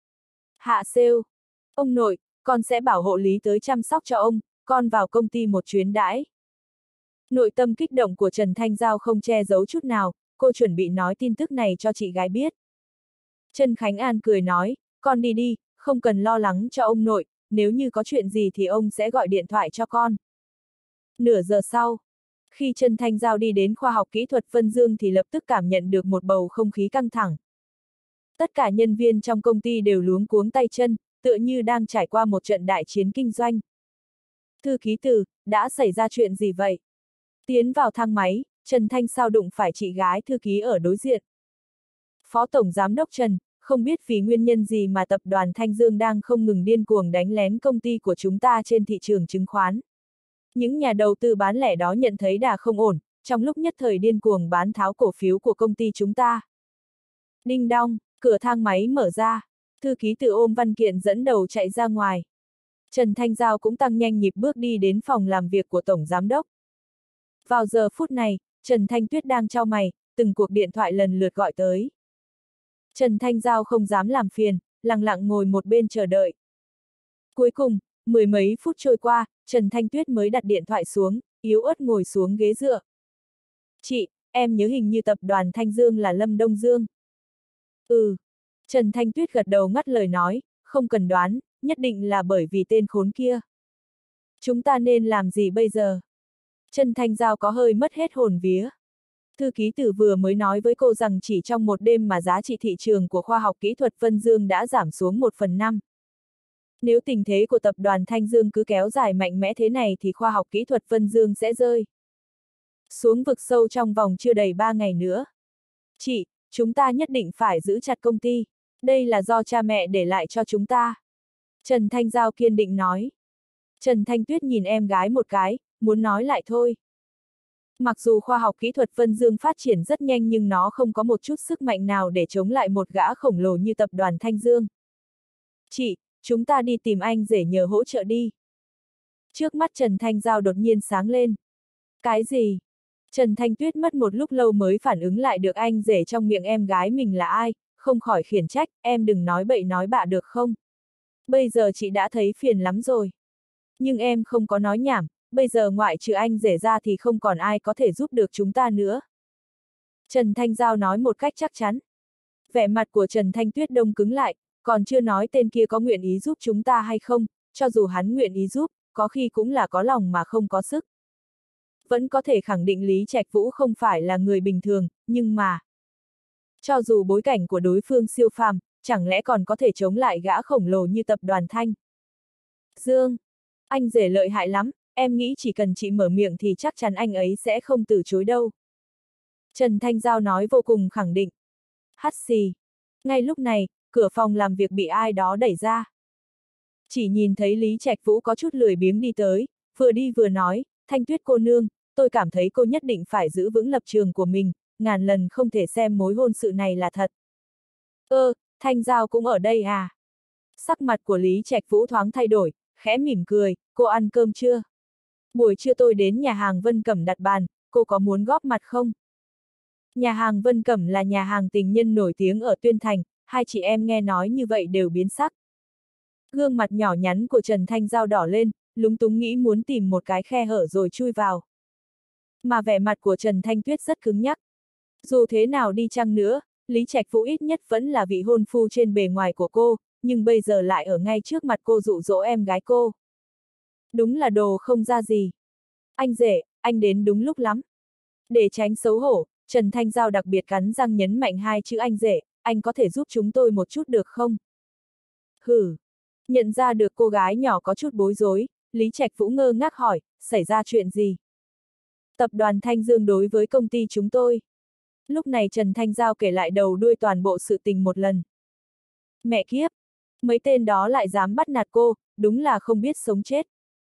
Hạ Sêu. Ông nội, con sẽ bảo hộ Lý tới chăm sóc cho ông, con vào công ty một chuyến đãi. Nội tâm kích động của Trần Thanh Giao không che giấu chút nào, cô chuẩn bị nói tin tức này cho chị gái biết. Trần Khánh An cười nói, con đi đi, không cần lo lắng cho ông nội, nếu như có chuyện gì thì ông sẽ gọi điện thoại cho con. Nửa giờ sau, khi Trần Thanh Giao đi đến khoa học kỹ thuật Vân Dương thì lập tức cảm nhận được một bầu không khí căng thẳng. Tất cả nhân viên trong công ty đều luống cuống tay chân, tựa như đang trải qua một trận đại chiến kinh doanh. Thư ký Từ, đã xảy ra chuyện gì vậy? Tiến vào thang máy, Trần Thanh Sao đụng phải chị gái thư ký ở đối diện. Phó Tổng Giám đốc Trần, không biết vì nguyên nhân gì mà tập đoàn Thanh Dương đang không ngừng điên cuồng đánh lén công ty của chúng ta trên thị trường chứng khoán. Những nhà đầu tư bán lẻ đó nhận thấy đà không ổn, trong lúc nhất thời điên cuồng bán tháo cổ phiếu của công ty chúng ta. Đinh đong, cửa thang máy mở ra, thư ký Từ ôm văn kiện dẫn đầu chạy ra ngoài. Trần Thanh Giao cũng tăng nhanh nhịp bước đi đến phòng làm việc của Tổng Giám đốc. Vào giờ phút này, Trần Thanh Tuyết đang trao mày, từng cuộc điện thoại lần lượt gọi tới. Trần Thanh Giao không dám làm phiền, lặng lặng ngồi một bên chờ đợi. Cuối cùng, mười mấy phút trôi qua, Trần Thanh Tuyết mới đặt điện thoại xuống, yếu ớt ngồi xuống ghế dựa. Chị, em nhớ hình như tập đoàn Thanh Dương là Lâm Đông Dương. Ừ. Trần Thanh Tuyết gật đầu ngắt lời nói, không cần đoán, nhất định là bởi vì tên khốn kia. Chúng ta nên làm gì bây giờ? Trần Thanh Giao có hơi mất hết hồn vía. Thư ký Từ vừa mới nói với cô rằng chỉ trong một đêm mà giá trị thị trường của khoa học kỹ thuật Vân Dương đã giảm xuống một phần năm. Nếu tình thế của tập đoàn Thanh Dương cứ kéo dài mạnh mẽ thế này thì khoa học kỹ thuật Vân Dương sẽ rơi xuống vực sâu trong vòng chưa đầy ba ngày nữa. Chị, chúng ta nhất định phải giữ chặt công ty. Đây là do cha mẹ để lại cho chúng ta. Trần Thanh Giao kiên định nói. Trần Thanh Tuyết nhìn em gái một cái, muốn nói lại thôi. Mặc dù khoa học kỹ thuật Vân Dương phát triển rất nhanh nhưng nó không có một chút sức mạnh nào để chống lại một gã khổng lồ như tập đoàn Thanh Dương. Chị, chúng ta đi tìm anh rể nhờ hỗ trợ đi. Trước mắt Trần Thanh Giao đột nhiên sáng lên. Cái gì? Trần Thanh Tuyết mất một lúc lâu mới phản ứng lại được anh rể trong miệng em gái mình là ai, không khỏi khiển trách, em đừng nói bậy nói bạ được không? Bây giờ chị đã thấy phiền lắm rồi. Nhưng em không có nói nhảm, bây giờ ngoại trừ anh rể ra thì không còn ai có thể giúp được chúng ta nữa. Trần Thanh Giao nói một cách chắc chắn. Vẻ mặt của Trần Thanh Tuyết đông cứng lại, còn chưa nói tên kia có nguyện ý giúp chúng ta hay không, cho dù hắn nguyện ý giúp, có khi cũng là có lòng mà không có sức. Vẫn có thể khẳng định Lý Trạch Vũ không phải là người bình thường, nhưng mà... Cho dù bối cảnh của đối phương siêu phàm, chẳng lẽ còn có thể chống lại gã khổng lồ như tập đoàn Thanh. Dương, anh rể lợi hại lắm, em nghĩ chỉ cần chị mở miệng thì chắc chắn anh ấy sẽ không từ chối đâu. Trần Thanh Giao nói vô cùng khẳng định. Hắt xì. Ngay lúc này, cửa phòng làm việc bị ai đó đẩy ra. Chỉ nhìn thấy Lý Trạch Vũ có chút lười biếng đi tới, vừa đi vừa nói, Thanh Tuyết cô nương, tôi cảm thấy cô nhất định phải giữ vững lập trường của mình, ngàn lần không thể xem mối hôn sự này là thật. Ơ, Thanh Giao cũng ở đây à? Sắc mặt của Lý Trạch Vũ thoáng thay đổi, khẽ mỉm cười, cô ăn cơm chưa? Buổi trưa tôi đến nhà hàng Vân Cẩm đặt bàn, cô có muốn góp mặt không? Nhà hàng Vân Cẩm là nhà hàng tình nhân nổi tiếng ở Tuyên Thành, hai chị em nghe nói như vậy đều biến sắc. Gương mặt nhỏ nhắn của Trần Thanh Giao đỏ lên, lúng túng nghĩ muốn tìm một cái khe hở rồi chui vào. Mà vẻ mặt của Trần Thanh Tuyết rất cứng nhắc. Dù thế nào đi chăng nữa, Lý Trạch Vũ ít nhất vẫn là vị hôn phu trên bề ngoài của cô, nhưng bây giờ lại ở ngay trước mặt cô dụ dỗ em gái cô. Đúng là đồ không ra gì. Anh rể, anh đến đúng lúc lắm. Để tránh xấu hổ, Trần Thanh Giao đặc biệt cắn răng nhấn mạnh hai chữ anh rể, anh có thể giúp chúng tôi một chút được không? Hử. Nhận ra được cô gái nhỏ có chút bối rối, Lý Trạch Vũ ngơ ngác hỏi, xảy ra chuyện gì? Tập đoàn Thanh Dương đối với công ty chúng tôi. Lúc này Trần Thanh Giao kể lại đầu đuôi toàn bộ sự tình một lần. Mẹ kiếp! Mấy tên đó lại dám bắt nạt cô, đúng là không biết sống chết.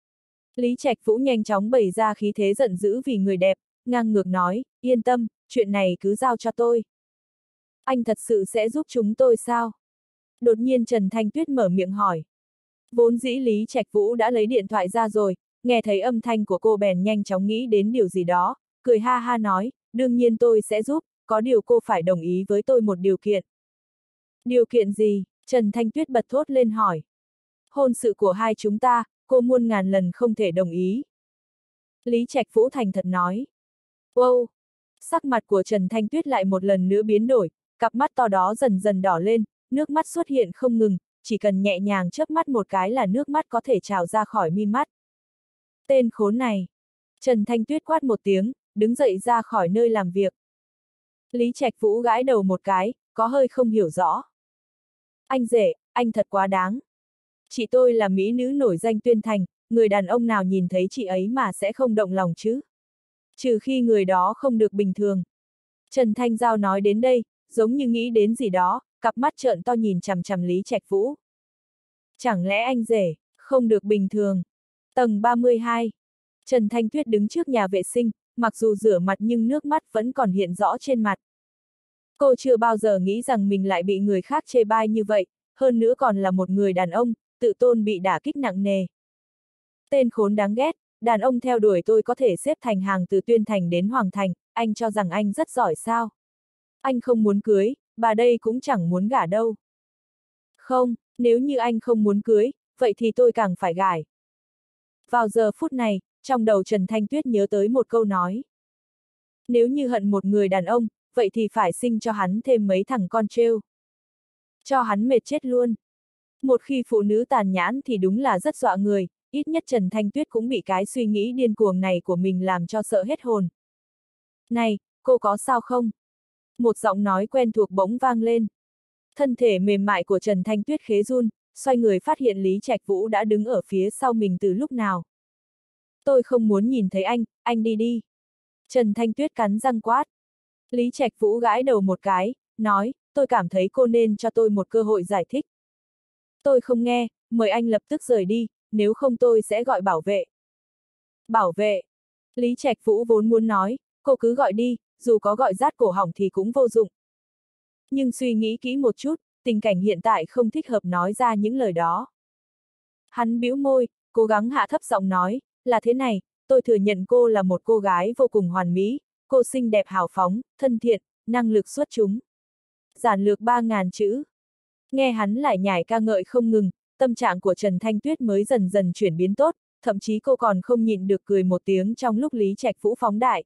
Lý Trạch Vũ nhanh chóng bày ra khí thế giận dữ vì người đẹp, ngang ngược nói, yên tâm, chuyện này cứ giao cho tôi. Anh thật sự sẽ giúp chúng tôi sao? Đột nhiên Trần Thanh Tuyết mở miệng hỏi. Vốn dĩ Lý Trạch Vũ đã lấy điện thoại ra rồi, nghe thấy âm thanh của cô bèn nhanh chóng nghĩ đến điều gì đó, cười ha ha nói, đương nhiên tôi sẽ giúp, có điều cô phải đồng ý với tôi một điều kiện. Điều kiện gì? Trần Thanh Tuyết bật thốt lên hỏi. Hôn sự của hai chúng ta, cô muôn ngàn lần không thể đồng ý. Lý Trạch Vũ thành thật nói. Wow! Sắc mặt của Trần Thanh Tuyết lại một lần nữa biến đổi, cặp mắt to đó dần dần đỏ lên, nước mắt xuất hiện không ngừng, chỉ cần nhẹ nhàng chớp mắt một cái là nước mắt có thể trào ra khỏi mi mắt. Tên khốn này! Trần Thanh Tuyết quát một tiếng, đứng dậy ra khỏi nơi làm việc. Lý Trạch Vũ gãi đầu một cái, có hơi không hiểu rõ. Anh rể, anh thật quá đáng. Chị tôi là mỹ nữ nổi danh Tuyên Thành, người đàn ông nào nhìn thấy chị ấy mà sẽ không động lòng chứ? Trừ khi người đó không được bình thường. Trần Thanh Giao nói đến đây, giống như nghĩ đến gì đó, cặp mắt trợn to nhìn chằm chằm Lý Trạch Vũ. Chẳng lẽ anh rể, không được bình thường? Tầng ba mươi hai. Trần Thanh Tuyết đứng trước nhà vệ sinh, mặc dù rửa mặt nhưng nước mắt vẫn còn hiện rõ trên mặt. Cô chưa bao giờ nghĩ rằng mình lại bị người khác chê bai như vậy, hơn nữa còn là một người đàn ông, tự tôn bị đả kích nặng nề. Tên khốn đáng ghét, đàn ông theo đuổi tôi có thể xếp thành hàng từ Tuyên Thành đến Hoàng Thành, anh cho rằng anh rất giỏi sao? Anh không muốn cưới, bà đây cũng chẳng muốn gả đâu. Không, nếu như anh không muốn cưới, vậy thì tôi càng phải gả. Vào giờ phút này, trong đầu Trần Thanh Tuyết nhớ tới một câu nói. Nếu như hận một người đàn ông, vậy thì phải sinh cho hắn thêm mấy thằng con trêu. Cho hắn mệt chết luôn. Một khi phụ nữ tàn nhẫn thì đúng là rất dọa người, ít nhất Trần Thanh Tuyết cũng bị cái suy nghĩ điên cuồng này của mình làm cho sợ hết hồn. Này, cô có sao không? Một giọng nói quen thuộc bỗng vang lên. Thân thể mềm mại của Trần Thanh Tuyết khẽ run, xoay người phát hiện Lý Trạch Vũ đã đứng ở phía sau mình từ lúc nào. Tôi không muốn nhìn thấy anh, anh đi đi. Trần Thanh Tuyết cắn răng quát. Lý Trạch Vũ gãi đầu một cái, nói, tôi cảm thấy cô nên cho tôi một cơ hội giải thích. Tôi không nghe, mời anh lập tức rời đi, nếu không tôi sẽ gọi bảo vệ. Bảo vệ? Lý Trạch Vũ vốn muốn nói, cô cứ gọi đi, dù có gọi rát cổ họng thì cũng vô dụng. Nhưng suy nghĩ kỹ một chút, tình cảnh hiện tại không thích hợp nói ra những lời đó. Hắn bĩu môi, cố gắng hạ thấp giọng nói, là thế này, tôi thừa nhận cô là một cô gái vô cùng hoàn mỹ, cô xinh đẹp hào phóng, thân thiện, năng lực xuất chúng. Giản lược ba ngàn chữ. Nghe hắn lại nhải ca ngợi không ngừng, tâm trạng của Trần Thanh Tuyết mới dần dần chuyển biến tốt, thậm chí cô còn không nhịn được cười một tiếng trong lúc Lý Trạch Vũ phóng đại.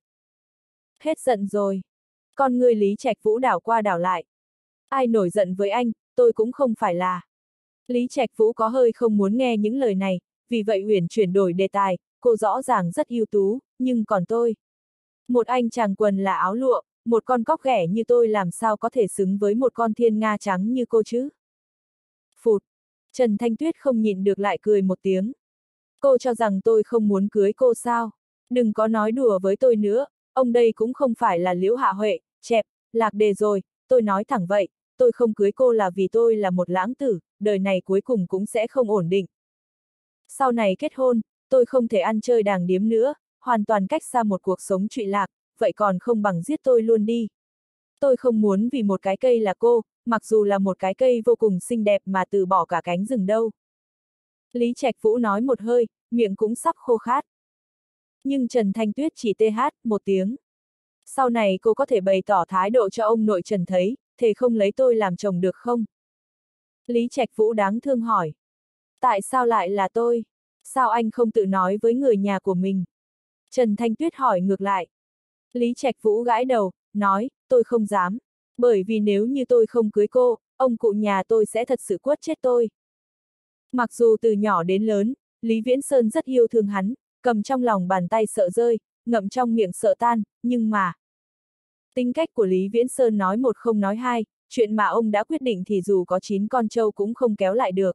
Hết giận rồi. Con người Lý Trạch Vũ đảo qua đảo lại. Ai nổi giận với anh, tôi cũng không phải là. Lý Trạch Vũ có hơi không muốn nghe những lời này, vì vậy Uyển chuyển đổi đề tài, cô rõ ràng rất ưu tú, nhưng còn tôi. Một anh chàng quần là áo lụa, một con cóc ghẻ như tôi làm sao có thể xứng với một con thiên nga trắng như cô chứ? Phụt! Trần Thanh Tuyết không nhịn được lại cười một tiếng. Cô cho rằng tôi không muốn cưới cô sao? Đừng có nói đùa với tôi nữa, ông đây cũng không phải là Liễu Hạ Huệ, chẹp, lạc đề rồi, tôi nói thẳng vậy, tôi không cưới cô là vì tôi là một lãng tử, đời này cuối cùng cũng sẽ không ổn định. Sau này kết hôn, tôi không thể ăn chơi đàng điếm nữa, hoàn toàn cách xa một cuộc sống trụy lạc, vậy còn không bằng giết tôi luôn đi. Tôi không muốn vì một cái cây là cô, mặc dù là một cái cây vô cùng xinh đẹp mà từ bỏ cả cánh rừng đâu. Lý Trạch Vũ nói một hơi, miệng cũng sắp khô khát. Nhưng Trần Thanh Tuyết chỉ tê hát một tiếng. Sau này cô có thể bày tỏ thái độ cho ông nội Trần thấy, thề không lấy tôi làm chồng được không? Lý Trạch Vũ đáng thương hỏi. Tại sao lại là tôi? Sao anh không tự nói với người nhà của mình? Trần Thanh Tuyết hỏi ngược lại. Lý Trạch Vũ gãi đầu, nói, tôi không dám. Bởi vì nếu như tôi không cưới cô, ông cụ nhà tôi sẽ thật sự quất chết tôi. Mặc dù từ nhỏ đến lớn, Lý Viễn Sơn rất yêu thương hắn, cầm trong lòng bàn tay sợ rơi, ngậm trong miệng sợ tan, nhưng mà... Tính cách của Lý Viễn Sơn nói một không nói hai, chuyện mà ông đã quyết định thì dù có chín con trâu cũng không kéo lại được.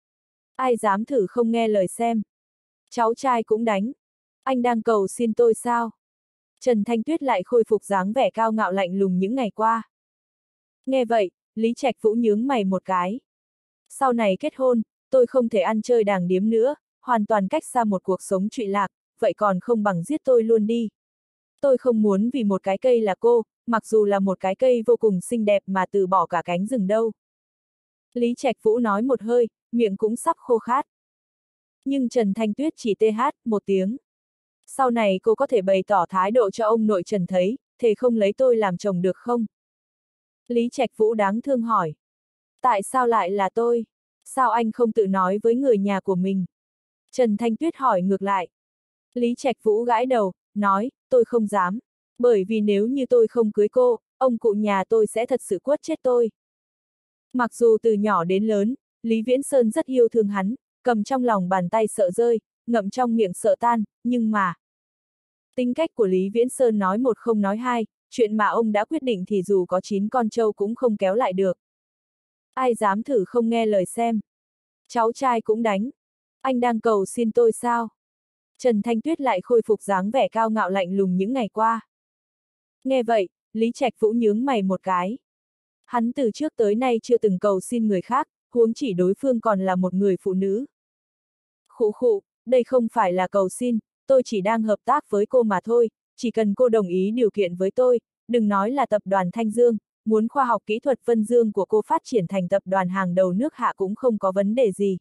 Ai dám thử không nghe lời xem. Cháu trai cũng đánh. Anh đang cầu xin tôi sao? Trần Thanh Tuyết lại khôi phục dáng vẻ cao ngạo lạnh lùng những ngày qua. Nghe vậy, Lý Trạch Vũ nhướng mày một cái. Sau này kết hôn, tôi không thể ăn chơi đàng điếm nữa, hoàn toàn cách xa một cuộc sống trụy lạc, vậy còn không bằng giết tôi luôn đi. Tôi không muốn vì một cái cây là cô, mặc dù là một cái cây vô cùng xinh đẹp mà từ bỏ cả cánh rừng đâu. Lý Trạch Vũ nói một hơi, miệng cũng sắp khô khát. Nhưng Trần Thanh Tuyết chỉ tê hát một tiếng. Sau này cô có thể bày tỏ thái độ cho ông nội Trần thấy, thề không lấy tôi làm chồng được không? Lý Trạch Vũ đáng thương hỏi. Tại sao lại là tôi? Sao anh không tự nói với người nhà của mình? Trần Thanh Tuyết hỏi ngược lại. Lý Trạch Vũ gãi đầu, nói, tôi không dám. Bởi vì nếu như tôi không cưới cô, ông cụ nhà tôi sẽ thật sự quất chết tôi. Mặc dù từ nhỏ đến lớn, Lý Viễn Sơn rất yêu thương hắn, cầm trong lòng bàn tay sợ rơi, ngậm trong miệng sợ tan, nhưng mà... Tính cách của Lý Viễn Sơn nói một không nói hai, chuyện mà ông đã quyết định thì dù có chín con trâu cũng không kéo lại được. Ai dám thử không nghe lời xem. Cháu trai cũng đánh. Anh đang cầu xin tôi sao? Trần Thanh Tuyết lại khôi phục dáng vẻ cao ngạo lạnh lùng những ngày qua. Nghe vậy, Lý Trạch Vũ nhướng mày một cái. Hắn từ trước tới nay chưa từng cầu xin người khác, huống chỉ đối phương còn là một người phụ nữ. Khụ khụ, đây không phải là cầu xin, tôi chỉ đang hợp tác với cô mà thôi, chỉ cần cô đồng ý điều kiện với tôi, đừng nói là tập đoàn Thanh Dương, muốn khoa học kỹ thuật Vân Dương của cô phát triển thành tập đoàn hàng đầu nước Hạ cũng không có vấn đề gì.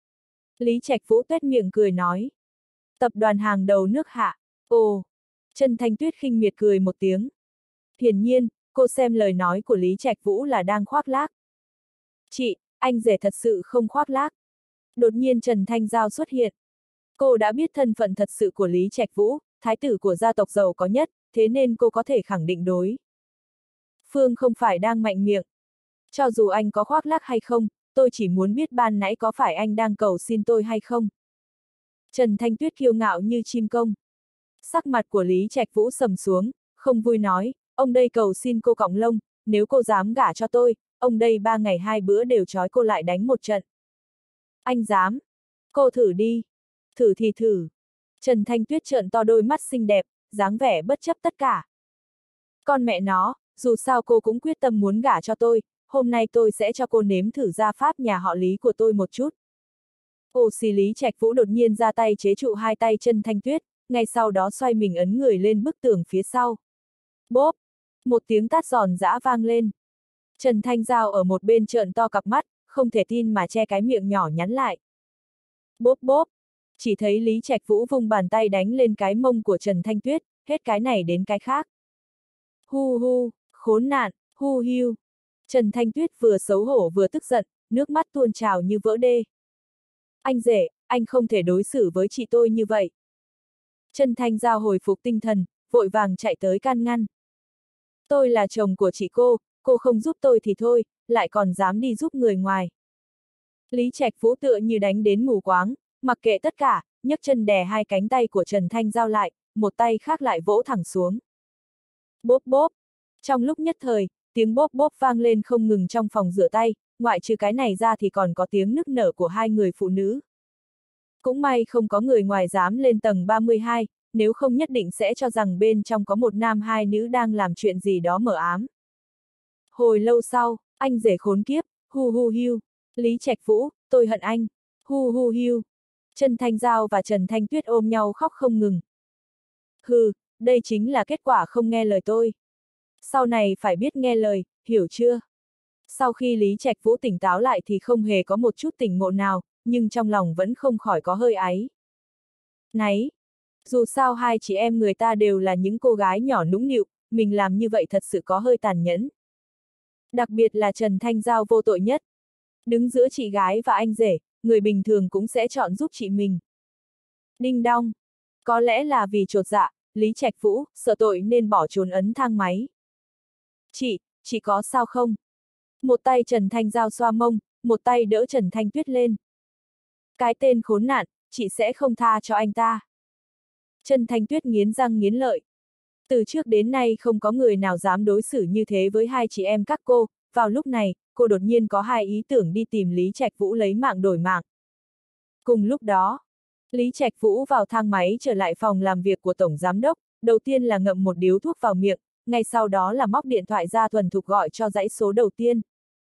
Lý Trạch Vũ tuét miệng cười nói. Tập đoàn hàng đầu nước Hạ, ồ, Trần Thanh Tuyết khinh miệt cười một tiếng. Hiển nhiên, cô xem lời nói của Lý Trạch Vũ là đang khoác lác. Chị, anh rể thật sự không khoác lác. Đột nhiên Trần Thanh Giao xuất hiện. Cô đã biết thân phận thật sự của Lý Trạch Vũ, thái tử của gia tộc giàu có nhất, thế nên cô có thể khẳng định đối. Phương không phải đang mạnh miệng. Cho dù anh có khoác lác hay không, tôi chỉ muốn biết ban nãy có phải anh đang cầu xin tôi hay không. Trần Thanh Tuyết kiêu ngạo như chim công. Sắc mặt của Lý Trạch Vũ sầm xuống, không vui nói, ông đây cầu xin cô cọng lông, nếu cô dám gả cho tôi, ông đây ba ngày hai bữa đều trói cô lại đánh một trận. Anh dám? Cô thử đi. Thử thì thử. Trần Thanh Tuyết trợn to đôi mắt xinh đẹp, dáng vẻ bất chấp tất cả. Con mẹ nó, dù sao cô cũng quyết tâm muốn gả cho tôi, hôm nay tôi sẽ cho cô nếm thử gia pháp nhà họ Lý của tôi một chút. Ô xì Lý Trạch Vũ đột nhiên ra tay chế trụ hai tay Trần Thanh Tuyết, ngay sau đó xoay mình ấn người lên bức tường phía sau. Bốp! Một tiếng tát giòn giã vang lên. Trần Thanh Giao ở một bên trợn to cặp mắt, không thể tin mà che cái miệng nhỏ nhắn lại. Bốp bốp! Chỉ thấy Lý Trạch Vũ vung bàn tay đánh lên cái mông của Trần Thanh Tuyết, hết cái này đến cái khác. Hu hu, khốn nạn, hu hiu. Trần Thanh Tuyết vừa xấu hổ vừa tức giận, nước mắt tuôn trào như vỡ đê. Anh rể, anh không thể đối xử với chị tôi như vậy. Trần Thanh Giao hồi phục tinh thần, vội vàng chạy tới can ngăn. Tôi là chồng của chị cô, cô không giúp tôi thì thôi, lại còn dám đi giúp người ngoài. Lý Trạch Vũ tựa như đánh đến mù quáng, mặc kệ tất cả, nhấc chân đè hai cánh tay của Trần Thanh Giao lại, một tay khác lại vỗ thẳng xuống. Bốp bốp! Trong lúc nhất thời, tiếng bốp bốp vang lên không ngừng trong phòng rửa tay, ngoại trừ cái này ra thì còn có tiếng nức nở của hai người phụ nữ. Cũng may không có người ngoài dám lên tầng ba mươi hai, nếu không nhất định sẽ cho rằng bên trong có một nam hai nữ đang làm chuyện gì đó mờ ám. Hồi lâu sau, anh rể khốn kiếp, hu hu hiu. Lý Trạch Vũ, tôi hận anh, hu hu hiu. Trần Thanh Giao và Trần Thanh Tuyết ôm nhau khóc không ngừng. Hừ, đây chính là kết quả không nghe lời tôi. Sau này phải biết nghe lời, hiểu chưa? Sau khi Lý Trạch Vũ tỉnh táo lại thì không hề có một chút tỉnh ngộ nào, nhưng trong lòng vẫn không khỏi có hơi áy náy. Dù sao hai chị em người ta đều là những cô gái nhỏ nũng nịu, mình làm như vậy thật sự có hơi tàn nhẫn. Đặc biệt là Trần Thanh Giao vô tội nhất. Đứng giữa chị gái và anh rể, người bình thường cũng sẽ chọn giúp chị mình. Đinh đong. Có lẽ là vì chột dạ, Lý Trạch Vũ, sợ tội nên bỏ trốn ấn thang máy. Chị, chị có sao không? Một tay Trần Thanh Giao xoa mông, một tay đỡ Trần Thanh Tuyết lên. Cái tên khốn nạn, chị sẽ không tha cho anh ta. Trần Thanh Tuyết nghiến răng nghiến lợi. Từ trước đến nay không có người nào dám đối xử như thế với hai chị em các cô, vào lúc này, cô đột nhiên có hai ý tưởng đi tìm Lý Trạch Vũ lấy mạng đổi mạng. Cùng lúc đó, Lý Trạch Vũ vào thang máy trở lại phòng làm việc của Tổng Giám Đốc, đầu tiên là ngậm một điếu thuốc vào miệng, ngay sau đó là móc điện thoại ra thuần thục gọi cho dãy số đầu tiên.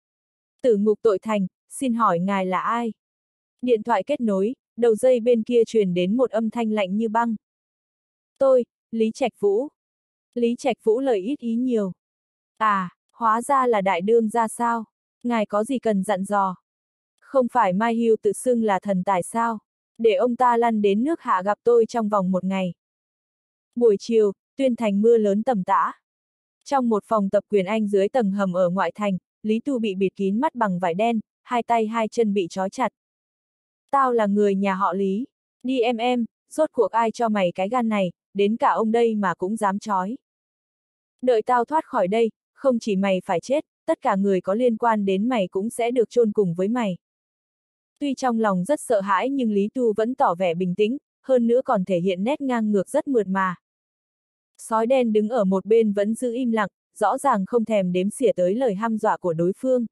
Tử ngục tội thành, xin hỏi ngài là ai? Điện thoại kết nối, đầu dây bên kia truyền đến một âm thanh lạnh như băng. Tôi, Lý Trạch Vũ. Lý Trạch Vũ lời ít ý nhiều. À, hóa ra là đại đương ra sao? Ngài có gì cần dặn dò? Không phải Mai Hưu tự xưng là thần tài sao? Để ông ta lăn đến nước Hạ gặp tôi trong vòng một ngày. Buổi chiều, Tuyên Thành mưa lớn tầm tã. Trong một phòng tập quyền Anh dưới tầng hầm ở ngoại thành, Lý Tu bị bịt kín mắt bằng vải đen, hai tay hai chân bị trói chặt. Tao là người nhà họ Lý. Đi em em, rốt cuộc ai cho mày cái gan này, đến cả ông đây mà cũng dám trói. Đợi tao thoát khỏi đây, không chỉ mày phải chết, tất cả người có liên quan đến mày cũng sẽ được chôn cùng với mày. Tuy trong lòng rất sợ hãi nhưng Lý Tu vẫn tỏ vẻ bình tĩnh, hơn nữa còn thể hiện nét ngang ngược rất mượt mà. Sói đen đứng ở một bên vẫn giữ im lặng, rõ ràng không thèm đếm xỉa tới lời hăm dọa của đối phương.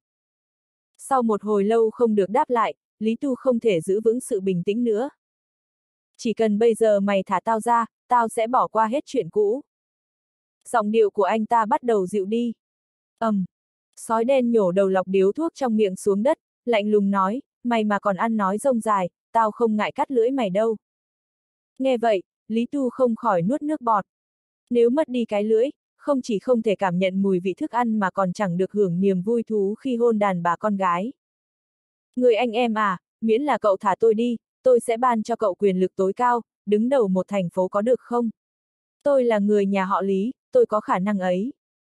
Sau một hồi lâu không được đáp lại, Lý Tu không thể giữ vững sự bình tĩnh nữa. Chỉ cần bây giờ mày thả tao ra, tao sẽ bỏ qua hết chuyện cũ. Giọng điệu của anh ta bắt đầu dịu đi. Ầm. Um, sói đen nhổ đầu lọc điếu thuốc trong miệng xuống đất, lạnh lùng nói, mày mà còn ăn nói rông dài, tao không ngại cắt lưỡi mày đâu. Nghe vậy, Lý Tu không khỏi nuốt nước bọt. Nếu mất đi cái lưỡi, không chỉ không thể cảm nhận mùi vị thức ăn mà còn chẳng được hưởng niềm vui thú khi hôn đàn bà con gái. Người anh em à, miễn là cậu thả tôi đi, tôi sẽ ban cho cậu quyền lực tối cao, đứng đầu một thành phố có được không? Tôi là người nhà họ Lý, tôi có khả năng ấy.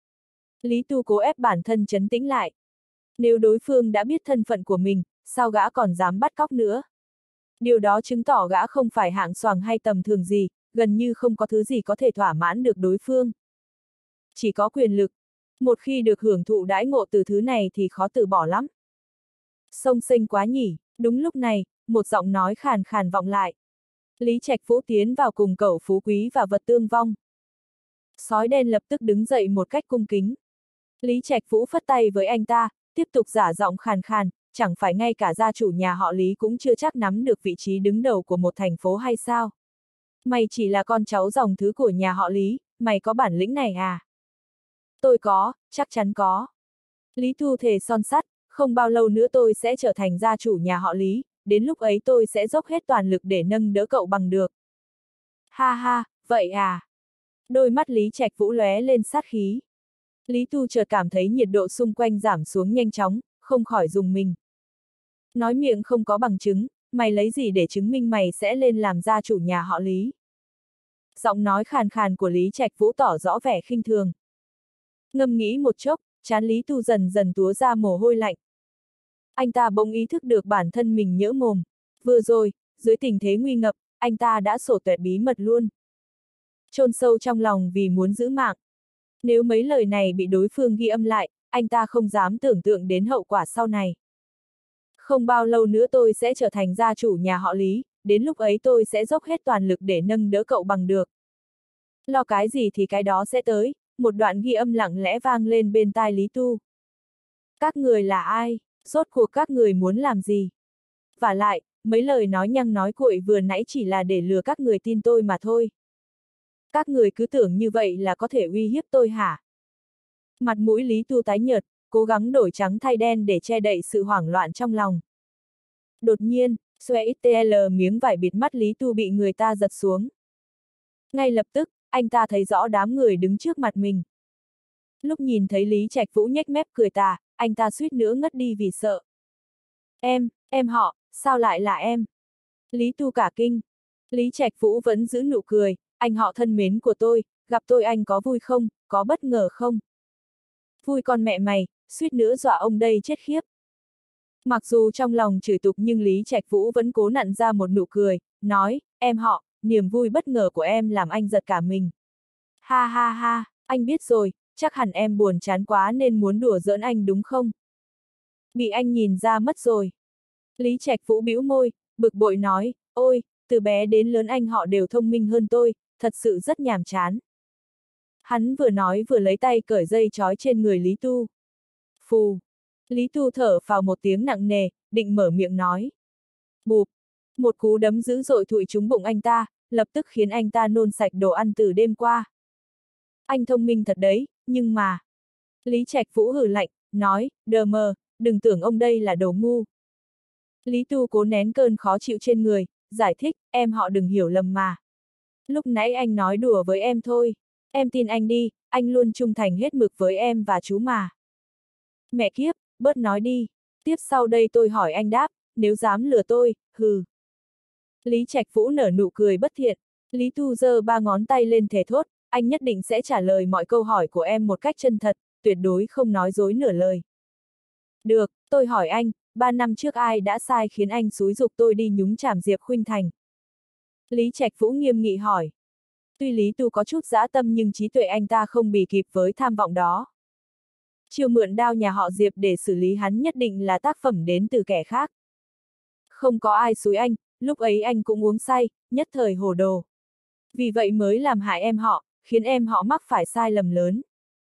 Lý Tu cố ép bản thân trấn tĩnh lại. Nếu đối phương đã biết thân phận của mình, sao gã còn dám bắt cóc nữa? Điều đó chứng tỏ gã không phải hạng xoàng hay tầm thường gì, gần như không có thứ gì có thể thỏa mãn được đối phương. Chỉ có quyền lực. Một khi được hưởng thụ đãi ngộ từ thứ này thì khó từ bỏ lắm. Sông xênh quá nhỉ, đúng lúc này, một giọng nói khàn khàn vọng lại. Lý Trạch Vũ tiến vào cùng cẩu phú quý và vật tương vong. Sói đen lập tức đứng dậy một cách cung kính. Lý Trạch Vũ phất tay với anh ta, tiếp tục giả giọng khàn khàn, chẳng phải ngay cả gia chủ nhà họ Lý cũng chưa chắc nắm được vị trí đứng đầu của một thành phố hay sao? Mày chỉ là con cháu dòng thứ của nhà họ Lý, mày có bản lĩnh này à? Tôi có, chắc chắn có. Lý Thu thề son sắt, không bao lâu nữa tôi sẽ trở thành gia chủ nhà họ Lý, đến lúc ấy tôi sẽ dốc hết toàn lực để nâng đỡ cậu bằng được. Ha ha, vậy à? Đôi mắt Lý Trạch Vũ lóe lên sát khí. Lý Tu chợt cảm thấy nhiệt độ xung quanh giảm xuống nhanh chóng, không khỏi rùng mình. Nói miệng không có bằng chứng, mày lấy gì để chứng minh mày sẽ lên làm gia chủ nhà họ Lý? Giọng nói khàn khàn của Lý Trạch Vũ tỏ rõ vẻ khinh thường. Ngâm nghĩ một chốc, trán Lý Tu dần dần túa ra mồ hôi lạnh. Anh ta bỗng ý thức được bản thân mình nhỡ mồm. Vừa rồi, dưới tình thế nguy ngập, anh ta đã sổ tuẹt bí mật luôn. Chôn sâu trong lòng vì muốn giữ mạng. Nếu mấy lời này bị đối phương ghi âm lại, anh ta không dám tưởng tượng đến hậu quả sau này. Không bao lâu nữa tôi sẽ trở thành gia chủ nhà họ Lý, đến lúc ấy tôi sẽ dốc hết toàn lực để nâng đỡ cậu bằng được. Lo cái gì thì cái đó sẽ tới, một đoạn ghi âm lặng lẽ vang lên bên tai Lý Tu. Các người là ai? Rốt cuộc các người muốn làm gì? Vả lại, mấy lời nói nhăng nói cuội vừa nãy chỉ là để lừa các người tin tôi mà thôi. Các người cứ tưởng như vậy là có thể uy hiếp tôi hả? Mặt mũi Lý Tu tái nhợt, cố gắng đổi trắng thay đen để che đậy sự hoảng loạn trong lòng. Đột nhiên, xoe ít tl miếng vải bịt mắt Lý Tu bị người ta giật xuống. Ngay lập tức, anh ta thấy rõ đám người đứng trước mặt mình. Lúc nhìn thấy Lý Trạch Vũ nhếch mép cười tà, anh ta suýt nữa ngất đi vì sợ. Em, em họ, sao lại là em? Lý Tu cả kinh. Lý Trạch Vũ vẫn giữ nụ cười, anh họ thân mến của tôi, gặp tôi anh có vui không, có bất ngờ không? Vui con mẹ mày, suýt nữa dọa ông đây chết khiếp. Mặc dù trong lòng chửi tục nhưng Lý Trạch Vũ vẫn cố nặn ra một nụ cười, nói, em họ, niềm vui bất ngờ của em làm anh giật cả mình. Ha ha ha, anh biết rồi, chắc hẳn em buồn chán quá nên muốn đùa giỡn anh đúng không? Bị anh nhìn ra mất rồi. Lý Trạch Vũ bĩu môi, bực bội nói, ôi, từ bé đến lớn anh họ đều thông minh hơn tôi, thật sự rất nhàm chán. Hắn vừa nói vừa lấy tay cởi dây trói trên người Lý Tu. Phù. Lý Tu thở phào một tiếng nặng nề, định mở miệng nói. Bụp. Một cú đấm dữ dội thụi trúng bụng anh ta, lập tức khiến anh ta nôn sạch đồ ăn từ đêm qua. Anh thông minh thật đấy, nhưng mà... Lý Trạch Vũ hừ lạnh, nói, đờ mờ, đừng tưởng ông đây là đồ ngu. Lý Tu cố nén cơn khó chịu trên người, giải thích, em họ đừng hiểu lầm mà. Lúc nãy anh nói đùa với em thôi. Em tin anh đi, anh luôn trung thành hết mực với em và chú mà. Mẹ kiếp, bớt nói đi. Tiếp sau đây tôi hỏi anh đáp, nếu dám lừa tôi, hừ. Lý Trạch Vũ nở nụ cười bất thiện. Lý Tu giơ ba ngón tay lên thề thốt, anh nhất định sẽ trả lời mọi câu hỏi của em một cách chân thật, tuyệt đối không nói dối nửa lời. Được, tôi hỏi anh, ba năm trước ai đã sai khiến anh xúi giục tôi đi nhúng chàm Diệp Khuynh Thành? Lý Trạch Vũ nghiêm nghị hỏi. Tuy Lý Tu có chút dã tâm nhưng trí tuệ anh ta không bì kịp với tham vọng đó. Chiêu mượn đao nhà họ Diệp để xử lý hắn nhất định là tác phẩm đến từ kẻ khác. Không có ai xúi anh, lúc ấy anh cũng uống say, nhất thời hồ đồ. Vì vậy mới làm hại em họ, khiến em họ mắc phải sai lầm lớn.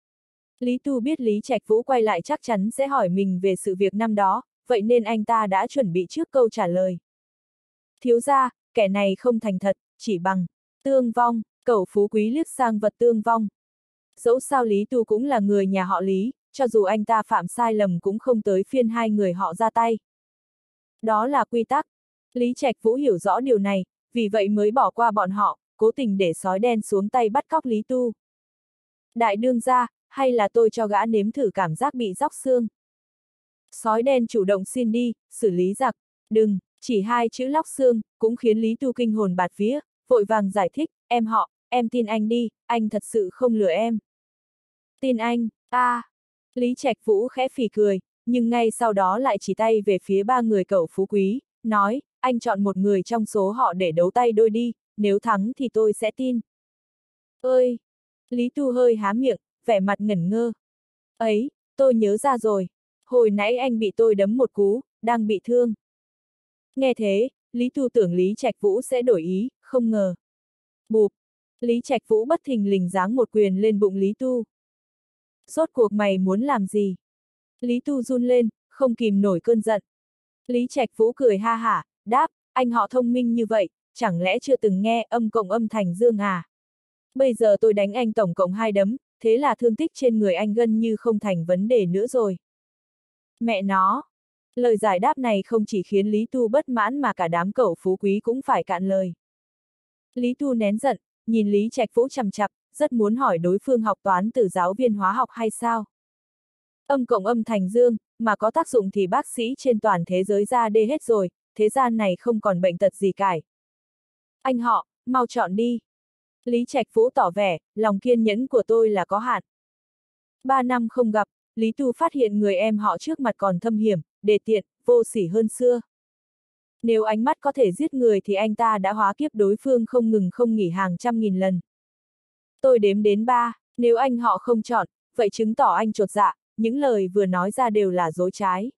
Lý Tu biết Lý Trạch Vũ quay lại chắc chắn sẽ hỏi mình về sự việc năm đó, vậy nên anh ta đã chuẩn bị trước câu trả lời. Thiếu gia, kẻ này không thành thật, chỉ bằng tương vong. Cẩu Phú Quý liếc sang vật tương vong. Dẫu sao Lý Tu cũng là người nhà họ Lý, cho dù anh ta phạm sai lầm cũng không tới phiên hai người họ ra tay. Đó là quy tắc. Lý Trạch Vũ hiểu rõ điều này, vì vậy mới bỏ qua bọn họ, cố tình để sói đen xuống tay bắt cóc Lý Tu. Đại đương gia, hay là tôi cho gã nếm thử cảm giác bị róc xương. Sói đen chủ động xin đi, xử lý giặc. Đừng, chỉ hai chữ lóc xương, cũng khiến Lý Tu kinh hồn bạt vía, vội vàng giải thích, em họ, em tin anh đi, anh thật sự không lừa em. Tin anh, a à. Lý Trạch Vũ khẽ phì cười, nhưng ngay sau đó lại chỉ tay về phía ba người cẩu Phú Quý, nói, anh chọn một người trong số họ để đấu tay đôi đi, nếu thắng thì tôi sẽ tin. Ơi! Lý Tu hơi há miệng, vẻ mặt ngẩn ngơ. Ấy, tôi nhớ ra rồi, hồi nãy anh bị tôi đấm một cú, đang bị thương. Nghe thế, Lý Tu tưởng Lý Trạch Vũ sẽ đổi ý, không ngờ. Bụp! Lý Trạch Vũ bất thình lình giáng một quyền lên bụng Lý Tu. Rốt cuộc mày muốn làm gì? Lý Tu run lên, không kìm nổi cơn giận. Lý Trạch Vũ cười ha hả, đáp, anh họ thông minh như vậy, chẳng lẽ chưa từng nghe âm cộng âm thành dương à? Bây giờ tôi đánh anh tổng cộng hai đấm, thế là thương tích trên người anh gần như không thành vấn đề nữa rồi. Mẹ nó! Lời giải đáp này không chỉ khiến Lý Tu bất mãn mà cả đám cẩu Phú Quý cũng phải cạn lời. Lý Tu nén giận, nhìn Lý Trạch Vũ chằm chằm, rất muốn hỏi đối phương học toán từ giáo viên hóa học hay sao. Âm cộng âm thành dương, mà có tác dụng thì bác sĩ trên toàn thế giới ra đê hết rồi, thế gian này không còn bệnh tật gì cả. Anh họ, mau chọn đi. Lý Trạch Vũ tỏ vẻ, lòng kiên nhẫn của tôi là có hạn. Ba năm không gặp, Lý Tu phát hiện người em họ trước mặt còn thâm hiểm, đề tiện, vô sỉ hơn xưa. Nếu ánh mắt có thể giết người thì anh ta đã hóa kiếp đối phương không ngừng không nghỉ hàng trăm nghìn lần. Tôi đếm đến ba, nếu anh họ không chọn, vậy chứng tỏ anh chột dạ, những lời vừa nói ra đều là dối trái.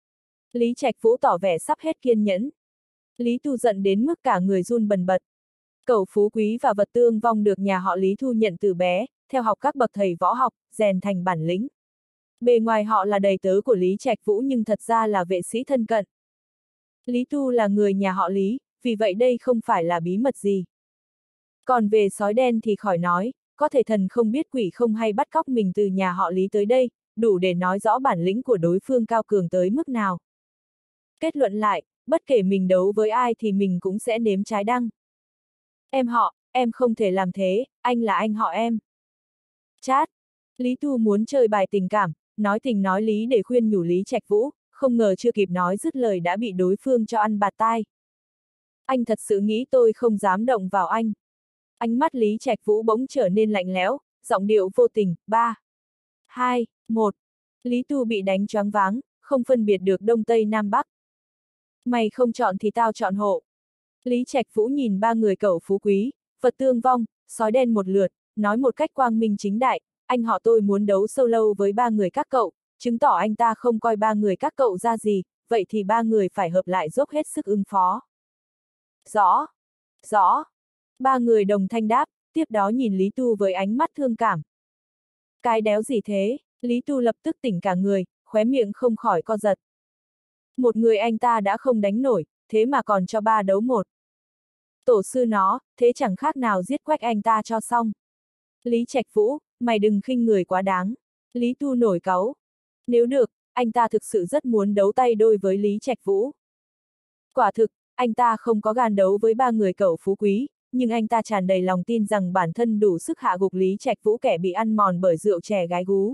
Lý Trạch Vũ tỏ vẻ sắp hết kiên nhẫn. Lý Tu giận đến mức cả người run bần bật. Cẩu Phú Quý và Vật Tương Vong được nhà họ Lý thu nhận từ bé, theo học các bậc thầy võ học, rèn thành bản lĩnh. Bề ngoài họ là đầy tớ của Lý Trạch Vũ nhưng thật ra là vệ sĩ thân cận. Lý Tu là người nhà họ Lý, vì vậy đây không phải là bí mật gì. Còn về sói đen thì khỏi nói, có thể thần không biết quỷ không hay bắt cóc mình từ nhà họ Lý tới đây, đủ để nói rõ bản lĩnh của đối phương cao cường tới mức nào. Kết luận lại, bất kể mình đấu với ai thì mình cũng sẽ nếm trái đắng. Em họ, em không thể làm thế, anh là anh họ em. Chát! Lý Tu muốn chơi bài tình cảm, nói tình nói lý để khuyên nhủ Lý Trạch Vũ, không ngờ chưa kịp nói dứt lời đã bị đối phương cho ăn bạt tai. Anh thật sự nghĩ tôi không dám động vào anh. Ánh mắt Lý Trạch Vũ bỗng trở nên lạnh lẽo, giọng điệu vô tình, ba, hai, một. Lý Tu bị đánh choáng váng, không phân biệt được đông tây nam bắc. Mày không chọn thì tao chọn hộ. Lý Trạch Vũ nhìn ba người Cẩu Phú Quý, Vật Tương Vong, sói đen một lượt, nói một cách quang minh chính đại, anh họ tôi muốn đấu sâu lâu với ba người các cậu, chứng tỏ anh ta không coi ba người các cậu ra gì, vậy thì ba người phải hợp lại dốc hết sức ứng phó. Rõ, rõ. Ba người đồng thanh đáp, tiếp đó nhìn Lý Tu với ánh mắt thương cảm. Cái đéo gì thế, Lý Tu lập tức tỉnh cả người, khóe miệng không khỏi co giật. Một người anh ta đã không đánh nổi, thế mà còn cho ba đấu một. Tổ sư nó, thế chẳng khác nào giết quách anh ta cho xong. Lý Trạch Vũ, mày đừng khinh người quá đáng. Lý Tu nổi cáu. Nếu được, anh ta thực sự rất muốn đấu tay đôi với Lý Trạch Vũ. Quả thực, anh ta không có gan đấu với ba người Cẩu Phú Quý, nhưng anh ta tràn đầy lòng tin rằng bản thân đủ sức hạ gục Lý Trạch Vũ kẻ bị ăn mòn bởi rượu chè gái gú.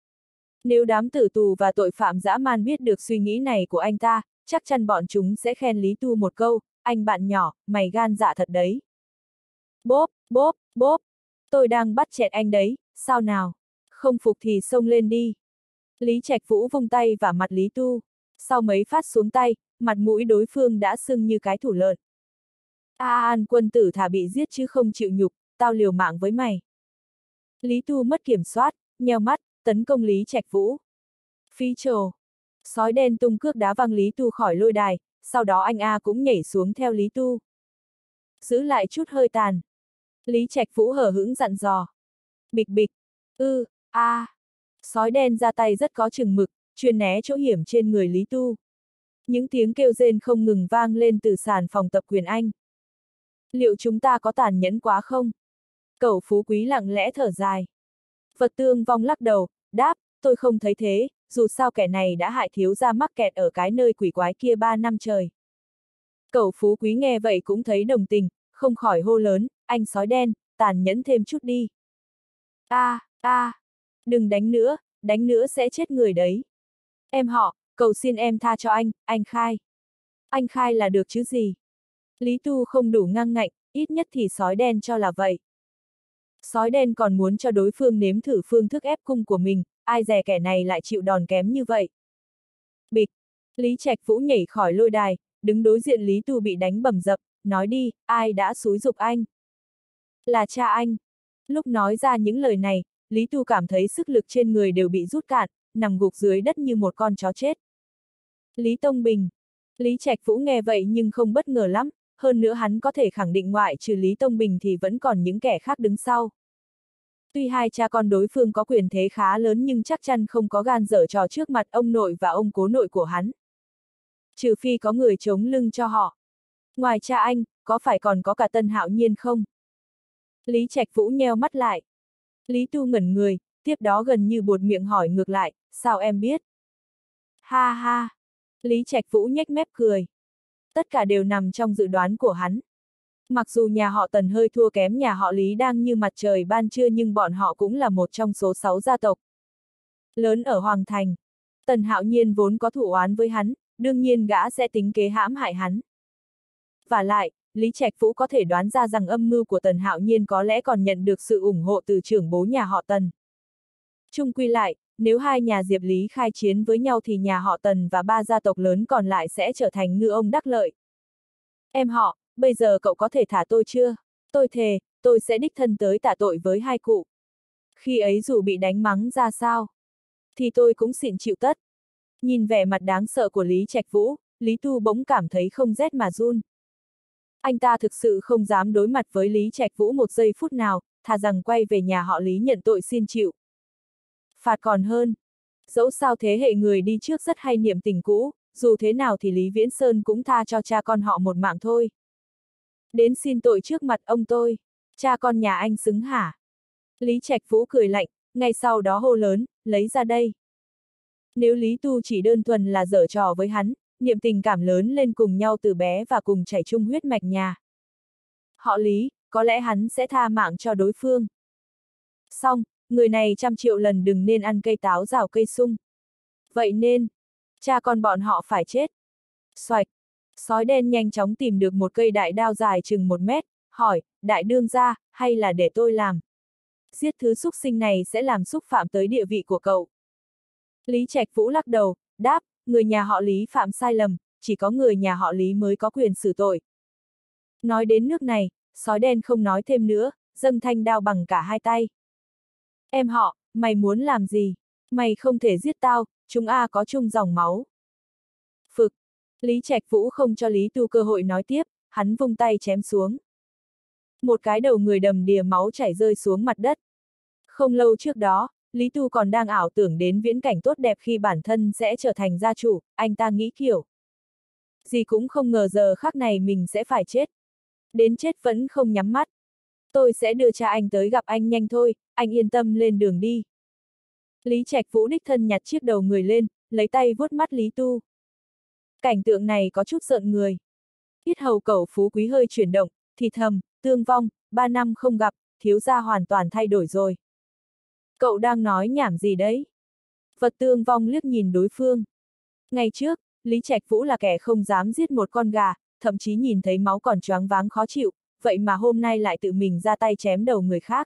Nếu đám tử tù và tội phạm dã man biết được suy nghĩ này của anh ta, chắc chắn bọn chúng sẽ khen Lý Tu một câu, anh bạn nhỏ, mày gan dạ thật đấy. Bốp, bốp, bốp, tôi đang bắt chẹt anh đấy, sao nào? Không phục thì xông lên đi. Lý Trạch Vũ vung tay vào mặt Lý Tu. Sau mấy phát xuống tay, mặt mũi đối phương đã sưng như cái thủ lợn. A à, An quân tử thà bị giết chứ không chịu nhục, tao liều mạng với mày. Lý Tu mất kiểm soát, nheo mắt, tấn công Lý Trạch Vũ. Phi trồ. Sói đen tung cước đá văng Lý Tu khỏi lôi đài, sau đó anh A cũng nhảy xuống theo Lý Tu. Giữ lại chút hơi tàn. Lý Trạch Vũ hở hững dặn dò. Bịch bịch. Ư, a. À. Sói đen ra tay rất có chừng mực, chuyên né chỗ hiểm trên người Lý Tu. Những tiếng kêu rên không ngừng vang lên từ sàn phòng tập quyền Anh. Liệu chúng ta có tàn nhẫn quá không? Cẩu Phú Quý lặng lẽ thở dài. Vật Tương Vong lắc đầu, đáp, tôi không thấy thế, dù sao kẻ này đã hại thiếu gia mắc kẹt ở cái nơi quỷ quái kia ba năm trời. Cẩu Phú Quý nghe vậy cũng thấy đồng tình, không khỏi hô lớn, anh sói đen, tàn nhẫn thêm chút đi. A, a, à, đừng đánh nữa, đánh nữa sẽ chết người đấy. Em họ, cầu xin em tha cho anh, anh khai. Anh khai là được chứ gì. Lý Tu không đủ ngang ngạnh, ít nhất thì sói đen cho là vậy. Sói đen còn muốn cho đối phương nếm thử phương thức ép cung của mình, ai dè kẻ này lại chịu đòn kém như vậy. Bịch, Lý Trạch Vũ nhảy khỏi lôi đài, đứng đối diện Lý Tu bị đánh bầm dập, nói đi, ai đã xúi giục anh? Là cha anh. Lúc nói ra những lời này, Lý Tu cảm thấy sức lực trên người đều bị rút cạn, nằm gục dưới đất như một con chó chết. Lý Tông Bình. Lý Trạch Vũ nghe vậy nhưng không bất ngờ lắm, hơn nữa hắn có thể khẳng định ngoại trừ Lý Tông Bình thì vẫn còn những kẻ khác đứng sau. Tuy hai cha con đối phương có quyền thế khá lớn nhưng chắc chắn không có gan giở trò trước mặt ông nội và ông cố nội của hắn. Trừ phi có người chống lưng cho họ. Ngoài cha anh, có phải còn có cả Tân Hạo Nhiên không? Lý Trạch Vũ nheo mắt lại. Lý Tu ngẩn người, tiếp đó gần như buột miệng hỏi ngược lại, sao em biết? Ha ha! Lý Trạch Vũ nhếch mép cười. Tất cả đều nằm trong dự đoán của hắn. Mặc dù nhà họ Tần hơi thua kém nhà họ Lý đang như mặt trời ban trưa nhưng bọn họ cũng là một trong số sáu gia tộc lớn ở Hoàng Thành. Tần Hạo Nhiên vốn có thù oán với hắn, đương nhiên gã sẽ tính kế hãm hại hắn. Và lại, Lý Trạch Vũ có thể đoán ra rằng âm mưu của Tần Hạo Nhiên có lẽ còn nhận được sự ủng hộ từ trưởng bố nhà họ Tần. Chung quy lại, nếu hai nhà Diệp Lý khai chiến với nhau thì nhà họ Tần và ba gia tộc lớn còn lại sẽ trở thành ngư ông đắc lợi. Em họ, bây giờ cậu có thể thả tôi chưa? Tôi thề, tôi sẽ đích thân tới tạ tội với hai cụ. Khi ấy dù bị đánh mắng ra sao, thì tôi cũng xịn chịu tất. Nhìn vẻ mặt đáng sợ của Lý Trạch Vũ, Lý Tu bỗng cảm thấy không rét mà run. Anh ta thực sự không dám đối mặt với Lý Trạch Vũ một giây phút nào, thà rằng quay về nhà họ Lý nhận tội xin chịu. Phạt còn hơn. Dẫu sao thế hệ người đi trước rất hay niệm tình cũ, dù thế nào thì Lý Viễn Sơn cũng tha cho cha con họ một mạng thôi. Đến xin tội trước mặt ông tôi, cha con nhà anh xứng hả? Lý Trạch Vũ cười lạnh, ngay sau đó hô lớn, lấy ra đây. Nếu Lý Tu chỉ đơn thuần là giở trò với hắn, niệm tình cảm lớn lên cùng nhau từ bé và cùng chảy chung huyết mạch nhà họ Lý, có lẽ hắn sẽ tha mạng cho đối phương. Xong, người này trăm triệu lần đừng nên ăn cây táo rào cây sung. Vậy nên, cha con bọn họ phải chết. Xoạch, sói đen nhanh chóng tìm được một cây đại đao dài chừng một mét, hỏi, đại đương gia, hay là để tôi làm? Giết thứ xúc sinh này sẽ làm xúc phạm tới địa vị của cậu. Lý Trạch Vũ lắc đầu, đáp, người nhà họ Lý phạm sai lầm, chỉ có người nhà họ Lý mới có quyền xử tội. Nói đến nước này, sói đen không nói thêm nữa, dâng thanh đao bằng cả hai tay. Em họ, mày muốn làm gì? Mày không thể giết tao, chúng a có chung dòng máu. Phực, Lý Trạch Vũ không cho Lý Tu cơ hội nói tiếp, hắn vung tay chém xuống. Một cái đầu người đầm đìa máu chảy rơi xuống mặt đất. Không lâu trước đó, Lý Tu còn đang ảo tưởng đến viễn cảnh tốt đẹp khi bản thân sẽ trở thành gia chủ, anh ta nghĩ kiểu. Gì cũng không ngờ giờ khắc này mình sẽ phải chết. Đến chết vẫn không nhắm mắt. Tôi sẽ đưa cha anh tới gặp anh nhanh thôi, anh yên tâm lên đường đi. Lý Trạch Vũ đích thân nhặt chiếc đầu người lên, lấy tay vuốt mắt Lý Tu. Cảnh tượng này có chút rợn người. Yết hầu Cẩu Phú Quý hơi chuyển động, thì thầm, Tương Vong, ba năm không gặp, thiếu gia hoàn toàn thay đổi rồi. Cậu đang nói nhảm gì đấy? Vật Tương Vong liếc nhìn đối phương. Ngày trước, Lý Trạch Vũ là kẻ không dám giết một con gà, thậm chí nhìn thấy máu còn choáng váng khó chịu, vậy mà hôm nay lại tự mình ra tay chém đầu người khác.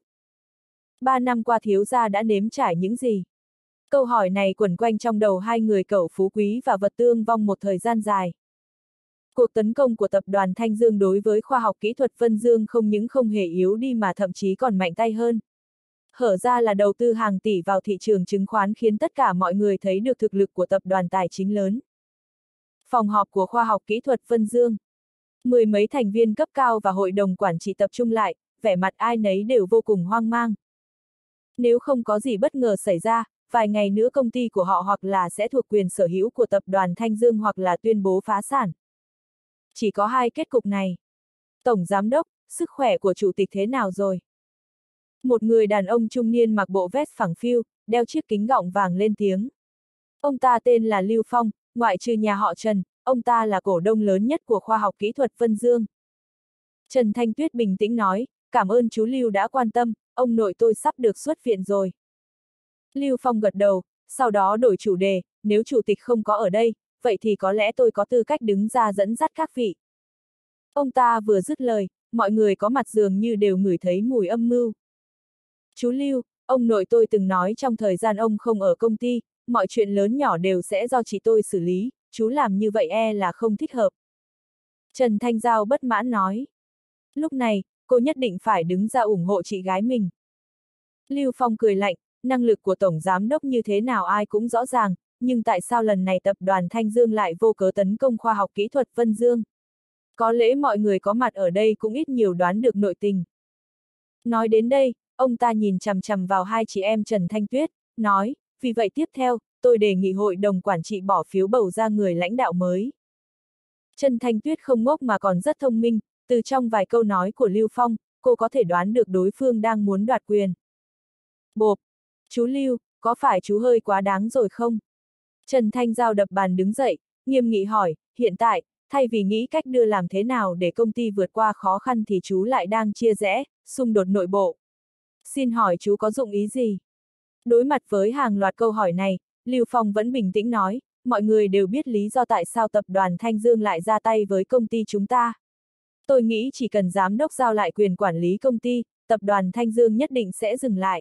Ba năm qua thiếu gia đã nếm trải những gì? Câu hỏi này quẩn quanh trong đầu hai người Cẩu Phú Quý và Vật Tương Vong một thời gian dài. Cuộc tấn công của tập đoàn Thanh Dương đối với khoa học kỹ thuật Vân Dương không những không hề yếu đi mà thậm chí còn mạnh tay hơn. Hở ra là đầu tư hàng tỷ vào thị trường chứng khoán khiến tất cả mọi người thấy được thực lực của tập đoàn tài chính lớn. Phòng họp của khoa học kỹ thuật Vân Dương. Mười mấy thành viên cấp cao và hội đồng quản trị tập trung lại, vẻ mặt ai nấy đều vô cùng hoang mang. Nếu không có gì bất ngờ xảy ra, vài ngày nữa công ty của họ hoặc là sẽ thuộc quyền sở hữu của tập đoàn Thanh Dương hoặc là tuyên bố phá sản. Chỉ có hai kết cục này. Tổng giám đốc, sức khỏe của chủ tịch thế nào rồi? Một người đàn ông trung niên mặc bộ vest phẳng phiu, đeo chiếc kính gọng vàng lên tiếng. Ông ta tên là Lưu Phong, ngoại trừ nhà họ Trần, ông ta là cổ đông lớn nhất của khoa học kỹ thuật Vân Dương. Trần Thanh Tuyết bình tĩnh nói, cảm ơn chú Lưu đã quan tâm, ông nội tôi sắp được xuất viện rồi. Lưu Phong gật đầu, sau đó đổi chủ đề, nếu chủ tịch không có ở đây, vậy thì có lẽ tôi có tư cách đứng ra dẫn dắt các vị. Ông ta vừa dứt lời, mọi người có mặt dường như đều ngửi thấy mùi âm mưu. Chú Lưu, ông nội tôi từng nói trong thời gian ông không ở công ty, mọi chuyện lớn nhỏ đều sẽ do chị tôi xử lý, chú làm như vậy e là không thích hợp. Trần Thanh Giao bất mãn nói. Lúc này, cô nhất định phải đứng ra ủng hộ chị gái mình. Lưu Phong cười lạnh, năng lực của Tổng Giám đốc như thế nào ai cũng rõ ràng, nhưng tại sao lần này tập đoàn Thanh Dương lại vô cớ tấn công khoa học kỹ thuật Vân Dương? Có lẽ mọi người có mặt ở đây cũng ít nhiều đoán được nội tình. Nói đến đây, ông ta nhìn chằm chằm vào hai chị em Trần Thanh Tuyết, nói, vì vậy tiếp theo, tôi đề nghị hội đồng quản trị bỏ phiếu bầu ra người lãnh đạo mới. Trần Thanh Tuyết không ngốc mà còn rất thông minh, từ trong vài câu nói của Lưu Phong, cô có thể đoán được đối phương đang muốn đoạt quyền. Bộp! Chú Lưu, có phải chú hơi quá đáng rồi không? Trần Thanh Giao đập bàn đứng dậy, nghiêm nghị hỏi, hiện tại, Thay vì nghĩ cách đưa làm thế nào để công ty vượt qua khó khăn thì chú lại đang chia rẽ, xung đột nội bộ. Xin hỏi chú có dụng ý gì? Đối mặt với hàng loạt câu hỏi này, Lưu Phong vẫn bình tĩnh nói, mọi người đều biết lý do tại sao tập đoàn Thanh Dương lại ra tay với công ty chúng ta. Tôi nghĩ chỉ cần giám đốc giao lại quyền quản lý công ty, tập đoàn Thanh Dương nhất định sẽ dừng lại.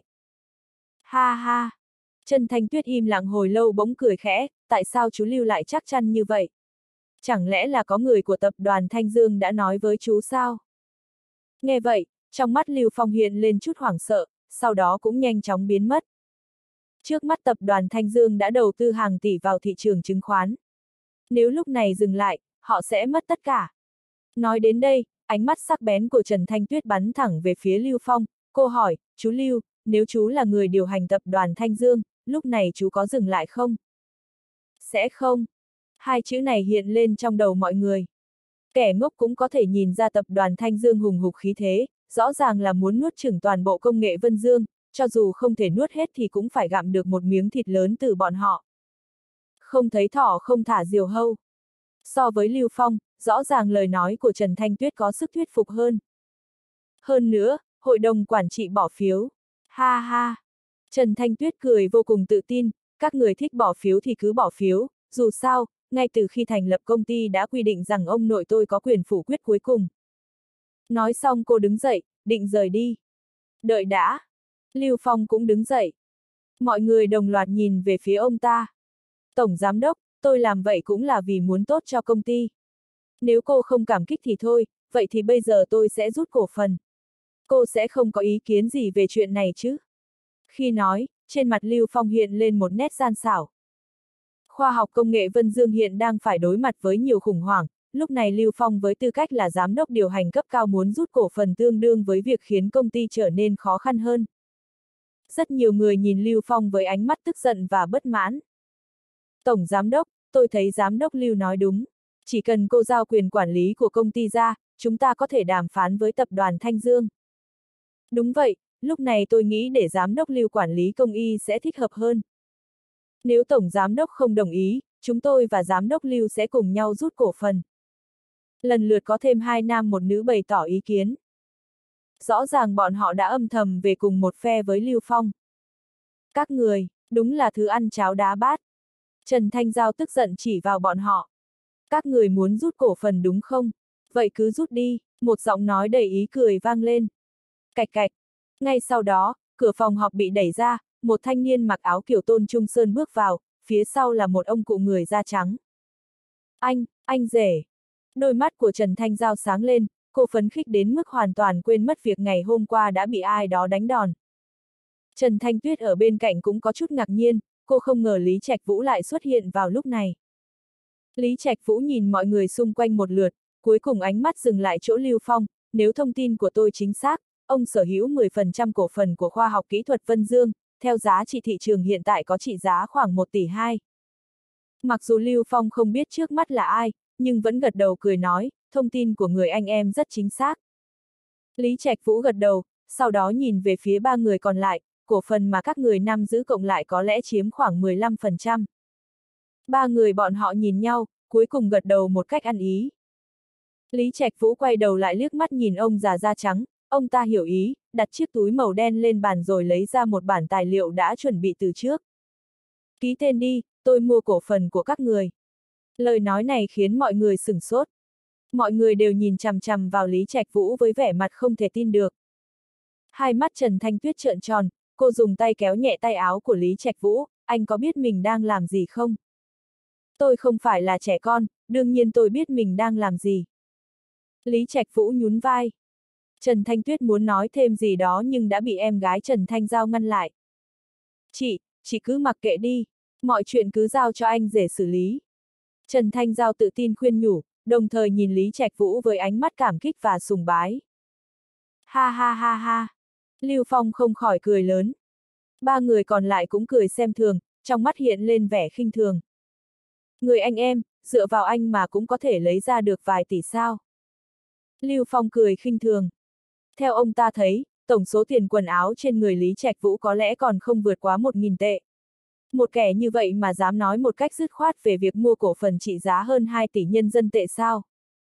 Ha ha! Trần Thanh Tuyết im lặng hồi lâu bỗng cười khẽ, tại sao chú Lưu lại chắc chắn như vậy? Chẳng lẽ là có người của tập đoàn Thanh Dương đã nói với chú sao? Nghe vậy, trong mắt Lưu Phong hiện lên chút hoảng sợ, sau đó cũng nhanh chóng biến mất. Trước mắt tập đoàn Thanh Dương đã đầu tư hàng tỷ vào thị trường chứng khoán. Nếu lúc này dừng lại, họ sẽ mất tất cả. Nói đến đây, ánh mắt sắc bén của Trần Thanh Tuyết bắn thẳng về phía Lưu Phong, cô hỏi, chú Lưu, nếu chú là người điều hành tập đoàn Thanh Dương, lúc này chú có dừng lại không? Sẽ không. Hai chữ này hiện lên trong đầu mọi người. Kẻ ngốc cũng có thể nhìn ra tập đoàn Thanh Dương hùng hục khí thế, rõ ràng là muốn nuốt chửng toàn bộ công nghệ Vân Dương, cho dù không thể nuốt hết thì cũng phải gặm được một miếng thịt lớn từ bọn họ. Không thấy thỏ không thả diều hâu. So với Lưu Phong, rõ ràng lời nói của Trần Thanh Tuyết có sức thuyết phục hơn. Hơn nữa, hội đồng quản trị bỏ phiếu. Ha ha! Trần Thanh Tuyết cười vô cùng tự tin, các người thích bỏ phiếu thì cứ bỏ phiếu, dù sao, ngay từ khi thành lập công ty đã quy định rằng ông nội tôi có quyền phủ quyết cuối cùng. Nói xong cô đứng dậy, định rời đi. Đợi đã! Lưu Phong cũng đứng dậy. Mọi người đồng loạt nhìn về phía ông ta. Tổng giám đốc, tôi làm vậy cũng là vì muốn tốt cho công ty. Nếu cô không cảm kích thì thôi, vậy thì bây giờ tôi sẽ rút cổ phần. Cô sẽ không có ý kiến gì về chuyện này chứ? Khi nói, trên mặt Lưu Phong hiện lên một nét gian xảo. Khoa học công nghệ Vân Dương hiện đang phải đối mặt với nhiều khủng hoảng, lúc này Lưu Phong với tư cách là giám đốc điều hành cấp cao muốn rút cổ phần tương đương với việc khiến công ty trở nên khó khăn hơn. Rất nhiều người nhìn Lưu Phong với ánh mắt tức giận và bất mãn. Tổng giám đốc, tôi thấy giám đốc Lưu nói đúng. Chỉ cần cô giao quyền quản lý của công ty ra, chúng ta có thể đàm phán với tập đoàn Thanh Dương. Đúng vậy, lúc này tôi nghĩ để giám đốc Lưu quản lý công y sẽ thích hợp hơn. Nếu tổng giám đốc không đồng ý, chúng tôi và giám đốc Lưu sẽ cùng nhau rút cổ phần. Lần lượt có thêm hai nam một nữ bày tỏ ý kiến. Rõ ràng bọn họ đã âm thầm về cùng một phe với Lưu Phong. Các người, đúng là thứ ăn cháo đá bát. Trần Thanh Giao tức giận chỉ vào bọn họ. Các người muốn rút cổ phần đúng không? Vậy cứ rút đi, một giọng nói đầy ý cười vang lên. Cạch cạch. Ngay sau đó, cửa phòng họp bị đẩy ra, một thanh niên mặc áo kiểu Tôn Trung Sơn bước vào, phía sau là một ông cụ người da trắng. Anh, anh rể. Đôi mắt của Trần Thanh Giao sáng lên, cô phấn khích đến mức hoàn toàn quên mất việc ngày hôm qua đã bị ai đó đánh đòn. Trần Thanh Tuyết ở bên cạnh cũng có chút ngạc nhiên, cô không ngờ Lý Trạch Vũ lại xuất hiện vào lúc này. Lý Trạch Vũ nhìn mọi người xung quanh một lượt, cuối cùng ánh mắt dừng lại chỗ Lưu Phong, nếu thông tin của tôi chính xác, ông sở hữu mười phần trăm cổ phần của khoa học kỹ thuật Vân Dương, theo giá trị thị trường hiện tại có trị giá khoảng một tỷ hai. Mặc dù Lưu Phong không biết trước mắt là ai, nhưng vẫn gật đầu cười nói, thông tin của người anh em rất chính xác. Lý Trạch Vũ gật đầu, sau đó nhìn về phía ba người còn lại, cổ phần mà các người nam giữ cộng lại có lẽ chiếm khoảng mười lăm phần trăm. Ba người bọn họ nhìn nhau, cuối cùng gật đầu một cách ăn ý. Lý Trạch Vũ quay đầu lại liếc mắt nhìn ông già da trắng, ông ta hiểu ý, đặt chiếc túi màu đen lên bàn rồi lấy ra một bản tài liệu đã chuẩn bị từ trước. Ký tên đi, tôi mua cổ phần của các người. Lời nói này khiến mọi người sửng sốt. Mọi người đều nhìn chằm chằm vào Lý Trạch Vũ với vẻ mặt không thể tin được. Hai mắt Trần Thanh Tuyết trợn tròn, cô dùng tay kéo nhẹ tay áo của Lý Trạch Vũ, anh có biết mình đang làm gì không? Tôi không phải là trẻ con, đương nhiên tôi biết mình đang làm gì. Lý Trạch Vũ nhún vai. Trần Thanh Tuyết muốn nói thêm gì đó nhưng đã bị em gái Trần Thanh Giao ngăn lại. Chị, chị cứ mặc kệ đi, mọi chuyện cứ giao cho anh rể xử lý. Trần Thanh Giao tự tin khuyên nhủ, đồng thời nhìn Lý Trạch Vũ với ánh mắt cảm kích và sùng bái. Ha ha ha ha. Lưu Phong không khỏi cười lớn. Ba người còn lại cũng cười xem thường, trong mắt hiện lên vẻ khinh thường. Người anh em, dựa vào anh mà cũng có thể lấy ra được vài tỷ sao. Lưu Phong cười khinh thường. Theo ông ta thấy, tổng số tiền quần áo trên người Lý Trạch Vũ có lẽ còn không vượt quá một nghìn tệ. Một kẻ như vậy mà dám nói một cách dứt khoát về việc mua cổ phần trị giá hơn hai tỷ nhân dân tệ sao?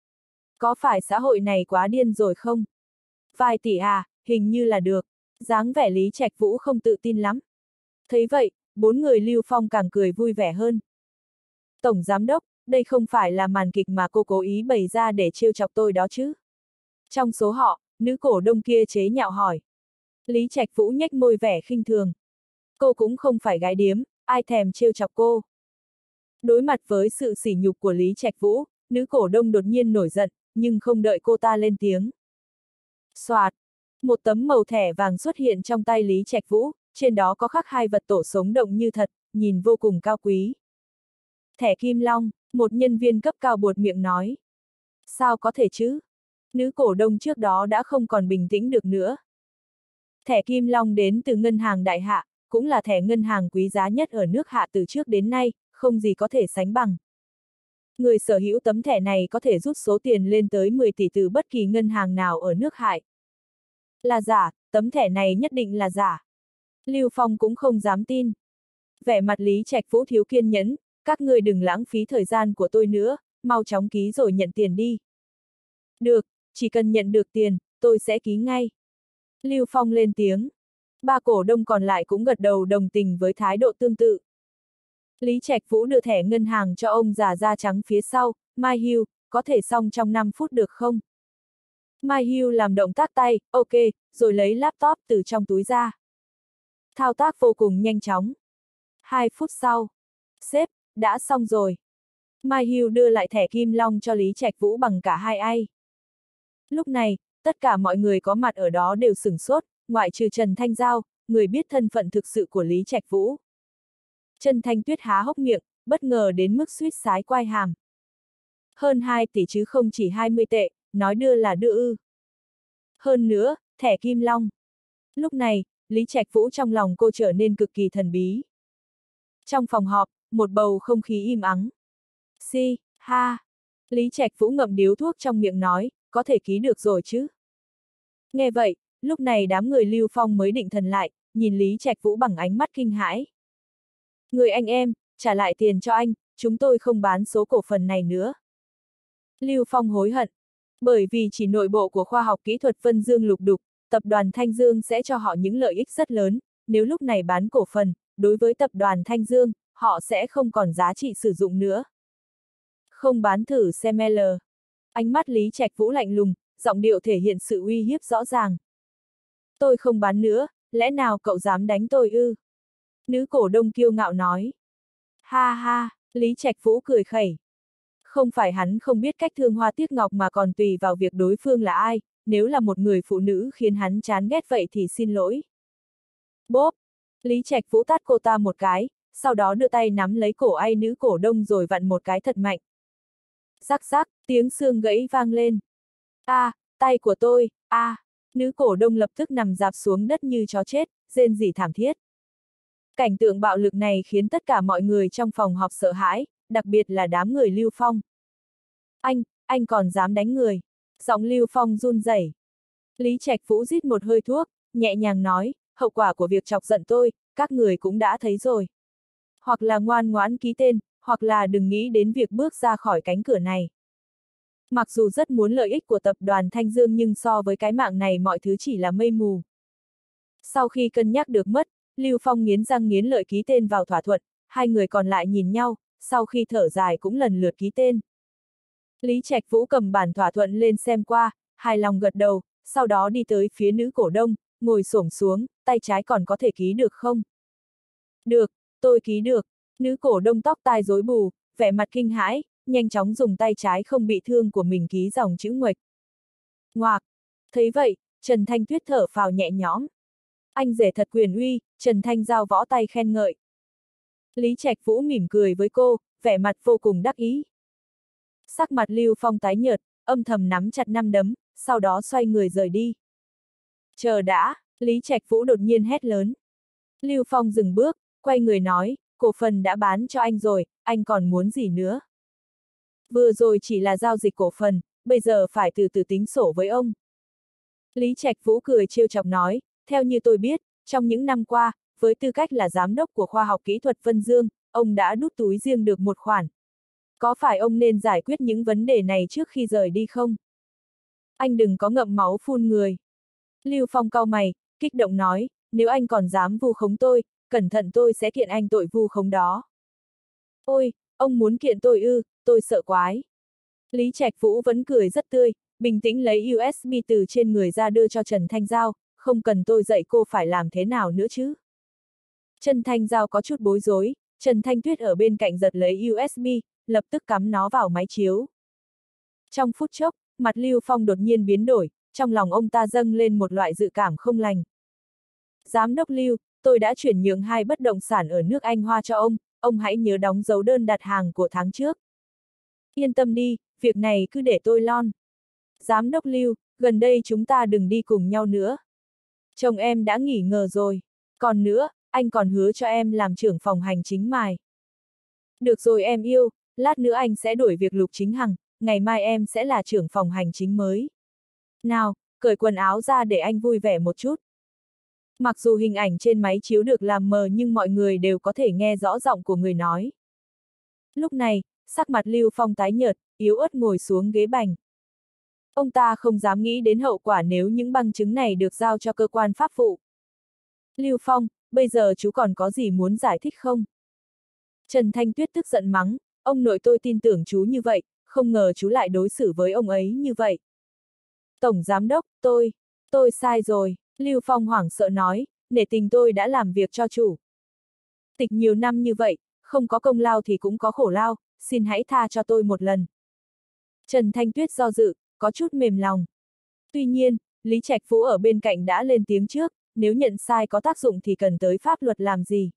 Có phải xã hội này quá điên rồi không? Vài tỷ à, hình như là được. Dáng vẻ Lý Trạch Vũ không tự tin lắm. Thấy vậy, bốn người Lưu Phong càng cười vui vẻ hơn. Tổng giám đốc, đây không phải là màn kịch mà cô cố ý bày ra để trêu chọc tôi đó chứ? Trong số họ, nữ cổ đông kia chế nhạo hỏi. Lý Trạch Vũ nhếch môi vẻ khinh thường. Cô cũng không phải gái điếm, ai thèm trêu chọc cô. Đối mặt với sự sỉ nhục của Lý Trạch Vũ, nữ cổ đông đột nhiên nổi giận, nhưng không đợi cô ta lên tiếng. Soạt, một tấm màu thẻ vàng xuất hiện trong tay Lý Trạch Vũ, trên đó có khắc hai vật tổ sống động như thật, nhìn vô cùng cao quý. Thẻ Kim Long, một nhân viên cấp cao buột miệng nói. Sao có thể chứ? Nữ cổ đông trước đó đã không còn bình tĩnh được nữa. Thẻ Kim Long đến từ ngân hàng Đại Hạ, cũng là thẻ ngân hàng quý giá nhất ở nước Hạ từ trước đến nay, không gì có thể sánh bằng. Người sở hữu tấm thẻ này có thể rút số tiền lên tới mười tỷ từ bất kỳ ngân hàng nào ở nước Hạ. Là giả, tấm thẻ này nhất định là giả. Lưu Phong cũng không dám tin. Vẻ mặt Lý Trạch Vũ thiếu kiên nhẫn, các người đừng lãng phí thời gian của tôi nữa, mau chóng ký rồi nhận tiền đi. Được, chỉ cần nhận được tiền, tôi sẽ ký ngay. Lưu Phong lên tiếng. Ba cổ đông còn lại cũng gật đầu đồng tình với thái độ tương tự. Lý Trạch Vũ đưa thẻ ngân hàng cho ông già da trắng phía sau, Mai Hưu, có thể xong trong năm phút được không? Mai Hưu làm động tác tay, ok, rồi lấy laptop từ trong túi ra. Thao tác vô cùng nhanh chóng. Hai phút sau. Sếp, đã xong rồi. Mai Hưu đưa lại thẻ Kim Long cho Lý Trạch Vũ bằng cả hai ai. Lúc này, tất cả mọi người có mặt ở đó đều sửng sốt, ngoại trừ Trần Thanh Giao, người biết thân phận thực sự của Lý Trạch Vũ. Trần Thanh Tuyết há hốc miệng, bất ngờ đến mức suýt sái quai hàm. Hơn hai tỷ chứ không chỉ hai mươi tệ, nói đưa là đưa ư. Hơn nữa, thẻ Kim Long. Lúc này, Lý Trạch Vũ trong lòng cô trở nên cực kỳ thần bí. Trong phòng họp, một bầu không khí im ắng. Si, ha. Lý Trạch Vũ ngậm điếu thuốc trong miệng nói, có thể ký được rồi chứ. Nghe vậy, lúc này đám người Lưu Phong mới định thần lại, nhìn Lý Trạch Vũ bằng ánh mắt kinh hãi. Người anh em, trả lại tiền cho anh, chúng tôi không bán số cổ phần này nữa. Lưu Phong hối hận. Bởi vì chỉ nội bộ của khoa học kỹ thuật Vân Dương lục đục, tập đoàn Thanh Dương sẽ cho họ những lợi ích rất lớn, nếu lúc này bán cổ phần, đối với tập đoàn Thanh Dương, họ sẽ không còn giá trị sử dụng nữa. Không bán thử xem L. Ánh mắt Lý Trạch Vũ lạnh lùng, giọng điệu thể hiện sự uy hiếp rõ ràng. Tôi không bán nữa, lẽ nào cậu dám đánh tôi ư? Nữ cổ đông kiêu ngạo nói. Ha ha, Lý Trạch Vũ cười khẩy. Không phải hắn không biết cách thương hoa tiếc ngọc mà còn tùy vào việc đối phương là ai, nếu là một người phụ nữ khiến hắn chán ghét vậy thì xin lỗi. Bốp! Lý Trạch Vũ tát cô ta một cái, sau đó đưa tay nắm lấy cổ ai nữ cổ đông rồi vặn một cái thật mạnh. Rắc rắc, tiếng xương gãy vang lên. A, à, tay của tôi, a, à. Nữ cổ đông lập tức nằm dạp xuống đất như chó chết, rên rỉ thảm thiết. Cảnh tượng bạo lực này khiến tất cả mọi người trong phòng họp sợ hãi, đặc biệt là đám người Lưu Phong. Anh, anh còn dám đánh người. Giọng Lưu Phong run rẩy. Lý Trạch Vũ rít một hơi thuốc, nhẹ nhàng nói, hậu quả của việc chọc giận tôi, các người cũng đã thấy rồi. Hoặc là ngoan ngoãn ký tên, hoặc là đừng nghĩ đến việc bước ra khỏi cánh cửa này. Mặc dù rất muốn lợi ích của tập đoàn Thanh Dương nhưng so với cái mạng này mọi thứ chỉ là mây mù. Sau khi cân nhắc được mất, Lưu Phong nghiến răng nghiến lợi ký tên vào thỏa thuận, hai người còn lại nhìn nhau, sau khi thở dài cũng lần lượt ký tên. Lý Trạch Vũ cầm bản thỏa thuận lên xem qua, hài lòng gật đầu, sau đó đi tới phía nữ cổ đông, ngồi xổm xuống, tay trái còn có thể ký được không? Được, tôi ký được. Nữ cổ đông tóc tai rối bù, vẻ mặt kinh hãi, nhanh chóng dùng tay trái không bị thương của mình ký dòng chữ nguệch. Ngoạc! Thấy vậy, Trần Thanh Tuyết thở phào nhẹ nhõm. Anh rể thật quyền uy, Trần Thanh Giao võ tay khen ngợi. Lý Trạch Vũ mỉm cười với cô, vẻ mặt vô cùng đắc ý. Sắc mặt Lưu Phong tái nhợt, âm thầm nắm chặt năm đấm, sau đó xoay người rời đi. Chờ đã, Lý Trạch Vũ đột nhiên hét lớn. Lưu Phong dừng bước, quay người nói, cổ phần đã bán cho anh rồi, anh còn muốn gì nữa? Vừa rồi chỉ là giao dịch cổ phần, bây giờ phải từ từ tính sổ với ông. Lý Trạch Vũ cười trêu chọc nói, theo như tôi biết, trong những năm qua, với tư cách là giám đốc của khoa học kỹ thuật Vân Dương, ông đã đút túi riêng được một khoản. Có phải ông nên giải quyết những vấn đề này trước khi rời đi không? Anh đừng có ngậm máu phun người. Lưu Phong cau mày, kích động nói, nếu anh còn dám vu khống tôi, cẩn thận tôi sẽ kiện anh tội vu khống đó. Ôi, ông muốn kiện tôi ư, tôi sợ quái. Lý Trạch Vũ vẫn cười rất tươi, bình tĩnh lấy u ét bê từ trên người ra đưa cho Trần Thanh Giao, không cần tôi dạy cô phải làm thế nào nữa chứ. Trần Thanh Giao có chút bối rối, Trần Thanh Tuyết ở bên cạnh giật lấy u ét bê, lập tức cắm nó vào máy chiếu. Trong phút chốc, mặt Lưu Phong đột nhiên biến đổi, trong lòng ông ta dâng lên một loại dự cảm không lành. Giám đốc Lưu, tôi đã chuyển nhượng hai bất động sản ở nước Anh Hoa cho ông, ông hãy nhớ đóng dấu đơn đặt hàng của tháng trước. Yên tâm đi, việc này cứ để tôi lon. Giám đốc Lưu, gần đây chúng ta đừng đi cùng nhau nữa. Chồng em đã nghỉ ngờ rồi. Còn nữa, anh còn hứa cho em làm trưởng phòng hành chính mài. Được rồi em yêu, lát nữa anh sẽ đổi việc Lục Chính Hằng, ngày mai em sẽ là trưởng phòng hành chính mới. Nào, cởi quần áo ra để anh vui vẻ một chút. Mặc dù hình ảnh trên máy chiếu được làm mờ nhưng mọi người đều có thể nghe rõ giọng của người nói. Lúc này, sắc mặt Lưu Phong tái nhợt, yếu ớt ngồi xuống ghế bành. Ông ta không dám nghĩ đến hậu quả nếu những bằng chứng này được giao cho cơ quan pháp vụ. Lưu Phong, bây giờ chú còn có gì muốn giải thích không? Trần Thanh Tuyết tức giận mắng, ông nội tôi tin tưởng chú như vậy, không ngờ chú lại đối xử với ông ấy như vậy. Tổng giám đốc, tôi, tôi sai rồi, Lưu Phong hoảng sợ nói, nể tình tôi đã làm việc cho chủ. Tịch nhiều năm như vậy, không có công lao thì cũng có khổ lao, xin hãy tha cho tôi một lần. Trần Thanh Tuyết do dự, có chút mềm lòng. Tuy nhiên, Lý Trạch Vũ ở bên cạnh đã lên tiếng trước, nếu nhận sai có tác dụng thì cần tới pháp luật làm gì.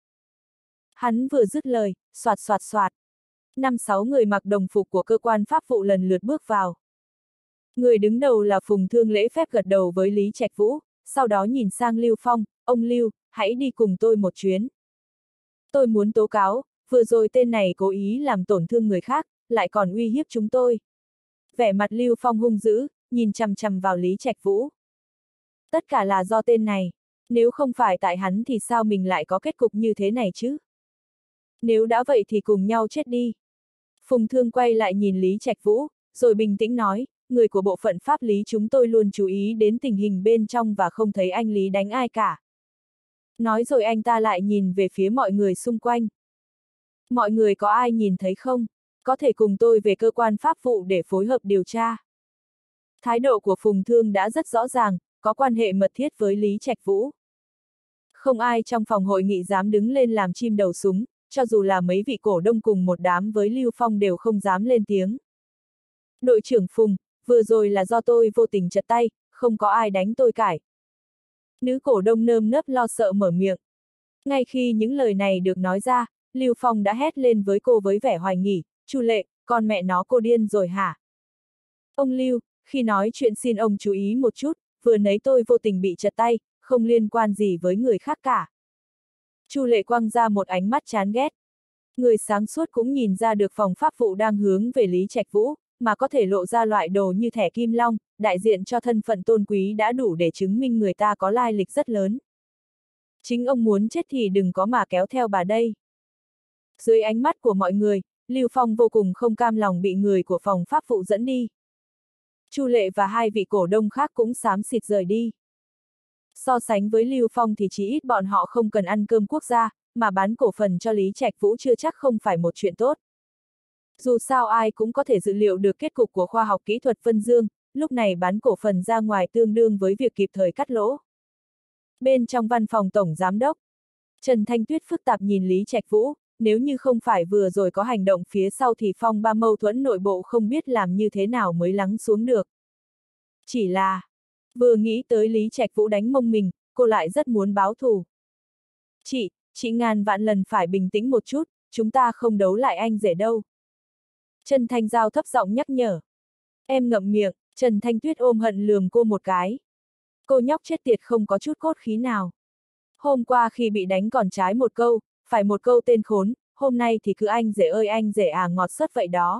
Hắn vừa dứt lời, soạt soạt soạt. Năm sáu người mặc đồng phục của cơ quan pháp vụ lần lượt bước vào. Người đứng đầu là Phùng Thương lễ phép gật đầu với Lý Trạch Vũ, sau đó nhìn sang Lưu Phong, ông Lưu, hãy đi cùng tôi một chuyến. Tôi muốn tố cáo, vừa rồi tên này cố ý làm tổn thương người khác, lại còn uy hiếp chúng tôi. Vẻ mặt Lưu Phong hung dữ, nhìn chằm chằm vào Lý Trạch Vũ. Tất cả là do tên này, nếu không phải tại hắn thì sao mình lại có kết cục như thế này chứ? Nếu đã vậy thì cùng nhau chết đi. Phùng Thương quay lại nhìn Lý Trạch Vũ, rồi bình tĩnh nói, người của bộ phận pháp lý chúng tôi luôn chú ý đến tình hình bên trong và không thấy anh Lý đánh ai cả. Nói rồi anh ta lại nhìn về phía mọi người xung quanh. Mọi người có ai nhìn thấy không? Có thể cùng tôi về cơ quan pháp vụ để phối hợp điều tra. Thái độ của Phùng Thương đã rất rõ ràng, có quan hệ mật thiết với Lý Trạch Vũ. Không ai trong phòng hội nghị dám đứng lên làm chim đầu súng, cho dù là mấy vị cổ đông cùng một đám với Lưu Phong đều không dám lên tiếng. Đội trưởng Phùng, vừa rồi là do tôi vô tình trật tay, không có ai đánh tôi cải. Nữ cổ đông nơm nớp lo sợ mở miệng. Ngay khi những lời này được nói ra, Lưu Phong đã hét lên với cô với vẻ hoài nghi, Chu Lệ, con mẹ nó cô điên rồi hả? Ông Lưu, khi nói chuyện xin ông chú ý một chút, vừa nấy tôi vô tình bị trật tay, không liên quan gì với người khác cả. Chu Lệ quăng ra một ánh mắt chán ghét. Người sáng suốt cũng nhìn ra được phòng pháp vụ đang hướng về Lý Trạch Vũ, mà có thể lộ ra loại đồ như thẻ kim long, đại diện cho thân phận tôn quý đã đủ để chứng minh người ta có lai lịch rất lớn. Chính ông muốn chết thì đừng có mà kéo theo bà đây. Dưới ánh mắt của mọi người, Lưu Phong vô cùng không cam lòng bị người của phòng pháp vụ dẫn đi. Chu Lệ và hai vị cổ đông khác cũng xám xịt rời đi. So sánh với Lưu Phong thì chỉ ít bọn họ không cần ăn cơm quốc gia, mà bán cổ phần cho Lý Trạch Vũ chưa chắc không phải một chuyện tốt. Dù sao ai cũng có thể dự liệu được kết cục của khoa học kỹ thuật Vân Dương, lúc này bán cổ phần ra ngoài tương đương với việc kịp thời cắt lỗ. Bên trong văn phòng tổng giám đốc, Trần Thanh Tuyết phức tạp nhìn Lý Trạch Vũ, nếu như không phải vừa rồi có hành động phía sau thì phong ba mâu thuẫn nội bộ không biết làm như thế nào mới lắng xuống được. Chỉ là, vừa nghĩ tới Lý Trạch Vũ đánh mông mình, cô lại rất muốn báo thù. Chị, chị ngàn vạn lần phải bình tĩnh một chút, chúng ta không đấu lại anh rể đâu. Trần Thanh Giao thấp giọng nhắc nhở. Em ngậm miệng, Trần Thanh Tuyết ôm hận lườm cô một cái. Cô nhóc chết tiệt không có chút cốt khí nào. Hôm qua khi bị đánh còn trái một câu, phải một câu tên khốn, hôm nay thì cứ anh rể ơi anh rể à ngọt sớt vậy đó.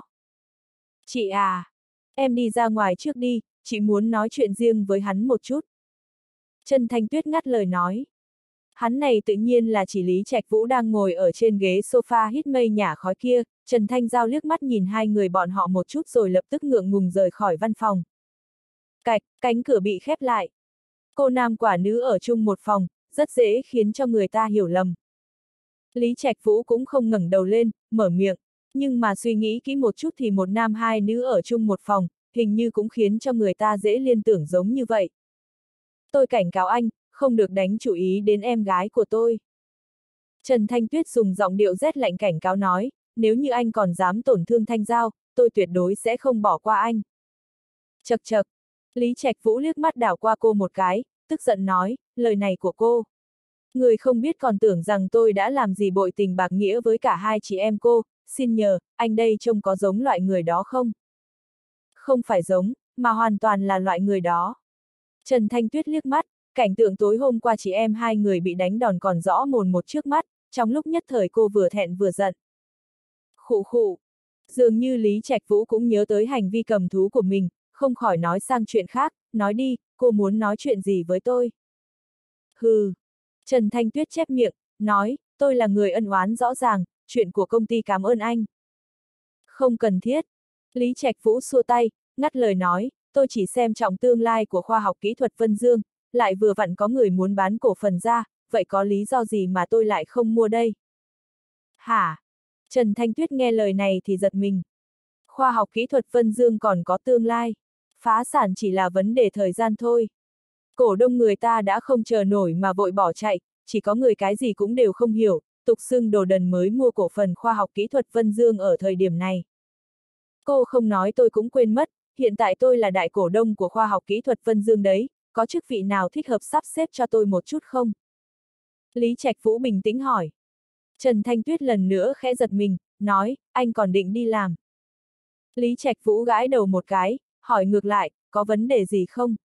Chị à, em đi ra ngoài trước đi, chị muốn nói chuyện riêng với hắn một chút. Trần Thanh Tuyết ngắt lời nói. Hắn này tự nhiên là chỉ Lý Trạch Vũ đang ngồi ở trên ghế sofa hít mây nhả khói kia. Trần Thanh Giao liếc mắt nhìn hai người bọn họ một chút rồi lập tức ngượng ngùng rời khỏi văn phòng. Cạch, cánh cửa bị khép lại. Cô nam quả nữ ở chung một phòng, rất dễ khiến cho người ta hiểu lầm. Lý Trạch Vũ cũng không ngẩng đầu lên, mở miệng, nhưng mà suy nghĩ kỹ một chút thì một nam hai nữ ở chung một phòng, hình như cũng khiến cho người ta dễ liên tưởng giống như vậy. Tôi cảnh cáo anh, không được đánh chủ ý đến em gái của tôi. Trần Thanh Tuyết dùng giọng điệu rét lạnh cảnh cáo nói, nếu như anh còn dám tổn thương Thanh Giao, tôi tuyệt đối sẽ không bỏ qua anh. Chậc chậc, Lý Trạch Vũ liếc mắt đảo qua cô một cái, tức giận nói, lời này của cô. Người không biết còn tưởng rằng tôi đã làm gì bội tình bạc nghĩa với cả hai chị em cô, xin nhờ, anh đây trông có giống loại người đó không? Không phải giống, mà hoàn toàn là loại người đó. Trần Thanh Tuyết liếc mắt, cảnh tượng tối hôm qua chị em hai người bị đánh đòn còn rõ mồn một trước mắt, trong lúc nhất thời cô vừa thẹn vừa giận. Khụ khụ. Dường như Lý Trạch Vũ cũng nhớ tới hành vi cầm thú của mình, không khỏi nói sang chuyện khác, nói đi, cô muốn nói chuyện gì với tôi? Hừ. Trần Thanh Tuyết chép miệng, nói, tôi là người ân oán rõ ràng, chuyện của công ty cảm ơn anh. Không cần thiết. Lý Trạch Vũ xua tay, ngắt lời nói, tôi chỉ xem trọng tương lai của khoa học kỹ thuật Vân Dương, lại vừa vặn có người muốn bán cổ phần ra, vậy có lý do gì mà tôi lại không mua đây? Hả? Trần Thanh Tuyết nghe lời này thì giật mình. Khoa học kỹ thuật Vân Dương còn có tương lai. Phá sản chỉ là vấn đề thời gian thôi. Cổ đông người ta đã không chờ nổi mà vội bỏ chạy, chỉ có người cái gì cũng đều không hiểu, tục xưng đồ đần mới mua cổ phần khoa học kỹ thuật Vân Dương ở thời điểm này. Cô không nói tôi cũng quên mất, hiện tại tôi là đại cổ đông của khoa học kỹ thuật Vân Dương đấy, có chức vị nào thích hợp sắp xếp cho tôi một chút không? Lý Trạch Vũ bình tĩnh hỏi. Trần Thanh Tuyết lần nữa khẽ giật mình, nói, anh còn định đi làm. Lý Trạch Vũ gãi đầu một cái, hỏi ngược lại, có vấn đề gì không?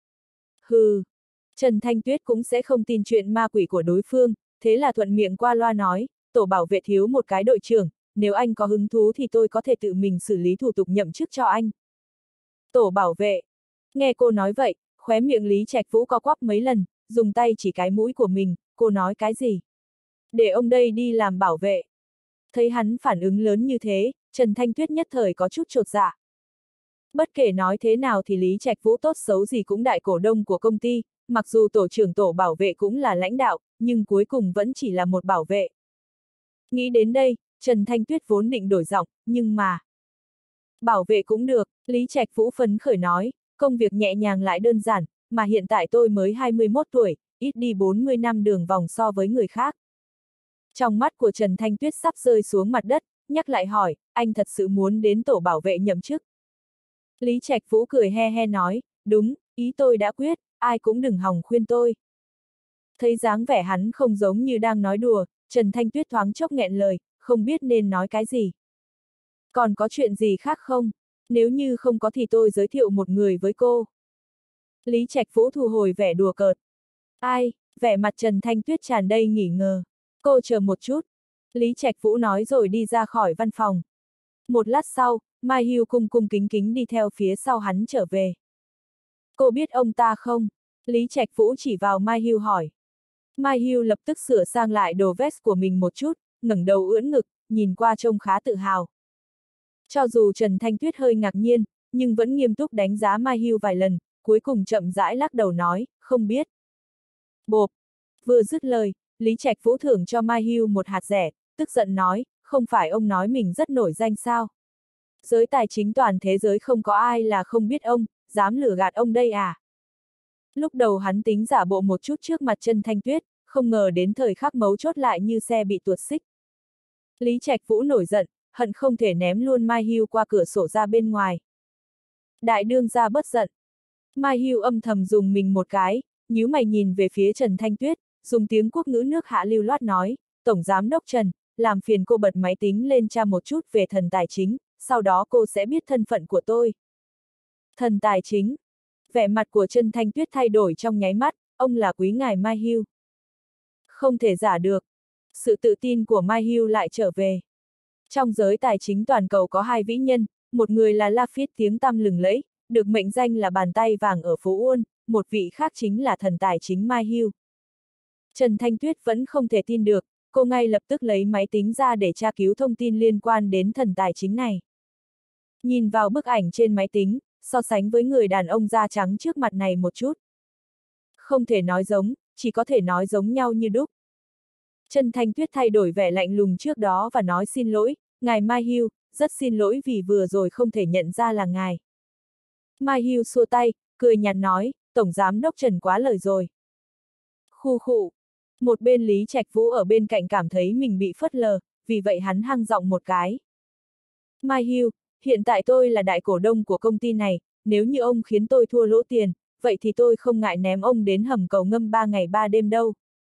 Hừ. Trần Thanh Tuyết cũng sẽ không tin chuyện ma quỷ của đối phương, thế là thuận miệng qua loa nói, tổ bảo vệ thiếu một cái đội trưởng, nếu anh có hứng thú thì tôi có thể tự mình xử lý thủ tục nhậm chức cho anh. Tổ bảo vệ. Nghe cô nói vậy, khóe miệng Lý Trạch Vũ co quắp mấy lần, dùng tay chỉ cái mũi của mình, cô nói cái gì? Để ông đây đi làm bảo vệ. Thấy hắn phản ứng lớn như thế, Trần Thanh Tuyết nhất thời có chút chột dạ. Bất kể nói thế nào thì Lý Trạch Vũ tốt xấu gì cũng đại cổ đông của công ty, mặc dù tổ trưởng tổ bảo vệ cũng là lãnh đạo, nhưng cuối cùng vẫn chỉ là một bảo vệ. Nghĩ đến đây, Trần Thanh Tuyết vốn định đổi giọng, nhưng mà... Bảo vệ cũng được, Lý Trạch Vũ phấn khởi nói, công việc nhẹ nhàng lại đơn giản, mà hiện tại tôi mới hai mươi mốt tuổi, ít đi bốn mươi năm đường vòng so với người khác. Trong mắt của Trần Thanh Tuyết sắp rơi xuống mặt đất, nhắc lại hỏi, anh thật sự muốn đến tổ bảo vệ nhậm chức? Lý Trạch Vũ cười he he nói, đúng, ý tôi đã quyết, ai cũng đừng hòng khuyên tôi. Thấy dáng vẻ hắn không giống như đang nói đùa, Trần Thanh Tuyết thoáng chốc nghẹn lời, không biết nên nói cái gì. Còn có chuyện gì khác không? Nếu như không có thì tôi giới thiệu một người với cô. Lý Trạch Vũ thu hồi vẻ đùa cợt. Ai? Vẻ mặt Trần Thanh Tuyết tràn đầy nghi ngờ. Cô chờ một chút. Lý Trạch Vũ nói rồi đi ra khỏi văn phòng. Một lát sau, Mai Hưu cung cung kính kính đi theo phía sau hắn trở về. Cô biết ông ta không? Lý Trạch Vũ chỉ vào Mai Hưu hỏi. Mai Hưu lập tức sửa sang lại đồ vest của mình một chút, ngẩng đầu ưỡn ngực, nhìn qua trông khá tự hào. Cho dù Trần Thanh Tuyết hơi ngạc nhiên, nhưng vẫn nghiêm túc đánh giá Mai Hưu vài lần, cuối cùng chậm rãi lắc đầu nói, không biết. Bộp! Vừa dứt lời, Lý Trạch Vũ thưởng cho Mai Hưu một hạt rẻ, tức giận nói, không phải ông nói mình rất nổi danh sao? Giới tài chính toàn thế giới không có ai là không biết ông, dám lừa gạt ông đây à? Lúc đầu hắn tính giả bộ một chút trước mặt Trần Thanh Tuyết, không ngờ đến thời khắc mấu chốt lại như xe bị tuột xích. Lý Trạch Vũ nổi giận, hận không thể ném luôn Mai Hưu qua cửa sổ ra bên ngoài. Đại đương gia bất giận. Mai Hưu âm thầm dùng mình một cái, nhíu mày nhìn về phía Trần Thanh Tuyết, dùng tiếng quốc ngữ nước hạ lưu loát nói, Tổng Giám Đốc Trần, làm phiền cô bật máy tính lên tra một chút về thần tài chính, sau đó cô sẽ biết thân phận của tôi. Thần tài chính. Vẻ mặt của Trần Thanh Tuyết thay đổi trong nháy mắt, ông là quý ngài Mai Hưu. Không thể giả được. Sự tự tin của Mai Hưu lại trở về. Trong giới tài chính toàn cầu có hai vĩ nhân, một người là Lafitte tiếng tăm lừng lẫy, được mệnh danh là bàn tay vàng ở phố Uôn, một vị khác chính là thần tài chính Mai Hưu. Trần Thanh Tuyết vẫn không thể tin được, cô ngay lập tức lấy máy tính ra để tra cứu thông tin liên quan đến thần tài chính này. Nhìn vào bức ảnh trên máy tính, so sánh với người đàn ông da trắng trước mặt này một chút. Không thể nói giống, chỉ có thể nói giống nhau như đúc. Trần Thanh Tuyết thay đổi vẻ lạnh lùng trước đó và nói xin lỗi, ngài Mai Hưu, rất xin lỗi vì vừa rồi không thể nhận ra là ngài. Mai Hưu xua tay, cười nhạt nói, Tổng Giám Đốc Trần quá lời rồi. Khu khụ. Một bên Lý Trạch Vũ ở bên cạnh cảm thấy mình bị phớt lờ, vì vậy hắn hăng giọng một cái. Mai Hưu, hiện tại tôi là đại cổ đông của công ty này, nếu như ông khiến tôi thua lỗ tiền, vậy thì tôi không ngại ném ông đến hầm cầu ngâm ba ngày ba đêm đâu.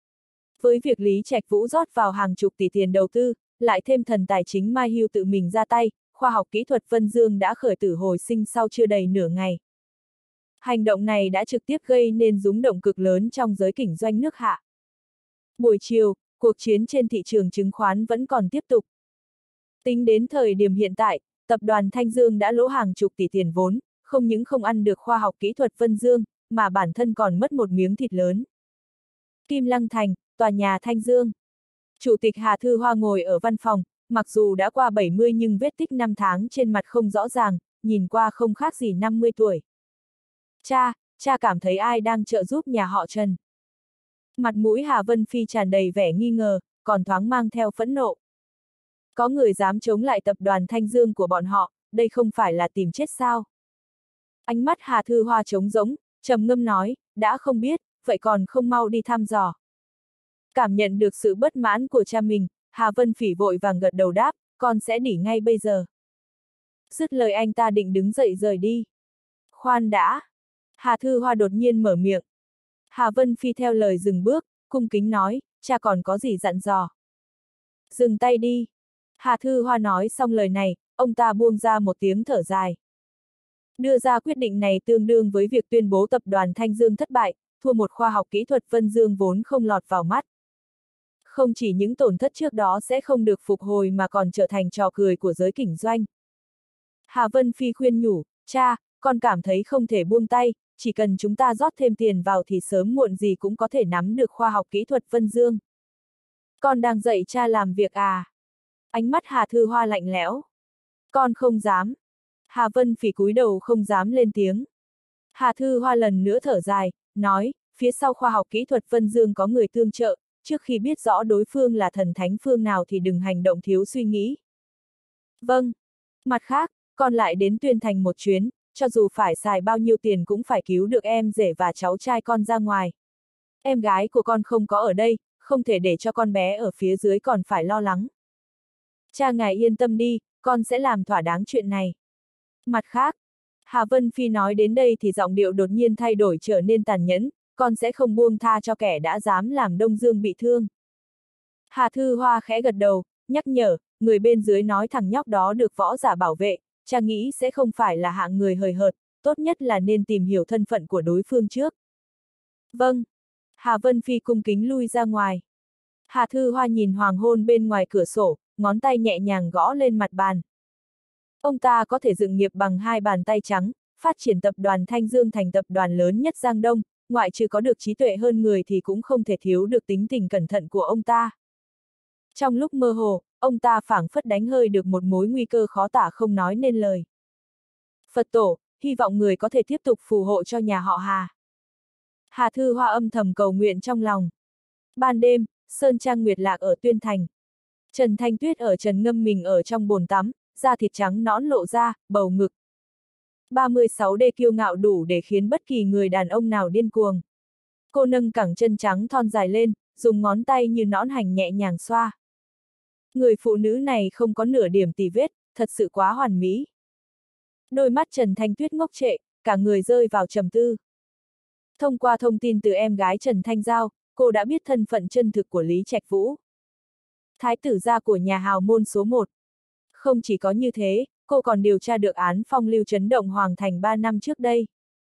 Với việc Lý Trạch Vũ rót vào hàng chục tỷ tiền đầu tư, lại thêm thần tài chính Mai Hưu tự mình ra tay, khoa học kỹ thuật Vân Dương đã khởi tử hồi sinh sau chưa đầy nửa ngày. Hành động này đã trực tiếp gây nên rúng động cực lớn trong giới kinh doanh nước Hạ. Buổi chiều, cuộc chiến trên thị trường chứng khoán vẫn còn tiếp tục. Tính đến thời điểm hiện tại, tập đoàn Thanh Dương đã lỗ hàng chục tỷ tiền vốn, không những không ăn được khoa học kỹ thuật Vân Dương, mà bản thân còn mất một miếng thịt lớn. Kim Lăng Thành, tòa nhà Thanh Dương. Chủ tịch Hà Thư Hoa ngồi ở văn phòng, mặc dù đã qua bảy mươi nhưng vết tích năm tháng trên mặt không rõ ràng, nhìn qua không khác gì năm mươi tuổi. Cha, cha cảm thấy ai đang trợ giúp nhà họ Trần? Mặt mũi Hà Vân Phi tràn đầy vẻ nghi ngờ, còn thoáng mang theo phẫn nộ. Có người dám chống lại tập đoàn Thanh Dương của bọn họ, đây không phải là tìm chết sao? Ánh mắt Hà Thư Hoa trống rỗng, trầm ngâm nói, đã không biết, vậy còn không mau đi thăm dò. Cảm nhận được sự bất mãn của cha mình, Hà Vân Phỉ vội vàng gật đầu đáp, con sẽ đỉ ngay bây giờ. Dứt lời anh ta định đứng dậy rời đi. Khoan đã. Hà Thư Hoa đột nhiên mở miệng. Hà Vân Phi theo lời dừng bước, cung kính nói, cha còn có gì dặn dò. Dừng tay đi. Hà Thư Hoa nói xong lời này, ông ta buông ra một tiếng thở dài. Đưa ra quyết định này tương đương với việc tuyên bố tập đoàn Thanh Dương thất bại, thua một khoa học kỹ thuật Vân Dương vốn không lọt vào mắt. Không chỉ những tổn thất trước đó sẽ không được phục hồi mà còn trở thành trò cười của giới kinh doanh. Hà Vân Phi khuyên nhủ, cha, con cảm thấy không thể buông tay, chỉ cần chúng ta rót thêm tiền vào thì sớm muộn gì cũng có thể nắm được khoa học kỹ thuật Vân Dương. Con đang dạy cha làm việc à? Ánh mắt Hà Thư Hoa lạnh lẽo. Con không dám. Hà Vân Phỉ cúi đầu không dám lên tiếng. Hà Thư Hoa lần nữa thở dài, nói, phía sau khoa học kỹ thuật Vân Dương có người tương trợ, trước khi biết rõ đối phương là thần thánh phương nào thì đừng hành động thiếu suy nghĩ. Vâng. Mặt khác, con lại đến Tuyên Thành một chuyến, cho dù phải xài bao nhiêu tiền cũng phải cứu được em rể và cháu trai con ra ngoài. Em gái của con không có ở đây, không thể để cho con bé ở phía dưới còn phải lo lắng. Cha ngài yên tâm đi, con sẽ làm thỏa đáng chuyện này. Mặt khác, Hà Vân Phi nói đến đây thì giọng điệu đột nhiên thay đổi trở nên tàn nhẫn, con sẽ không buông tha cho kẻ đã dám làm Đông Dương bị thương. Hà Thư Hoa khẽ gật đầu, nhắc nhở, người bên dưới nói thằng nhóc đó được võ giả bảo vệ, cha nghĩ sẽ không phải là hạng người hời hợt, tốt nhất là nên tìm hiểu thân phận của đối phương trước. Vâng. Hà Vân Phi cung kính lui ra ngoài. Hà Thư Hoa nhìn hoàng hôn bên ngoài cửa sổ, ngón tay nhẹ nhàng gõ lên mặt bàn. Ông ta có thể dựng nghiệp bằng hai bàn tay trắng, phát triển tập đoàn Thanh Dương thành tập đoàn lớn nhất Giang Đông, ngoại trừ có được trí tuệ hơn người thì cũng không thể thiếu được tính tình cẩn thận của ông ta. Trong lúc mơ hồ, ông ta phảng phất đánh hơi được một mối nguy cơ khó tả không nói nên lời. Phật tổ, hy vọng người có thể tiếp tục phù hộ cho nhà họ Hà. Hà Thư Hoa âm thầm cầu nguyện trong lòng. Ban đêm, Sơn Trang Nguyệt Lạc ở Tuyên Thành. Trần Thanh Tuyết ở trần ngâm mình ở trong bồn tắm, da thịt trắng nõn lộ ra, bầu ngực. ba mươi sáu D kiêu ngạo đủ để khiến bất kỳ người đàn ông nào điên cuồng. Cô nâng cẳng chân trắng thon dài lên, dùng ngón tay như nõn hành nhẹ nhàng xoa. Người phụ nữ này không có nửa điểm tì vết, thật sự quá hoàn mỹ. Đôi mắt Trần Thanh Tuyết ngốc trệ, cả người rơi vào trầm tư. Thông qua thông tin từ em gái Trần Thanh Giao, cô đã biết thân phận chân thực của Lý Trạch Vũ. Thái tử gia của nhà hào môn số một. Không chỉ có như thế, cô còn điều tra được án phong lưu chấn động Hoàng Thành ba năm trước đây.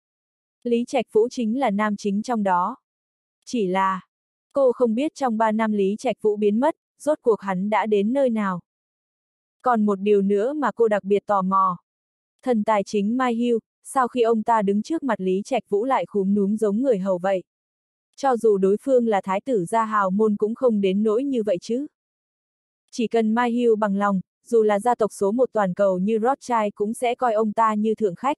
Lý Trạch Vũ chính là nam chính trong đó. Chỉ là, cô không biết trong ba năm Lý Trạch Vũ biến mất, rốt cuộc hắn đã đến nơi nào. Còn một điều nữa mà cô đặc biệt tò mò. Thần tài chính Mai Hưu, sau khi ông ta đứng trước mặt Lý Trạch Vũ lại khúm núm giống người hầu vậy. Cho dù đối phương là thái tử gia hào môn cũng không đến nỗi như vậy chứ. Chỉ cần Mai Hưu bằng lòng, dù là gia tộc số một toàn cầu như Rothschild cũng sẽ coi ông ta như thượng khách.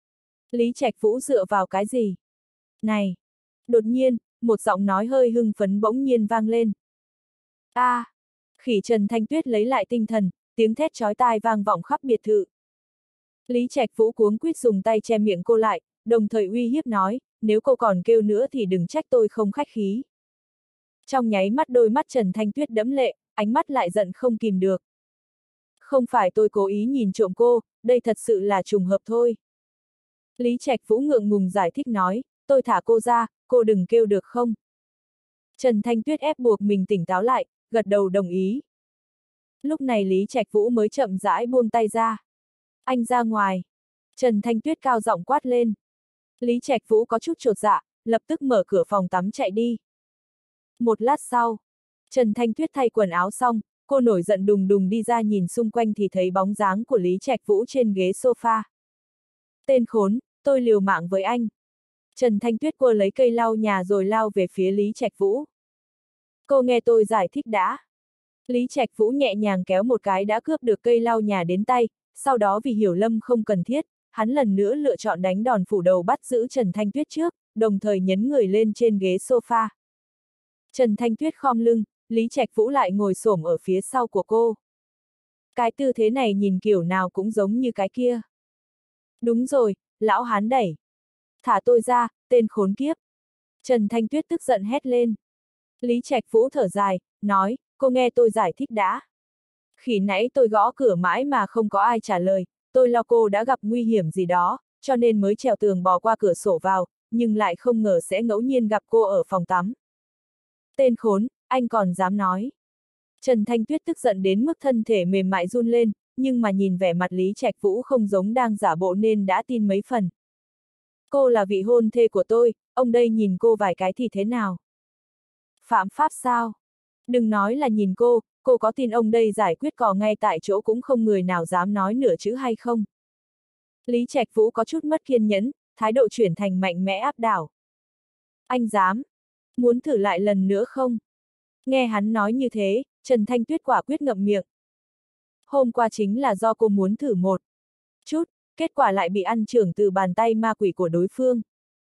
Lý Trạch Vũ dựa vào cái gì? Này! Đột nhiên, một giọng nói hơi hưng phấn bỗng nhiên vang lên. A! À, khỉ Trần Thanh Tuyết lấy lại tinh thần, tiếng thét chói tai vang vọng khắp biệt thự. Lý Trạch Vũ cuống quýt dùng tay che miệng cô lại, đồng thời uy hiếp nói, nếu cô còn kêu nữa thì đừng trách tôi không khách khí. Trong nháy mắt đôi mắt Trần Thanh Tuyết đẫm lệ, ánh mắt lại giận không kìm được. Không phải tôi cố ý nhìn trộm cô, đây thật sự là trùng hợp thôi. Lý Trạch Vũ ngượng ngùng giải thích nói, tôi thả cô ra, cô đừng kêu được không? Trần Thanh Tuyết ép buộc mình tỉnh táo lại, gật đầu đồng ý. Lúc này Lý Trạch Vũ mới chậm rãi buông tay ra. Anh ra ngoài. Trần Thanh Tuyết cao giọng quát lên. Lý Trạch Vũ có chút chột dạ, lập tức mở cửa phòng tắm chạy đi. Một lát sau, Trần Thanh Tuyết thay quần áo xong, cô nổi giận đùng đùng đi ra nhìn xung quanh thì thấy bóng dáng của Lý Trạch Vũ trên ghế sofa. Tên khốn, tôi liều mạng với anh. Trần Thanh Tuyết quơ lấy cây lau nhà rồi lao về phía Lý Trạch Vũ. Cô nghe tôi giải thích đã. Lý Trạch Vũ nhẹ nhàng kéo một cái đã cướp được cây lau nhà đến tay, sau đó vì hiểu lầm không cần thiết, hắn lần nữa lựa chọn đánh đòn phủ đầu bắt giữ Trần Thanh Tuyết trước, đồng thời nhấn người lên trên ghế sofa. Trần Thanh Tuyết khom lưng, Lý Trạch Vũ lại ngồi xổm ở phía sau của cô. Cái tư thế này nhìn kiểu nào cũng giống như cái kia. Đúng rồi, lão hán đẩy. Thả tôi ra, tên khốn kiếp. Trần Thanh Tuyết tức giận hét lên. Lý Trạch Vũ thở dài, nói, cô nghe tôi giải thích đã. Khi nãy tôi gõ cửa mãi mà không có ai trả lời, tôi lo cô đã gặp nguy hiểm gì đó, cho nên mới trèo tường bò qua cửa sổ vào, nhưng lại không ngờ sẽ ngẫu nhiên gặp cô ở phòng tắm. Tên khốn, anh còn dám nói. Trần Thanh Tuyết tức giận đến mức thân thể mềm mại run lên, nhưng mà nhìn vẻ mặt Lý Trạch Vũ không giống đang giả bộ nên đã tin mấy phần. Cô là vị hôn thê của tôi, ông đây nhìn cô vài cái thì thế nào? Phạm pháp sao? Đừng nói là nhìn cô, cô có tin ông đây giải quyết cò ngay tại chỗ cũng không người nào dám nói nửa chữ hay không? Lý Trạch Vũ có chút mất kiên nhẫn, thái độ chuyển thành mạnh mẽ áp đảo. Anh dám? Muốn thử lại lần nữa không? Nghe hắn nói như thế, Trần Thanh Tuyết quả quyết ngậm miệng. Hôm qua chính là do cô muốn thử một chút, kết quả lại bị ăn chưởng từ bàn tay ma quỷ của đối phương.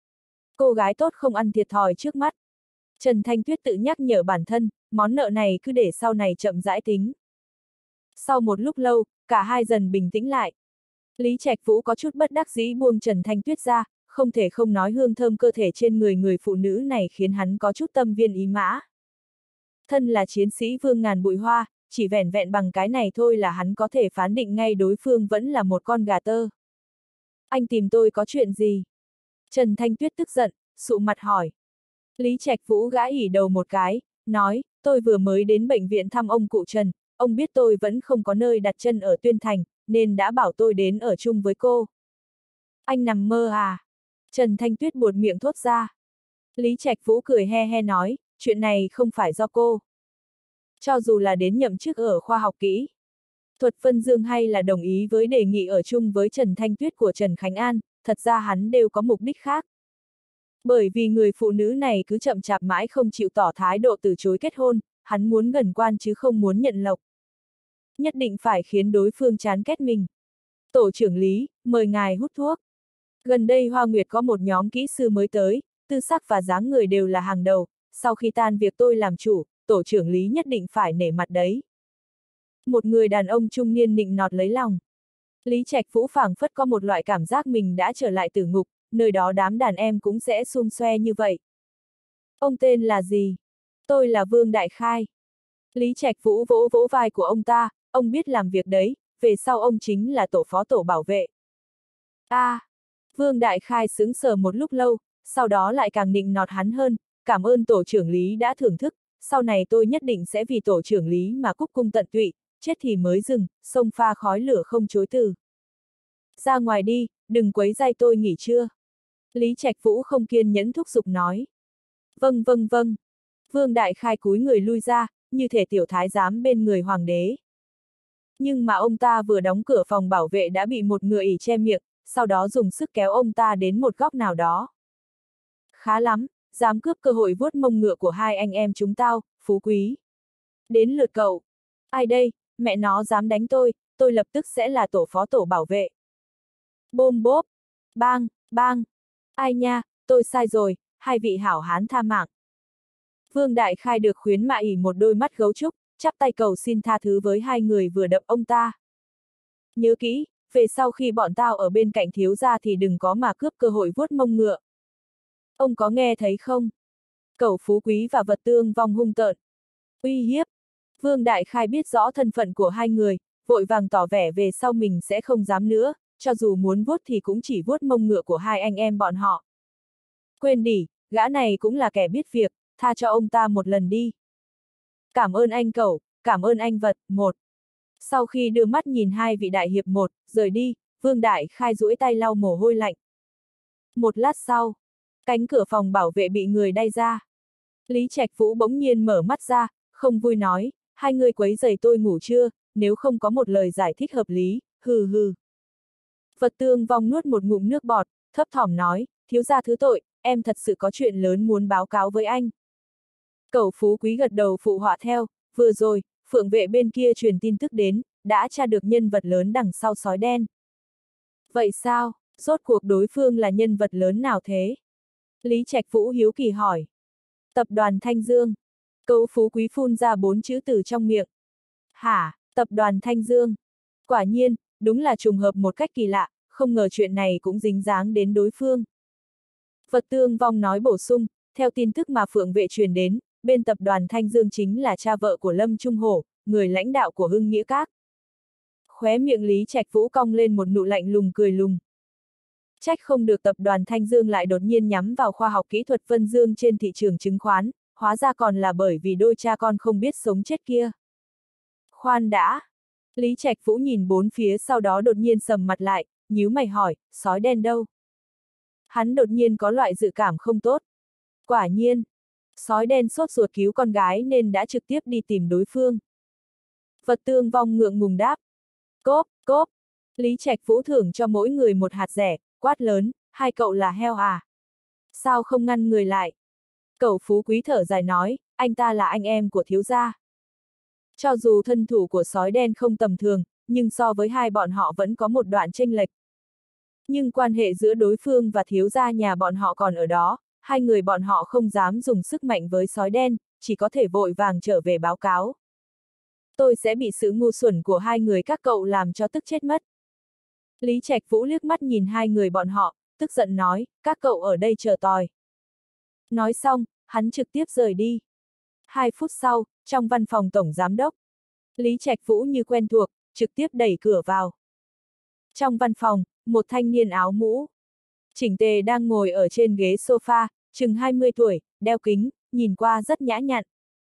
Cô gái tốt không ăn thiệt thòi trước mắt. Trần Thanh Tuyết tự nhắc nhở bản thân, món nợ này cứ để sau này chậm rãi tính. Sau một lúc lâu, cả hai dần bình tĩnh lại. Lý Trạch Vũ có chút bất đắc dĩ buông Trần Thanh Tuyết ra, không thể không nói hương thơm cơ thể trên người người phụ nữ này khiến hắn có chút tâm viên ý mã. Thân là chiến sĩ vương ngàn bụi hoa, chỉ vẻn vẹn bằng cái này thôi là hắn có thể phán định ngay đối phương vẫn là một con gà tơ. Anh tìm tôi có chuyện gì? Trần Thanh Tuyết tức giận, sụ mặt hỏi. Lý Trạch Vũ gãi ỉ đầu một cái, nói, tôi vừa mới đến bệnh viện thăm ông cụ Trần, ông biết tôi vẫn không có nơi đặt chân ở Tuyên Thành, nên đã bảo tôi đến ở chung với cô. Anh nằm mơ à? Trần Thanh Tuyết buột miệng thốt ra. Lý Trạch Vũ cười he he nói, chuyện này không phải do cô. Cho dù là đến nhậm chức ở khoa học kỹ thuật phân dương hay là đồng ý với đề nghị ở chung với Trần Thanh Tuyết của Trần Khánh An, thật ra hắn đều có mục đích khác. Bởi vì người phụ nữ này cứ chậm chạp mãi không chịu tỏ thái độ từ chối kết hôn, hắn muốn gần quan chứ không muốn nhận lộc. Nhất định phải khiến đối phương chán ghét mình. Tổ trưởng Lý, mời ngài hút thuốc. Gần đây Hoa Nguyệt có một nhóm kỹ sư mới tới, tư sắc và dáng người đều là hàng đầu, sau khi tan việc tôi làm chủ, tổ trưởng Lý nhất định phải nể mặt đấy. Một người đàn ông trung niên nịnh nọt lấy lòng. Lý Trạch Vũ phảng phất có một loại cảm giác mình đã trở lại tử ngục, nơi đó đám đàn em cũng sẽ xum xoe như vậy. Ông tên là gì? Tôi là Vương Đại Khai. Lý Trạch Vũ vỗ vỗ vai của ông ta, ông biết làm việc đấy, về sau ông chính là tổ phó tổ bảo vệ. A, à, Vương Đại Khai sững sờ một lúc lâu, sau đó lại càng nịnh nọt hắn hơn, cảm ơn tổ trưởng Lý đã thưởng thức, sau này tôi nhất định sẽ vì tổ trưởng Lý mà cúc cung tận tụy, chết thì mới dừng, sông pha khói lửa không chối từ. Ra ngoài đi, đừng quấy rầy tôi nghỉ trưa. Lý Trạch Vũ không kiên nhẫn thúc giục nói. Vâng vâng vâng. Vương Đại Khai cúi người lui ra, như thể tiểu thái giám bên người hoàng đế. Nhưng mà ông ta vừa đóng cửa phòng bảo vệ đã bị một người ỉ che miệng, sau đó dùng sức kéo ông ta đến một góc nào đó. Khá lắm, dám cướp cơ hội vuốt mông ngựa của hai anh em chúng tao, Phú Quý. Đến lượt cậu. Ai đây, mẹ nó dám đánh tôi, tôi lập tức sẽ là tổ phó tổ bảo vệ. Bôm bốp, bang, bang. Ai nha, tôi sai rồi, hai vị hảo hán tha mạng. Vương Đại Khai được khuyến mạ ỉ một đôi mắt gấu trúc, chắp tay cầu xin tha thứ với hai người vừa đập ông ta. Nhớ kỹ, về sau khi bọn tao ở bên cạnh thiếu gia thì đừng có mà cướp cơ hội vuốt mông ngựa. Ông có nghe thấy không? Cẩu Phú Quý và Vật Tương Vong hung tợn. Uy hiếp. Vương Đại Khai biết rõ thân phận của hai người, vội vàng tỏ vẻ về sau mình sẽ không dám nữa, cho dù muốn vuốt thì cũng chỉ vuốt mông ngựa của hai anh em bọn họ. Quên đi, gã này cũng là kẻ biết việc, tha cho ông ta một lần đi. Cảm ơn anh Cẩu, cảm ơn anh Vật, một. Sau khi đưa mắt nhìn hai vị đại hiệp một, rời đi, Vương Đại Khai duỗi tay lau mồ hôi lạnh. Một lát sau, cánh cửa phòng bảo vệ bị người đẩy ra. Lý Trạch Vũ bỗng nhiên mở mắt ra, không vui nói, hai người quấy rầy tôi ngủ chưa, nếu không có một lời giải thích hợp lý, hừ hừ. Vật Tương Vong nuốt một ngụm nước bọt, thấp thỏm nói, thiếu gia thứ tội, em thật sự có chuyện lớn muốn báo cáo với anh. Cẩu Phú Quý gật đầu phụ họa theo, vừa rồi, phượng vệ bên kia truyền tin tức đến, đã tra được nhân vật lớn đằng sau sói đen. Vậy sao, rốt cuộc đối phương là nhân vật lớn nào thế? Lý Trạch Vũ hiếu kỳ hỏi. Tập đoàn Thanh Dương. Cẩu Phú Quý phun ra bốn chữ từ trong miệng. Hả, tập đoàn Thanh Dương. Quả nhiên, đúng là trùng hợp một cách kỳ lạ, không ngờ chuyện này cũng dính dáng đến đối phương. Vật Tương Vong nói bổ sung, theo tin tức mà phượng vệ truyền đến, bên tập đoàn Thanh Dương chính là cha vợ của Lâm Trung Hổ, người lãnh đạo của Hưng Nghĩa Các. Khóe miệng Lý Trạch Vũ cong lên một nụ lạnh lùng cười lùng. Trách không được tập đoàn Thanh Dương lại đột nhiên nhắm vào khoa học kỹ thuật Vân Dương trên thị trường chứng khoán, hóa ra còn là bởi vì đôi cha con không biết sống chết kia. Khoan đã. Lý Trạch Vũ nhìn bốn phía sau đó đột nhiên sầm mặt lại, nhíu mày hỏi, sói đen đâu? Hắn đột nhiên có loại dự cảm không tốt. Quả nhiên, sói đen sốt ruột cứu con gái nên đã trực tiếp đi tìm đối phương. Vật Tương Vong ngượng ngùng đáp. Cốp, cốp. Lý Trạch Vũ thưởng cho mỗi người một hạt rẻ, quát lớn, hai cậu là heo à? Sao không ngăn người lại? Cẩu Phú Quý thở dài nói, anh ta là anh em của thiếu gia. Cho dù thân thủ của sói đen không tầm thường, nhưng so với hai bọn họ vẫn có một đoạn chênh lệch. Nhưng quan hệ giữa đối phương và thiếu gia nhà bọn họ còn ở đó, hai người bọn họ không dám dùng sức mạnh với sói đen, chỉ có thể vội vàng trở về báo cáo. Tôi sẽ bị sự ngu xuẩn của hai người các cậu làm cho tức chết mất. Lý Trạch Vũ liếc mắt nhìn hai người bọn họ, tức giận nói, các cậu ở đây chờ tòi. Nói xong, hắn trực tiếp rời đi. Hai phút sau, trong văn phòng tổng giám đốc, Lý Trạch Vũ như quen thuộc, trực tiếp đẩy cửa vào. Trong văn phòng, một thanh niên áo mũ chỉnh tề đang ngồi ở trên ghế sofa, chừng hai mươi tuổi, đeo kính, nhìn qua rất nhã nhặn.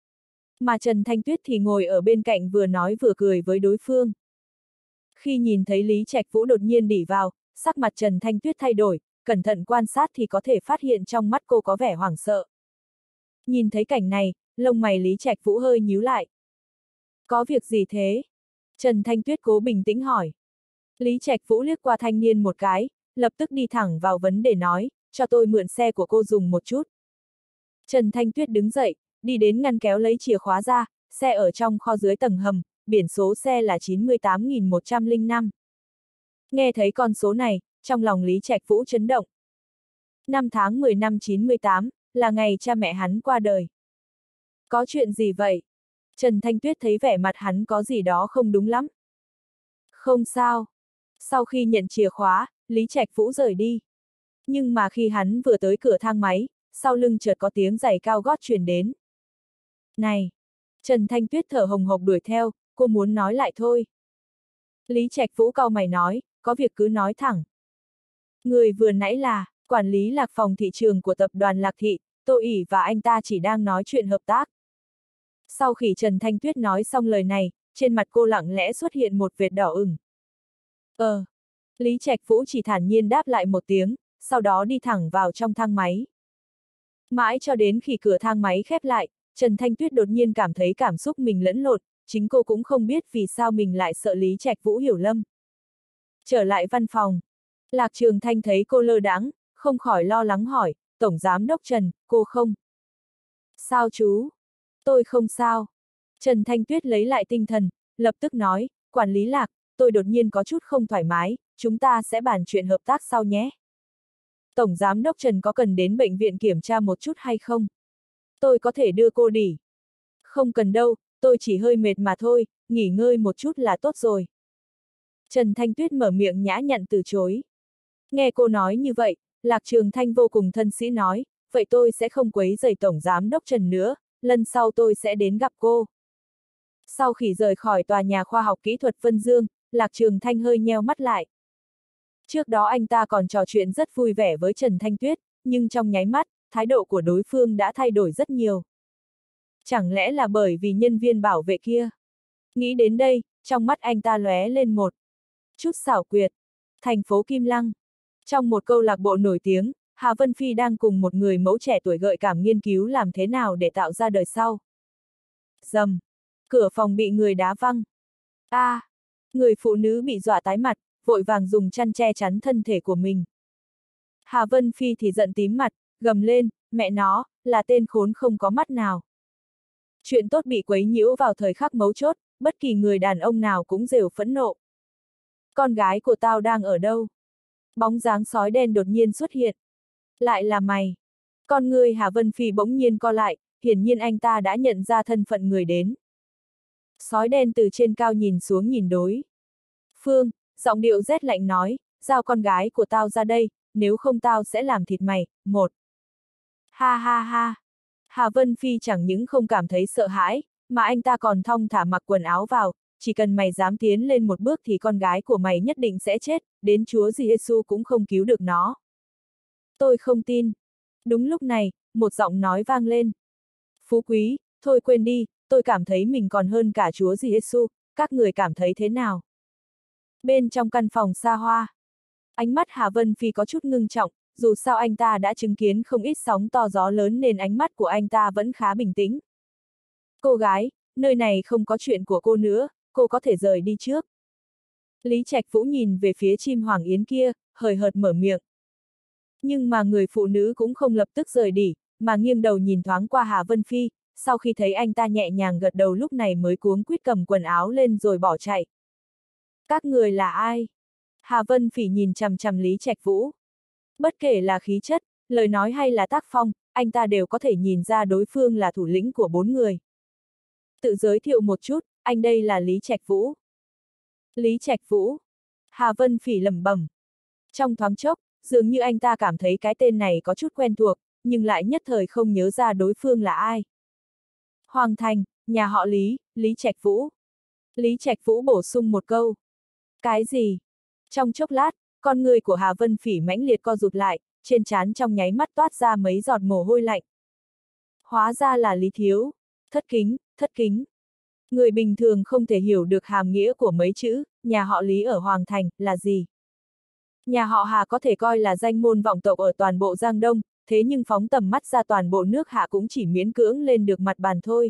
Mà Trần Thanh Tuyết thì ngồi ở bên cạnh vừa nói vừa cười với đối phương. Khi nhìn thấy Lý Trạch Vũ đột nhiên đỉ vào, sắc mặt Trần Thanh Tuyết thay đổi, cẩn thận quan sát thì có thể phát hiện trong mắt cô có vẻ hoảng sợ. Nhìn thấy cảnh này, lông mày Lý Trạch Vũ hơi nhíu lại. Có việc gì thế? Trần Thanh Tuyết cố bình tĩnh hỏi. Lý Trạch Vũ liếc qua thanh niên một cái, lập tức đi thẳng vào vấn đề nói, cho tôi mượn xe của cô dùng một chút. Trần Thanh Tuyết đứng dậy, đi đến ngăn kéo lấy chìa khóa ra, xe ở trong kho dưới tầng hầm, biển số xe là chín mươi tám nghìn một trăm lẻ năm. Nghe thấy con số này, trong lòng Lý Trạch Vũ chấn động. Năm tháng mười năm chín mươi tám, là ngày cha mẹ hắn qua đời. Có chuyện gì vậy? Trần Thanh Tuyết thấy vẻ mặt hắn có gì đó không đúng lắm. Không sao. Sau khi nhận chìa khóa, Lý Trạch Vũ rời đi. Nhưng mà khi hắn vừa tới cửa thang máy, sau lưng chợt có tiếng giày cao gót truyền đến. Này! Trần Thanh Tuyết thở hồng hộc đuổi theo, cô muốn nói lại thôi. Lý Trạch Vũ cau mày nói, có việc cứ nói thẳng. Người vừa nãy là, quản lý lạc phòng thị trường của tập đoàn Lạc Thị, Tô ỉ và anh ta chỉ đang nói chuyện hợp tác. Sau khi Trần Thanh Tuyết nói xong lời này, trên mặt cô lặng lẽ xuất hiện một vệt đỏ ửng. Ờ. Lý Trạch Vũ chỉ thản nhiên đáp lại một tiếng, sau đó đi thẳng vào trong thang máy. Mãi cho đến khi cửa thang máy khép lại, Trần Thanh Tuyết đột nhiên cảm thấy cảm xúc mình lẫn lộn, chính cô cũng không biết vì sao mình lại sợ Lý Trạch Vũ hiểu lầm. Trở lại văn phòng, Lạc Trường Thanh thấy cô lơ đãng, không khỏi lo lắng hỏi, Tổng Giám đốc Trần, cô không. Sao chú? Tôi không sao. Trần Thanh Tuyết lấy lại tinh thần, lập tức nói, quản lý Lạc, tôi đột nhiên có chút không thoải mái, chúng ta sẽ bàn chuyện hợp tác sau nhé. Tổng Giám đốc Trần có cần đến bệnh viện kiểm tra một chút hay không? Tôi có thể đưa cô đi. Không cần đâu, tôi chỉ hơi mệt mà thôi, nghỉ ngơi một chút là tốt rồi. Trần Thanh Tuyết mở miệng nhã nhặn từ chối. Nghe cô nói như vậy, Lạc Trường Thanh vô cùng thân sĩ nói, vậy tôi sẽ không quấy rầy Tổng Giám đốc Trần nữa, lần sau tôi sẽ đến gặp cô. Sau khi rời khỏi tòa nhà khoa học kỹ thuật Vân Dương, Lạc Trường Thanh hơi nheo mắt lại. Trước đó anh ta còn trò chuyện rất vui vẻ với Trần Thanh Tuyết, nhưng trong nháy mắt, thái độ của đối phương đã thay đổi rất nhiều. Chẳng lẽ là bởi vì nhân viên bảo vệ kia? Nghĩ đến đây, trong mắt anh ta lóe lên một chút xảo quyệt. Thành phố Kim Lăng. Trong một câu lạc bộ nổi tiếng, Hà Vân Phi đang cùng một người mẫu trẻ tuổi gợi cảm nghiên cứu làm thế nào để tạo ra đời sau. Rầm. Cửa phòng bị người đá văng. A, à, người phụ nữ bị dọa tái mặt, vội vàng dùng chăn che chắn thân thể của mình. Hà Vân Phi thì giận tím mặt, gầm lên, mẹ nó, là tên khốn không có mắt nào. Chuyện tốt bị quấy nhiễu vào thời khắc mấu chốt, bất kỳ người đàn ông nào cũng rều phẫn nộ. Con gái của tao đang ở đâu? Bóng dáng sói đen đột nhiên xuất hiện. Lại là mày. Con người Hà Vân Phi bỗng nhiên co lại, hiển nhiên anh ta đã nhận ra thân phận người đến. Sói đen từ trên cao nhìn xuống nhìn đối phương, giọng điệu rét lạnh nói, giao con gái của tao ra đây, nếu không tao sẽ làm thịt mày. Một. Ha ha ha. Hà Vân Phi chẳng những không cảm thấy sợ hãi, mà anh ta còn thong thả mặc quần áo vào, chỉ cần mày dám tiến lên một bước thì con gái của mày nhất định sẽ chết, đến Chúa Giê-xu cũng không cứu được nó. Tôi không tin. Đúng lúc này, một giọng nói vang lên. Phú quý, thôi quên đi, tôi cảm thấy mình còn hơn cả Chúa Giê-xu, các người cảm thấy thế nào? Bên trong căn phòng xa hoa, ánh mắt Hà Vân Phi có chút ngưng trọng, dù sao anh ta đã chứng kiến không ít sóng to gió lớn nên ánh mắt của anh ta vẫn khá bình tĩnh. Cô gái, nơi này không có chuyện của cô nữa, cô có thể rời đi trước. Lý Trạch Vũ nhìn về phía chim hoàng yến kia, hời hợt mở miệng. Nhưng mà người phụ nữ cũng không lập tức rời đi, mà nghiêng đầu nhìn thoáng qua Hà Vân Phi, sau khi thấy anh ta nhẹ nhàng gật đầu lúc này mới cuống quýt cầm quần áo lên rồi bỏ chạy. Các người là ai? Hà Vân Phỉ nhìn chằm chằm Lý Trạch Vũ. Bất kể là khí chất, lời nói hay là tác phong, anh ta đều có thể nhìn ra đối phương là thủ lĩnh của bốn người. Tự giới thiệu một chút, anh đây là Lý Trạch Vũ. Lý Trạch Vũ. Hà Vân Phỉ lẩm bẩm. Trong thoáng chốc, dường như anh ta cảm thấy cái tên này có chút quen thuộc, nhưng lại nhất thời không nhớ ra đối phương là ai. Hoàng Thành, nhà họ Lý, Lý Trạch Vũ. Lý Trạch Vũ bổ sung một câu. Cái gì? Trong chốc lát, con người của Hà Vân Phỉ mãnh liệt co rụt lại, trên trán trong nháy mắt toát ra mấy giọt mồ hôi lạnh. Hóa ra là Lý Thiếu. Thất kính, thất kính. Người bình thường không thể hiểu được hàm nghĩa của mấy chữ, nhà họ Lý ở Hoàng Thành, là gì. Nhà họ Hà có thể coi là danh môn vọng tộc ở toàn bộ Giang Đông, thế nhưng phóng tầm mắt ra toàn bộ nước Hạ cũng chỉ miễn cưỡng lên được mặt bàn thôi.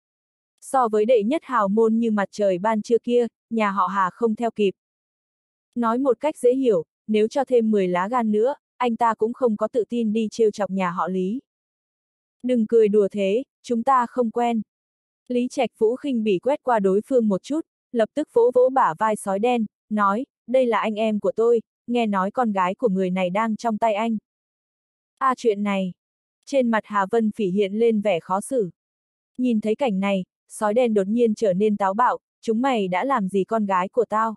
So với đệ nhất hào môn như mặt trời ban trưa kia, nhà họ Hà không theo kịp. Nói một cách dễ hiểu, nếu cho thêm mười lá gan nữa, anh ta cũng không có tự tin đi trêu chọc nhà họ Lý. Đừng cười đùa thế, chúng ta không quen. Lý Trạch Vũ khinh bỉ quét qua đối phương một chút, lập tức vỗ vỗ bả vai sói đen, nói, đây là anh em của tôi, nghe nói con gái của người này đang trong tay anh. À chuyện này. Trên mặt Hà Vân Phỉ hiện lên vẻ khó xử. Nhìn thấy cảnh này, sói đen đột nhiên trở nên táo bạo, chúng mày đã làm gì con gái của tao?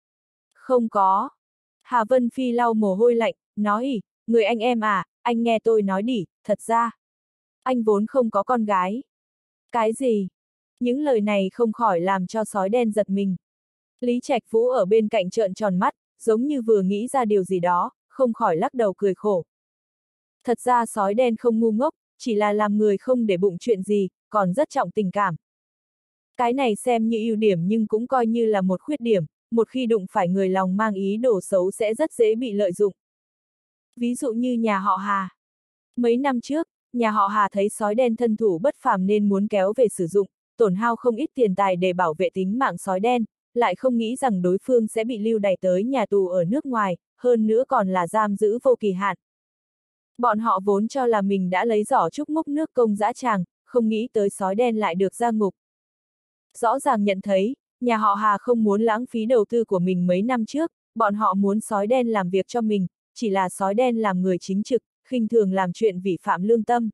Không có. Hà Vân Phi lau mồ hôi lạnh, nói, người anh em à, anh nghe tôi nói đi, thật ra. Anh vốn không có con gái. Cái gì? Những lời này không khỏi làm cho sói đen giật mình. Lý Trạch Vũ ở bên cạnh trợn tròn mắt, giống như vừa nghĩ ra điều gì đó, không khỏi lắc đầu cười khổ. Thật ra sói đen không ngu ngốc, chỉ là làm người không để bụng chuyện gì, còn rất trọng tình cảm. Cái này xem như ưu điểm nhưng cũng coi như là một khuyết điểm, một khi đụng phải người lòng mang ý đồ xấu sẽ rất dễ bị lợi dụng. Ví dụ như nhà họ Hà. Mấy năm trước, nhà họ Hà thấy sói đen thân thủ bất phàm nên muốn kéo về sử dụng, tổn hao không ít tiền tài để bảo vệ tính mạng sói đen, lại không nghĩ rằng đối phương sẽ bị lưu đày tới nhà tù ở nước ngoài, hơn nữa còn là giam giữ vô kỳ hạn. Bọn họ vốn cho là mình đã lấy giỏ trúc múc nước công dã tràng, không nghĩ tới sói đen lại được ra ngục. Rõ ràng nhận thấy, nhà họ Hà không muốn lãng phí đầu tư của mình mấy năm trước, bọn họ muốn sói đen làm việc cho mình, chỉ là sói đen làm người chính trực, khinh thường làm chuyện vi phạm lương tâm.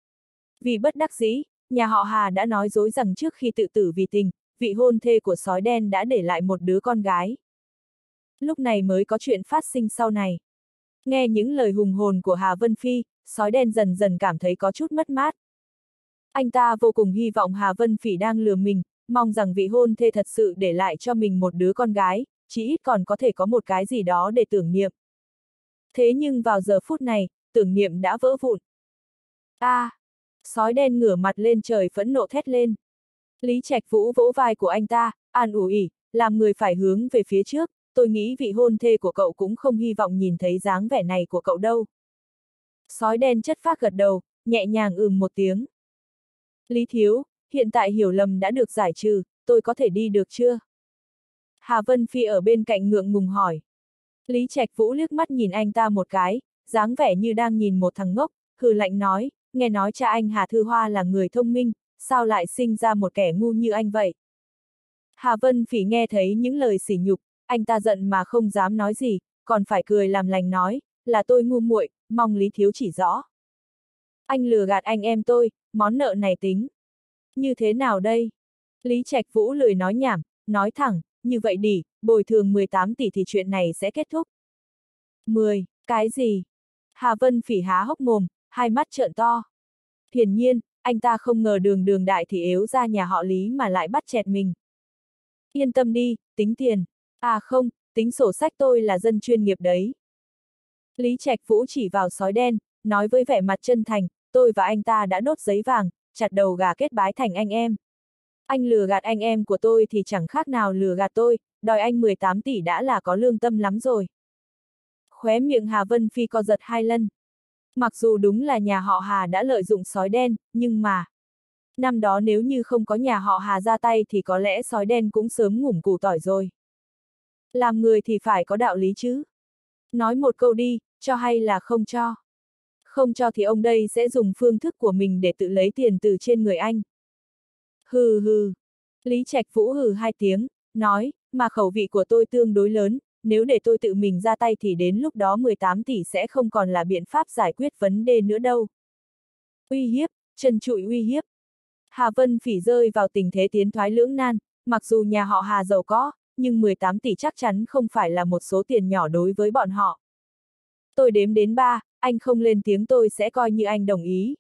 Vì bất đắc dĩ, nhà họ Hà đã nói dối rằng trước khi tự tử vì tình, vị hôn thê của sói đen đã để lại một đứa con gái. Lúc này mới có chuyện phát sinh sau này. Nghe những lời hùng hồn của Hà Vân Phi, sói đen dần dần cảm thấy có chút mất mát. Anh ta vô cùng hy vọng Hà Vân Phỉ đang lừa mình, mong rằng vị hôn thê thật sự để lại cho mình một đứa con gái, chỉ ít còn có thể có một cái gì đó để tưởng niệm. Thế nhưng vào giờ phút này, tưởng niệm đã vỡ vụn. A! À, sói đen ngửa mặt lên trời phẫn nộ thét lên. Lý Trạch Vũ vỗ vai của anh ta, an ủi, làm người phải hướng về phía trước, tôi nghĩ vị hôn thê của cậu cũng không hy vọng nhìn thấy dáng vẻ này của cậu đâu. Sói đen chất phác gật đầu, nhẹ nhàng ừm một tiếng. Lý Thiếu, hiện tại hiểu lầm đã được giải trừ, tôi có thể đi được chưa? Hà Vân Phi ở bên cạnh ngượng ngùng hỏi. Lý Trạch Vũ liếc mắt nhìn anh ta một cái, dáng vẻ như đang nhìn một thằng ngốc, hừ lạnh nói, nghe nói cha anh Hà Thư Hoa là người thông minh, sao lại sinh ra một kẻ ngu như anh vậy? Hà Vân Phỉ nghe thấy những lời sỉ nhục, anh ta giận mà không dám nói gì, còn phải cười làm lành nói, là tôi ngu muội, mong Lý Thiếu chỉ rõ. Anh lừa gạt anh em tôi, món nợ này tính. Như thế nào đây? Lý Trạch Vũ lười nói nhảm, nói thẳng, như vậy đi, bồi thường mười tám tỷ thì chuyện này sẽ kết thúc. mười, cái gì? Hà Vân Phỉ há hốc mồm, hai mắt trợn to. Hiển nhiên, anh ta không ngờ đường đường đại thì ếu ra nhà họ Lý mà lại bắt chẹt mình. Yên tâm đi, tính tiền. À không, tính sổ sách tôi là dân chuyên nghiệp đấy. Lý Trạch Vũ chỉ vào sói đen, nói với vẻ mặt chân thành, tôi và anh ta đã đốt giấy vàng, chặt đầu gà kết bái thành anh em. Anh lừa gạt anh em của tôi thì chẳng khác nào lừa gạt tôi, đòi anh mười tám tỷ đã là có lương tâm lắm rồi. Khóe miệng Hà Vân Phi co giật hai lần. Mặc dù đúng là nhà họ Hà đã lợi dụng sói đen, nhưng mà... Năm đó nếu như không có nhà họ Hà ra tay thì có lẽ sói đen cũng sớm ngủm củ tỏi rồi. Làm người thì phải có đạo lý chứ. Nói một câu đi, cho hay là không cho. Không cho thì ông đây sẽ dùng phương thức của mình để tự lấy tiền từ trên người anh. Hừ hừ. Lý Trạch Vũ hừ hai tiếng, nói, mà khẩu vị của tôi tương đối lớn, nếu để tôi tự mình ra tay thì đến lúc đó mười tám tỷ sẽ không còn là biện pháp giải quyết vấn đề nữa đâu. Uy hiếp, trần trụi uy hiếp. Hà Vân Phỉ rơi vào tình thế tiến thoái lưỡng nan, mặc dù nhà họ Hà giàu có, nhưng mười tám tỷ chắc chắn không phải là một số tiền nhỏ đối với bọn họ. Tôi đếm đến ba, anh không lên tiếng tôi sẽ coi như anh đồng ý.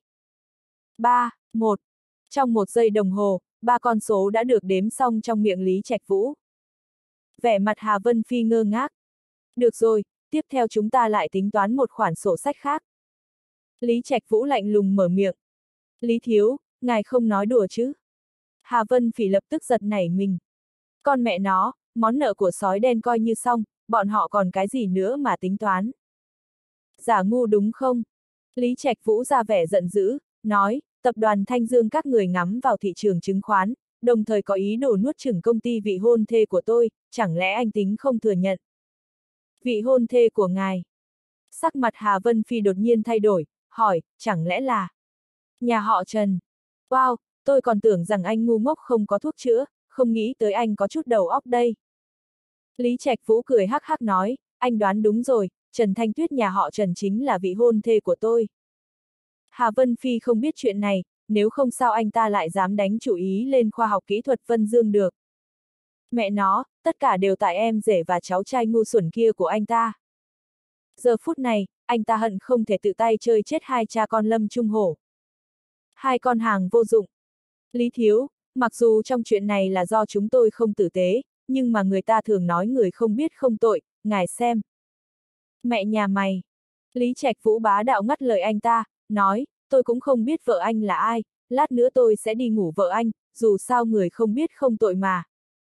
Ba, một. Trong một giây đồng hồ, ba con số đã được đếm xong trong miệng Lý Trạch Vũ. Vẻ mặt Hà Vân Phi ngơ ngác. Được rồi, tiếp theo chúng ta lại tính toán một khoản sổ sách khác. Lý Trạch Vũ lạnh lùng mở miệng. Lý Thiếu, ngài không nói đùa chứ? Hà Vân Phỉ lập tức giật nảy mình. Con mẹ nó, món nợ của sói đen coi như xong, bọn họ còn cái gì nữa mà tính toán? Giả ngu đúng không? Lý Trạch Vũ ra vẻ giận dữ, nói, tập đoàn Thanh Dương các người ngắm vào thị trường chứng khoán, đồng thời có ý đồ nuốt chửng công ty vị hôn thê của tôi, chẳng lẽ anh tính không thừa nhận? Vị hôn thê của ngài. Sắc mặt Hà Vân Phi đột nhiên thay đổi, hỏi, chẳng lẽ là nhà họ Trần? Wow, tôi còn tưởng rằng anh ngu ngốc không có thuốc chữa, không nghĩ tới anh có chút đầu óc đây. Lý Trạch Vũ cười hắc hắc nói, anh đoán đúng rồi, Trần Thanh Tuyết nhà họ Trần chính là vị hôn thê của tôi. Hà Vân Phi không biết chuyện này, nếu không sao anh ta lại dám đánh chủ ý lên khoa học kỹ thuật Vân Dương được. Mẹ nó, tất cả đều tại em rể và cháu trai ngu xuẩn kia của anh ta. Giờ phút này, anh ta hận không thể tự tay chơi chết hai cha con Lâm Trung Hổ. Hai con hàng vô dụng. Lý Thiếu, mặc dù trong chuyện này là do chúng tôi không tử tế, nhưng mà người ta thường nói người không biết không tội, ngài xem. Mẹ nhà mày. Lý Trạch Vũ bá đạo ngắt lời anh ta, nói, tôi cũng không biết vợ anh là ai, lát nữa tôi sẽ đi ngủ vợ anh, dù sao người không biết không tội mà.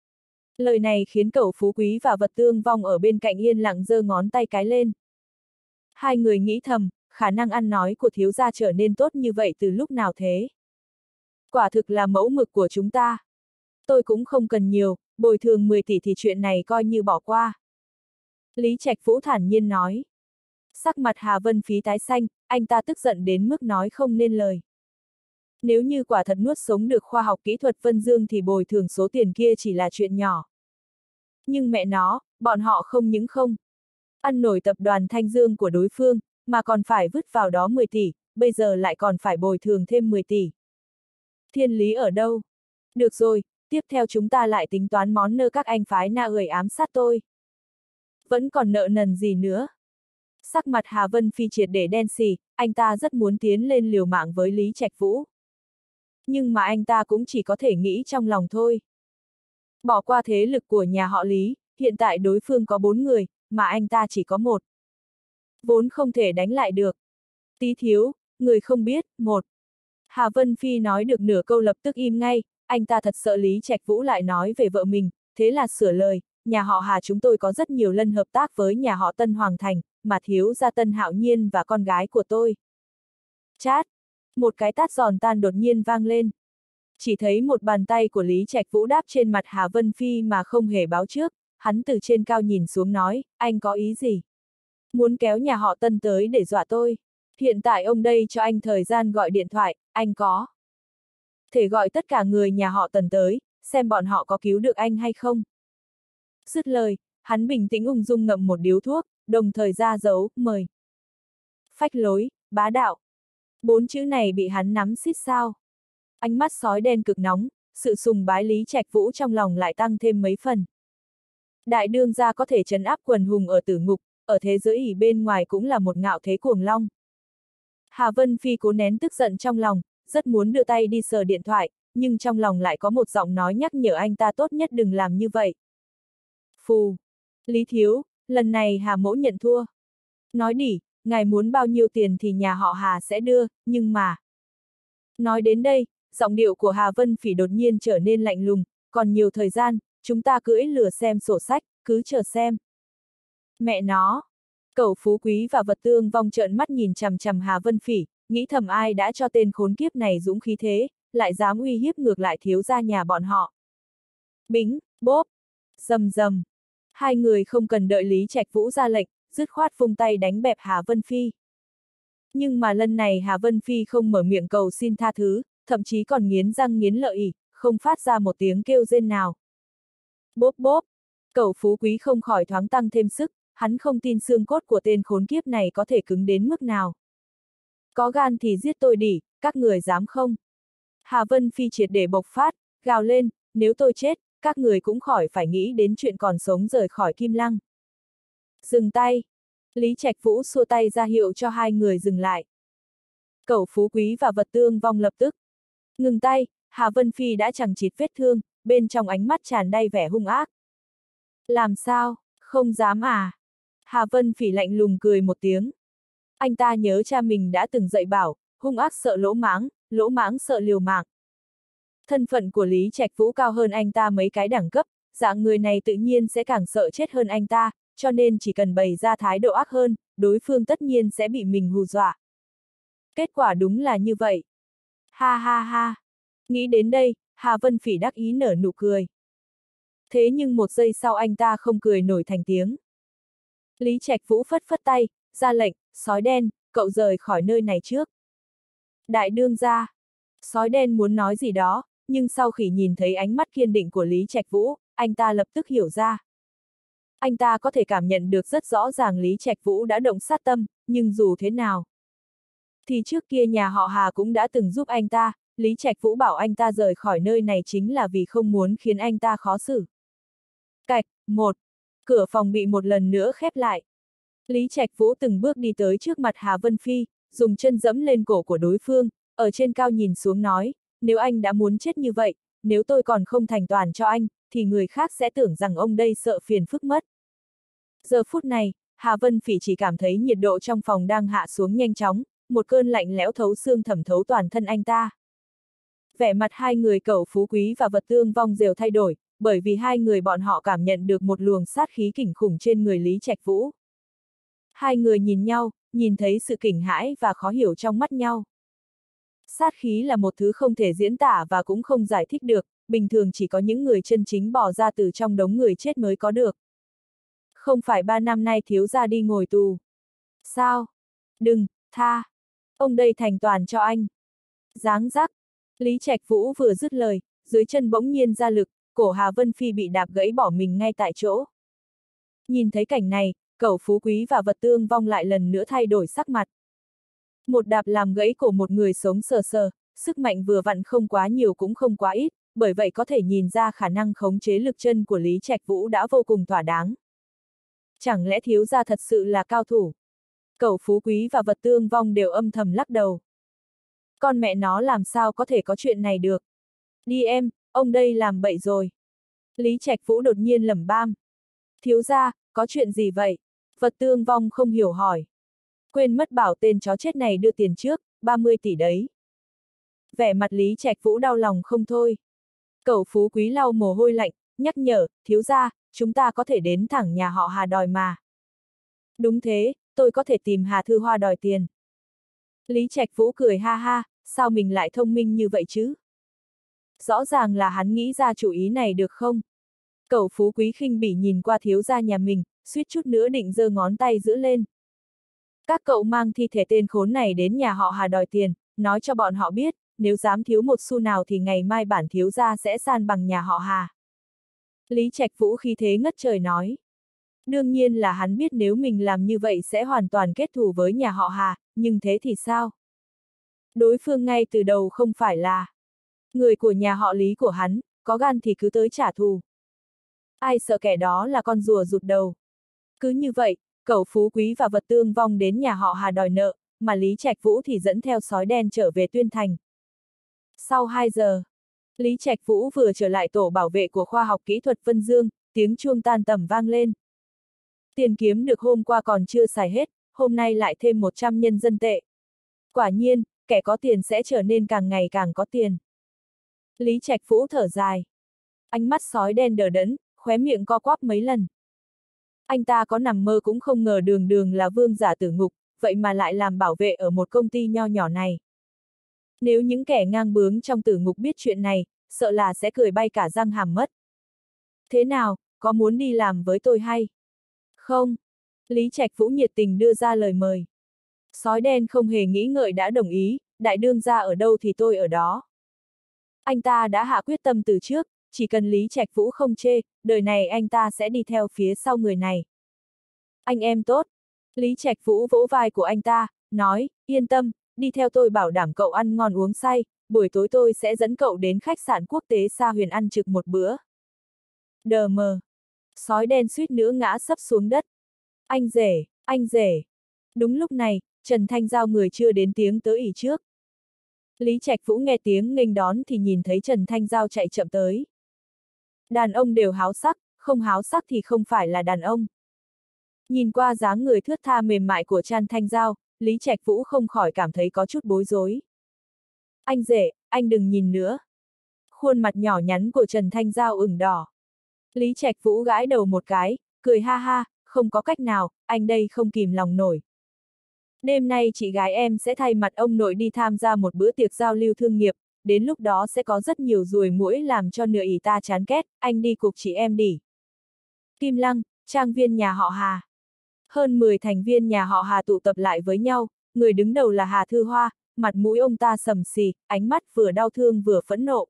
Lời này khiến cẩu Phú Quý và Vật Tương Vong ở bên cạnh yên lặng giơ ngón tay cái lên. Hai người nghĩ thầm, khả năng ăn nói của thiếu gia trở nên tốt như vậy từ lúc nào thế? Quả thực là mẫu mực của chúng ta. Tôi cũng không cần nhiều, bồi thường mười tỷ thì chuyện này coi như bỏ qua. Lý Trạch Vũ thản nhiên nói. Sắc mặt Hà Vân Phí tái xanh, anh ta tức giận đến mức nói không nên lời. Nếu như quả thật nuốt sống được khoa học kỹ thuật Vân Dương thì bồi thường số tiền kia chỉ là chuyện nhỏ. Nhưng mẹ nó, bọn họ không những không ăn nổi tập đoàn Thanh Dương của đối phương, mà còn phải vứt vào đó mười tỷ, bây giờ lại còn phải bồi thường thêm mười tỷ. Thiên lý ở đâu? Được rồi, tiếp theo chúng ta lại tính toán món nợ các anh phái Na ười ám sát tôi. Vẫn còn nợ nần gì nữa? Sắc mặt Hà Vân Phi triệt để đen xì, anh ta rất muốn tiến lên liều mạng với Lý Trạch Vũ. Nhưng mà anh ta cũng chỉ có thể nghĩ trong lòng thôi. Bỏ qua thế lực của nhà họ Lý, hiện tại đối phương có bốn người, mà anh ta chỉ có một. Vốn không thể đánh lại được. Tí thiếu, người không biết, một. Hà Vân Phi nói được nửa câu lập tức im ngay, anh ta thật sợ Lý Trạch Vũ lại nói về vợ mình, thế là sửa lời, nhà họ Hà chúng tôi có rất nhiều lần hợp tác với nhà họ Tân Hoàng Thành, mà thiếu gia Tân Hạo Nhiên và con gái của tôi. Chát! Một cái tát giòn tan đột nhiên vang lên. Chỉ thấy một bàn tay của Lý Trạch Vũ đáp trên mặt Hà Vân Phi mà không hề báo trước, hắn từ trên cao nhìn xuống nói, anh có ý gì? Muốn kéo nhà họ Tân tới để dọa tôi. Hiện tại ông đây cho anh thời gian gọi điện thoại, anh có thể gọi tất cả người nhà họ Tần tới, xem bọn họ có cứu được anh hay không. Dứt lời, hắn bình tĩnh ung dung ngậm một điếu thuốc, đồng thời ra dấu, mời. Phách lối, bá đạo. Bốn chữ này bị hắn nắm xít sao. Ánh mắt sói đen cực nóng, sự sùng bái Lý Trạch Vũ trong lòng lại tăng thêm mấy phần. Đại đương gia có thể trấn áp quần hùng ở tử ngục, ở thế giới ỉ bên ngoài cũng là một ngạo thế cuồng long. Hà Vân Phi cố nén tức giận trong lòng, rất muốn đưa tay đi sờ điện thoại, nhưng trong lòng lại có một giọng nói nhắc nhở anh ta tốt nhất đừng làm như vậy. Phù! Lý thiếu, lần này Hà mỗ nhận thua. Nói đỉ, ngài muốn bao nhiêu tiền thì nhà họ Hà sẽ đưa, nhưng mà... Nói đến đây, giọng điệu của Hà Vân Phỉ đột nhiên trở nên lạnh lùng, còn nhiều thời gian, chúng ta cưỡi lừa xem sổ sách, cứ chờ xem. Mẹ nó! Cẩu Phú Quý và Vật Tương Vong trợn mắt nhìn chằm chằm Hà Vân Phỉ, nghĩ thầm ai đã cho tên khốn kiếp này dũng khí thế, lại dám uy hiếp ngược lại thiếu gia nhà bọn họ. Bính, bốp, rầm rầm. Hai người không cần đợi Lý Trạch Vũ ra lệnh, dứt khoát vung tay đánh bẹp Hà Vân Phi. Nhưng mà lần này Hà Vân Phi không mở miệng cầu xin tha thứ, thậm chí còn nghiến răng nghiến lợi, không phát ra một tiếng kêu rên nào. Bốp bốp, Cẩu Phú Quý không khỏi thoáng tăng thêm sức, hắn không tin xương cốt của tên khốn kiếp này có thể cứng đến mức nào. Có gan thì giết tôi đi, các người dám không? Hà Vân Phi triệt để bộc phát, gào lên, nếu tôi chết, các người cũng khỏi phải nghĩ đến chuyện còn sống rời khỏi Kim Lăng. Dừng tay! Lý Trạch Vũ xua tay ra hiệu cho hai người dừng lại. Cẩu Phú Quý và Vật Tương Vong lập tức ngừng tay, Hà Vân Phi đã chằng chịt vết thương, bên trong ánh mắt tràn đầy vẻ hung ác. Làm sao, không dám à? Hà Vân Phỉ lạnh lùng cười một tiếng. Anh ta nhớ cha mình đã từng dạy bảo, hung ác sợ lỗ mãng, lỗ mãng sợ liều mạng. Thân phận của Lý Trạch Vũ cao hơn anh ta mấy cái đẳng cấp, dạng người này tự nhiên sẽ càng sợ chết hơn anh ta, cho nên chỉ cần bày ra thái độ ác hơn, đối phương tất nhiên sẽ bị mình hù dọa. Kết quả đúng là như vậy. Ha ha ha. Nghĩ đến đây, Hà Vân Phỉ đắc ý nở nụ cười. Thế nhưng một giây sau anh ta không cười nổi thành tiếng. Lý Trạch Vũ phất phất tay, ra lệnh, sói đen, cậu rời khỏi nơi này trước. Đại đương gia. Sói đen muốn nói gì đó, nhưng sau khi nhìn thấy ánh mắt kiên định của Lý Trạch Vũ, anh ta lập tức hiểu ra. Anh ta có thể cảm nhận được rất rõ ràng Lý Trạch Vũ đã động sát tâm, nhưng dù thế nào, thì trước kia nhà họ Hà cũng đã từng giúp anh ta, Lý Trạch Vũ bảo anh ta rời khỏi nơi này chính là vì không muốn khiến anh ta khó xử. Cạch, một. Cửa phòng bị một lần nữa khép lại. Lý Trạch Vũ từng bước đi tới trước mặt Hà Vân Phi, dùng chân dẫm lên cổ của đối phương, ở trên cao nhìn xuống nói, nếu anh đã muốn chết như vậy, nếu tôi còn không thành toàn cho anh, thì người khác sẽ tưởng rằng ông đây sợ phiền phức mất. Giờ phút này, Hà Vân Phỉ chỉ cảm thấy nhiệt độ trong phòng đang hạ xuống nhanh chóng, một cơn lạnh lẽo thấu xương thẩm thấu toàn thân anh ta. Vẻ mặt hai người Cẩu Phú Quý và Vật Tương Vong đều thay đổi, bởi vì hai người bọn họ cảm nhận được một luồng sát khí kinh khủng trên người Lý Trạch Vũ. Hai người nhìn nhau, nhìn thấy sự kinh hãi và khó hiểu trong mắt nhau. Sát khí là một thứ không thể diễn tả và cũng không giải thích được, bình thường chỉ có những người chân chính bỏ ra từ trong đống người chết mới có được. Không phải ba năm nay thiếu gia đi ngồi tù. Sao? Đừng, tha. Ông đây thành toàn cho anh. Giáng giác. Lý Trạch Vũ vừa dứt lời, dưới chân bỗng nhiên ra lực, cổ Hà Vân Phi bị đạp gãy bỏ mình ngay tại chỗ. Nhìn thấy cảnh này, Cẩu Phú Quý và Vật Tương Vong lại lần nữa thay đổi sắc mặt. Một đạp làm gãy cổ một người sống sờ sờ, sức mạnh vừa vặn không quá nhiều cũng không quá ít, bởi vậy có thể nhìn ra khả năng khống chế lực chân của Lý Trạch Vũ đã vô cùng thỏa đáng. Chẳng lẽ thiếu gia thật sự là cao thủ? Cẩu Phú Quý và Vật Tương Vong đều âm thầm lắc đầu. Con mẹ nó làm sao có thể có chuyện này được? Đi em, ông đây làm bậy rồi. Lý Trạch Vũ đột nhiên lẩm bam. Thiếu gia, có chuyện gì vậy? Vật Tương Vong không hiểu hỏi. Quên mất bảo tên chó chết này đưa tiền trước, ba mươi tỷ đấy. Vẻ mặt Lý Trạch Vũ đau lòng không thôi. Cẩu Phú Quý lau mồ hôi lạnh, nhắc nhở, thiếu gia, chúng ta có thể đến thẳng nhà họ Hà đòi mà. Đúng thế, tôi có thể tìm Hà Thư Hoa đòi tiền. Lý Trạch Vũ cười ha ha, sao mình lại thông minh như vậy chứ? Rõ ràng là hắn nghĩ ra chủ ý này được không? Cẩu Phú Quý khinh bỉ nhìn qua thiếu gia nhà mình, suýt chút nữa định giơ ngón tay giữ lên. Các cậu mang thi thể tên khốn này đến nhà họ Hà đòi tiền, nói cho bọn họ biết, nếu dám thiếu một xu nào thì ngày mai bản thiếu gia sẽ san bằng nhà họ Hà. Lý Trạch Vũ khí thế ngất trời nói. Đương nhiên là hắn biết nếu mình làm như vậy sẽ hoàn toàn kết thù với nhà họ Hà, nhưng thế thì sao? Đối phương ngay từ đầu không phải là người của nhà họ Lý của hắn, có gan thì cứ tới trả thù. Ai sợ kẻ đó là con rùa rụt đầu. Cứ như vậy, Cẩu Phú Quý và Vật Tương Vong đến nhà họ Hà đòi nợ, mà Lý Trạch Vũ thì dẫn theo sói đen trở về Tuyên Thành. Sau hai giờ, Lý Trạch Vũ vừa trở lại tổ bảo vệ của khoa học kỹ thuật Vân Dương, tiếng chuông tan tầm vang lên. Tiền kiếm được hôm qua còn chưa xài hết, hôm nay lại thêm một trăm nhân dân tệ. Quả nhiên, kẻ có tiền sẽ trở nên càng ngày càng có tiền. Lý Trạch Vũ thở dài. Ánh mắt sói đen đờ đẫn, khóe miệng co quắp mấy lần. Anh ta có nằm mơ cũng không ngờ Đường Đường là vương giả tử ngục, vậy mà lại làm bảo vệ ở một công ty nho nhỏ này. Nếu những kẻ ngang bướng trong tử ngục biết chuyện này, sợ là sẽ cười bay cả răng hàm mất. Thế nào, có muốn đi làm với tôi hay? Không. Lý Trạch Vũ nhiệt tình đưa ra lời mời. Sói đen không hề nghĩ ngợi đã đồng ý, đại đương gia ở đâu thì tôi ở đó. Anh ta đã hạ quyết tâm từ trước, chỉ cần Lý Trạch Vũ không chê, đời này anh ta sẽ đi theo phía sau người này. Anh em tốt. Lý Trạch Vũ vỗ vai của anh ta, nói, yên tâm, đi theo tôi bảo đảm cậu ăn ngon uống say, buổi tối tôi sẽ dẫn cậu đến khách sạn quốc tế Sa Huyền ăn trực một bữa. Đờ mờ. Sói đen suýt nữa ngã sấp xuống đất. Anh rể, anh rể. Đúng lúc này, Trần Thanh Giao người chưa đến tiếng tới ỉ trước. Lý Trạch Vũ nghe tiếng nghênh đón thì nhìn thấy Trần Thanh Giao chạy chậm tới. Đàn ông đều háo sắc, không háo sắc thì không phải là đàn ông. Nhìn qua dáng người thướt tha mềm mại của Trần Thanh Giao, Lý Trạch Vũ không khỏi cảm thấy có chút bối rối. Anh rể, anh đừng nhìn nữa. Khuôn mặt nhỏ nhắn của Trần Thanh Giao ửng đỏ. Lý Trạch Vũ gãi đầu một cái, cười ha ha, không có cách nào, anh đây không kìm lòng nổi. Đêm nay chị gái em sẽ thay mặt ông nội đi tham gia một bữa tiệc giao lưu thương nghiệp, đến lúc đó sẽ có rất nhiều ruồi muỗi làm cho nửa ỉ ta chán ghét, anh đi cùng chị em đi. Kim Lăng, trang viên nhà họ Hà. Hơn mười thành viên nhà họ Hà tụ tập lại với nhau, người đứng đầu là Hà Thư Hoa, mặt mũi ông ta sầm xì, ánh mắt vừa đau thương vừa phẫn nộ.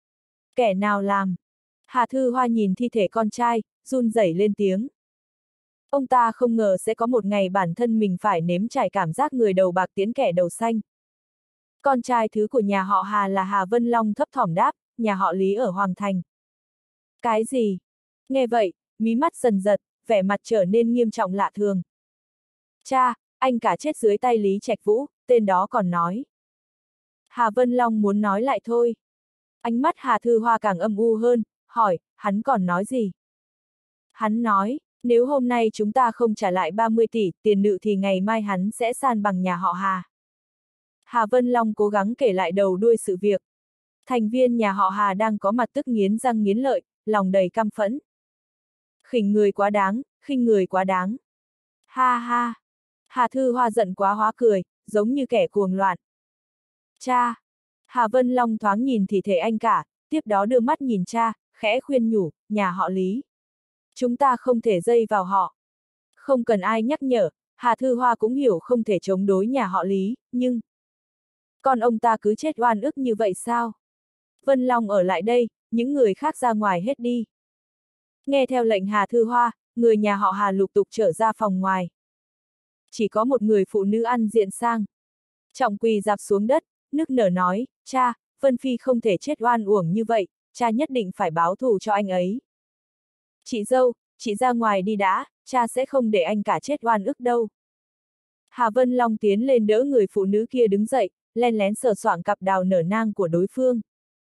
Kẻ nào làm? Hà Thư Hoa nhìn thi thể con trai, run rẩy lên tiếng. Ông ta không ngờ sẽ có một ngày bản thân mình phải nếm trải cảm giác người đầu bạc tiến kẻ đầu xanh. Con trai thứ của nhà họ Hà là Hà Vân Long thấp thỏm đáp, nhà họ Lý ở Hoàng Thành. Cái gì? Nghe vậy, mí mắt dần giật, vẻ mặt trở nên nghiêm trọng lạ thường. Cha, anh cả chết dưới tay Lý Trạch Vũ, tên đó còn nói. Hà Vân Long muốn nói lại thôi. Ánh mắt Hà Thư Hoa càng âm u hơn, hỏi, hắn còn nói gì? Hắn nói, nếu hôm nay chúng ta không trả lại ba mươi tỷ tiền nợ thì ngày mai hắn sẽ san bằng nhà họ Hà. Hà Vân Long cố gắng kể lại đầu đuôi sự việc. Thành viên nhà họ Hà đang có mặt tức nghiến răng nghiến lợi, lòng đầy căm phẫn. Khinh người quá đáng, khinh người quá đáng. Ha ha. Hà Thư Hoa giận quá hóa cười, giống như kẻ cuồng loạn. Cha. Hà Vân Long thoáng nhìn thì thể anh cả, tiếp đó đưa mắt nhìn cha, khẽ khuyên nhủ, nhà họ Lý. Chúng ta không thể dây vào họ. Không cần ai nhắc nhở, Hà Thư Hoa cũng hiểu không thể chống đối nhà họ Lý, nhưng... Con ông ta cứ chết oan ức như vậy sao? Vân Long ở lại đây, những người khác ra ngoài hết đi. Nghe theo lệnh Hà Thư Hoa, người nhà họ Hà lục tục trở ra phòng ngoài. Chỉ có một người phụ nữ ăn diện sang. Trọng quỳ dạp xuống đất, nức nở nói, cha, Vân Phi không thể chết oan uổng như vậy, cha nhất định phải báo thù cho anh ấy. Chị dâu, chị ra ngoài đi đã, cha sẽ không để anh cả chết oan ức đâu. Hà Vân Long tiến lên đỡ người phụ nữ kia đứng dậy, len lén sờ soạng cặp đào nở nang của đối phương.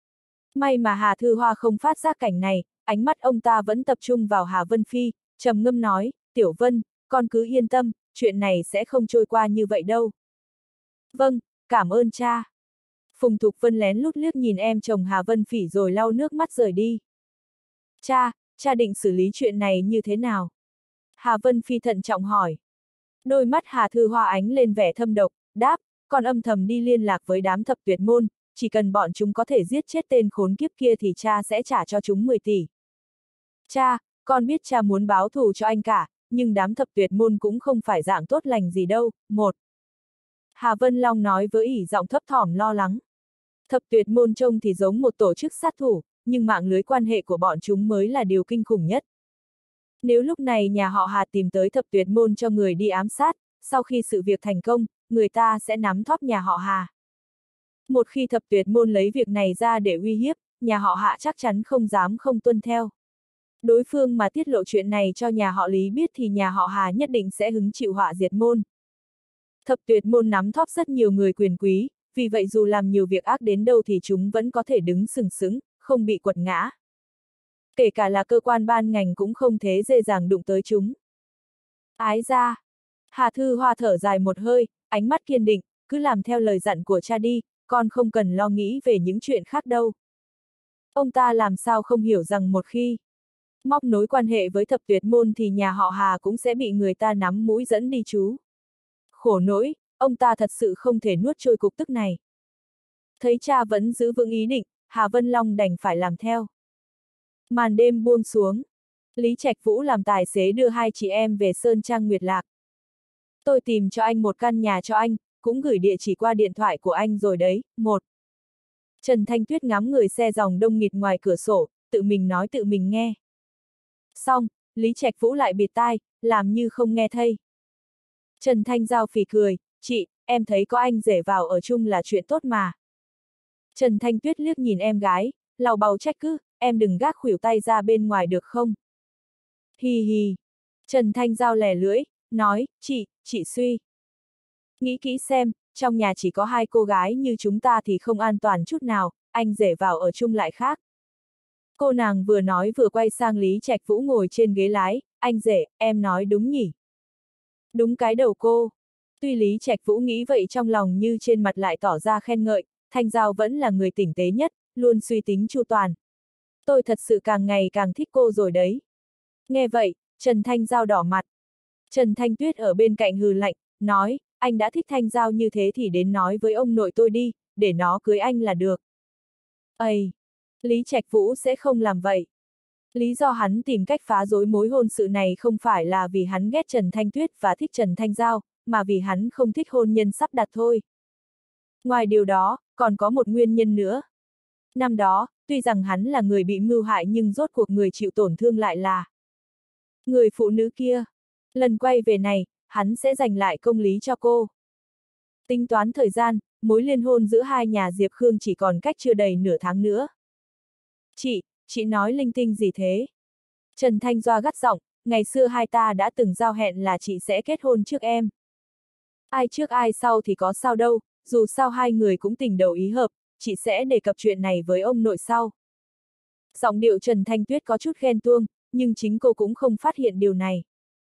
May mà Hà Thư Hoa không phát giác cảnh này, ánh mắt ông ta vẫn tập trung vào Hà Vân Phi, trầm ngâm nói, Tiểu Vân, con cứ yên tâm, chuyện này sẽ không trôi qua như vậy đâu. Vâng, cảm ơn cha. Phùng Thục Vân lén lút liếc nhìn em chồng Hà Vân Phỉ rồi lau nước mắt rời đi. Cha, cha định xử lý chuyện này như thế nào? Hà Vân Phi thận trọng hỏi. Đôi mắt Hà Thư Hoa ánh lên vẻ thâm độc, đáp, con âm thầm đi liên lạc với đám thập tuyệt môn, chỉ cần bọn chúng có thể giết chết tên khốn kiếp kia thì cha sẽ trả cho chúng mười tỷ. Cha, con biết cha muốn báo thù cho anh cả, nhưng đám thập tuyệt môn cũng không phải dạng tốt lành gì đâu. Một. Hà Vân Long nói với ỷ giọng thấp thỏm lo lắng. Thập tuyệt môn trông thì giống một tổ chức sát thủ, nhưng mạng lưới quan hệ của bọn chúng mới là điều kinh khủng nhất. Nếu lúc này nhà họ Hà tìm tới thập tuyệt môn cho người đi ám sát, sau khi sự việc thành công, người ta sẽ nắm thóp nhà họ Hà. Một khi thập tuyệt môn lấy việc này ra để uy hiếp, nhà họ Hạ chắc chắn không dám không tuân theo. Đối phương mà tiết lộ chuyện này cho nhà họ Lý biết thì nhà họ Hà nhất định sẽ hứng chịu họa diệt môn. Thập tuyệt môn nắm thóp rất nhiều người quyền quý, vì vậy dù làm nhiều việc ác đến đâu thì chúng vẫn có thể đứng sừng sững, không bị quật ngã. Kể cả là cơ quan ban ngành cũng không thế dễ dàng đụng tới chúng. Ái ra. Hà Thư Hoa thở dài một hơi, ánh mắt kiên định, cứ làm theo lời dặn của cha đi, con không cần lo nghĩ về những chuyện khác đâu. Ông ta làm sao không hiểu rằng một khi móc nối quan hệ với thập tuyệt môn thì nhà họ Hà cũng sẽ bị người ta nắm mũi dẫn đi chú. Khổ nỗi, ông ta thật sự không thể nuốt trôi cục tức này. Thấy cha vẫn giữ vững ý định, Hà Vân Long đành phải làm theo. Màn đêm buông xuống. Lý Trạch Vũ làm tài xế đưa hai chị em về Sơn Trang Nguyệt Lạc. Tôi tìm cho anh một căn nhà cho anh, cũng gửi địa chỉ qua điện thoại của anh rồi đấy. Một. Trần Thanh Tuyết ngắm người xe dòng đông nghịt ngoài cửa sổ, tự mình nói tự mình nghe. Xong, Lý Trạch Vũ lại bịt tai, làm như không nghe thấy. Trần Thanh Giao phì cười, chị, em thấy có anh rể vào ở chung là chuyện tốt mà. Trần Thanh Tuyết liếc nhìn em gái, lau bầu trách cứ, em đừng gác khuỷu tay ra bên ngoài được không? Hi hi. Trần Thanh Giao lè lưỡi, nói, chị, chị suy. Nghĩ kỹ xem, trong nhà chỉ có hai cô gái như chúng ta thì không an toàn chút nào, anh rể vào ở chung lại khác. Cô nàng vừa nói vừa quay sang Lý Trạch Vũ ngồi trên ghế lái, anh rể, em nói đúng nhỉ? Đúng cái đầu cô. Tuy Lý Trạch Vũ nghĩ vậy trong lòng nhưng trên mặt lại tỏ ra khen ngợi, Thanh Giao vẫn là người tỉnh tế nhất, luôn suy tính chu toàn. Tôi thật sự càng ngày càng thích cô rồi đấy. Nghe vậy, Trần Thanh Giao đỏ mặt. Trần Thanh Tuyết ở bên cạnh hừ lạnh, nói, anh đã thích Thanh Giao như thế thì đến nói với ông nội tôi đi, để nó cưới anh là được. Ây! Lý Trạch Vũ sẽ không làm vậy. Lý do hắn tìm cách phá rối mối hôn sự này không phải là vì hắn ghét Trần Thanh Tuyết và thích Trần Thanh Giao, mà vì hắn không thích hôn nhân sắp đặt thôi. Ngoài điều đó, còn có một nguyên nhân nữa. Năm đó, tuy rằng hắn là người bị mưu hại nhưng rốt cuộc người chịu tổn thương lại là người phụ nữ kia. Lần quay về này, hắn sẽ giành lại công lý cho cô. Tính toán thời gian, mối liên hôn giữa hai nhà Diệp Khương chỉ còn cách chưa đầy nửa tháng nữa. Chị, chị nói linh tinh gì thế? Trần Thanh Doa gắt giọng, ngày xưa hai ta đã từng giao hẹn là chị sẽ kết hôn trước em. Ai trước ai sau thì có sao đâu, dù sao hai người cũng tình đầu ý hợp, chị sẽ đề cập chuyện này với ông nội sau. Giọng điệu Trần Thanh Tuyết có chút ghen tuông, nhưng chính cô cũng không phát hiện điều này.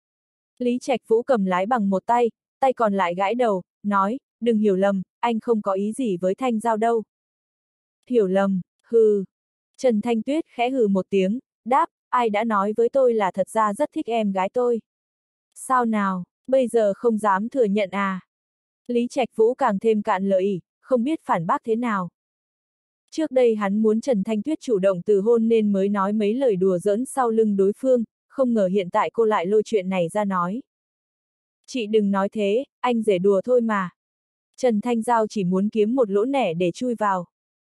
Lý Trạch Vũ cầm lái bằng một tay, tay còn lại gãi đầu, nói, đừng hiểu lầm, anh không có ý gì với Thanh Giao đâu. Hiểu lầm, hừ. Trần Thanh Tuyết khẽ hừ một tiếng, đáp, ai đã nói với tôi là thật ra rất thích em gái tôi. Sao nào, bây giờ không dám thừa nhận à? Lý Trạch Vũ càng thêm cạn lời, không biết phản bác thế nào. Trước đây hắn muốn Trần Thanh Tuyết chủ động từ hôn nên mới nói mấy lời đùa giỡn sau lưng đối phương, không ngờ hiện tại cô lại lôi chuyện này ra nói. Chị đừng nói thế, anh rể đùa thôi mà. Trần Thanh Giao chỉ muốn kiếm một lỗ nẻ để chui vào.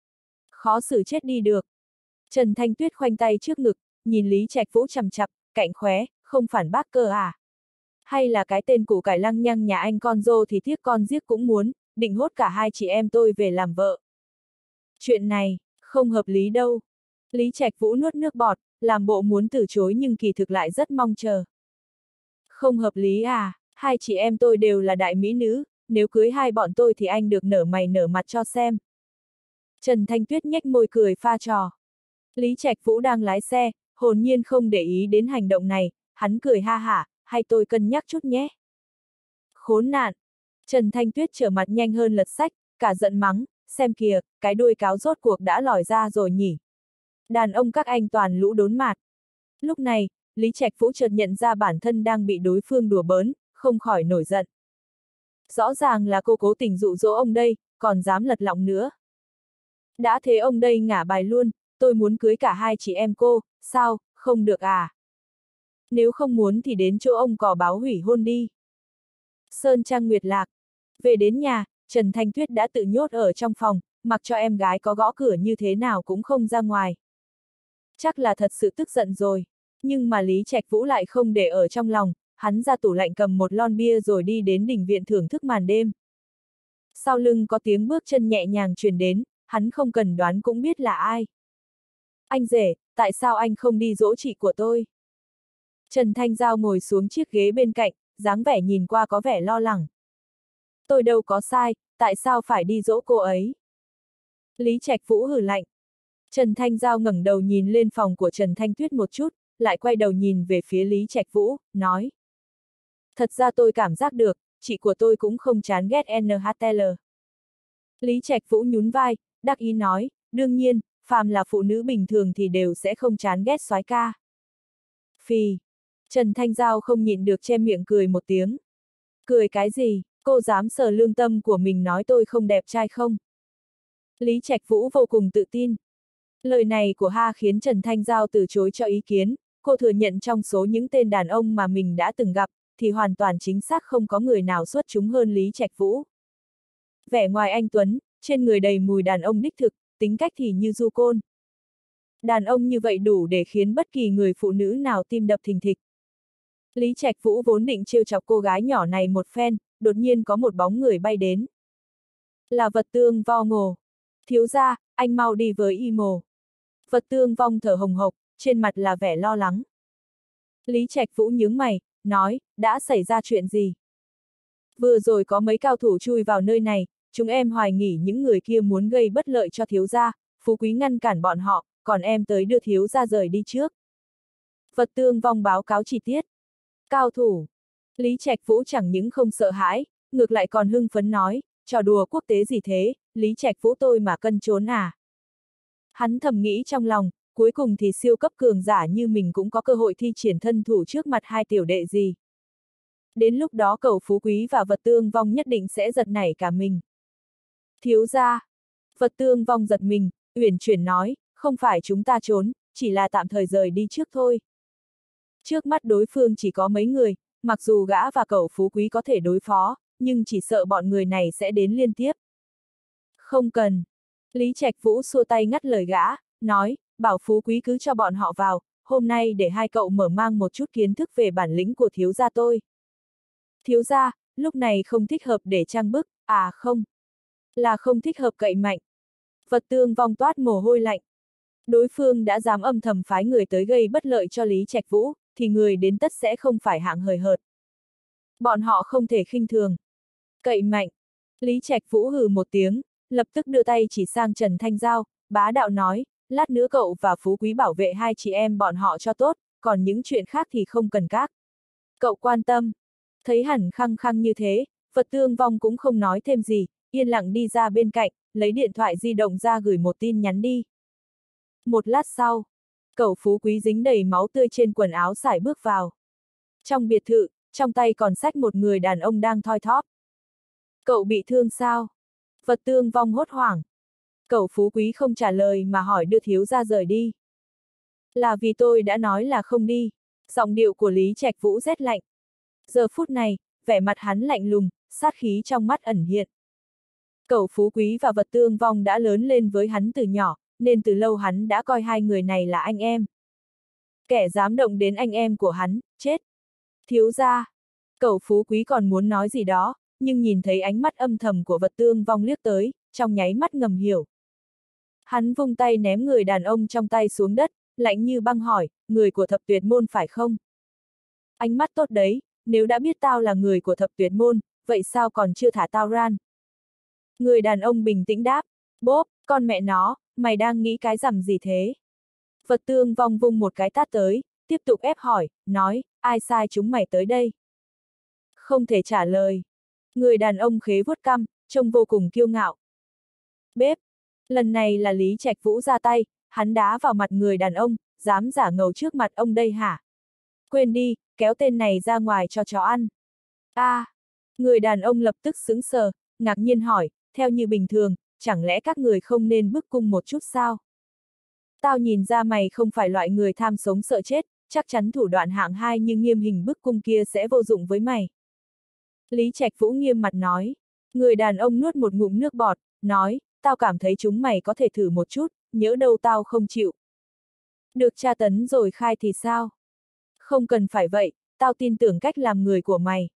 Khó xử chết đi được. Trần Thanh Tuyết khoanh tay trước ngực, nhìn Lý Trạch Vũ chằm chặp, cạnh khóe, không phản bác cơ à? Hay là cái tên củ cải lăng nhăng nhà anh con dâu thì tiếc con giết cũng muốn, định hốt cả hai chị em tôi về làm vợ. Chuyện này, không hợp lý đâu. Lý Trạch Vũ nuốt nước bọt, làm bộ muốn từ chối nhưng kỳ thực lại rất mong chờ. Không hợp lý à, hai chị em tôi đều là đại mỹ nữ, nếu cưới hai bọn tôi thì anh được nở mày nở mặt cho xem. Trần Thanh Tuyết nhếch môi cười pha trò. Lý Trạch Vũ đang lái xe, hồn nhiên không để ý đến hành động này, hắn cười ha hả, hay tôi cân nhắc chút nhé. Khốn nạn! Trần Thanh Tuyết trở mặt nhanh hơn lật sách, cả giận mắng, xem kìa, cái đuôi cáo rốt cuộc đã lòi ra rồi nhỉ. Đàn ông các anh toàn lũ đốn mạt. Lúc này, Lý Trạch Vũ chợt nhận ra bản thân đang bị đối phương đùa bỡn, không khỏi nổi giận. Rõ ràng là cô cố tình dụ dỗ ông đây, còn dám lật lọng nữa. Đã thế ông đây ngả bài luôn, tôi muốn cưới cả hai chị em cô, sao, không được à? Nếu không muốn thì đến chỗ ông cò báo hủy hôn đi. Sơn Trang Nguyệt Lạc. Về đến nhà, Trần Thanh Tuyết đã tự nhốt ở trong phòng, mặc cho em gái có gõ cửa như thế nào cũng không ra ngoài. Chắc là thật sự tức giận rồi. Nhưng mà Lý Trạch Vũ lại không để ở trong lòng, hắn ra tủ lạnh cầm một lon bia rồi đi đến đình viện thưởng thức màn đêm. Sau lưng có tiếng bước chân nhẹ nhàng truyền đến, hắn không cần đoán cũng biết là ai. Anh rể, tại sao anh không đi dỗ chị của tôi? Trần Thanh Giao ngồi xuống chiếc ghế bên cạnh, dáng vẻ nhìn qua có vẻ lo lắng. Tôi đâu có sai, tại sao phải đi dỗ cô ấy? Lý Trạch Vũ hừ lạnh. Trần Thanh Giao ngẩng đầu nhìn lên phòng của Trần Thanh Tuyết một chút, lại quay đầu nhìn về phía Lý Trạch Vũ, nói. Thật ra tôi cảm giác được, chị của tôi cũng không chán ghét en hát lờ. Lý Trạch Vũ nhún vai, đắc ý nói, đương nhiên, phàm là phụ nữ bình thường thì đều sẽ không chán ghét soái ca. Phì. Trần Thanh Giao không nhịn được che miệng cười một tiếng. Cười cái gì, cô dám sờ lương tâm của mình nói tôi không đẹp trai không? Lý Trạch Vũ vô cùng tự tin. Lời này của Ha khiến Trần Thanh Giao từ chối cho ý kiến, cô thừa nhận trong số những tên đàn ông mà mình đã từng gặp, thì hoàn toàn chính xác không có người nào xuất chúng hơn Lý Trạch Vũ. Vẻ ngoài anh tuấn, trên người đầy mùi đàn ông đích thực, tính cách thì như du côn. Đàn ông như vậy đủ để khiến bất kỳ người phụ nữ nào tim đập thình thịch. Lý Trạch Vũ vốn định trêu chọc cô gái nhỏ này một phen, đột nhiên có một bóng người bay đến. Là Vật Tương Vo Ngồ. Thiếu gia, anh mau đi với y mồ. Vật Tương Vong thở hồng hộc, trên mặt là vẻ lo lắng. Lý Trạch Vũ nhướng mày, nói, đã xảy ra chuyện gì? Vừa rồi có mấy cao thủ chui vào nơi này, chúng em hoài nghi những người kia muốn gây bất lợi cho thiếu gia, phú quý ngăn cản bọn họ, còn em tới đưa thiếu gia rời đi trước. Vật Tương Vong báo cáo chi tiết. Cao thủ. Lý Trạch Vũ chẳng những không sợ hãi, ngược lại còn hưng phấn nói, trò đùa quốc tế gì thế, Lý Trạch Vũ tôi mà cân trốn à. Hắn thầm nghĩ trong lòng, cuối cùng thì siêu cấp cường giả như mình cũng có cơ hội thi triển thân thủ trước mặt hai tiểu đệ gì. Đến lúc đó Cẩu Phú Quý và Vật Tương Vong nhất định sẽ giật nảy cả mình. Thiếu gia. Vật Tương Vong giật mình, uyển chuyển nói, không phải chúng ta trốn, chỉ là tạm thời rời đi trước thôi. Trước mắt đối phương chỉ có mấy người, mặc dù gã và Cẩu Phú Quý có thể đối phó, nhưng chỉ sợ bọn người này sẽ đến liên tiếp. Không cần. Lý Trạch Vũ xua tay ngắt lời gã, nói, bảo Phú Quý cứ cho bọn họ vào, hôm nay để hai cậu mở mang một chút kiến thức về bản lĩnh của thiếu gia tôi. Thiếu gia, lúc này không thích hợp để trang bức, à không. Là không thích hợp cậy mạnh. Vật Tương Vong toát mồ hôi lạnh. Đối phương đã dám âm thầm phái người tới gây bất lợi cho Lý Trạch Vũ, thì người đến tất sẽ không phải hạng hời hợt. Bọn họ không thể khinh thường. Cậy mạnh. Lý Trạch Vũ hừ một tiếng, lập tức đưa tay chỉ sang Trần Thanh Giao, bá đạo nói, lát nữa cậu và Phú Quý bảo vệ hai chị em bọn họ cho tốt, còn những chuyện khác thì không cần các. Cậu quan tâm. Thấy hẳn khăng khăng như thế, Vật Tương Vong cũng không nói thêm gì, yên lặng đi ra bên cạnh, lấy điện thoại di động ra gửi một tin nhắn đi. Một lát sau, Cẩu Phú Quý dính đầy máu tươi trên quần áo sải bước vào. Trong biệt thự, trong tay còn xách một người đàn ông đang thoi thóp. Cậu bị thương sao? Vật Tương Vong hốt hoảng. Cẩu Phú Quý không trả lời mà hỏi đưa thiếu gia rời đi. Là vì tôi đã nói là không đi. Giọng điệu của Lý Trạch Vũ rét lạnh. Giờ phút này, vẻ mặt hắn lạnh lùng, sát khí trong mắt ẩn hiện. Cẩu Phú Quý và Vật Tương Vong đã lớn lên với hắn từ nhỏ, nên từ lâu hắn đã coi hai người này là anh em. Kẻ dám động đến anh em của hắn, chết. Thiếu gia. Cẩu Phú Quý còn muốn nói gì đó, nhưng nhìn thấy ánh mắt âm thầm của Vật Tương Vong liếc tới, trong nháy mắt ngầm hiểu. Hắn vung tay ném người đàn ông trong tay xuống đất, lạnh như băng hỏi, người của thập tuyệt môn phải không? Ánh mắt tốt đấy, nếu đã biết tao là người của thập tuyệt môn, vậy sao còn chưa thả tao ra? Người đàn ông bình tĩnh đáp, bốp, con mẹ nó, mày đang nghĩ cái rằm gì thế? Vật Tương Vong vung một cái tát tới, tiếp tục ép hỏi, nói, ai sai chúng mày tới đây? Không thể trả lời. Người đàn ông khế vuốt cằm, trông vô cùng kiêu ngạo. Bếp, lần này là Lý Trạch Vũ ra tay, hắn đá vào mặt người đàn ông, dám giả ngầu trước mặt ông đây hả? Quên đi, kéo tên này ra ngoài cho chó ăn. A, à, người đàn ông lập tức sững sờ, ngạc nhiên hỏi, theo như bình thường, chẳng lẽ các người không nên bức cung một chút sao? Tao nhìn ra mày không phải loại người tham sống sợ chết, chắc chắn thủ đoạn hạng hai như nghiêm hình bức cung kia sẽ vô dụng với mày. Lý Trạch Vũ nghiêm mặt nói. Người đàn ông nuốt một ngụm nước bọt, nói, tao cảm thấy chúng mày có thể thử một chút, nhỡ đâu tao không chịu. Được tra tấn rồi khai thì sao? Không cần phải vậy, tao tin tưởng cách làm người của mày.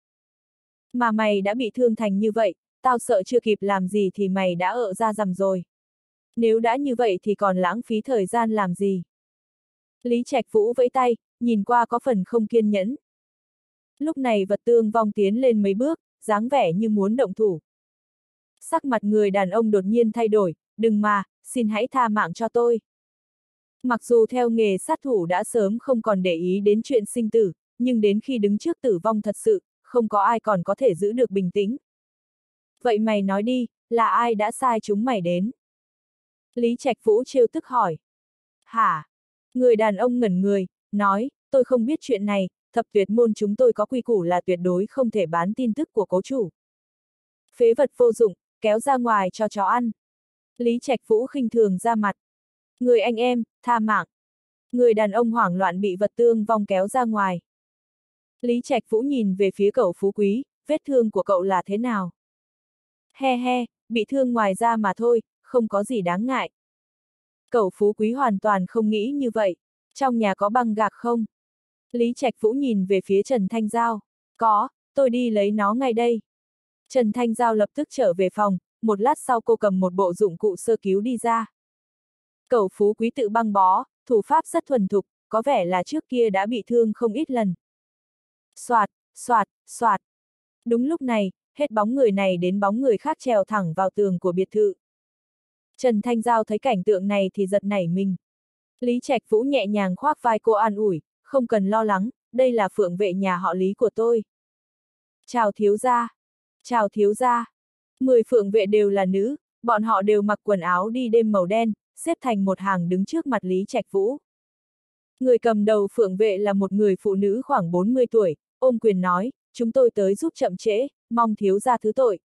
Mà mày đã bị thương thành như vậy, tao sợ chưa kịp làm gì thì mày đã ợ ra rằm rồi. Nếu đã như vậy thì còn lãng phí thời gian làm gì? Lý Trạch Vũ vẫy tay, nhìn qua có phần không kiên nhẫn. Lúc này Vật Tương Vong tiến lên mấy bước, dáng vẻ như muốn động thủ. Sắc mặt người đàn ông đột nhiên thay đổi, đừng mà, xin hãy tha mạng cho tôi. Mặc dù theo nghề sát thủ đã sớm không còn để ý đến chuyện sinh tử, nhưng đến khi đứng trước tử vong thật sự, không có ai còn có thể giữ được bình tĩnh. Vậy mày nói đi, là ai đã sai chúng mày đến? Lý Trạch Vũ trêu tức hỏi. Hả? Người đàn ông ngẩn người, nói, tôi không biết chuyện này, thập tuyệt môn chúng tôi có quy củ là tuyệt đối không thể bán tin tức của cố chủ. Phế vật vô dụng, kéo ra ngoài cho chó ăn. Lý Trạch Vũ khinh thường ra mặt. Người anh em, tha mạng. Người đàn ông hoảng loạn bị Vật Tương Vong kéo ra ngoài. Lý Trạch Vũ nhìn về phía cậu Phú Quý, vết thương của cậu là thế nào? He he, bị thương ngoài da mà thôi, không có gì đáng ngại. Cậu Phú Quý hoàn toàn không nghĩ như vậy. Trong nhà có băng gạc không? Lý Trạch Vũ nhìn về phía Trần Thanh Giao. Có, tôi đi lấy nó ngay đây. Trần Thanh Giao lập tức trở về phòng, một lát sau cô cầm một bộ dụng cụ sơ cứu đi ra. Cậu Phú Quý tự băng bó, thủ pháp rất thuần thục, có vẻ là trước kia đã bị thương không ít lần. Soạt, soạt, soạt. Đúng lúc này, hết bóng người này đến bóng người khác trèo thẳng vào tường của biệt thự. Trần Thanh Giao thấy cảnh tượng này thì giật nảy mình. Lý Trạch Vũ nhẹ nhàng khoác vai cô an ủi, không cần lo lắng, đây là phượng vệ nhà họ Lý của tôi. Chào thiếu gia. Chào thiếu gia. Mười phượng vệ đều là nữ, bọn họ đều mặc quần áo đi đêm màu đen, xếp thành một hàng đứng trước mặt Lý Trạch Vũ. Người cầm đầu phượng vệ là một người phụ nữ khoảng bốn mươi tuổi, ôm quyền nói, chúng tôi tới giúp chậm trễ, mong thiếu gia thứ tội.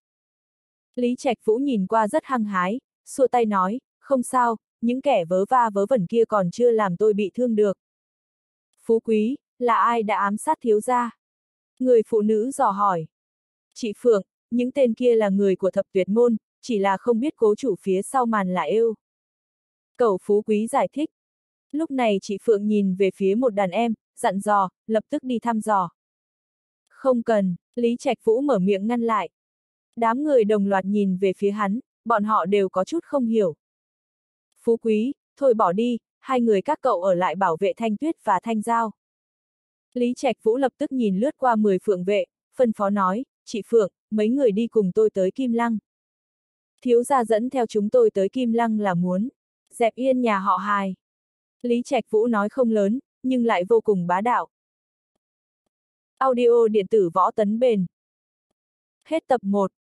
Lý Trạch Vũ nhìn qua rất hăng hái, xua tay nói, không sao, những kẻ vớ va vớ vẩn kia còn chưa làm tôi bị thương được. Phú Quý, là ai đã ám sát thiếu gia? Người phụ nữ dò hỏi. Chị Phượng, những tên kia là người của thập tuyệt môn, chỉ là không biết cố chủ phía sau màn là yêu. Cẩu Phú Quý giải thích. Lúc này chị Phượng nhìn về phía một đàn em, dặn dò, lập tức đi thăm dò. Không cần, Lý Trạch Vũ mở miệng ngăn lại. Đám người đồng loạt nhìn về phía hắn, bọn họ đều có chút không hiểu. Phú Quý, thôi bỏ đi, hai người các cậu ở lại bảo vệ Thanh Tuyết và Thanh Giao. Lý Trạch Vũ lập tức nhìn lướt qua mười phượng vệ, phân phó nói, chị Phượng, mấy người đi cùng tôi tới Kim Lăng. Thiếu gia dẫn theo chúng tôi tới Kim Lăng là muốn dẹp yên nhà họ Hài. Lý Trạch Vũ nói không lớn, nhưng lại vô cùng bá đạo. Audio điện tử Võ Tấn Bền. Hết tập một.